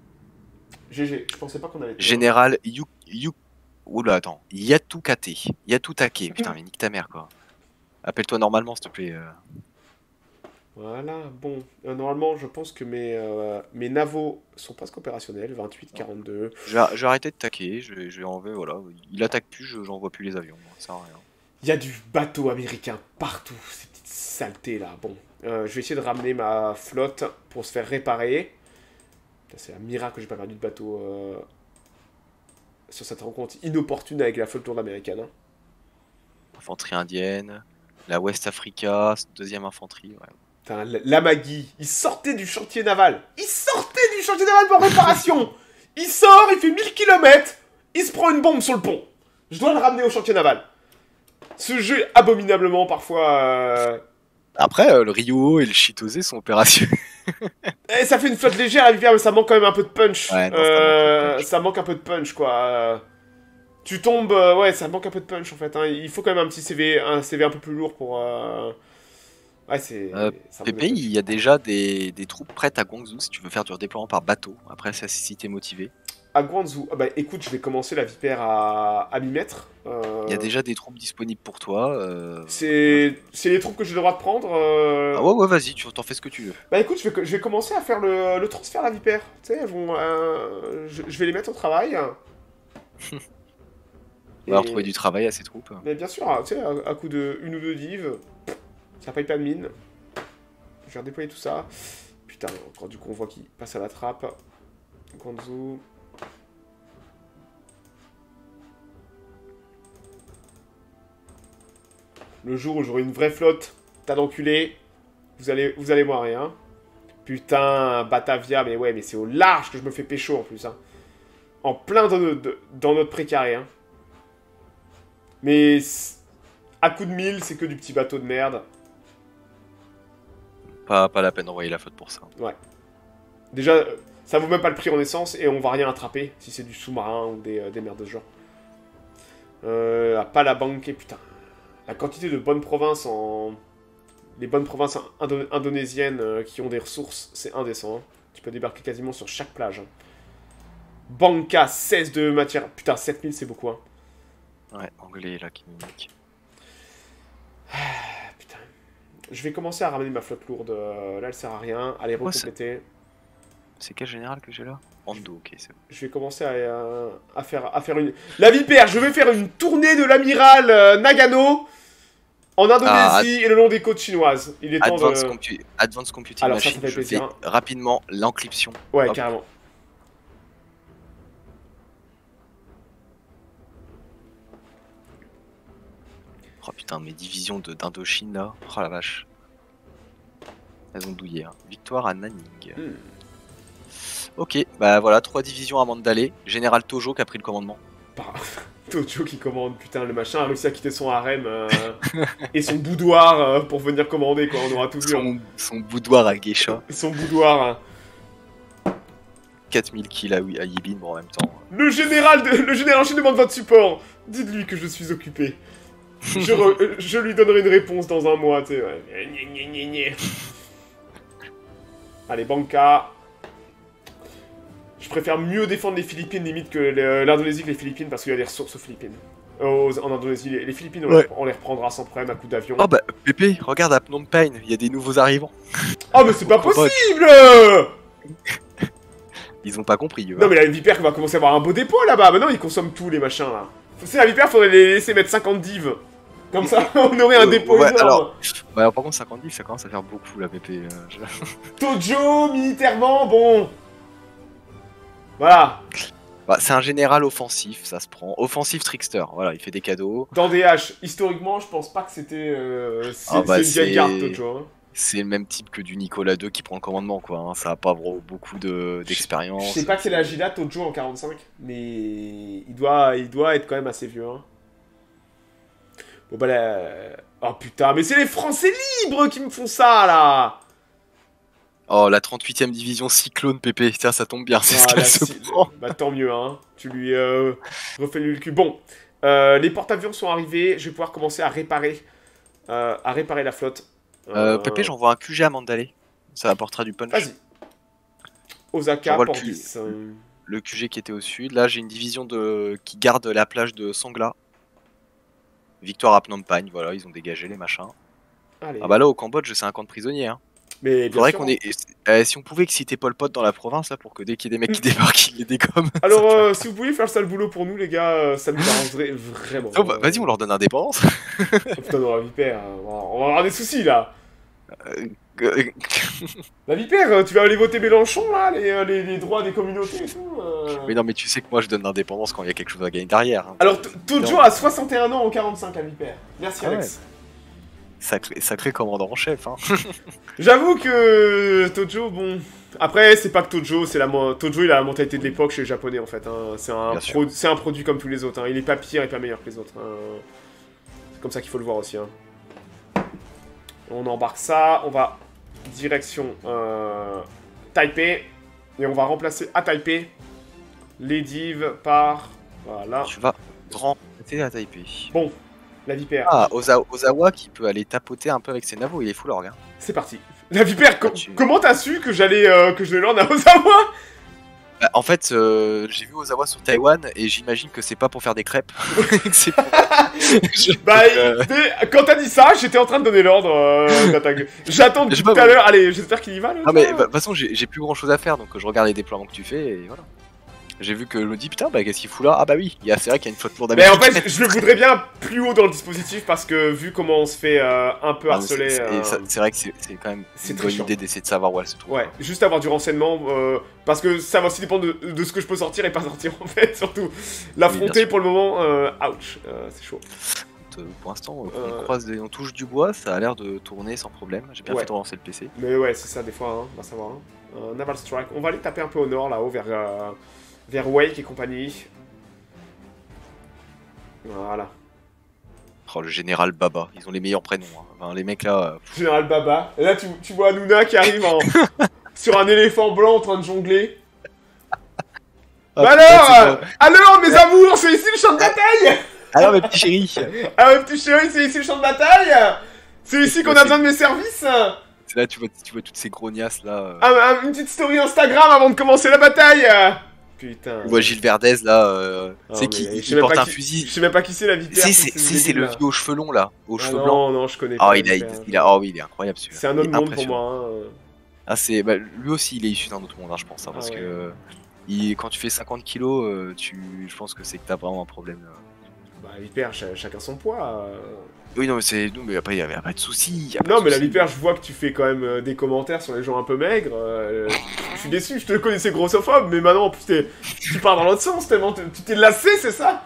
G G, je pensais pas qu'on allait...
Général Yu... Yu... Oula, attends. Yatukate. Yatukake. Putain, mais nique ta mère, quoi. Appelle-toi normalement, s'il te plaît. euh.
Voilà, bon. Euh, normalement, je pense que mes, euh, mes navos sont presque opérationnels. vingt-huit, quarante-deux.
Je vais, je vais arrêter de taquer. Je vais, je vais enlever, voilà. Il attaque plus, je- j'envoie plus les avions. Ça sert à rien.
Il y a du bateau américain partout. Ces petites saletés là. Bon, euh, je vais essayer de ramener ma flotte pour se faire réparer. Putain, c'est un miracle que j'ai pas perdu de bateau euh, sur cette rencontre inopportune avec la flotte américaine. Hein.
Infanterie indienne. La West Africa. Deuxième infanterie. Ouais.
Putain, l- la Maggie, il sortait du chantier naval. Il sortait du chantier naval pour réparation. Il sort, il fait mille kilomètres. Il se prend une bombe sur le pont. Je dois le ramener au chantier naval. Ce jeu est abominablement parfois... Euh...
Après, euh, le Ryo et le Chitose sont opérationnels.
Eh, ça fait une flotte légère la Vipère, mais ça manque quand même un peu de punch.
Ouais, non, ça
Euh,
manque de punch.
ça manque un peu de punch, quoi. Euh, Tu tombes... euh, ouais, ça manque un peu de punch, en fait. Hein. Il faut quand même un petit C V, un C V un peu plus lourd pour... Euh... Ouais, c'est...
Euh,
ça manque
Pépé,
de punch.
il y a déjà des, des troupes prêtes à Guangzhou si tu veux faire du redéploiement par bateau. Après, c'est si t'es motivé.
À Guangzhou, ah bah écoute, je vais commencer la Vipère à, à m'y mettre. Euh,
Il y a déjà des troupes disponibles pour toi. euh,
C'est c'est les troupes que j'ai le droit de prendre. euh,
Ah ouais, ouais, vas-y, tu t'en fais ce que tu veux.
Bah écoute, je vais, je vais commencer à faire le, le transfert à la Vipère. Tu sais, elles vont, euh, je, je vais les mettre au travail.
On va
Et-
retrouver du travail à ces troupes.
Mais bien sûr, hein, tu sais, à, à coup de une ou deux divs, ça paye pas de mine. Je vais redéployer tout ça. Putain, encore du convoi qui passe à la trappe. Guangzhou. Le jour où j'aurai une vraie flotte, tas d'enculés, vous allez, vous allez voir rien. Putain, Batavia, mais ouais, mais c'est au large que je me fais pécho en plus. Hein. En plein dans, notre- dans notre précaré. Hein. Mais à coup de mille, c'est que du petit bateau de merde.
Pas, pas la peine d'envoyer la flotte pour ça.
Déjà, euh, ça vaut même pas le prix en essence et on va rien attraper si c'est du sous-marin ou des, euh, des merdes de ce genre. Euh, à Palabanque, putain. La quantité de bonnes provinces en... Les bonnes provinces indo- indonésiennes euh, qui ont des ressources, c'est indécent. Hein. Tu peux débarquer quasiment sur chaque plage. Hein. Banca, seize de matière. Putain, sept mille, c'est beaucoup. Hein.
Ouais, anglais là qui nous nique.
Ah, putain. Je vais commencer à ramener ma flotte lourde. euh, Là, elle sert à rien. Allez,
Ouais, c'est-
recompléter.
C'est quel général que j'ai là Ando, ok, c'est bon.
Je vais commencer à, euh, à, faire, à faire une... La Vipère, je vais faire une tournée de l'amiral euh, Nagano en Indonésie
Ah,
et le long des côtes chinoises. Il est temps
Advanced,
de...
compu- Advanced Computing
Alors, ça, ça
Machine,
fait
je
plaisir,
fais
hein.
rapidement l'encryption.
Ouais,
Hop.
carrément.
Oh putain, mes divisions de- d'Indochine là. Oh la vache. Elles ont douillé. Hein. Victoire à Nanning.
Hmm.
Ok, bah voilà, trois divisions à Mandalay. Général Tojo qui a pris le commandement.
Par- Tojo qui commande, putain, le machin a réussi à quitter son harem euh, et son boudoir euh, pour venir commander, quoi. On aura tout vu. hein.
Son, son boudoir à Geisha.
Son boudoir. hein.
quatre mille kills à, à Yibin, bon, en même temps.
Le général, de, le général Shin demande votre support. Dites-lui que je suis occupé. Je, re, je lui donnerai une réponse dans un mois, tu sais. Ouais. Gna, gna, gna, gna. Allez, Banca. Je préfère mieux défendre les Philippines limite que l'Indonésie que les Philippines parce qu'il y a des ressources aux Philippines. Euh, en Indonésie, les, les Philippines, on, ouais. les, on les reprendra sans problème à coup d'avion.
Oh bah, Pépé, regarde à Phnom Penh, il y a des nouveaux arrivants.
Oh mais c'est pas possible.
Ils ont pas compris.
Non mais la Vipère va commencer à avoir un beau dépôt là-bas. Maintenant ils consomment tout les machins là. C'est la Vipère, faudrait les laisser mettre cinquante divs. Comme ça, on aurait un dépôt
ouais,
énorme.
Alors, ouais, alors, par contre, cinquante livres, ça commence à faire beaucoup, là, Pépé. Euh, je...
Tojo, militairement, bon. Voilà.
Bah, c'est un général offensif, ça se prend. Offensif trickster, voilà, il fait des cadeaux.
Dans D H, historiquement, je pense pas que c'était... Euh, c'est
ah bah,
une vieille garde, Tojo. Hein.
C'est le même type que du Nicolas deux qui prend le commandement, quoi. Hein. Ça a pas beaucoup d'expérience. De,
je sais pas quel âge il a, Tojo, en quarante-cinq. Mais il doit, il doit être quand même assez vieux, hein. Bon bah là... Oh putain, mais c'est les Français libres qui me font ça, là.
Oh, la trente-huitième division Cyclone, Pépé. Tiens, ça tombe bien, c'est ah, ce qu'elle se si... prend.
Bah tant mieux, hein. Tu lui euh, refais le cul. Bon, euh, les porte-avions sont arrivés. Je vais pouvoir commencer à réparer, euh, à réparer la flotte.
Euh, euh... Pépé, j'envoie un Q G à Mandalay. Ça apportera du punch.
Vas-y. Osaka, Portis.
Le, le Q G qui était au sud. Là, j'ai une division de... qui garde la plage de Sangla. Victoire à Phnom Penh, voilà, ils ont dégagé les machins. Allez. Ah bah là, au Cambodge, c'est un camp de prisonniers. Hein.
Mais
faudrait qu'on ait... Euh, si on pouvait exciter Pol Pot dans la province, là, pour que dès qu'il y ait des mecs qui débarquent, ils les dégomment.
Alors, euh, si vous pouviez faire ça le boulot pour nous, les gars, ça nous arrangerait vraiment.
Oh, bah, vas-y, on leur donne l'indépendance.
Oh, putain, non, la Vipère, on va avoir des soucis, là. Euh... La Vipère, tu vas aller voter Mélenchon, là, les, les, les droits des communautés et tout. Euh...
Mais non, mais tu sais que moi, je donne l'indépendance quand il y a quelque chose à gagner derrière. Hein.
Alors, Tojo a soixante et un ans en quarante-cinq, la Vipère. Merci, ah, Alex.
Ouais. Sacré, sacré commandant en chef, hein.
J'avoue que Tojo, bon... Après, c'est pas que Tojo, c'est la... Tojo, il a la mentalité de l'époque chez les Japonais, en fait. Hein. C'est un, pro... un produit comme tous les autres. Hein. Il est pas pire et pas meilleur que les autres. Hein. C'est comme ça qu'il faut le voir aussi. Hein. On embarque ça, on va... Direction euh, Taipei. Et on va remplacer à Taipei les divs par... Voilà.
Tu vas remplacer à Taipei.
Bon, la Vipère.
Ah, Oza Ozawa qui peut aller tapoter un peu avec ses navos, il est fou l'orgue. Hein.
C'est parti. La Vipère, ah, tu... comment t'as su que j'allais euh, que je l'ai l'ordre à Ozawa?
Bah, en fait, euh, j'ai vu Ozawa sur Taïwan et j'imagine que c'est pas pour faire des crêpes. C'est pour...
je... Bah, euh... quand t'as dit ça, j'étais en train de donner l'ordre euh, d'attaque. J'attends depuis tout à l'heure. Allez, j'espère qu'il y va. Là,
ah, mais de bah, toute façon, j'ai plus grand chose à faire donc je regarde les déploiements que tu fais et voilà. J'ai vu que Lodi, putain, bah qu'est-ce qu'il fout là? Ah bah oui, c'est vrai qu'il y a une flotte lourde
américaine. Mais en fait, je le voudrais bien plus haut dans le dispositif parce que vu comment on se fait euh, un peu harceler...
C'est
euh...
vrai que c'est quand même une bonne idée d'essayer de savoir où elle se trouve.
Ouais, juste avoir du renseignement euh, parce que ça va aussi dépendre de, de ce que je peux sortir et pas sortir en fait, surtout. L'affronter oui, pour le moment, euh, ouch, euh, c'est chaud.
Pour l'instant, on, euh... croise des... on touche du bois, ça a l'air de tourner sans problème. J'ai bien ouais. fait de relancer le P C.
Mais ouais, c'est ça des fois, hein, on va savoir. Hein. Euh, Naval Strike, on va aller taper un peu au nord là-haut vers... Euh... vers Wake et compagnie. Voilà.
Oh, le général Baba, ils ont les meilleurs prénoms. Hein. Enfin, les mecs là. Euh...
Général Baba. Et là, tu, tu vois Luna qui arrive en... sur un éléphant blanc en train de jongler. Ah, bah alors, euh, alors, mes amours, c'est ici le champ de bataille.
Alors, mes petits chéris.
Alors, mes petits chéris, c'est ici le champ de bataille. C'est ici qu'on a besoin de mes services.
C'est là, tu vois, tu vois toutes ces grognasses là. Euh...
Ah, une petite story Instagram avant de commencer la bataille. Putain.
On voit Gilles Verdez là, euh, oh, c'est qui il porte un
qui,
fusil.
Je sais même pas qui c'est la Vipère.
Si, c'est le vieux aux cheveux longs là, aux
ah
cheveux
non,
blancs.
Non, non, je connais
pas.
Oh,
il a, il, il a, oh oui, il est incroyable celui-là.
C'est un autre monde pour moi. Hein.
Ah, c'est, bah, lui aussi, il est issu d'un autre monde, hein, je pense, hein, parce ah, ouais. que il, quand tu fais cinquante kilos, euh, tu, je pense que c'est que t'as vraiment un problème. Là.
Bah, Vipère, ch chacun son poids. Euh...
Oui, non, mais c'est, non, mais après, il y a pas de souci.
Non, mais la Vipère, je vois que tu fais quand même euh, des commentaires sur les gens un peu maigres. Euh, je suis déçu, je te connaissais grossophobe, mais maintenant, en plus, tu pars dans l'autre sens tellement tu t'es lassé, c'est ça?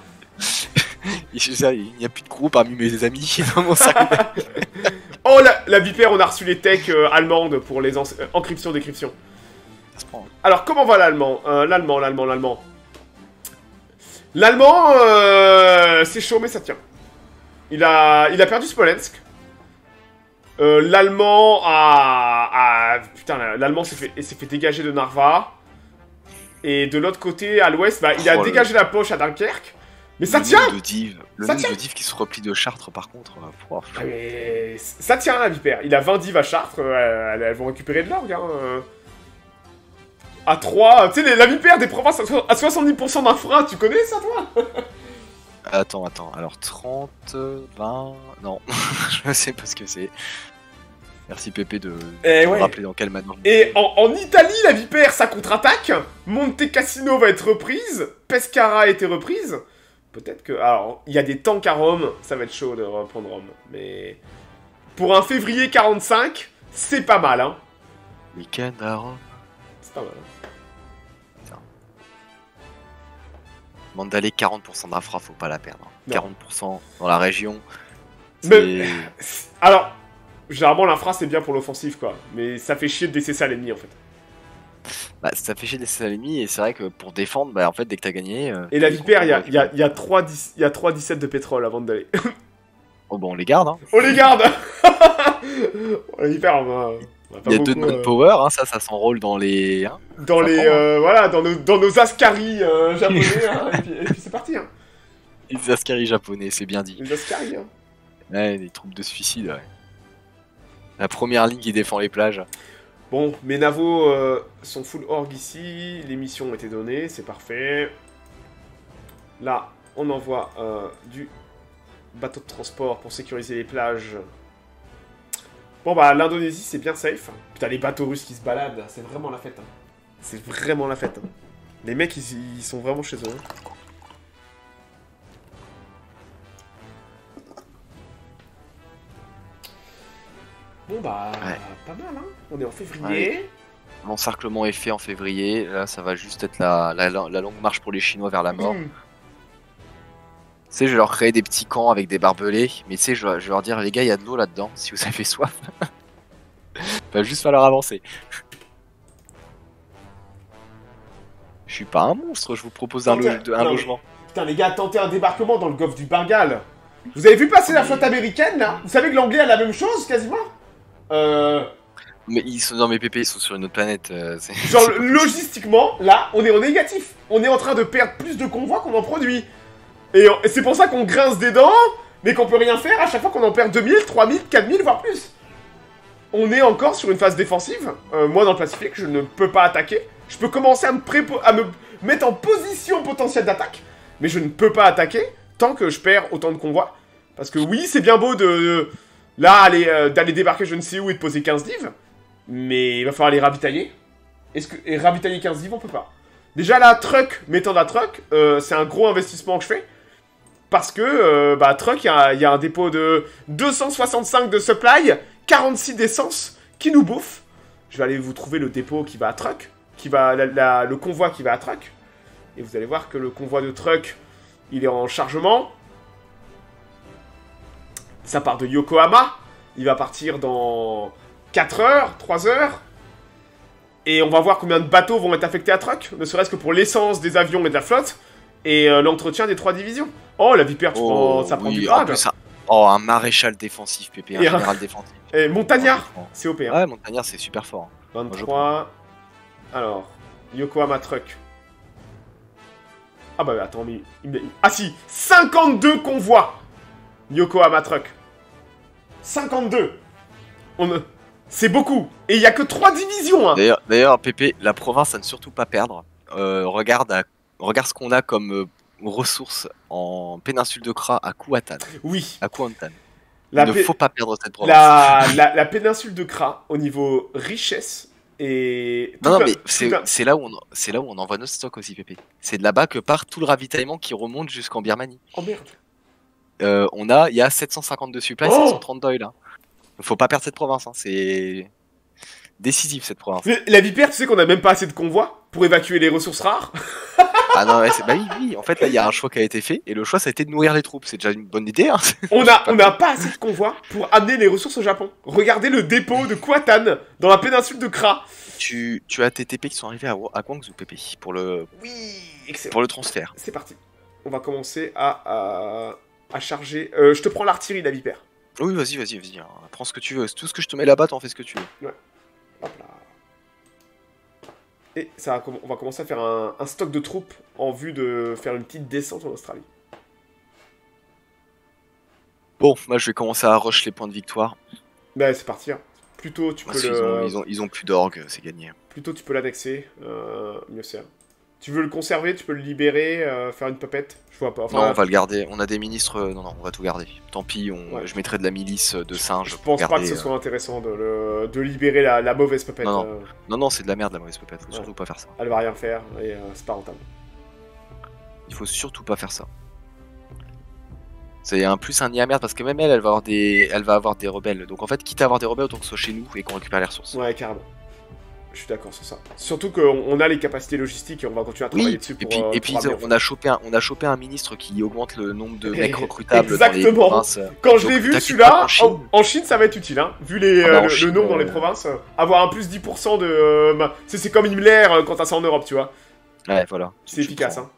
Il n'y a plus de groupe parmi mes amis dans mon sac.
Oh, la, la Vipère, on a reçu les techs euh, allemandes pour les en euh, encryptions, décryptions.
Ça se prend.
Alors, comment va l'allemand euh, L'allemand, l'allemand, l'allemand. L'allemand, euh, c'est chaud, mais ça tient. Il a, il a perdu Smolensk. Euh, l'allemand a, a... Putain, l'allemand s'est fait, fait dégager de Narva. Et de l'autre côté, à l'ouest, bah, il a
Oh,
dégagé la poche à Dunkerque. Mais ça
le
tient
nombre de div, le
Ça
nombre
tient
de div qui se replie de Chartres par contre. euh, pouah,
Ah, mais ça tient la vipère. Il a vingt div à Chartres, euh, elles, elles vont récupérer de l'orgue. Hein. euh. À trois, tu sais, les- la vipère des provinces à so- à soixante-dix pour cent d'infra, tu connais ça toi?
Attends, attends, alors trente, vingt... Non, je sais pas ce que c'est. Merci Pépé de,
Eh
de me
ouais.
rappeler dans quel manoir.
Et en, en Italie, la vipère, ça contre-attaque. Monte Cassino va être reprise. Pescara a été reprise. Peut-être que... Alors, il y a des tanks à Rome. Ça va être chaud de reprendre Rome. Mais... Pour un février quarante-cinq, c'est pas mal, hein.
Week-end à Rome.
C'est pas mal. Hein.
Demande d'aller quarante pour cent d'infra, faut pas la perdre.
Non.
quarante pour cent dans la région.
Mais-
c'est-
Alors, généralement, l'infra, c'est bien pour l'offensive, quoi. Mais ça fait chier de laisser ça à l'ennemi, en fait.
Bah, ça fait chier de laisser à l'ennemi et c'est vrai que pour défendre, bah en fait dès que t'as gagné. euh,
Et la
t'es
vipère, il y a,
content,
il y, a, il y, a trois dix- il y a trois dix-sept de pétrole avant d'aller.
Oh bah on les garde hein.
On les garde. La vipère, on va... on va pas
Il y a deux
beaucoup, euh,
non-power, hein, ça ça s'enrôle dans les. Hein.
Dans
Ça
les...
prend, hein.
euh, voilà, dans nos, dans nos Ascari euh, japonais, hein, et puis, et puis c'est parti, hein.
Les Askari japonais, c'est bien dit.
Les Ascari, hein.
Ouais, des troupes de suicide, ouais. La première ligne qui défend les plages.
Bon, mes navos euh, sont full org ici, les missions ont été données, c'est parfait. Là, on envoie euh, du bateau de transport pour sécuriser les plages. Bon bah, l'Indonésie, c'est bien safe. Putain, les bateaux russes qui se baladent, c'est vraiment la fête. Hein. C'est vraiment la fête. Hein. Les mecs, ils, ils sont vraiment chez eux. Hein. Bon bah,
Ouais.
pas mal, hein. On est en février.
Allez. L'encerclement est fait en février, là ça va juste être la, la, la longue marche pour les Chinois vers la mort.
Mmh.
Tu sais, je vais leur créer des petits camps avec des barbelés, mais tu sais, je, vais- je vais leur dire, les gars, il y a de l'eau là-dedans, si vous avez soif. Va juste falloir avancer. Je suis pas un monstre, je vous propose un, lo-
Non,
un
mais-
logement.
Putain, les gars, tentez un débarquement dans le golfe du Bengale. Vous avez vu passer la flotte américaine, là? Vous savez que l'anglais a la même chose, quasiment? Euh...
Mais ils sont dans mes pépés, ils sont sur une autre planète. euh, c'est-
Genre,
c'est pas
logistiquement, là, on est en négatif. On est en train de perdre plus de convois qu'on en produit. Et, on- et c'est pour ça qu'on grince des dents, mais qu'on peut rien faire à chaque fois qu'on en perd deux mille, trois mille, quatre mille, voire plus. On est encore sur une phase défensive. Euh, moi, dans le Pacifique, je ne peux pas attaquer. Je peux commencer à me, prépo- à me mettre en position potentielle d'attaque, mais je ne peux pas attaquer tant que je perds autant de convois. Parce que oui, c'est bien beau de... de- là, aller, euh, d'aller débarquer je ne sais où et de poser quinze divs, mais il va falloir les ravitailler. Est-ce que... Et ravitailler quinze divs, on peut pas. Déjà, la truck, mettant la truck, euh, c'est un gros investissement que je fais. Parce que, euh, bah, truck, il y, a- il y a un dépôt de deux cent soixante-cinq de supply, quarante-six d'essence, qui nous bouffe. Je vais aller vous trouver le dépôt qui va à truck, qui va, la- la- le convoi qui va à truck. Et vous allez voir que le convoi de truck, il est en chargement. Ça part de Yokohama. Il va partir dans quatre heures, trois heures. Et on va voir combien de bateaux vont être affectés à truck, ne serait-ce que pour l'essence des avions et de la flotte. Et euh, l'entretien des trois divisions. Oh, la vipère, tu prends- ça prend
oui,
du
en
grade.
plus, un- Oh, un maréchal défensif, Pépé, un
Et un-
général défensif.
Et Montagnard,
Franchement.
c'est O P. Hein.
Ouais, Montagnard, c'est super fort.
vingt-trois. Alors, Yokohama Truck. Ah bah attends, mais... il me- Ah si, cinquante-deux convois Yokohama Truck. cinquante-deux. On... C'est beaucoup. Et il y a que trois divisions. Hein.
D'ailleurs, d'ailleurs, Pépé, la province à ne surtout pas perdre. Euh, regarde, à- regarde ce qu'on a comme euh, ressources en péninsule de Kra à Kuantan.
Oui.
À Kuantan.
La,
Il ne
pé-
faut pas perdre cette province.
la, la, la péninsule de Kra, au niveau richesse, et...
Non, non,
tout un-
mais
tout
c'est
un-
c'est là, où on- c'est là où on envoie notre stock aussi, Pépé. C'est de là-bas que part tout le ravitaillement qui remonte jusqu'en Birmanie.
Oh merde.
Euh, on a, il y a sept cent cinquante de supply,
Oh
sept cent trente d'oil. Hein. Faut pas perdre cette province, hein. C'est décisif cette province.
Mais la vipère, tu sais qu'on a même pas assez de convois pour évacuer les ressources rares.
Ah non, ouais, c'est- bah oui, oui, en fait là il y a un choix qui a été fait et le choix ça a été de nourrir les troupes. C'est déjà une bonne idée. Hein.
On a, on a pas assez de convois pour amener les ressources au Japon. Regardez le dépôt de Kuatan dans la péninsule de Kra.
Tu, tu as tes T P qui sont arrivés à, à Guangzhou, Pépé, pour le,
Oui, excellent.
pour le transfert.
C'est parti. On va commencer à, à, à charger. Euh, je te prends l'artillerie, la vipère.
Oui, vas-y, vas-y, vas-y. Hein. Prends ce que tu veux. Tout ce que je te mets là-bas, t'en fais ce que tu veux.
Hop là. Et ça va, on va commencer à faire un, un stock de troupes en vue de faire une petite descente en Australie.
Bon, moi je vais commencer à rush les points de victoire.
Bah c'est parti. Hein. Plutôt tu peux
Parce
le...
Ils ont, ils, ont, ils ont plus d'orgue, c'est gagné.
Plutôt tu peux l'annexer, euh, mieux c'est. Tu veux le conserver, tu peux le libérer, euh, faire une puppette. Je vois pas. Enfin,
non, on va le garder. On a des ministres. Euh, non, non, on va tout garder. Tant pis, on...
ouais.
je mettrai de la milice de singes.
Je pense
garder,
pas que ce soit euh... intéressant de, le... de libérer la, la mauvaise puppette.
Non, non,
euh...
non, non c'est de la merde la mauvaise puppette. Faut ouais. surtout pas faire ça.
Elle va rien faire et euh, c'est pas rentable.
Il faut surtout pas faire ça. C'est un plus un nid à merde parce que même elle, elle va avoir des, elle va avoir des rebelles. Donc en fait, quitte à avoir des rebelles, autant que ce soit chez nous et qu'on récupère les ressources.
Ouais, carrément. Je suis d'accord sur ça. Surtout qu'on a les capacités logistiques et on va continuer à travailler
oui,
dessus pour.
Et puis,
euh,
et puis
pour
on a chopé un, on a chopé un ministre qui augmente le nombre de mecs recrutables.
Exactement.
Dans les provinces.
Quand je l'ai vu celui-là, en, Chine. En, en Chine, ça va être utile, hein. Vu les,
ah bah,
euh, le,
Chine,
le nombre euh... dans les provinces, euh, avoir un plus dix pour cent de. Euh, c'est comme Himmler euh, quand t'as ça en Europe, tu vois.
Ouais, voilà.
C'est efficace, hein.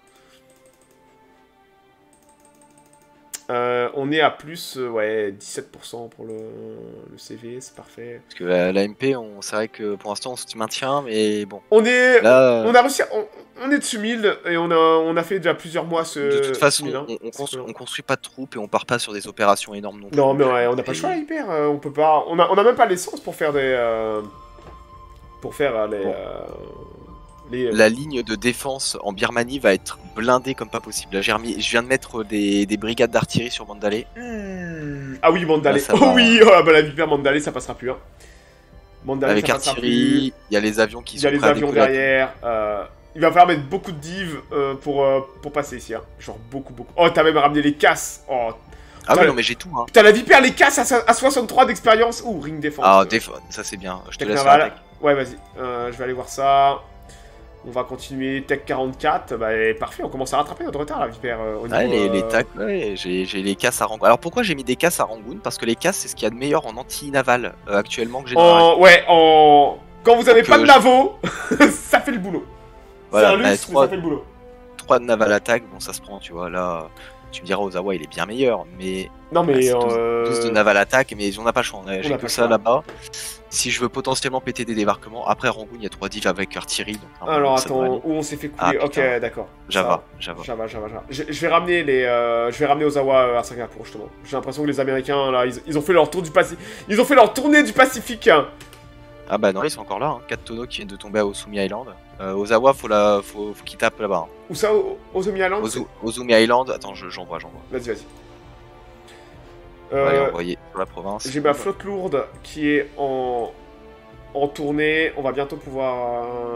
Euh, on est à plus, euh, ouais, dix-sept pour cent pour le, le C V, c'est parfait.
Parce que la, la M P, c'est vrai que pour l'instant on se maintient, mais bon.
On est,
là,
on a réussi, à, on, on est dessus mille et on a, on a fait déjà plusieurs mois ce.
De toute façon,
mille, hein.
on, on, construit, on construit pas de troupes et on part pas sur des opérations énormes non plus.
Non, mais ouais, on n'a pas le choix, hyper. Euh, on peut pas, on a, on a même pas l'essence pour faire des, euh, pour faire euh, les.
Bon.
Euh, Les...
La ligne de défense en Birmanie va être blindée comme pas possible. Là, j'ai remis... Je viens de mettre des, des brigades d'artillerie sur Mandalay.
Mmh. Ah oui, Mandalay.
Là,
oh
va...
oui, oh, bah, la Vipère Mandalay, ça passera plus. Hein.
Mandalay, avec artillerie, il y a les avions qui sont
prêts. Il y a les avions derrière. Euh, il va falloir mettre beaucoup de divs euh, pour, euh, pour passer ici. Hein. Genre beaucoup, beaucoup. Oh, t'as même ramené les casses. Oh.
Ah oui, non, mais j'ai tout. Hein.
T'as la Vipère, les casses à, à soixante-trois d'expérience. Ouh, ring défense.
Ah, déf... ça c'est bien. Je te laisse
la Ouais, vas-y. Euh, je vais aller voir ça. On va continuer Tech quarante-quatre, bah parfait, on commence à rattraper notre retard la Vipère. Euh, au niveau,
ouais, les,
euh...
les tacs, ouais, j'ai les casses à Rangoon. Alors pourquoi j'ai mis des casses à Rangoon? Parce que les casses c'est ce qu'il y a de meilleur en anti-naval euh, actuellement que j'ai
en... Ouais, en... Quand vous avez Donc, pas de navo, je... ça fait le boulot.
Voilà,
c'est un luxe, trois... mais ça fait le boulot.
trois de naval attack, bon ça se prend, tu vois, là... Tu me diras, Ozawa, il est bien meilleur, mais...
Non, mais...
Bah,
euh...
douze de naval attack, mais on n'a pas le choix, j'ai que ça là-bas. Si je veux potentiellement péter des débarquements, après Rangoon, il y a trois divs avec artillerie. Donc,
alors, attends, où on s'est fait couler? Ah, ok, d'accord.
Java, Java.
Java, Java, Java. Je, je vais ramener les... Euh, je vais ramener Ozawa à Singapour, justement. J'ai l'impression que les Américains, là, ils, ils ont fait leur tour du Pacifique. Ils ont fait leur tournée du Pacifique.
Ah bah non, ils sont encore là, hein. quatre tonneaux qui viennent de tomber à Osumi Island. Euh, Ozawa, faut, la... faut, faut qu'il tape là-bas. Hein.
Où ça, Osumi Island?
Ozu... Osumi Island, attends, j'envoie, j'envoie.
Vas-y, vas-y.
Euh, Allez, envoyer sur la province.
J'ai ma flotte lourde qui est en... en tournée. On va bientôt pouvoir... Euh...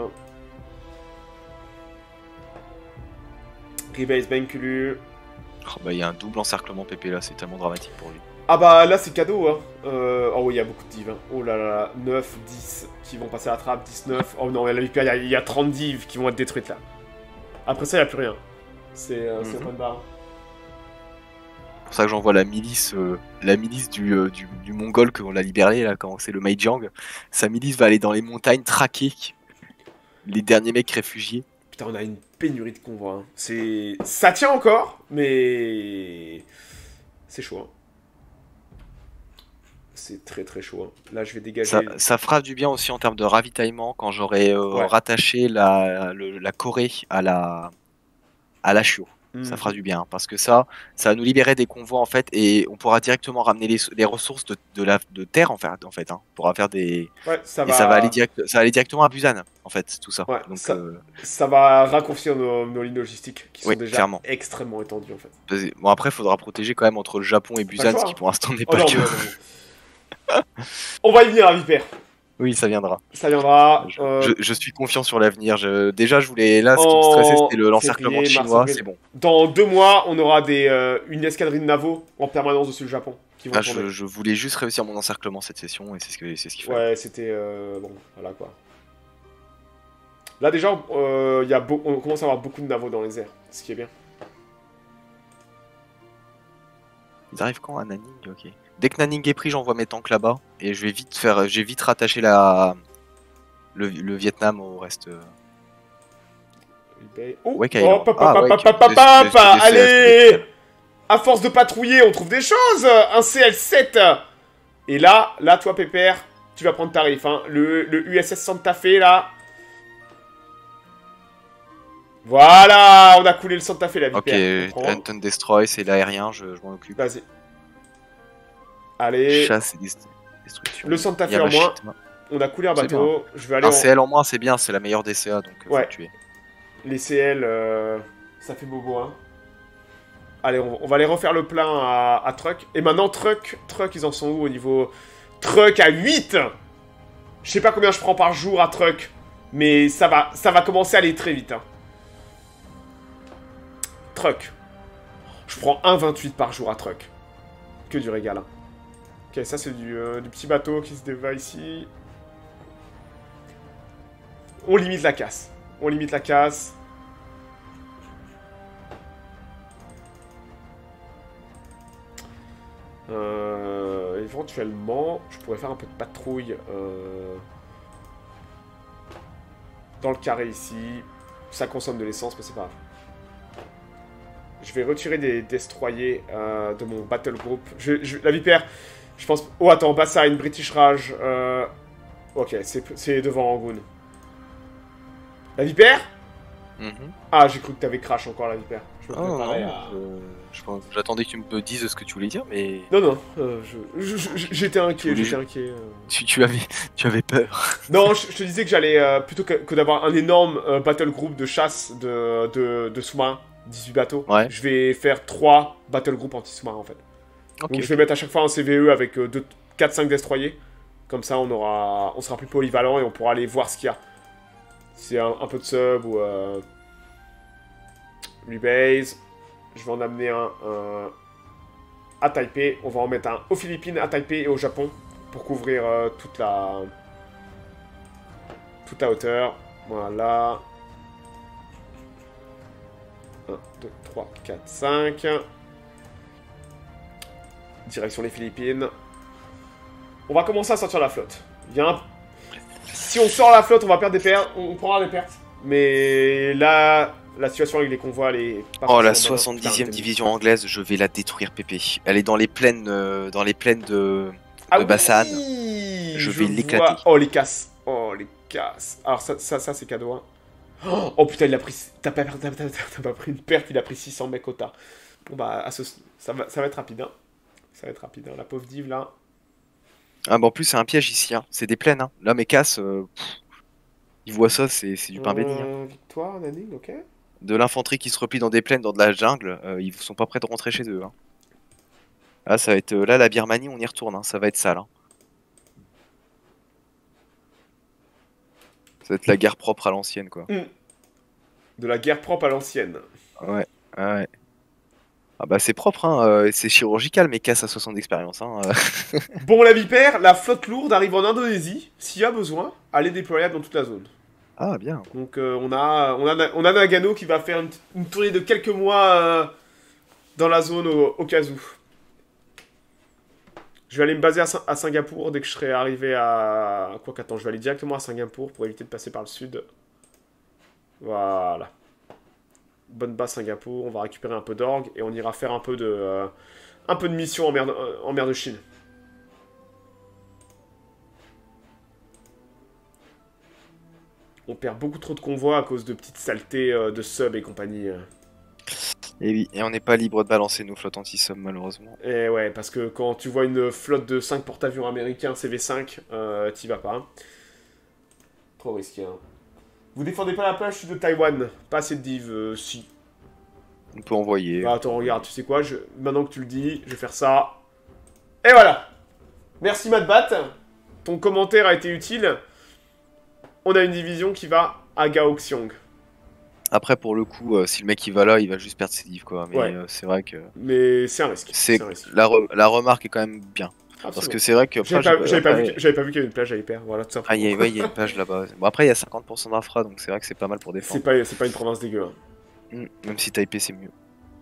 Rebase Bankulu.
Oh bah il y a un double encerclement P P là, c'est tellement dramatique pour lui.
Ah bah là c'est cadeau hein. Euh... Oh oui, il y a beaucoup de divs. Hein. Oh là là, neuf, dix qui vont passer à la trappe, dix-neuf. Oh non, il y, a... y a trente divs qui vont être détruites là. Après ça, il n'y a plus rien. C'est euh, mm-hmm. open bar.
C'est pour ça que j'envoie la milice, euh, la milice du, euh, du, du Mongol qu'on a libéré là, quand c'est le Meijiang. Sa milice va aller dans les montagnes traquer les derniers mecs réfugiés.
Putain, on a une pénurie de convois. Hein. C'est, ça tient encore, mais c'est chaud. Hein. C'est très très chaud. Hein. Là, je vais dégager.
Ça, ça fera du bien aussi en termes de ravitaillement quand j'aurai euh, ouais. rattaché la, le, la Corée à la à la Chio. Mmh. Ça fera du bien parce que ça, ça va nous libérer des convois en fait et on pourra directement ramener les, les ressources de, de la de terre en fait. En fait, hein. On pourra faire des.
Ouais, ça va.
Et ça va aller direct, ça va aller directement à Busan en fait, tout ça.
Ouais,
Donc
ça,
euh...
ça va raccourcir nos, nos lignes logistiques qui sont
oui,
déjà
clairement.
extrêmement étendues en fait.
Bon après, il faudra protéger quand même entre le Japon et Busan, ce qui pour l'instant n'est
oh
pas
non,
le cas.
On va y venir à Vipère.
Oui, ça viendra.
Ça viendra.
Je,
euh...
je, je suis confiant sur l'avenir. Je... Déjà, je voulais. Là, ce qui me stressait, c'était le l'encerclement chinois. C'est bon.
Dans deux mois, on aura des, euh, une escadrille de navaux en permanence dessus le Japon. Qui vont
ah, je, je voulais juste réussir mon encerclement cette session et c'est ce que c'est ce qu'il fait.
Ouais, c'était euh, bon, voilà quoi. Là déjà, euh, y a on commence à avoir beaucoup de navaux dans les airs, ce qui est bien.
Ils arrivent quand à Nanning? Ok. Dès que Nanning est pris, j'envoie mes tanks là-bas et je vais vite faire, j'ai vite rattaché la le, le Vietnam au reste.
Oh, ouais, hop, hop, hop, hop, hop, hop, allez! À force de patrouiller, on trouve des choses. Un C L sept. Et là, là, toi, Pépère, tu vas prendre tarif. Hein. Le, le U S S Santa Fe là. Voilà, on a coulé le Santa Fe, la vipère.
Ok, Hunt and Destroy, c'est l'aérien, je, je m'en occupe.
Vas-y. Allez.
Chasse et destruction.
Le Santa Fe en moins. On a coulé un bateau. Je vais aller
un
en...
C L en moins, c'est bien, c'est la meilleure des C A, donc
ouais.
faut tuer.
Les C L, euh, ça fait bobo, hein. Allez, on, on va aller refaire le plein à, à Truck. Et maintenant, Truck, Truck, ils en sont où au niveau... Truck à huit. Je sais pas combien je prends par jour à Truck. Mais ça va, ça va commencer à aller très vite, hein. Truck. Je prends un virgule vingt-huit par jour à Truck. Que du régal, hein. Ok, ça c'est du, euh, du petit bateau qui se déva ici. On limite la casse. On limite la casse. Euh, éventuellement, je pourrais faire un peu de patrouille euh, dans le carré ici. Ça consomme de l'essence, mais c'est pas grave. Je vais retirer des destroyers euh, de mon battle group. Je, je, la vipère, je pense... Oh, attends, Bassine, British Rage. Euh... Ok, c'est devant Rangoon. La vipère mm-hmm. Ah, j'ai cru que t'avais crash encore la vipère. Je me
oh, non,
à...
J'attendais que tu me dises ce que tu voulais dire, mais...
Non, non, euh, j'étais inquiet, j'étais inquiet. Euh...
Tu, tu, avais, tu avais peur.
Non, je, je te disais que j'allais, euh, plutôt que, que d'avoir un énorme euh, battle group de chasse de, de, de sous-marins, dix-huit bateaux,
ouais.
Je vais faire trois battle group anti-sous-marins, en fait. Okay. Donc je vais mettre à chaque fois un C V E avec euh, quatre cinq destroyers. Comme ça, on, aura, on sera plus polyvalent et on pourra aller voir ce qu'il y a. S'il y a un, un peu de sub ou... Euh... Rebase. Je vais en amener un, un à Taipei. On va en mettre un aux Philippines, à Taipei et au Japon. Pour couvrir euh, toute la... toute la hauteur. Voilà. un, deux, trois, quatre, cinq. Direction les Philippines. On va commencer à sortir la flotte. Il y a un... Si on sort la flotte, on va perdre des pertes. On prendra des pertes. Mais là... La situation avec les convois, elle est...
Oh, la soixante-dixième division anglaise, je vais la détruire, Pépé. Elle est dans les plaines, euh, dans les plaines de,
ah
de Bassan.
Oui
je, je vais l'éclater.
Oh, les casses. Oh, les casses. Alors, ça, ça, ça c'est cadeau. Hein. Oh, oh, putain, il a pris... T'as pas, pas pris une perte, il a pris six cents mecs au tas. Bon, bah, à ce... ça, va, ça va être rapide, hein. Ça va être rapide, hein. La pauvre div, là.
Ah, bah, en plus, c'est un piège ici, hein. C'est des plaines, hein. Là, mes casses, euh, ils voient ça, c'est du pain béni.
Euh, hein. Victoire, Nanning, ok.
De l'infanterie qui se replie dans des plaines, dans de la jungle, euh, ils sont pas prêts de rentrer chez eux. Hein. Là, ça va être, là, la Birmanie, on y retourne, hein. Ça va être sale. Hein. Ça va être la guerre propre à l'ancienne, quoi.
Mmh. De la guerre propre à l'ancienne.
Ouais, ouais. Ah bah c'est propre, hein. Euh, c'est chirurgical, mais casse à soixante d'expérience. Hein.
Bon, la vipère, la flotte lourde arrive en Indonésie. S'il y a besoin, elle est déployable dans toute la zone.
Ah, bien.
Donc euh, on, a, on, a, on a Nagano qui va faire une, une tournée de quelques mois euh, dans la zone au, au cas où. Je vais aller me baser à, à Singapour dès que je serai arrivé à... Quoi qu'attends, je vais aller directement à Singapour pour éviter de passer par le sud. Voilà. Bonne base Singapour, on va récupérer un peu d'orgue et on ira faire un peu de, euh, un peu de mission en mer de, euh, en mer de Chine. On perd beaucoup trop de convois à cause de petites saletés euh, de sub et compagnie.
Et oui, et on n'est pas libre de balancer nos flottes anti-sub malheureusement.
Et ouais, parce que quand tu vois une flotte de cinq porte-avions américains C V cinq, euh, t'y vas pas. Hein. Trop risqué. Hein. Vous défendez pas la plage sud de Taïwan. Pas assez de div, euh, si.
On peut envoyer.
Bah attends, regarde, tu sais quoi, je... maintenant que tu le dis, je vais faire ça. Et voilà. Merci Madbat. Ton commentaire a été utile. On a une division qui va à Gaoxiong.
Après, pour le coup, euh, si le mec il va là, il va juste perdre ses divs, quoi. Mais ouais. euh, c'est vrai que...
Mais c'est un risque.
C'est la, re la remarque est quand même bien. Absolument. Parce que c'est vrai que...
J'avais pas, après... pas, vu qu'il y avait une plage à hyper, voilà, tout simplement.
Ah, il y, ouais, y a une plage là-bas. Bon, après, il y a cinquante pour cent d'infra, donc c'est vrai que c'est pas mal pour défendre.
C'est pas, pas une province dégueu. Hein.
Mmh, même si Taipei, c'est mieux.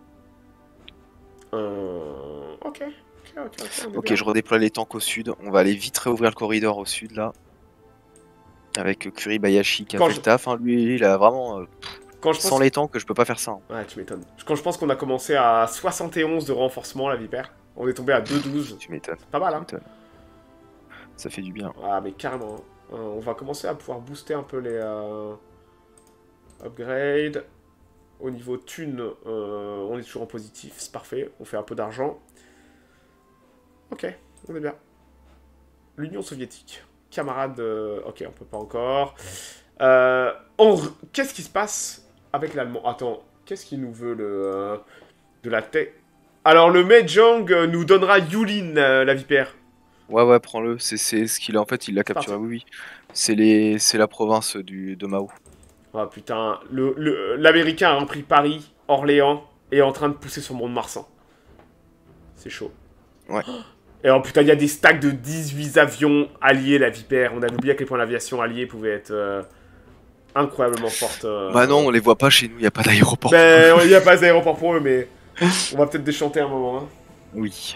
Euh... Ok. Ok, ok, ok.
Ok, je redéploie les tanks au sud. On va aller vite réouvrir le corridor au sud, là. Avec Kuribayashi qui a Quand fait je... le taf. Hein. Lui, il a vraiment... Euh, Quand je pense... Sans les tanks, je peux pas faire ça. Hein.
Ouais, tu m'étonnes. Quand je pense qu'on a commencé à soixante et onze de renforcement, la vipère, on est tombé à deux douze.
Tu m'étonnes.
Pas mal, hein.
Ça fait du bien.
Ah, mais carrément. Euh, on va commencer à pouvoir booster un peu les... Euh... Upgrade. Au niveau thune, euh, on est toujours en positif, c'est parfait. On fait un peu d'argent. Ok, on est bien. L'Union soviétique. Camarade... Euh, ok, on peut pas encore. Euh, on... Qu'est-ce qui se passe avec l'allemand? Attends, qu'est-ce qu'il nous veut, le... Euh, de la tech? Alors, le Mejong nous donnera Yulin, euh, la vipère.
Ouais, ouais, prends-le. C'est ce qu'il a, en fait, il l'a capturé, oui, oui. C'est les... la province du... de Mao.
Oh putain, l'Américain a repris Paris, Orléans, et est en train de pousser sur Mont-de-Marsan. C'est chaud.
Ouais.
Et oh putain, il y a des stacks de dix-huit avions alliés, la Vipère. On avait oublié à quel point l'aviation alliée pouvait être euh, incroyablement forte. Euh,
bah non, on les voit pas chez nous, il n'y a pas d'aéroport.
Ben, il n'y a pas d'aéroport pour eux, mais on va peut-être déchanter un moment. Hein.
Oui.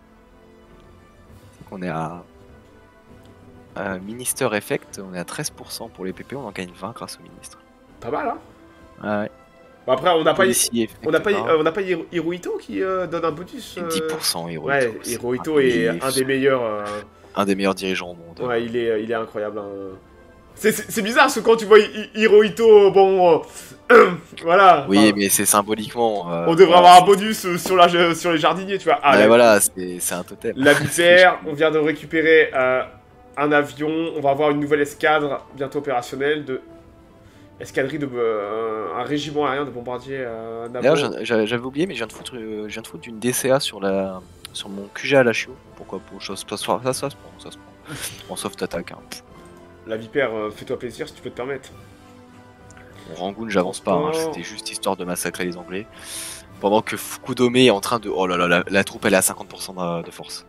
On est à... Euh, Minister Effect, on est à treize pour cent pour les P P, on en gagne vingt grâce au ministre.
Pas mal, hein.
Ah ouais.
Bon, après, on n'a pas,
Effect,
on n'a pas, euh, on n'a pas Hiro- Hirohito qui euh, donne un bonus. Euh...
dix pour cent Hirohito.
Ouais, Hirohito est, est un des meilleurs. Euh...
Un des meilleurs dirigeants au monde.
Ouais, il est, il est incroyable. Hein. C'est bizarre parce que quand tu vois Hirohito, bon, euh, voilà.
Oui,
enfin,
mais c'est symboliquement. Euh,
on devrait
voilà,
avoir un bonus sur, la, sur les jardiniers, tu vois. Ah,
ouais,
la,
voilà, c'est un totem.
La Vipère, on vient de récupérer euh, un avion. On va avoir une nouvelle escadre bientôt opérationnelle de. Escadrille de. Euh, un régiment aérien de bombardiers. Euh,
D'ailleurs, j'avais oublié, mais je viens de foutre, euh, je viens de foutre une D C A sur, la, sur mon Q G à la Chio. Pourquoi pour ça, ça, ça, ça, ça se prend, ça se prend. En soft attack. Hein.
La Vipère, euh, fais-toi plaisir si tu peux te permettre.
Bon, Rangoon, j'avance pas, hein, c'était juste histoire de massacrer les Anglais. Pendant que Fukudome est en train de. Oh là là, la, la troupe elle est à cinquante pour cent de, de force.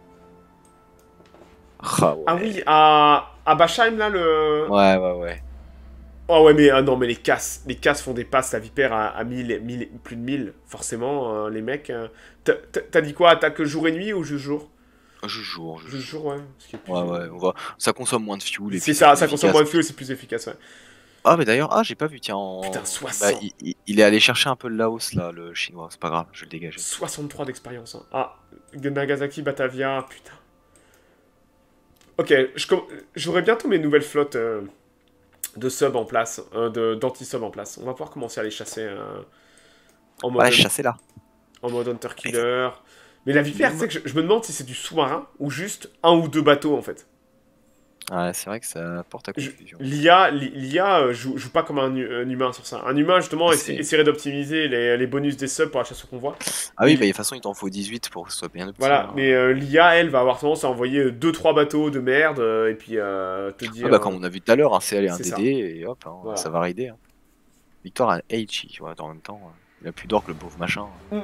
Ah, ouais.
Ah oui, à, à Bachheim là le.
Ouais, ouais, ouais.
Oh ouais, mais ah non, mais les casses, les casses font des passes, la Vipère à, à mille, mille, plus de mille, forcément, euh, les mecs. Euh, T'as dit quoi, attaque jour et nuit ou juste jour?
Juste jour.
Juste jour, ouais.
Plus... Ouais, ouais, on va... ça consomme moins de fuel.
C'est ça, ça consomme moins de fuel, c'est plus efficace, ouais.
Ah, mais d'ailleurs, ah, j'ai pas vu, tiens. En...
Putain, soixante.
Bah, il, il est allé chercher un peu le Laos, là, le chinois, c'est pas grave, je vais le dégager.
soixante-trois d'expérience, hein. Ah, Nagasaki, Batavia, putain. Ok, j'aurai bientôt mes nouvelles flottes. Euh... de sub en place, euh, d'anti-sub en place. On va pouvoir commencer à les chasser euh,
en mode... Ouais, chasser là.
En mode Hunter Killer. Mais la Vipère, tu sais que je, je me demande si c'est du sous-marin ou juste un ou deux bateaux, en fait.
Ouais, c'est vrai que ça porte à confusion.
L'I A, l'I A joue, joue pas comme un, un humain sur ça. Un humain, justement, essa essaierait d'optimiser les, les bonus des subs pour la chasse au convoi.
Ah oui, bah, de toute façon, il t'en faut dix-huit pour que ce soit bien optimisé.
Voilà, mais euh, l'I A, elle, va avoir tendance à envoyer deux trois bateaux de merde, euh, et puis euh, te dire...
Ah bah, comme on a vu tout à l'heure, un C L et un D D,
ça.
Et hop, hein,
voilà.
Ça va rider. Hein. Victoire à Heichi, tu vois, en même temps, il a plus d'or que le pauvre machin. Mm.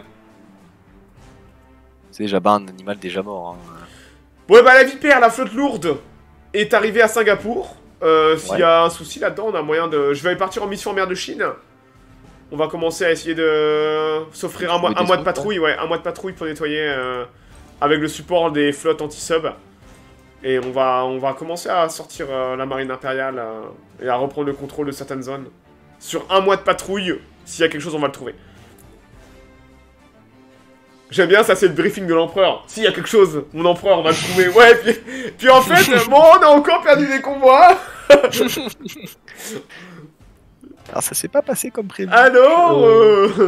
C'est déjà pas un animal déjà mort. Hein.
Ouais, bah la Vipère, la flotte lourde, est arrivée à Singapour. Euh, S'il ouais. y a un souci là-dedans, on a moyen de... Je vais aller partir en mission en mer de Chine. On va commencer à essayer de s'offrir un, mois, un mois de patrouille, ouais, un mois de patrouille pour nettoyer euh, avec le support des flottes anti-sub. Et on va, on va commencer à sortir euh, la marine impériale euh, et à reprendre le contrôle de certaines zones. Sur un mois de patrouille, s'il y a quelque chose, on va le trouver. J'aime bien, ça c'est le briefing de l'empereur. S'il y a quelque chose, mon empereur, on va le trouver. Ouais, puis, puis en fait, bon, on a encore perdu des convois.
Alors ça s'est pas passé comme prévu.
Alors euh...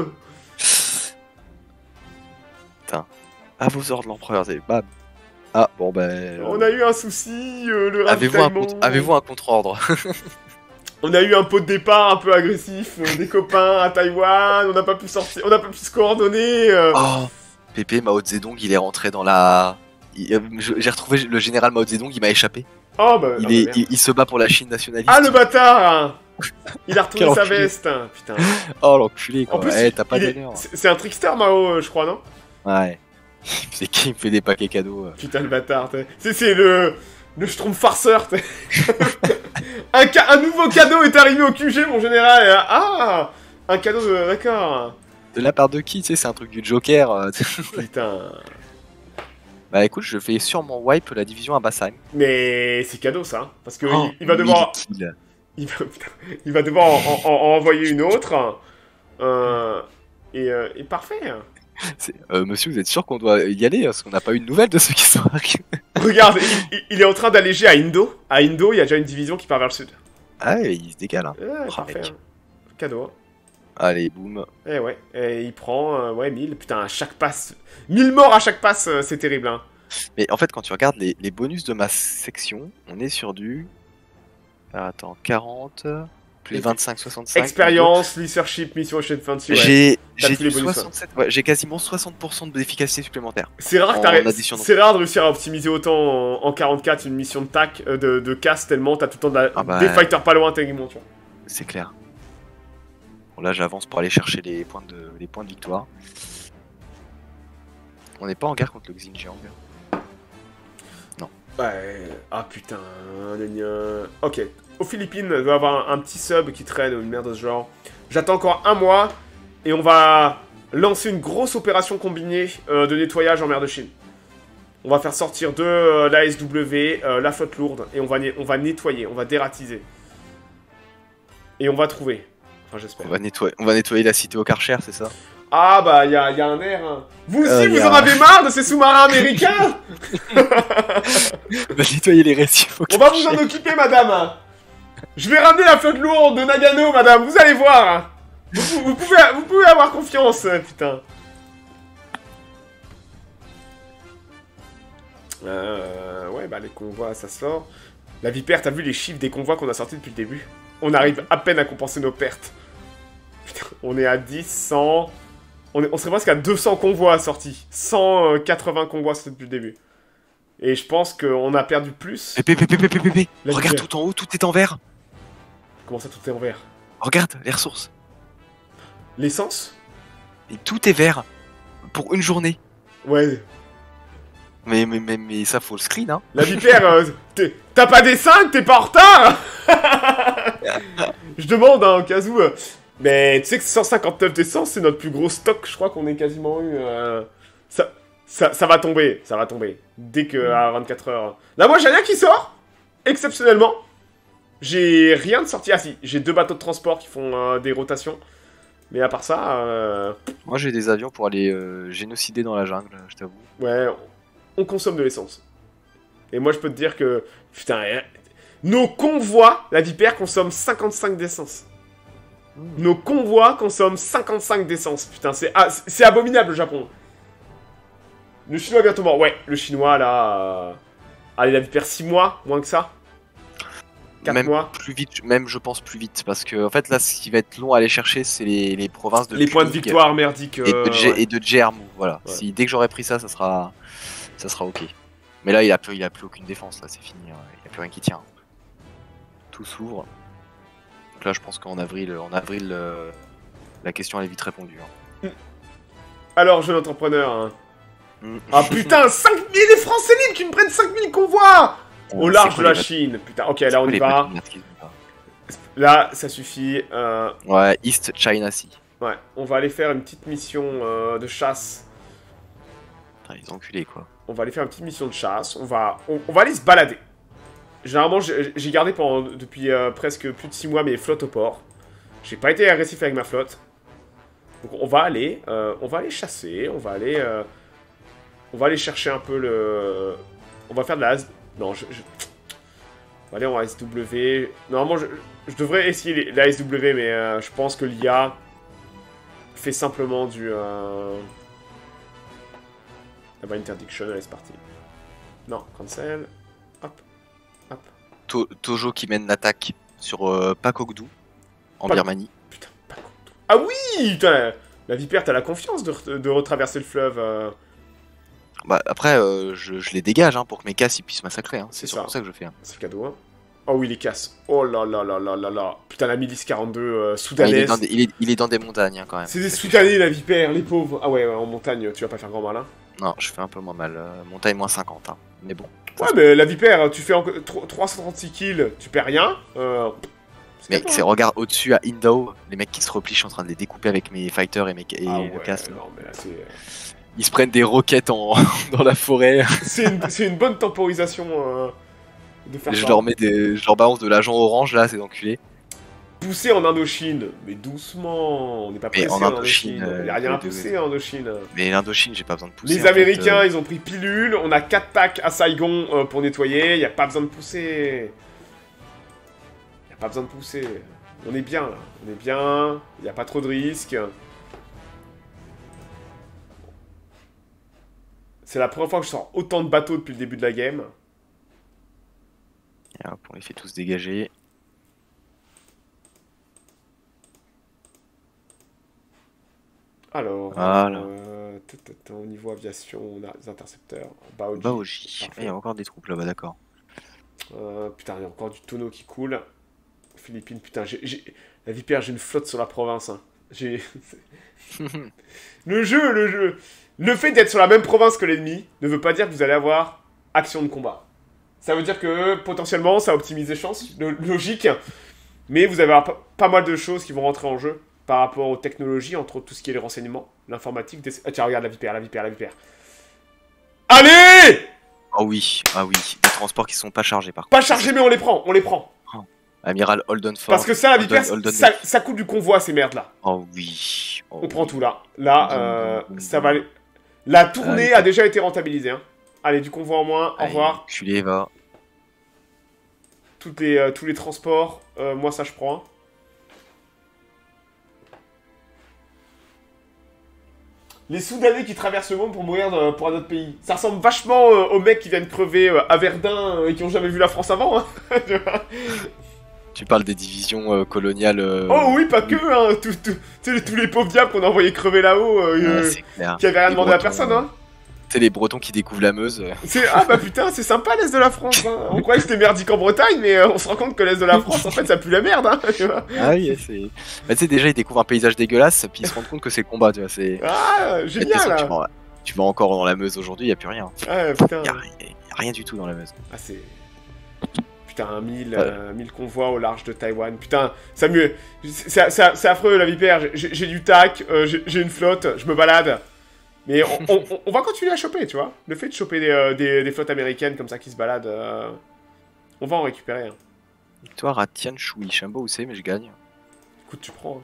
Putain. À vos ordres, l'empereur, c'est bam. Ah, bon ben...
On a eu un souci, euh, le
Avez-vous un, contre... Avez un contre-ordre?
On a eu un pot de départ un peu agressif, euh, des copains à Taïwan, on n'a pas pu sortir, on n'a pas pu se coordonner. Euh...
Oh, Pépé, Mao Zedong, il est rentré dans la... J'ai retrouvé le général Mao Zedong, il m'a échappé.
Oh bah...
Il,
non,
est...
bah,
il, il se bat pour la Chine nationaliste.
Ah, le bâtard. Il a retrouvé sa veste, putain.
Oh, l'enculé, quoi.
En plus,
hey, t'as pas d'honneur.
C'est un trickster, Mao, je crois, non?
Ouais. C'est qui me fait des paquets cadeaux.
Putain, le bâtard, c'est le... Le Schtroumpf farceur, un, ca un nouveau cadeau est arrivé au Q G, mon général. Ah, un cadeau de... D'accord.
De la part de qui? Tu sais, c'est un truc du Joker.
Putain.
Bah écoute, je fais sûrement wipe la division à Bassheim.
Mais c'est cadeau, ça. Parce que
oh,
il, il va devoir... Il va, il va devoir en, en, en envoyer une autre. Euh, et, euh, et parfait.
Euh, monsieur, vous êtes sûr qu'on doit y aller? Parce qu'on n'a pas eu de nouvelles de ceux qui sont arrivés.
Regarde, il, il est en train d'alléger à Indo. À Indo, il y a déjà une division qui part vers le sud.
Ah, il se décale. Hein.
Ouais,
oh,
parfait. Hein. Cadeau.
Allez, boum.
Eh ouais, et il prend, euh, ouais, mille. Putain, à chaque passe. mille morts à chaque passe, euh, c'est terrible, hein.
Mais en fait, quand tu regardes les, les bonus de ma section, on est sur du... Ah, attends, quarante... Plus vingt-cinq, soixante-cinq...
Expérience, leadership, mission Fancy, ouais.
J'ai
T'as tous
j'ai
les
du
bonus,
soixante-sept... Ouais, j'ai quasiment soixante pour cent d'efficacité supplémentaire.
C'est rare, que
En
t'arrêtes-
addition, donc.
c'est rare de réussir à optimiser autant en, en quarante-quatre une mission de tac, euh, de, de casse, tellement t'as tout le temps de la-
Ah bah,
des fighters pas loin, tellement, tu vois.
C'est clair. Bon, là, j'avance pour aller chercher les points de, les points de victoire. On n'est pas en guerre contre le Xinjiang.
Ouais, ah putain, gna gna. Ok, aux Philippines, il doit y avoir un, un petit sub qui traîne, une merde de ce genre. J'attends encore un mois, et on va lancer une grosse opération combinée euh, de nettoyage en mer de Chine. On va faire sortir de euh, l'A S W, euh, la flotte lourde, et on va, on va nettoyer, on va dératiser. Et on va trouver. Enfin, j'espère.
On va nettoyer, on va nettoyer la cité au Karcher, c'est ça?
Ah bah, il y a, y a un air. Hein. Vous aussi,
Euh,
vous
a...
en avez marre de ces sous-marins américains?
On va nettoyer les récifs au
On va vous en occuper, madame. Je vais ramener la flotte lourde de Nagano, madame. Vous allez voir. Vous, vous, pouvez, vous pouvez avoir confiance, putain. Euh, ouais, bah les convois, ça sort. La Vipère, t'as vu les chiffres des convois qu'on a sortis depuis le début? On arrive à peine à compenser nos pertes. Putain, on est à dix, cent... On, est, on serait presque à deux cents convois sortis. cent quatre-vingts convois sortis depuis le début. Et je pense qu'on a perdu plus.
Pépé, pépé, pépé, pépé.
La
Regarde
Vipère.
tout en haut, tout est en vert.
Comment ça, tout est en vert?
Regarde les ressources.
L'essence?
Et tout est vert. Pour une journée.
Ouais.
Mais, mais, mais, mais ça, faut le screen, hein.
La Vipère, euh, t'es- t'as pas des cinq, t'es pas en retard. Je demande, hein, au cas où. euh, Mais tu sais que cent cinquante-neuf d'essence, c'est notre plus gros stock, je crois qu'on ait quasiment eu. euh, Ça, ça, ça va tomber, ça va tomber. Dès que à vingt-quatre heures. Là, moi, j'ai rien qui sort, exceptionnellement. J'ai rien de sorti. Ah si, j'ai deux bateaux de transport qui font euh, des rotations. Mais à part ça, euh,
Moi, j'ai des avions pour aller euh, génocider dans la jungle, je t'avoue.
ouais, on consomme de l'essence. Et moi, je peux te dire que, putain, hein, nos convois, la Vipère consomme cinquante-cinq d'essence. Nos convois consomment cinquante-cinq d'essence. Putain, c'est ah, c'est- c'est abominable, le Japon. Le Chinois est bientôt mort. Ouais, le Chinois, là... euh, Allez, la Vipère, six mois, moins que ça. quatre
Même
mois.
plus vite, même je pense plus vite, parce que en fait là, ce qui va être long à aller chercher, c'est les, les provinces de
Les points de
Kuning
victoire merdiques.
et
euh,
de, Dje-
ouais.
et de Djermu, voilà.
Ouais.
Si dès que j'aurai pris ça, ça sera, ça sera ok. Mais là, il a plus, il a plus aucune défense, là, c'est fini, hein. Il y a plus rien qui tient. Tout s'ouvre. Donc là, je pense qu'en avril, en avril, euh, la question elle est vite répondue. Hein.
Alors, jeune entrepreneur, hein.
Mm.
Ah putain, cinq mille les Français libres qui me prennent cinq mille convois au
C'est
large
quoi
de la
les
Chine. Putain, ok,
bateaux-
là on
c'est
y
quoi les
va.
bateaux de merde qu'ils ont là
Là, ça suffit. Euh,
Ouais, East China Sea.
ouais, on va aller faire une petite mission euh, de chasse.
Putain, ils ont enculés quoi.
On va aller faire une petite mission de chasse. On va, on, on va aller se balader. Généralement, j'ai j'ai gardé pendant, depuis euh, presque plus de six mois mes flottes au port. J'ai pas été agressif avec ma flotte. Donc on va aller, euh, on va aller chasser. On va aller, euh, on va aller chercher un peu le. On va faire de la. Non, je. je... On va aller en A S W. Normalement, je, je devrais essayer les- l'A S W, mais euh, je pense que l'I A fait simplement du. Euh... Ah bah, interdiction, allez, c'est parti. Non, cancel. Hop, hop.
To- Tojo qui mène l'attaque sur euh, Pakokdu en
Pak-
Birmanie.
Putain, pas content. Ah oui, putain, la, la Vipère, t'as la confiance de, re- de retraverser le fleuve. euh.
Bah après, euh, je, je les dégage hein, pour que mes casses ils puissent massacrer. Hein. C'est
C'est
surtout
ça.
ça que je fais. Hein.
C'est cadeau, hein. Oh oui, les casses. Oh là là là là là là. Putain, la milice quarante-deux euh,
Ah, il, est
soudanaise.
dans des, il, est, il est dans des montagnes hein, quand même.
C'est des Soudanais, la Vipère, les pauvres. Ah ouais, ouais, en montagne, tu vas pas faire grand mal, hein.
Non, je fais un peu moins mal. Euh, montagne moins cinquante. Hein. Mais bon.
Ouais, mais la Vipère, tu fais encore tro- trois cent trente-six kills, tu perds rien. Euh, c'est
Mais
cadeau,
c'est
hein.
regarde au-dessus à Indao, les mecs qui se replient, je suis en train de les découper avec mes fighters et mes et
Ah
le
ouais,
casque.
non, mais là, c'est...
Ils se prennent des roquettes en... dans la forêt.
C'est une, c'est une bonne temporisation euh, de faire
Je
ça.
leur mets des, je leur balance de l'agent orange là, c'est enculé.
Pousser en Indochine, mais doucement, on n'est pas
Mais
pressé
en
en
Indochine,
Indochine. Il n'y a
euh,
rien à
de- de-
pousser en Indochine.
Mais l'Indochine, j'ai pas besoin de pousser.
Les
en fait,
Américains,
euh.
ils ont pris pilule, on a quatre packs à Saigon euh, pour nettoyer, il n'y a pas besoin de pousser. Il n'y a pas besoin de pousser. On est bien, là. On est bien. Il n'y a pas trop de risques. C'est la première fois que je sors autant de bateaux depuis le début de la game.
Et hop, on les fait tous dégager.
Alors,
voilà.
euh, au niveau aviation, on a des intercepteurs. Baoji.
Baoji. Il y a encore des troupes là-bas, d'accord.
Euh, putain, il y a encore du tonneau qui coule. Philippines, putain, j'ai... La vipère, j'ai une flotte sur la province. Hein. J'ai... le jeu, le jeu. Le fait d'être sur la même province que l'ennemi ne veut pas dire que vous allez avoir action de combat. Ça veut dire que potentiellement, ça optimise les chances, logique. Mais vous avez pas, pas mal de choses qui vont rentrer en jeu par rapport aux technologies, entre autres tout ce qui est les renseignements, l'informatique. Des... Ah tiens, regarde la vipère, la vipère, la vipère. Allez!
Ah oui, ah oui, des transports qui sont pas chargés par contre.
Pas chargés, mais on les prend, on les prend.
Oh. Amiral Holdenford.
Parce que ça, la vipère, Holden, ça, ça coûte du convoi, ces merdes-là.
Oh oui. Oh,
on
oui.
prend tout là. Là, euh, ça va aller... La tournée ah, a déjà été rentabilisée. Hein. Allez, du convoi en moins, au revoir.
Culé, va.
Toutes les, euh, tous les transports, euh, moi ça je prends. Les Soudanais qui traversent le monde pour mourir de, pour un autre pays. Ça ressemble vachement euh, aux mecs qui viennent crever euh, à Verdun euh, et qui ont jamais vu la France avant. Hein.
Tu parles des divisions euh, coloniales. Euh...
Oh oui, pas que, hein. Tout, tout, tous, tous les pauvres diables qu'on a envoyés crever là-haut, euh,
ouais,
qui avaient rien demandé à personne. Hein.
C'est les Bretons qui découvrent la Meuse.
Ah bah putain, c'est sympa l'Est de la France. Hein. On croyait que c'était merdique en Bretagne, mais euh, on se rend compte que l'Est de la France, en fait, ça pue la merde. Hein, tu vois.
Ah oui, c'est... Bah, tu sais, déjà, ils découvrent un paysage dégueulasse, puis ils se rendent compte que c'est le combat, tu vois. C'est...
Ah, génial là.
Tu vas, tu vas encore dans la Meuse aujourd'hui, il n'y a plus rien.
Ah putain.
Il n'y a, a rien du tout dans la Meuse.
Ah c'est... Putain, mille, ouais. euh, mille convois au large de Taïwan. Putain, ça mieux. C'est affreux la vipère. J'ai du tac, euh, j'ai une flotte, je me balade. Mais on, on, on va continuer à choper, tu vois. Le fait de choper des, euh, des, des flottes américaines comme ça qui se baladent, euh, on va en récupérer. Hein.
Victoire à Tian Shui. Je sais pas où c'est, mais je gagne.
Écoute, tu prends. Hein.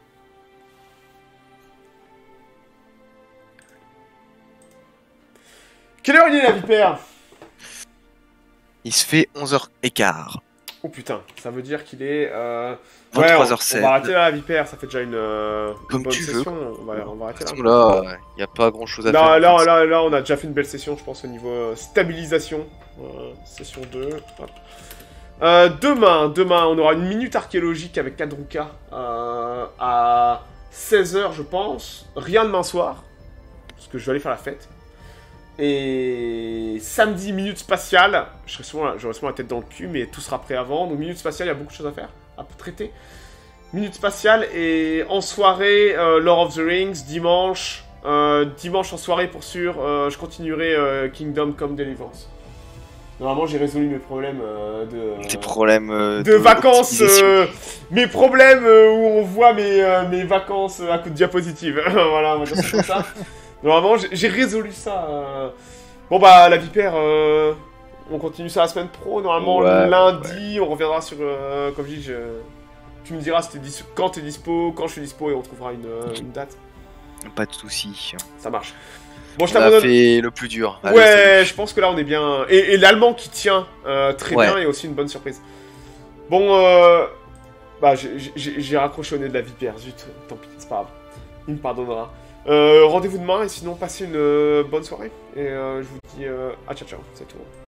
Quelle heure il est la vipère?
Il se fait onze heures quinze.
Oh putain, ça veut dire qu'il est... Euh...
vingt-trois heures sept.
Ouais, on, on va arrêter là la vipère, ça fait déjà une, euh,
Comme
une bonne
tu
session.
veux.
On va, on va arrêter là.
Là, il n'y a pas grand chose à
là,
faire.
Là, là, là, là, on a déjà fait une belle session, je pense, au niveau euh, stabilisation. Euh, session deux. Hop. Euh, demain, demain, on aura une minute archéologique avec Kadruka euh, à seize heures, je pense. Rien demain soir, parce que je vais aller faire la fête. Et samedi, minute spatiale. J'aurai souvent, souvent la tête dans le cul, mais tout sera prêt avant. Donc, minute spatiale, il y a beaucoup de choses à faire, à traiter. Minute spatiale et en soirée, euh, Lord of the Rings, dimanche. Euh, dimanche en soirée, pour sûr, euh, je continuerai euh, Kingdom Come Deliverance. Normalement, j'ai résolu mes problèmes euh, de... Euh,
Tes problèmes euh,
de, de vacances. Euh, mes problèmes euh, où on voit mes, euh, mes vacances à coup de diapositive. Voilà, on va dire ça comme ça. Normalement, j'ai résolu ça. Euh... Bon bah, la vipère, euh... on continue ça la semaine pro. Normalement, ouais, lundi, ouais. On reviendra sur... Euh, comme je dis, je... tu me diras si es dis... quand t'es dispo, quand je suis dispo, et on trouvera une, euh, une date.
Pas de soucis.
Ça marche. Bon, je
t'abandonne. On a fait le plus dur.
Allez, ouais, salut. Je pense que là, on est bien... Et, et l'allemand qui tient euh, très ouais. bien est aussi une bonne surprise. Bon, euh... bah, j'ai raccroché au nez de la vipère, zut. Tant pis, c'est pas grave. Il me pardonnera. Euh, Rendez-vous demain et sinon passez une euh, bonne soirée. Et euh, je vous dis euh, à ciao ciao, c'est tout.